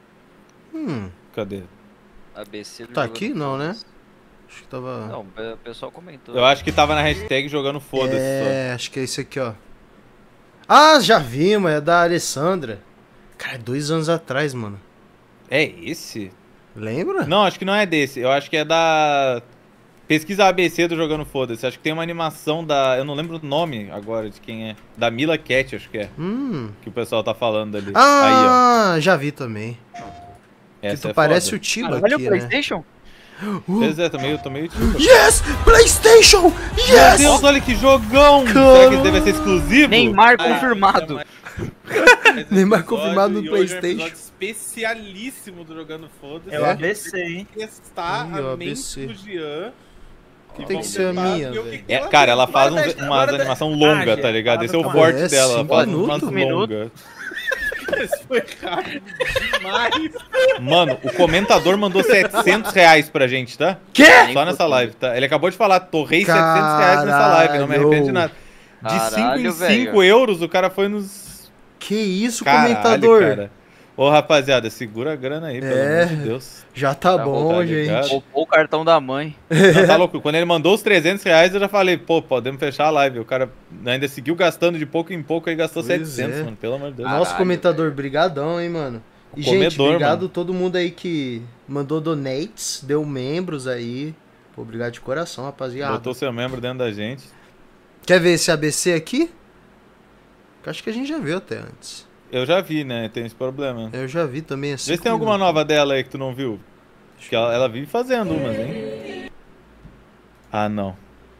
Cadê? ABC do Tá Jogando aqui? Não, né? Foda-se. Acho que tava... Não, o pessoal comentou. Eu acho que tava na hashtag Jogando Foda-se. É, acho que é esse aqui, ó. Ah, já vi, mano. É da Alessandra. Cara, 2 anos atrás, mano. É esse? Lembra? Não, acho que não é desse. Eu acho que é da... Pesquisa ABC do Jogando Foda-se. Acho que tem uma animação da... Eu não lembro o nome agora de quem é. Da Mila Cat, acho que é. Que o pessoal tá falando ali. Ah, aí, ó. Já vi também. Essa que tu é parece foda. o Tiba Olha aqui, o PlayStation? Pois é, tô meio tipo. Yes! PlayStation! Yes! Meu Deus, olha que jogão! Será que ele deve ser exclusivo? Neymar confirmado. Neymar confirmado no E hoje é um PlayStation. episódio especialíssimo do Jogando Foda-se. É o ABC, hein? Testar a mente do Jean. Tem que ser a minha, É, cara, ela faz umas animação longa, tá ligado? Esse é o forte dela. Ela faz umas longas. Isso foi rápido demais. Mano, o comentador mandou R$700 pra gente, tá? Quê? Só nessa live, tá? Ele acabou de falar, torrei R$700 nessa live, não me arrependo de nada. De 5 em 5 euros, o cara foi nos... Que isso, Caralho, comentador? Cara. Ô, rapaziada, segura a grana aí, pelo amor de Deus. Já tá bom, gente. Roubou o cartão da mãe. Não, tá louco? Quando ele mandou os R$300, eu já falei, pô, podemos fechar a live. O cara ainda seguiu gastando de pouco em pouco e gastou 700, mano, pelo amor de Deus. Nosso comentador, brigadão, hein, mano. E, gente, obrigado todo mundo aí que mandou donates, deu membros aí. Pô, obrigado de coração, rapaziada. Botou seu membro dentro da gente. Quer ver esse ABC aqui? Que acho que a gente já viu até antes. Eu já vi, né? Tem esse problema. Eu já vi também assim. Vê se tem alguma nova dela aí que tu não viu. Acho que ela vive fazendo umas, hein? Ah, não.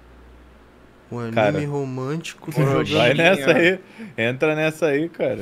Um anime cara, romântico. Vai nessa aí. Entra nessa aí, cara.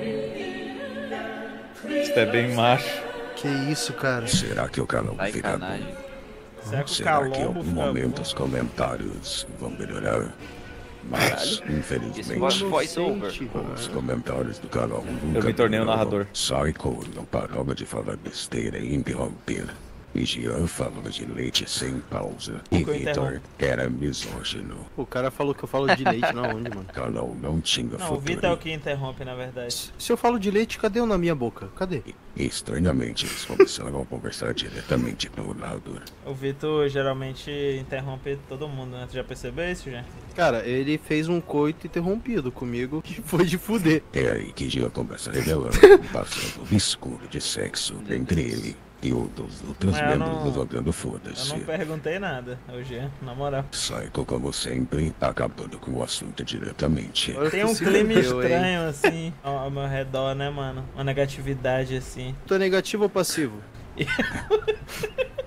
Isso é bem macho. Que isso, cara? Será que o canal fica bom? Será que em algum momento os comentários vão melhorar? Mas, infelizmente, os comentários do canal nunca eu me tornei um narrador. Psycho não parava de falar besteira e interromper. E Jean falava de leite sem pausa. E Victor era misógino. O cara falou que eu falo de leite na onde, mano? O canal não tinha futuro. O Vitor é o que interrompe, na verdade. Se eu falo de leite, cadê o na minha boca? Cadê? E, estranhamente, eles começaram a conversar diretamente com o narrador. O Vitor geralmente interrompe todo mundo, né? Tu já percebeu isso, já? Cara, ele fez um coito interrompido comigo, que foi de fuder. É aí que Jean começa revelando um passado obscuro de sexo entre ele e outros membros do Jogando Foda-se. Eu não perguntei nada hoje, na moral. Psycho, como sempre, acabando com o assunto diretamente. Tem um clima estranho, assim, ao meu redor, né, mano? Uma negatividade, assim. Tu é negativo ou passivo?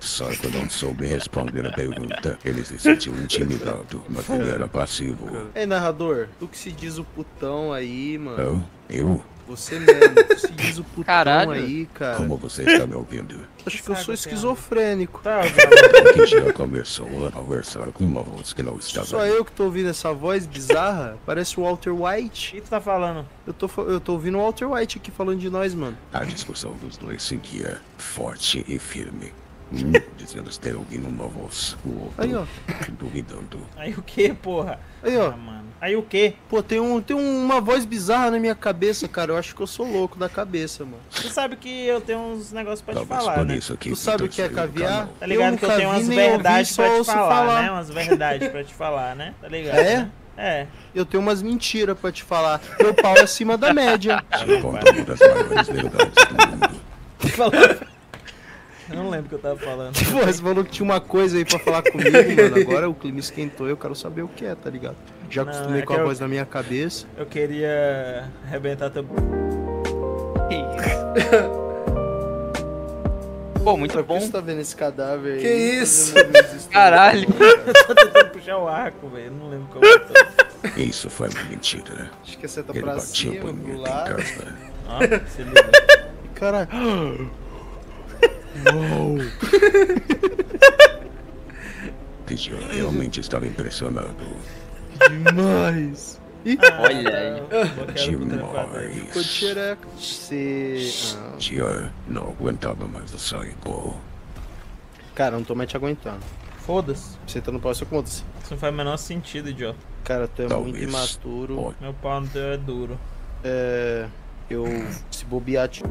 Sarko não soube responder a pergunta. Ele se sentiu intimidado, mas ele era passivo. Ei, narrador, tu que se diz o putão aí, mano. Eu? Você mesmo, tu se diz o putão Caralho. aí, cara. Como você está me ouvindo? Acho que eu sou esquizofrênico. Que já começou a conversar com uma voz que não estava. Só eu que tô ouvindo essa voz bizarra. Parece o Walter White. O que tu tá falando? Eu tô ouvindo o Walter White aqui falando de nós, mano. A discussão dos dois seguia forte e firme. Dizendo ter ouvindo uma voz, o outro Aí, ó. duvidando. Aí o que, porra? Aí, ó. Mano. Aí o que? Pô, tem uma voz bizarra na minha cabeça, cara. Eu acho que eu sou louco da cabeça, mano. Tu sabe que eu tenho uns negócios pra te Talvez falar, por né? isso que Tu sabe o que é caviar? Tá ligado que eu tenho umas verdades pra te falar, né? Umas verdades pra te falar, né? Tá ligado? É? Né? É. Eu tenho umas mentiras pra te falar. Meu pau é acima da média. Conta uma das maiores verdades do mundo. Eu não lembro o que eu tava falando. Pô, você falou que tinha uma coisa aí pra falar comigo, mano. Agora o clima esquentou e eu quero saber o que é, tá ligado? Já acostumei com a voz na minha cabeça. Eu queria arrebentar teu... Pô, muito Por bom. que você tá vendo esse cadáver aí? Que isso? Caralho. Eu tô tentando puxar o arco, velho. Não lembro como eu tô. Isso foi uma mentira. Acho que você tá Ele pra batia cima, pro punheta em lado. casa. Ó, se liga. Caralho. Uou. Digi realmente estava impressionado. Demais. Ih, Olha aí. Demais. ficou de xereca. Tia não aguentava mais o sangue. Cara, eu não tô mais te aguentando. Foda-se. Você tá no pau, você conta. Isso não faz o menor sentido, idiota. Cara, tu é Talvez. muito imaturo. Meu pau no teu é duro. Eu se bobear te...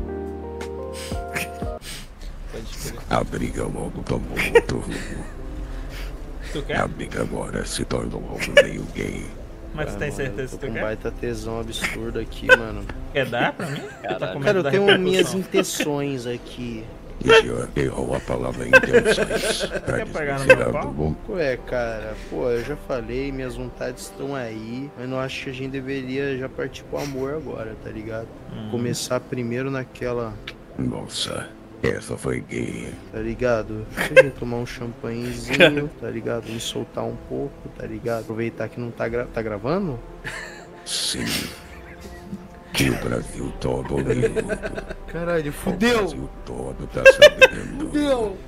A briga logo tomou outro rumo. Tu quer? A briga agora se tornou algo meio gay. Mas tu tem certeza que tu com um quer? baita tesão absurdo aqui, mano. Quer dar pra mim? Caralho. Cara, eu tenho minhas intenções aqui. Digi errou a palavra intenções. Pra Quer pegar no desconfiar meu do pau? bom. Ué, cara, pô, eu já falei, minhas vontades estão aí, mas não acho que a gente deveria já partir pro amor agora, tá ligado? Começar primeiro naquela, Nossa, essa foi gay. tá ligado? Se a gente tomar um champanhezinho, tá ligado? Me soltar um pouco, tá ligado? Aproveitar que não tá, tá gravando? Sim. Que o Brasil todo ouviu. Caralho, O fudeu! Brasil todo tá sabendo. Fudeu!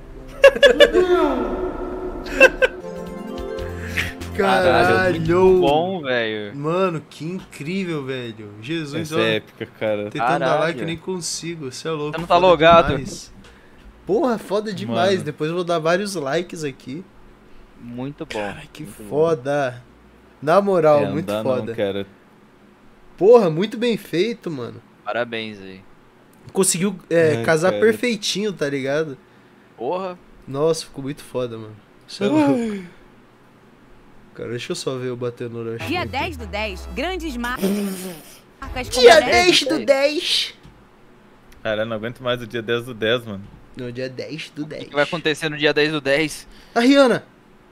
Caralho, muito Caralho! bom, velho. Mano, que incrível, velho. Jesus, Essa é épica, cara. tentando dar Caralho. like eu nem consigo, você é louco. Você não tá foda logado. demais. Porra, foda demais. Mano. Depois eu vou dar vários likes aqui. Muito bom. Ai, que muito bom. foda. Na moral, Não muito dá foda. não, cara. Porra, muito bem feito, mano. Parabéns aí. Conseguiu Ai, casar cara. perfeitinho, tá ligado? Porra. Nossa, ficou muito foda, mano. Você é louco. Cara, deixa eu só ver eu batendo no rush. Dia 10 do 10, grandes marcas. Dia 10 do 10. Cara, eu não aguento mais o dia 10 do 10, mano. No dia 10 do O 10. que vai acontecer no dia 10 do 10? A Rihanna.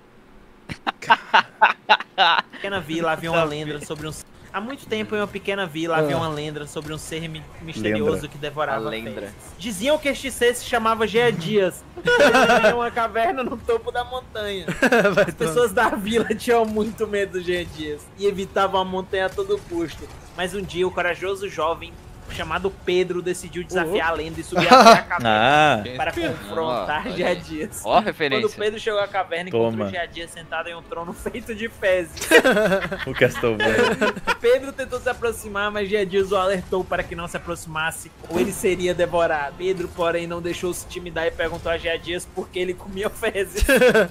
Pequena vila havia uma lenda sobre um... Há muito tempo, em uma pequena vila, havia uma lenda sobre um ser misterioso Lembra. que devorava A lenda. fezes. Diziam que este ser se chamava Gea Dias. Ele vivia em uma caverna no topo da montanha. As pessoas da vila tinham muito medo do Gea Dias e evitavam a montanha a todo custo. Mas um dia, o corajoso jovem chamado Pedro decidiu desafiar a lenda e subir até a caverna para confrontar Ó, Gea Dias. Ó a referência. Quando Pedro chegou à caverna, encontrou Toma. Gea Dias sentado em um trono feito de fezes. O Castlevania. Pedro tentou se aproximar, mas Gea Dias o alertou para que não se aproximasse ou ele seria devorado. Pedro, porém, não deixou se intimidar e perguntou a Gea Dias por que ele comia fezes.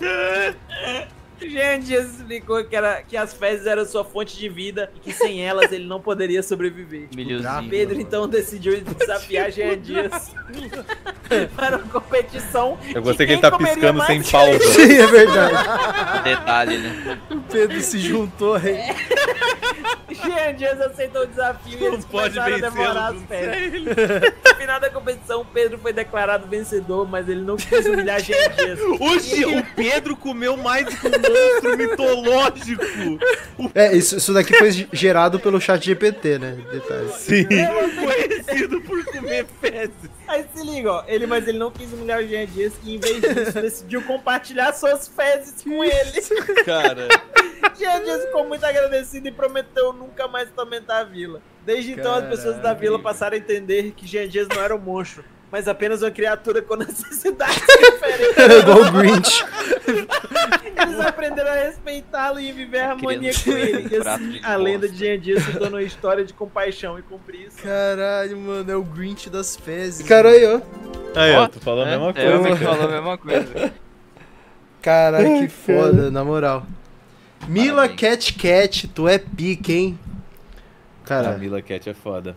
Gea Dias explicou que as fezes eram sua fonte de vida e que sem elas ele não poderia sobreviver. Milhozinho. Pedro então decidiu desafiar Gea Dias para uma competição. Eu gostei de que ele tá quem comeria piscando sem mais pausa. fezes. Sim, é verdade. Detalhe, né? O Pedro se juntou aí. Jean Dias aceitou o desafio e eles começaram a demorar as férias. No final da competição, o Pedro foi declarado vencedor, mas ele não quis humilhar Jean Dias. Oxi, o Pedro comeu mais do que um monstro mitológico. Isso daqui foi gerado pelo chat GPT, né? Detalhe. Sim. Conhecido por comer fezes. Aí se liga, ó. Mas ele não quis humilhar o Jean Dias e, em vez disso, decidiu compartilhar suas fezes com ele. Cara. Jean Dias ficou muito agradecido e prometeu nunca mais tormentar a vila. Desde então, as pessoas da vila passaram a entender que Jean Dias não era um monstro, mas apenas uma criatura com necessidades diferentes. Igual o Grinch. Eles aprenderam a respeitá-lo e viver a harmonia com ele. E assim, a lenda de Jean Dias se tornou uma história de compaixão e compreensão. Caralho, mano, é o Grinch das fezes. Cara, aí, ó. Aí, ó, tu falou a mesma coisa. Eu falou a mesma coisa. Caralho, que foda, na moral. Mila Cat, tu é pique, hein? Cara, a Mila Cat é foda.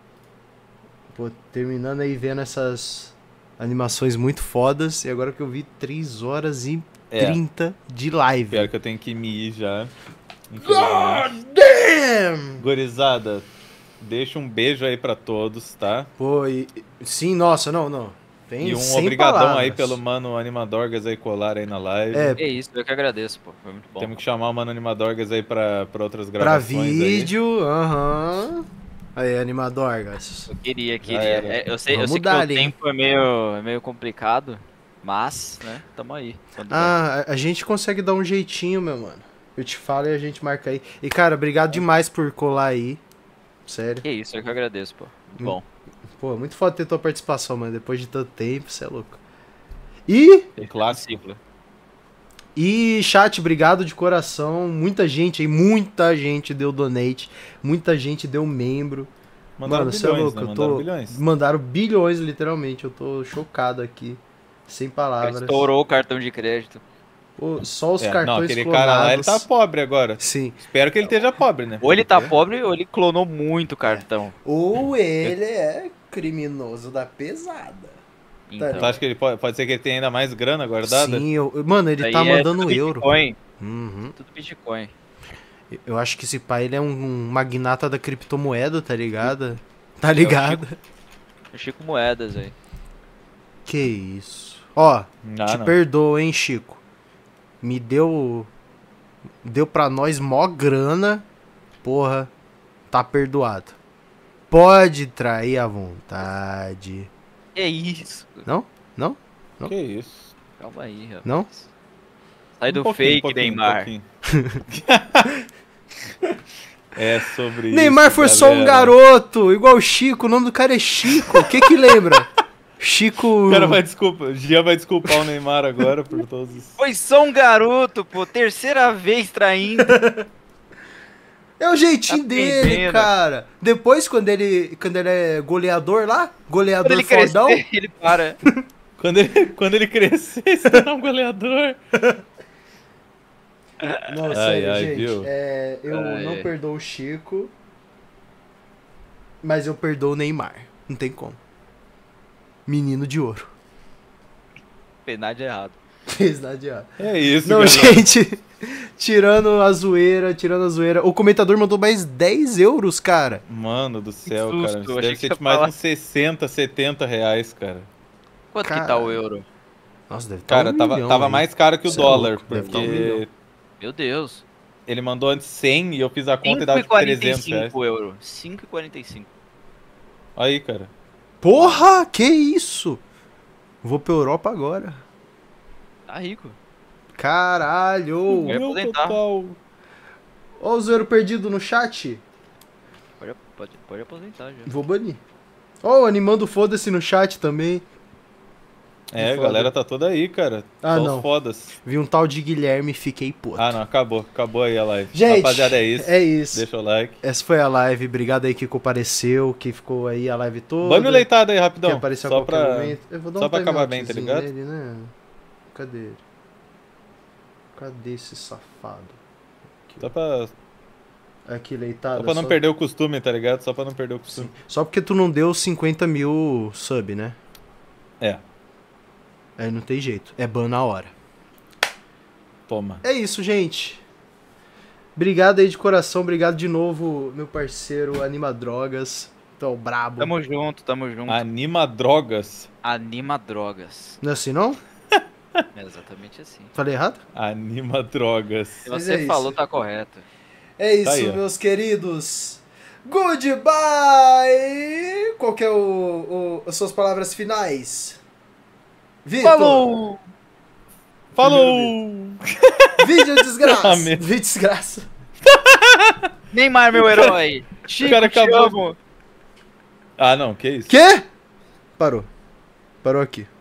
Pô, terminando aí vendo essas animações muito fodas. E agora que eu vi 3 horas e 30 de live. Pior que eu tenho que me ir já. God damn! Gorizada, deixa um beijo aí pra todos, tá? Pô, sim, nossa, não. Tem e um obrigadão palavras. Aí pelo mano Animadorgas aí colar aí na live. É isso, eu que agradeço, pô. Foi muito bom. Temos que chamar o mano Animadorgas aí pra outras gravações. Pra vídeo, aham. Aí, Animadorgas. Eu queria. Eu sei que o tempo é meio complicado, mas, né, tamo aí. A gente consegue dar um jeitinho, meu mano. Eu te falo e a gente marca aí. E, cara, obrigado demais por colar aí. Sério. Que isso, eu que agradeço, pô. Muito bom. Pô, muito foda ter tua participação, mano. Depois de tanto tempo, você é louco. E... É clássico. E, chat, obrigado de coração. Muita gente deu donate. Muita gente deu membro. Mandaram mano, bilhões, você é louco. né? Mandaram bilhões. Mandaram bilhões, literalmente. Eu tô chocado aqui. Sem palavras. Estourou o cartão de crédito. Pô, só os cartões não, aquele clonados. cara lá, ele tá pobre agora. Sim. Espero que ele esteja pobre, né? Ou ele tá pobre ou ele clonou muito cartão. Ou ele é criminoso da pesada. Então. Tu acha que ele pode ser que ele tenha ainda mais grana guardada? Sim, mano, ele tá mandando euro. Bitcoin. Uhum. Tudo Bitcoin. Eu acho que esse pai, ele é um magnata da criptomoeda, tá ligado? Tá ligado? É o Chico Moedas, aí. Que isso. Ó, te perdoo, hein, Chico. Me deu pra nós mó grana. Porra, tá perdoado. Pode trair à vontade. É isso. Não? Que isso? Calma aí, rapaz. Não? Sai do fake, Neymar. É sobre Neymar isso, foi galera. só um garoto, igual o Chico. O nome do cara é Chico. O que lembra? Chico... O cara o Gia vai desculpar o Neymar agora por todos os... Foi só um garoto, pô. Terceira vez traindo. É o jeitinho dele, cara. Depois, quando ele é goleador lá, goleador quando ele fodão... Crescer, ele para. quando ele crescer, se tornar um goleador. Não, sério, gente. Viu? Eu não perdoo o Chico, mas eu perdoo o Neymar. Não tem como. Menino de ouro. Fez nada de errado. Fez nada de errado. É isso, não, galera. gente. Tirando a zoeira. O comentador mandou mais 10 euros, cara. Mano do céu, susto, cara. Isso achei deve que ser ia de mais falar. uns 60, 70 reais, cara. Quanto que tá o euro? Nossa, deve estar Cara, tava mais caro que o dólar. Deve estar porque Meu Deus. ele mandou antes 100 e eu fiz a conta e dava tipo 300 reais. 5,45 euro. 5,45. Aí, cara. Porra, que isso? Vou pra Europa agora. Tá rico. Caralho. Vai aposentar. Ó o zoeiro perdido no chat. Pode aposentar já. Vou banir. Ó, animando foda-se no chat também. É, a galera tá toda aí, cara. Ah, Só não. os fodas. Vi um tal de Guilherme e fiquei puto. Ah, não, acabou aí a live. Gente, rapaziada, é isso. É isso. Deixa o like. Essa foi a live. Obrigado aí que compareceu, que ficou aí a live toda. Bane o leitado aí, rapidão. Que apareceu só a qualquer pra... momento. Eu vou dar só um pra acabar bem, tá timeoutzinho ligado? nele, né? Cadê ele? Cadê esse safado? Aqui, Só pra... Aqui, leitado. Só pra não perder o costume, tá ligado? Só pra não perder o costume. Sim. Só porque tu não deu 50 mil sub, né? É. Aí não tem jeito. É ban na hora. Toma. É isso, gente. Obrigado aí de coração, obrigado de novo, meu parceiro Anima Drogas. Então, brabo. Tamo junto, tamo junto. Anima Drogas. Anima Drogas. Não é assim, não? É exatamente assim. Falei errado? Anima Drogas. Se você falou, tá correto. É isso, Tá aí, ó. meus queridos. Goodbye! Qual que é as suas palavras finais? Vitor! Falou! Falou! Vídeo desgraça! Ah, meu. Vídeo desgraça! Neymar, meu herói! Chico, cara te acabou. amo! Ah, não, que isso? Quê? Parou. Parou aqui.